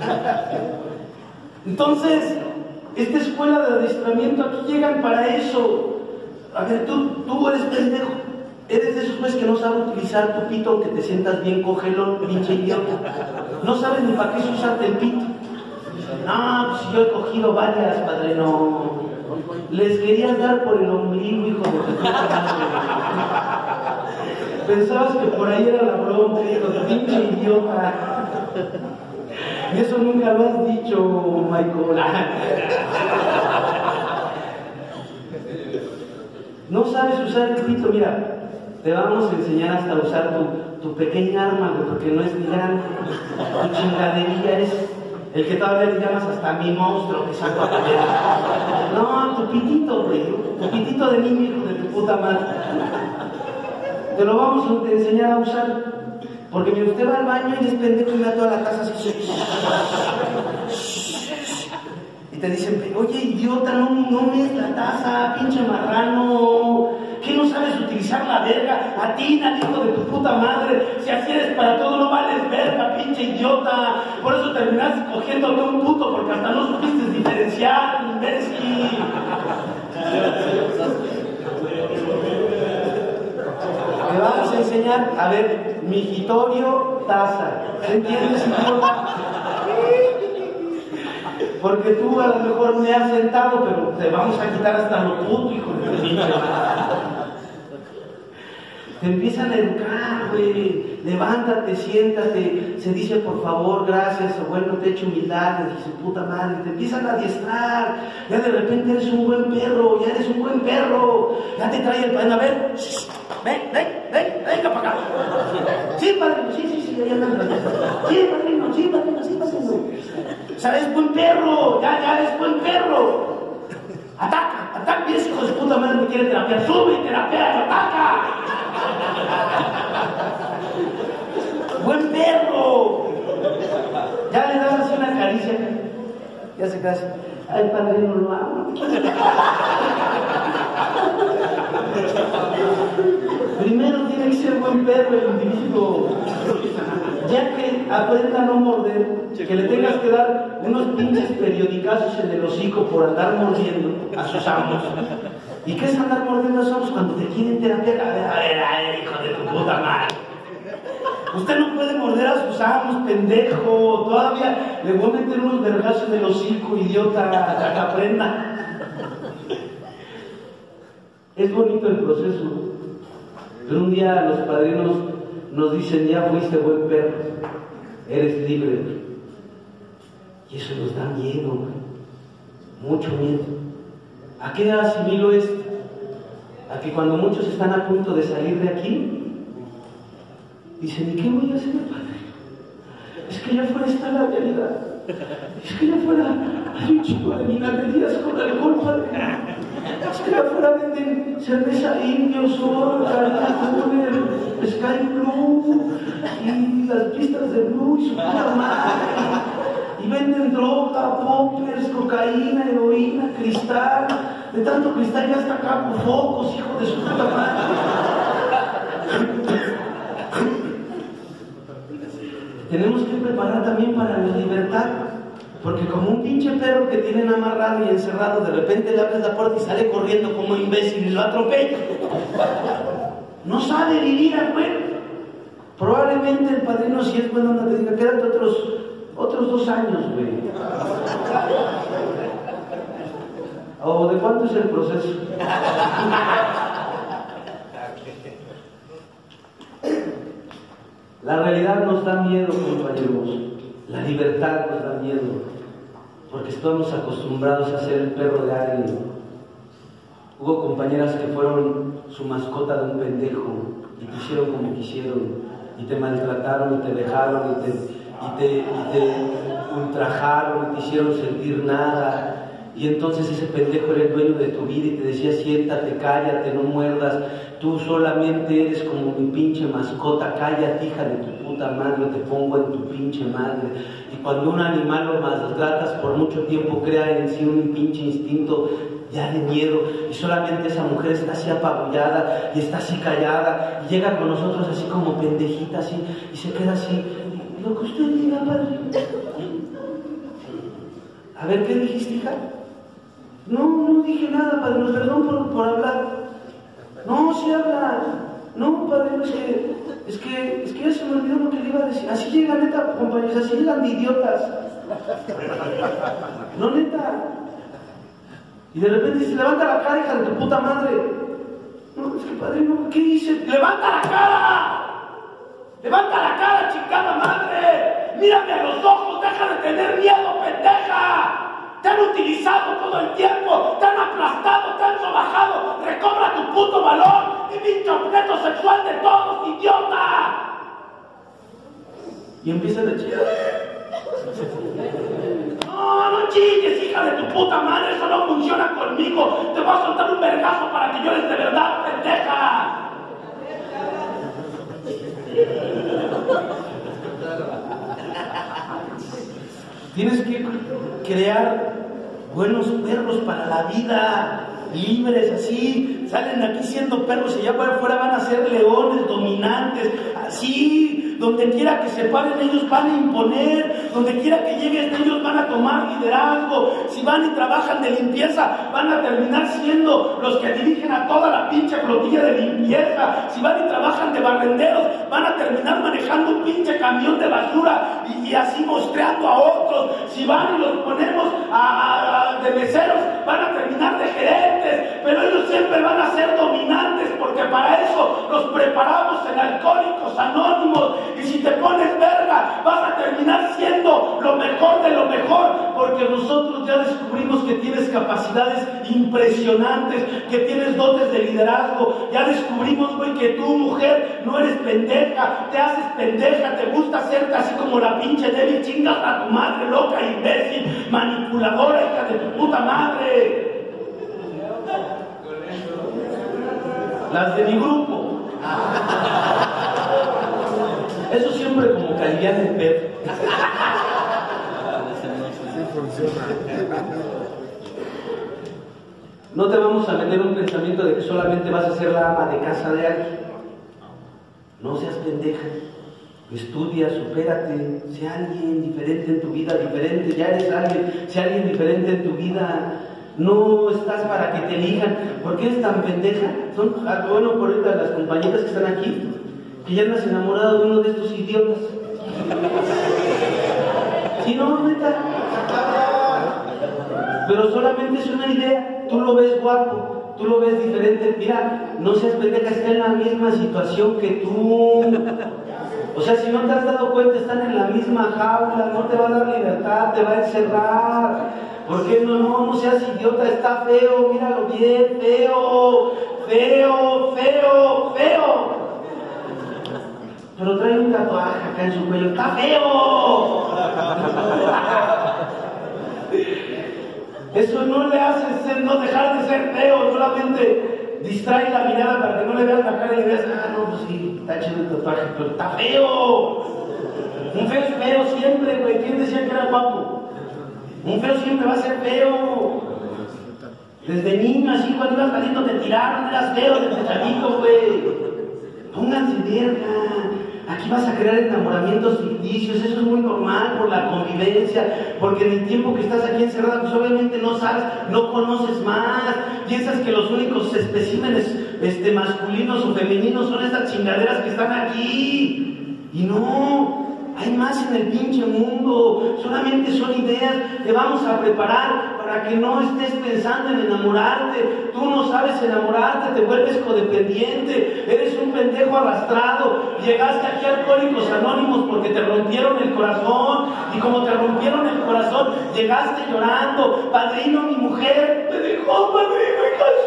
Entonces, esta escuela de adiestramiento, aquí llegan para eso. A ver, tú, tú eres pendejo. Eres de esos güeyes que no saben utilizar tu pito, aunque te sientas bien cogelón, pinche idiota. No sabes ni para qué es usarte el pito. No, pues yo he cogido varias, padre, no. Les querías dar por el ombligo, hijo de tu puta madre. Pensabas que por ahí era la bronca, hijo de pinche idiota. Y eso nunca lo has dicho, Michael. No sabes usar el pito, mira. Te vamos a enseñar hasta usar tu, tu pequeña arma, güey, porque no es ni grande. Tu chingadería es el que todavía le llamas hasta mi monstruo que saco a comer. No, tu pitito, güey. Tu pitito de niño, hijo de tu puta madre. Te lo vamos a enseñar a usar. Porque mira, usted va al baño y es pendejo y me da toda la casa así. Y te dicen, oye, idiota, no, no me des la taza, pinche marrano. ¿Qué no sabes utilizar la verga? Atina, hijo de tu puta madre. Si así eres para todo, no vales verga, pinche idiota. Por eso terminaste cogiéndote un puto, porque hasta no supiste diferenciar, imbécil. Me vamos a enseñar, a ver, migitorio taza. ¿Entiendes, hijo? Porque tú a lo mejor me has sentado, pero te vamos a quitar hasta lo puto, hijo de tu pinche madre. Te empiezan a educar, güey. Levántate, siéntate. Se dice por favor, gracias, abuelo, te echo humildad, de su puta madre. Te empiezan a adiestrar. Ya de repente eres un buen perro, ya eres un buen perro. Ya te trae el padrino. A ver, ven, ven, ven, venga para acá. Sí, padrino, sí, sí, sí, ahí andan. Sí, padrino, sí, padrino, sí, padrino. O sea, eres buen perro, ya, ya eres buen perro. Ataca, ataca, vienes, hijo de su puta madre, me quiere terapiar. Sube y terapia, ataca. Buen perro. Ya le das así una caricia. Ya se casi. Ay, padrino, lo amo. Primero tiene que ser buen perro el individuo. Ya que aprenda a no morder, que le tengas que dar unos pinches periodicazos en el hocico por andar mordiendo a sus amos. ¿Y qué es andar mordiendo a sus amos cuando te quieren terapiar? A ver, a ver, a ver, hijo de tu puta madre. Usted no puede morder a sus amos, pendejo. Todavía le voy a meter unos vergazos en el hocico, idiota, para que aprenda. Es bonito el proceso. Pero un día los padrinos nos dicen, ya fuiste buen perro, eres libre. Y eso nos da miedo, mucho miedo. ¿A qué asimilo esto? A que cuando muchos están a punto de salir de aquí, dicen, ¿y qué voy a hacer, padre? Es que allá afuera está la realidad. Es que allá afuera hay un chico de vinaterías con alcohol, padre. Es que allá afuera venden cerveza indio, sol, carne, Sky Blue, y las pistas de Blue y su puta madre. Y venden droga, poppers, cocaína, heroína, cristal. De tanto cristal ya está acá por focos, hijo de su puta madre. Tenemos que preparar también para la libertad, porque como un pinche perro que tienen amarrado y encerrado, de repente le abres la puerta y sale corriendo como imbécil y lo atropella. No sabe vivir al güey. Probablemente el padrino, si es bueno, no te diga, quédate otros, otros dos años, güey. ¿O de cuánto es el proceso? La realidad nos da miedo, compañeros. La libertad nos da miedo. Porque estamos acostumbrados a ser el perro de alguien. Hubo compañeras que fueron su mascota de un pendejo y te hicieron como quisieron. Y te maltrataron y te dejaron y te, y te, y te ultrajaron y te hicieron sentir nada. Y entonces ese pendejo era el dueño de tu vida y te decía, siéntate, cállate, no muerdas. Tú solamente eres como mi pinche mascota, cállate, hija de tu puta madre, te pongo en tu pinche madre. Y cuando un animal lo maltratas por mucho tiempo, crea en sí un pinche instinto ya de miedo. Y solamente esa mujer está así apabullada y está así callada. Y llega con nosotros así como pendejita, así, y se queda así. Y lo que usted diga, padre. A ver, ¿qué dijiste, hija? No, no dije nada, padre, perdón por, por hablar. No, sí habla. No, padre, es que, es que, es que ya se me olvidó lo que le iba a decir. Así llega, neta, compañeros, así llegan de idiotas. No, neta. Y de repente se levanta la cara, hija de tu puta madre. No, es que padre, no, ¿qué hice? ¡Levanta la cara! ¡Levanta la cara, chingada madre! ¡Mírame a los ojos! ¡Deja de tener miedo, pendeja! Te han utilizado todo el tiempo, te han aplastado, te han sobajado. Recobra tu puto valor y pinche objeto sexual de todos, idiota. Y empiezan a chillar. No, no chilles, hija de tu puta madre, eso no funciona conmigo. Te voy a soltar un vergazo para que llores de verdad, pendeja. Tienes que crear buenos perros para la vida, libres así, salen aquí siendo perros y allá para afuera van a ser leones dominantes, así, donde quiera que se paren ellos van a imponer, donde quiera que lleguen ellos van a tomar liderazgo, si van y trabajan de limpieza, van a terminar siendo los que dirigen a toda la pinche flotilla de limpieza, si van y trabajan de barrenderos, van a terminar manejando un pinche camión de basura y, y así mostreando a otros, si van y los ponemos a, a, a de meseros, van a terminar de gerentes, pero ellos siempre van a ser dominantes, porque para eso los preparamos en Alcohólicos Anónimos, y si te pones verga, vas a terminar siendo lo mejor de lo mejor, porque nosotros ya descubrimos que tienes capacidades impresionantes, que tienes dotes de liderazgo, ya descubrimos, güey, que tú, mujer, no eres pendeja, te haces pendeja, te gusta ser casi como la pinche Debbie, chingas a tu madre, loca, imbécil, manipuladora, hija de tu puta madre. Las de mi grupo. Eso siempre como calidad de perro. No te vamos a meter un pensamiento de que solamente vas a ser la ama de casa de alguien. No seas pendeja. Estudia, supérate, sé alguien diferente en tu vida, diferente, ya eres alguien, sé alguien diferente en tu vida. No estás para que te elijan. ¿Por qué eres tan pendeja? Son, bueno, por ahorita las compañeras que están aquí, que ya andas enamorado de uno de estos idiotas. ¿Sí, no, neta? Pero solamente es una idea. Tú lo ves guapo, tú lo ves diferente. Mira, no seas pendeja, está en la misma situación que tú. O sea, si no te has dado cuenta, están en la misma jaula, no te va a dar libertad, te va a encerrar. ¿Por qué no? No, no seas idiota, está feo, míralo bien, feo, feo, feo, feo. Pero trae un tatuaje acá en su cuello, ¡está feo! Eso no le hace ser, no dejar de ser feo, solamente distrae la mirada para que no le veas la cara y le veas, ah, no, pues sí, está chido el tatuaje, pero está feo. Un feo es feo siempre, güey. ¿Quién decía que era guapo? Un feo siempre va a ser feo. Desde niño, así, cuando ibas saliendo te tiraron, eras feo desde chavito, güey. Pónganse verga. Aquí vas a crear enamoramientos ficticios, eso es muy normal por la convivencia, porque en el tiempo que estás aquí encerrada, pues obviamente no sabes, no conoces más, piensas que los únicos especímenes este, masculinos o femeninos son estas chingaderas que están aquí, y no, hay más en el pinche mundo, solamente son ideas, te vamos a preparar para que no estés pensando en enamorarte, tú no sabes enamorarte, te vuelves codependiente, eres un pendejo arrastrado, llegaste aquí a Alcohólicos Anónimos porque te rompieron el corazón, y como te rompieron el corazón, llegaste llorando, padrino, mi mujer me dejó, padrino, hija de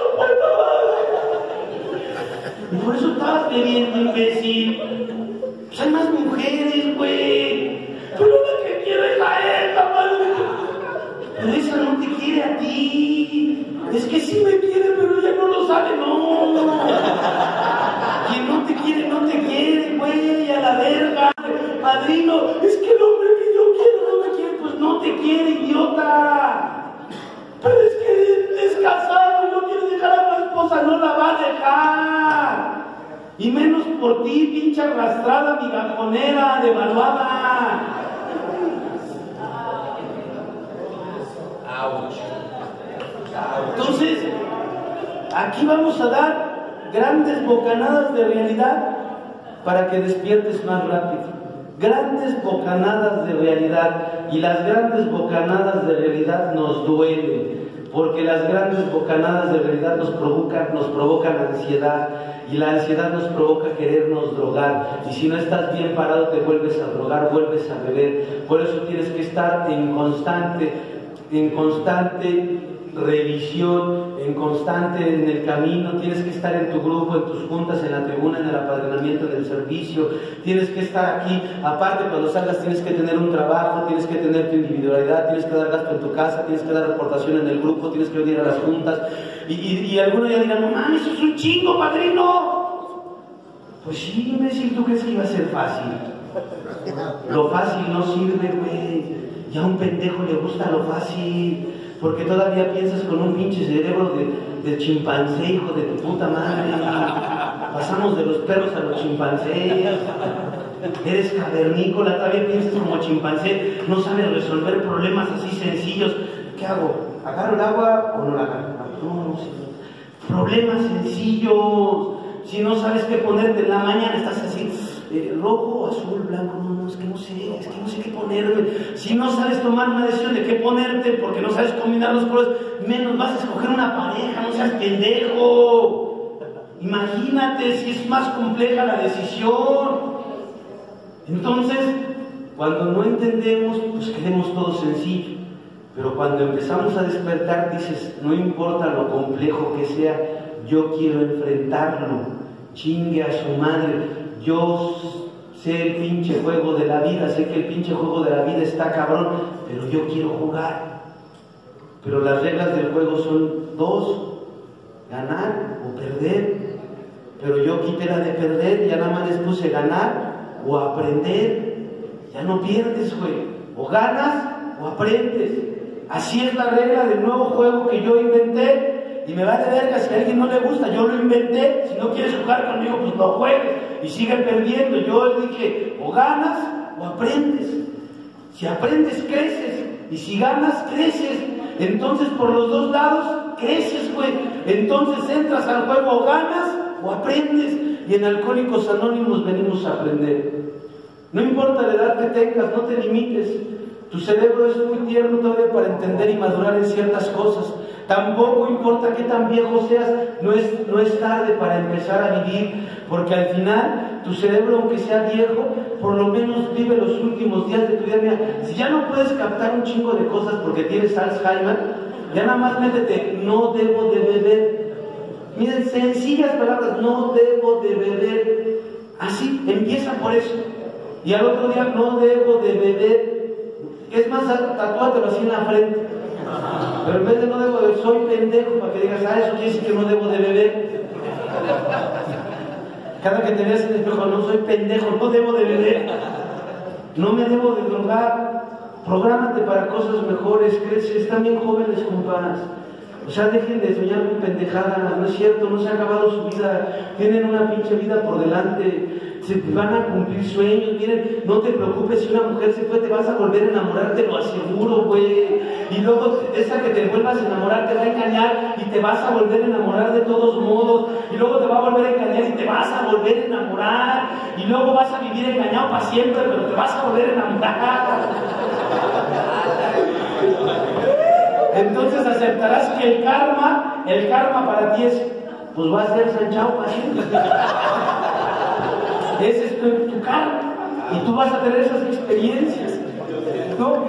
su puta madre. Y por eso estabas bebiendo, imbécil. Pues hay más mujeres, güey. Pero la que quiere es a esta, madre. Pero esa no te quiere a ti. Es que sí me quiere, pero ella no lo sabe, no. Quien no te quiere, no te quiere, güey, a la verga. Padrino, es que el hombre que yo quiero no me quiere, pues no te quiere, idiota. Pero es que es casado y no quiere dejar a tu esposa, no la va a dejar. Y menos por ti, pinche arrastrada, migajonera, devaluada. Entonces, aquí vamos a dar grandes bocanadas de realidad para que despiertes más rápido. Grandes bocanadas de realidad. Y las grandes bocanadas de realidad nos duelen. Porque las grandes bocanadas de realidad nos provocan, nos provocan ansiedad, y la ansiedad nos provoca querernos drogar, y si no estás bien parado te vuelves a drogar, vuelves a beber. Por eso tienes que estar en constante, en constante revisión, en constante en el camino, tienes que estar en tu grupo, en tus juntas, en la tribuna, en el apadrinamiento, en el servicio, tienes que estar aquí. Aparte, cuando salgas tienes que tener un trabajo, tienes que tener tu individualidad, tienes que dar gasto en tu casa, tienes que dar reportación en el grupo, tienes que venir a las juntas, y, y, y algunos ya dirán, no mames, eso es un chingo, padrino. Pues sí, imbécil, ¿tú crees que iba a ser fácil? Lo fácil no sirve, güey. Ya a un pendejo le gusta lo fácil. porque todavía piensas con un pinche cerebro de, de chimpancé, hijo de tu puta madre. Pasamos de los perros a los chimpancés. Eres cavernícola, todavía piensas como chimpancé, no sabes resolver problemas así sencillos. ¿Qué hago? ¿Agarro el agua o no la agarro? No, no sé. Problemas sencillos. Si no sabes qué ponerte en la mañana, estás así, eh, rojo, azul, blanco, no, no, es que no sé, es que no sé qué ponerme. Si no sabes tomar una decisión de qué ponerte, porque no sabes combinar los colores, menos vas a escoger una pareja, no seas pendejo. Imagínate si es más compleja la decisión. Entonces, cuando no entendemos, pues queremos todo sencillo. Pero cuando empezamos a despertar, dices, no importa lo complejo que sea, yo quiero enfrentarlo. Chingue a su madre. Yo sé el pinche juego de la vida, sé que el pinche juego de la vida está cabrón, pero yo quiero jugar. Pero las reglas del juego son dos, ganar o perder. Pero yo quité la de perder y ya nada más les puse ganar o aprender. Ya no pierdes, güey. O ganas o aprendes. Así es la regla del nuevo juego que yo inventé. Y me vale verga si a alguien no le gusta, yo lo inventé. Si no quieres jugar conmigo, pues no juegues. Y sigue perdiendo. Yo le dije, o ganas o aprendes. Si aprendes, creces. Y si ganas, creces. Entonces por los dos lados, creces, güey. Entonces entras al juego, o ganas o aprendes. Y en Alcohólicos Anónimos venimos a aprender. No importa la edad que tengas, no te limites. Tu cerebro es muy tierno todavía para entender y madurar en ciertas cosas. Tampoco importa qué tan viejo seas, no es, no es tarde para empezar a vivir, porque al final tu cerebro, aunque sea viejo, por lo menos vive los últimos días de tu vida. Mira, si ya no puedes captar un chingo de cosas porque tienes Alzheimer, ya nada más métete, no debo de beber. Miren, sencillas palabras, no debo de beber. Así, empieza por eso. Y al otro día, no debo de beber. Es más, tatúatelo así en la frente. Pero en vez de no debo de, soy pendejo, para que digas, ah, eso quiere decir que no debo de beber. Cada que te veas en el espejo, no soy pendejo, no debo de beber. No me debo de drogar. Prográmate para cosas mejores, crece, están bien jóvenes, compadres. O sea, dejen de soñar con pendejadas, no es cierto, no se ha acabado su vida, tienen una pinche vida por delante, se van a cumplir sueños. Miren, no te preocupes, si una mujer se fue, te vas a volver a enamorar, te lo aseguro, güey. Y luego esa que te vuelvas a enamorar te va a engañar y te vas a volver a enamorar de todos modos. Y luego te va a volver a engañar y te vas a volver a enamorar. Y luego vas a vivir engañado para siempre, pero te vas a volver a enamorar. Entonces aceptarás que el karma, el karma para ti es, pues va a ser Sanchao para siempre. Ese es tu, tu karma. Y tú vas a tener esas experiencias, ¿no?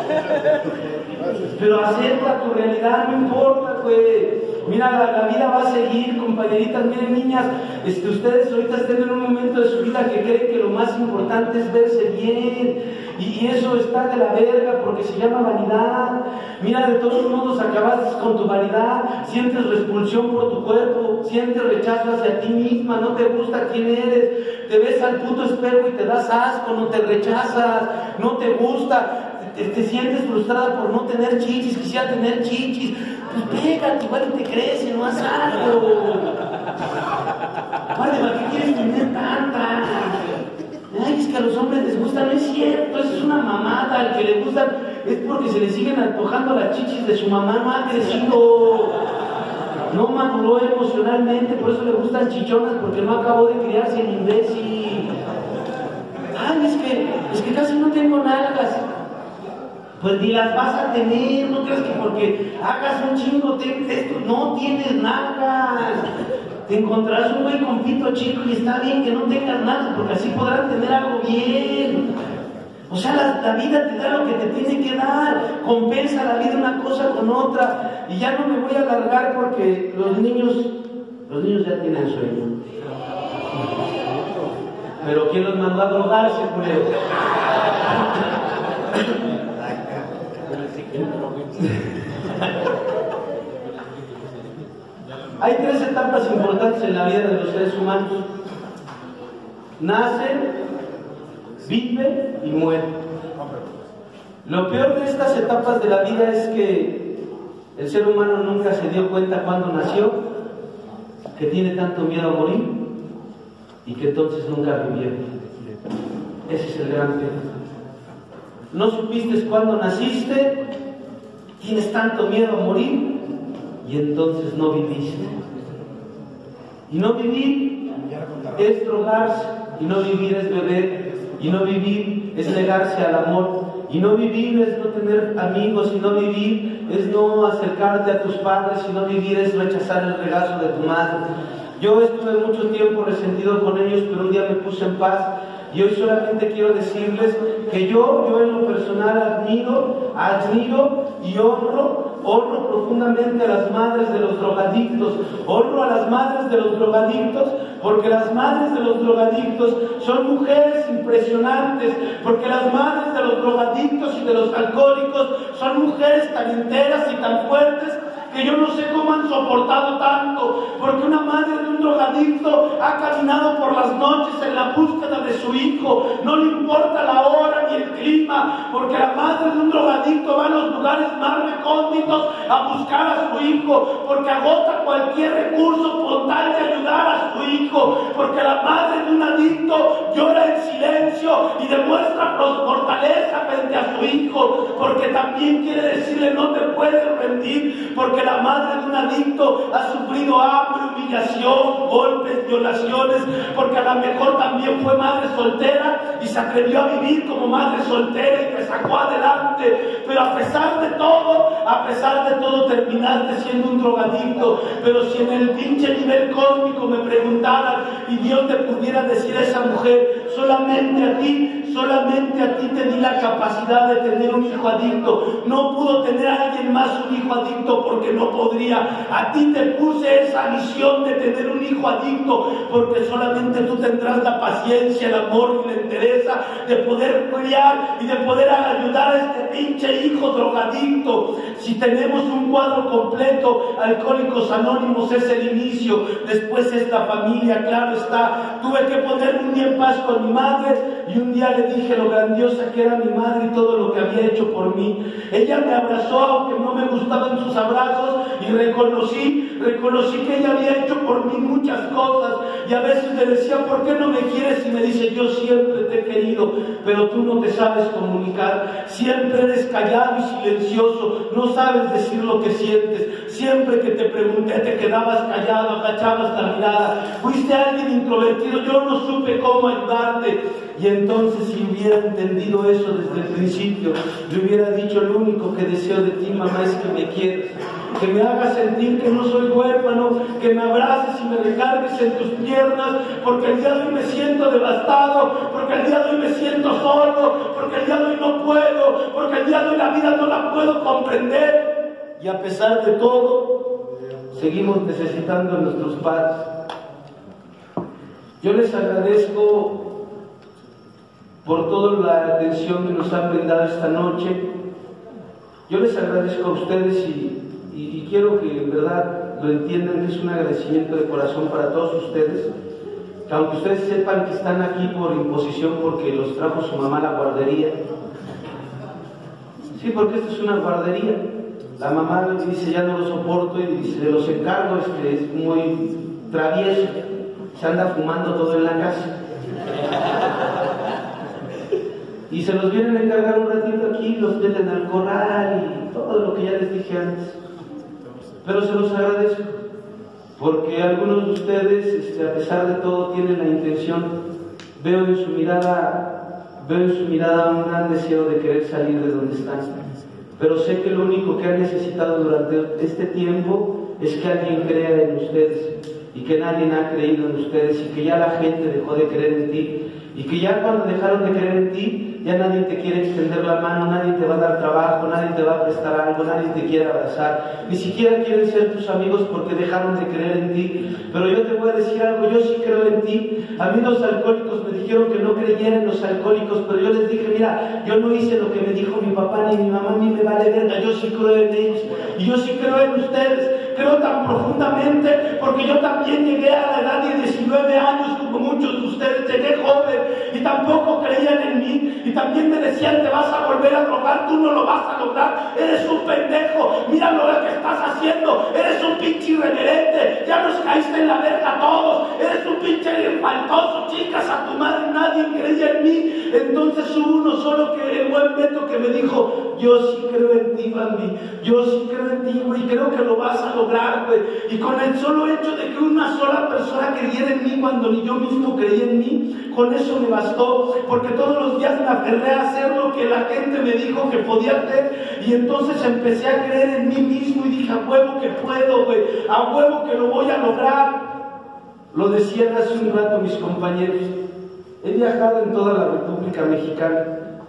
Pero acepta tu realidad, no importa, güey. Mira, la, la vida va a seguir, compañeritas. Miren, niñas, este, ustedes ahorita están en un momento de su vida que creen que lo más importante es verse bien. Y, y eso está de la verga porque se llama vanidad. Mira, de todos modos acabaste con tu vanidad. Sientes repulsión por tu cuerpo, sientes rechazo hacia ti misma, no te gusta quién eres. Te ves al puto espejo y te das asco, no te rechazas, no te gusta. Te, te sientes frustrada por no tener chichis, quisiera tener chichis. Pues pégate, igual te crece, no haz algo. Vale, ¿para qué quieres tener tantas? Ay, es que a los hombres les gusta, no es cierto, eso es una mamada. Al que le gustan es porque se le siguen antojando las chichis de su mamá, no ha crecido, no maduró emocionalmente, por eso le gustan chichonas, porque no acabó de criarse el imbécil. Ay, es que, es que casi no tengo nalgas. Pues ni las vas a tener, no creas que porque hagas un chingo de esto, no tienes nalgas. Te encontrarás un güey con pito chico y está bien que no tengas nada, porque así podrás tener algo bien. O sea, la, la vida te da lo que te tiene que dar, compensa la vida una cosa con otra. Y ya no me voy a alargar porque los niños, los niños ya tienen sueño. Pero ¿quién los mandó a drogarse, culero? Hay tres etapas importantes en la vida de los seres humanos: nacen, viven y mueren. Lo peor de estas etapas de la vida es que El ser humano nunca se dio cuenta cuando nació que tiene tanto miedo a morir y que entonces nunca vivió. Ese es el gran tema. No supiste cuando naciste, tienes tanto miedo a morir y entonces no viviste. Y no vivir es drogarse, y no vivir es beber, y no vivir es negarse al amor, y no vivir es no tener amigos, y no vivir es no acercarte a tus padres, y no vivir es rechazar el regazo de tu madre. Yo estuve mucho tiempo resentido con ellos, pero un día me puse en paz. Y hoy solamente quiero decirles que yo, yo en lo personal admiro, admiro y honro, honro profundamente a las madres de los drogadictos, honro a las madres de los drogadictos, porque las madres de los drogadictos son mujeres impresionantes, porque las madres de los drogadictos y de los alcohólicos son mujeres tan enteras y tan fuertes que yo no sé cómo han soportado tanto, porque una madre de un drogadicto ha caminado por las noches en la búsqueda de su hijo, no le importa la hora ni el clima, porque la madre de un drogadicto va a los lugares más recónditos a buscar a su hijo, porque agota cualquier recurso con tal de ayudar a su hijo, porque la madre de un adicto llora en silencio y demuestra fortaleza frente a su hijo, porque también quiere decirle no te puedes rendir, porque la madre de un adicto ha sufrido hambre, humillación, golpes, violaciones, porque a lo mejor también fue madre soltera y se atrevió a vivir como madre soltera y te sacó adelante, pero a pesar de todo, a pesar de todo terminaste siendo un drogadicto. Pero si en el pinche nivel cósmico me preguntaran y Dios te pudiera decir a esa mujer, solamente a ti, solamente a ti te di la capacidad de tener un hijo adicto, no pudo tener a alguien más un hijo adicto porque no podría, a ti te puse esa misión de tener un hijo adicto porque solamente tú tendrás la paciencia, el amor y la entereza de poder criar y de poder ayudar a este pinche hijo drogadicto. Si tenemos un cuadro completo, Alcohólicos Anónimos es el inicio, después es la familia, claro está. Tuve que ponerme un día en paz con mi madre y un día le dije lo grandiosa que era mi madre y todo lo que había hecho por mí. Ella me abrazó aunque no me gustaban sus abrazos y reconocí, reconocí que ella había hecho por mí muchas cosas y a veces le decía ¿por qué no me quieres? Y me dice yo siempre te he querido, pero tú no te sabes comunicar, siempre eres callado y silencioso, no sabes decir lo que sientes, siempre que te pregunté te quedabas callado, agachabas la mirada, fuiste alguien introvertido, yo no supe cómo ayudarte. Y entonces si hubiera entendido eso desde el principio, le hubiera dicho lo único que deseo de ti mamá es que me quieras, que me hagas sentir que no soy huérfano, que me abraces y me recargues en tus piernas, porque el día de hoy me siento devastado, porque el día de hoy me siento solo, porque el día de hoy no puedo, porque el día de hoy la vida no la puedo comprender. Y a pesar de todo, seguimos necesitando a nuestros padres. Yo les agradezco por toda la atención que nos han brindado esta noche. Yo les agradezco a ustedes y, y, y quiero que en verdad lo entiendan, que es un agradecimiento de corazón para todos ustedes, que aunque ustedes sepan que están aquí por imposición porque los trajo su mamá a la guardería, sí, porque esto es una guardería, la mamá dice ya no lo soporto y dice de los encargo, este, es muy travieso, se anda fumando todo en la casa. Y se los vienen a encargar un ratito aquí, los meten al corral y todo lo que ya les dije antes. Pero se los agradezco, porque algunos de ustedes, este, a pesar de todo, tienen la intención, veo en su mirada, veo en su mirada un gran deseo de querer salir de donde están. Pero sé que lo único que han necesitado durante este tiempo es que alguien crea en ustedes, y que nadie ha creído en ustedes, y que ya la gente dejó de creer en ti, y que ya cuando dejaron de creer en ti, ya nadie te quiere extender la mano, nadie te va a dar trabajo, nadie te va a prestar algo, nadie te quiere abrazar, ni siquiera quieren ser tus amigos porque dejaron de creer en ti. Pero yo te voy a decir algo, yo sí creo en ti. A mí los alcohólicos me dijeron que no creyera en los alcohólicos, pero yo les dije, mira, yo no hice lo que me dijo mi papá ni mi mamá, a mí me vale verga, yo sí creo en ellos, y yo sí creo en ustedes, creo tan profundamente, porque yo también llegué a la edad de diecinueve años, como muchos de ustedes, llegué joven, y tampoco creían en mí, y también me decían, te vas a volver a drogar lograr, tú no lo vas a lograr, eres un pendejo, mira lo que estás haciendo, eres un pinche irreverente, ya nos caíste en la verga todos, eres un pinche faltoso, chicas a tu madre, nadie creía en mí. Entonces hubo uno solo, que el buen Beto, que me dijo, yo sí creo en ti, Bambi, yo sí creo en ti, güey, creo que lo vas a lograr, güey. Y con el solo hecho de que una sola persona creyera en mí cuando ni yo mismo creí en mí, con eso me bastó, porque todos los días me aferré a hacer lo que la gente me dijo que podía hacer, y entonces empecé a creer en mí mismo y dije, a huevo que puedo, güey, a huevo que lo voy a lograr. Lo decían hace un rato mis compañeros, he viajado en toda la República Mexicana,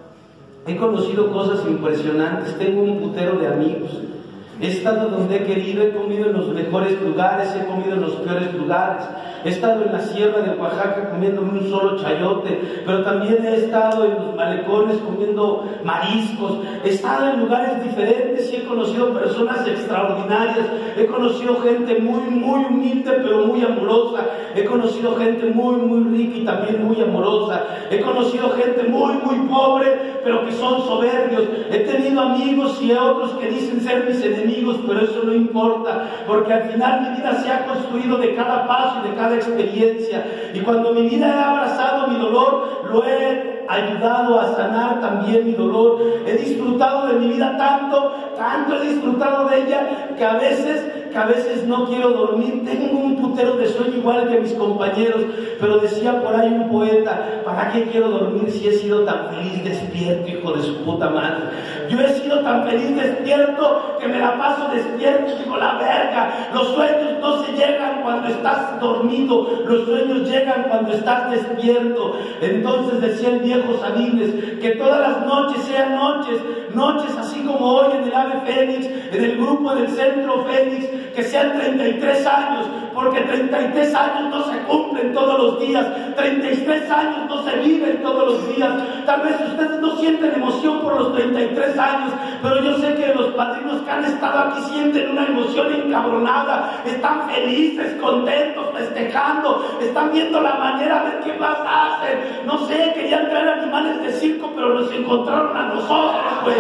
he conocido cosas impresionantes, tengo un putero de amigos, he estado donde he querido, he comido en los mejores lugares, he comido en los peores lugares, he estado en la sierra de Oaxaca comiéndome un solo chayote, pero también he estado en los malecones comiendo mariscos, he estado en lugares diferentes y he conocido personas extraordinarias, he conocido gente muy, muy humilde pero muy amorosa, he conocido gente muy, muy rica y también muy amorosa, he conocido gente muy, muy pobre pero que son soberbios, he tenido amigos y otros que dicen ser mis enemigos, pero eso no importa, porque al final mi vida se ha construido de cada paso y de cada experiencia, y cuando mi vida ha abrazado mi dolor, lo he ayudado a sanar también mi dolor. He disfrutado de mi vida tanto, tanto he disfrutado de ella, que a veces, que a veces no quiero dormir, tengo un putero de sueño igual que mis compañeros, pero decía por ahí un poeta, ¿para qué quiero dormir si he sido tan feliz despierto, hijo de su puta madre? Yo he sido tan feliz despierto que me la paso despierto, digo, la verga, los sueños no se llegan cuando estás dormido, los sueños llegan cuando estás despierto. Entonces decía el viejo Sabines, que todas las noches sean noches, noches así como hoy en el Ave Fénix, en el grupo del Centro Fénix, que sean treinta y tres años, porque treinta y tres años no se cumplen todos los días, treinta y tres años no se viven todos los días. Tal vez ustedes no sienten emoción por los treinta y tres años, pero yo sé que los padrinos que han estado aquí sienten una emoción encabronada, están felices, contentos, festejando, están viendo la manera de qué más hacen. No sé, querían traer animales de circo, pero los encontraron a nosotros, güey.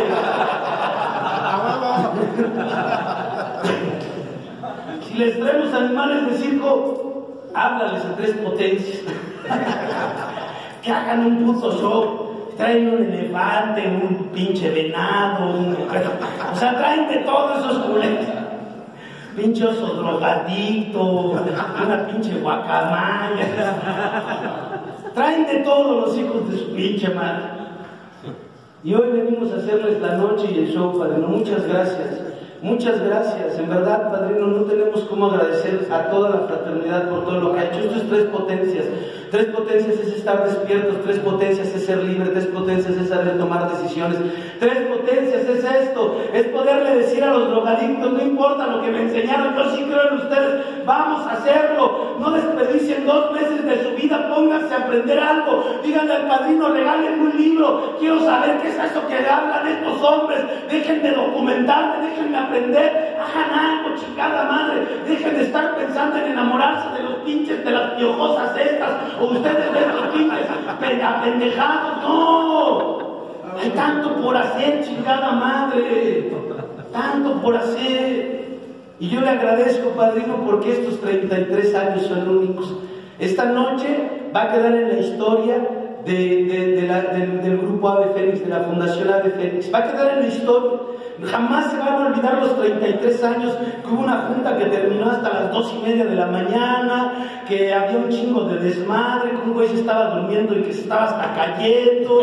Si les traemos animales de circo, háblales a Tres Potencias. Que hagan un puto show. Traen un elefante, un pinche venado, un... o sea, traen de todos esos culetes. Pinche oso drogadicto, una pinche guacamaya. Traen de todos los hijos de su pinche madre. Y hoy venimos a hacerles la noche y el show, padrino. Muchas gracias. Muchas gracias. En verdad, padrino, no tenemos cómo agradecer a toda la fraternidad por todo lo que ha hecho. Esto es Tres Potencias. Tres Potencias es estar despiertos, Tres Potencias es ser libre, Tres Potencias es saber tomar decisiones, Tres Potencias es esto, es poderle decir a los drogadictos, no importa lo que me enseñaron, yo sí creo en ustedes, vamos a hacerlo, no desperdicien dos meses de su vida, pónganse a aprender algo, díganle al padrino, regálenme un libro, quiero saber qué es eso que hablan estos hombres, dejen de documentarme, déjenme aprender, hagan algo, chingada madre, dejen de estar pensando en enamorarse de los pinches, de las piojosas estas, o ustedes ven los pinches apendejados. No, hay tanto por hacer, chingada madre, tanto por hacer. Y yo le agradezco, padrino, porque estos treinta y tres años son únicos. Esta noche va a quedar en la historia de, de, de la, de, del grupo Ave Fénix, de la Fundación Ave Fénix, va a quedar en la historia. Jamás se van a olvidar los treinta y tres años que hubo una junta que terminó hasta las dos y media de la mañana, que había un chingo de desmadre, que un güey se estaba durmiendo y que se estaba hasta cayendo.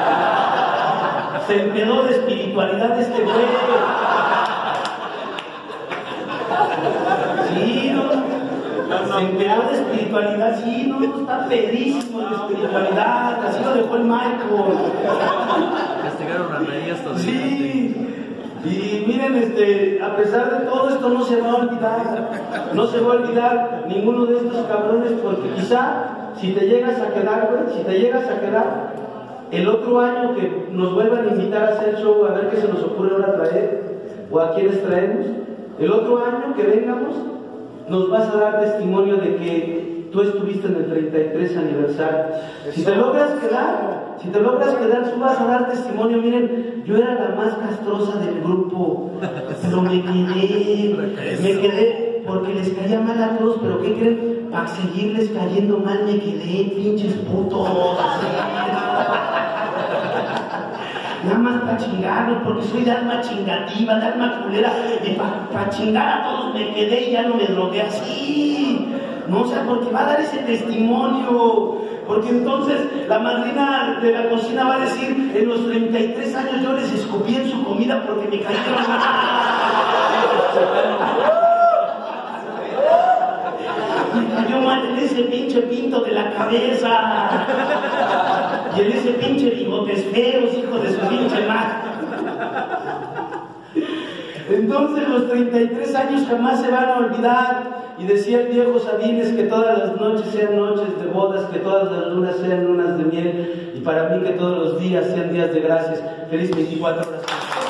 Se empedó de espiritualidad este güey. Sí, no, se empedó de espiritualidad, sí, no, está pedísimo de espiritualidad, así lo dejó el Michael. Castigaron a María hasta sí. Y miren, este, a pesar de todo esto no se va a olvidar, no se va a olvidar ninguno de estos cabrones, porque quizá si te llegas a quedar, güey, si te llegas a quedar, el otro año que nos vuelvan a invitar a hacer show, a ver qué se nos ocurre ahora traer, o a quienes traemos, el otro año que vengamos, nos vas a dar testimonio de que tú estuviste en el treinta y tres aniversario. Si te logras quedar, si te logras quedar, tú vas a dar testimonio. Miren, yo era la más castrosa del grupo, pero me quedé, me quedé porque les caía mal a todos, pero ¿qué creen? Para seguirles cayendo mal me quedé, pinches putos. Nada más para chingarlos, porque soy de alma chingativa, de alma culera, y para pa chingar a todos me quedé y ya no me drogué así. No, o sea, porque va a dar ese testimonio, porque entonces la madrina de la cocina va a decir, en los treinta y tres años yo les escupí en su comida porque me cayeron mal. Me cayó mal en ese pinche pinto de la cabeza. Y en ese pinche bigotes feos, hijo de su pinche madre. Entonces los treinta y tres años jamás se van a olvidar. Y decía el viejo Sabines que todas las noches sean noches de bodas, que todas las lunas sean lunas de miel. Y para mí que todos los días sean días de gracias. Feliz veinticuatro horas.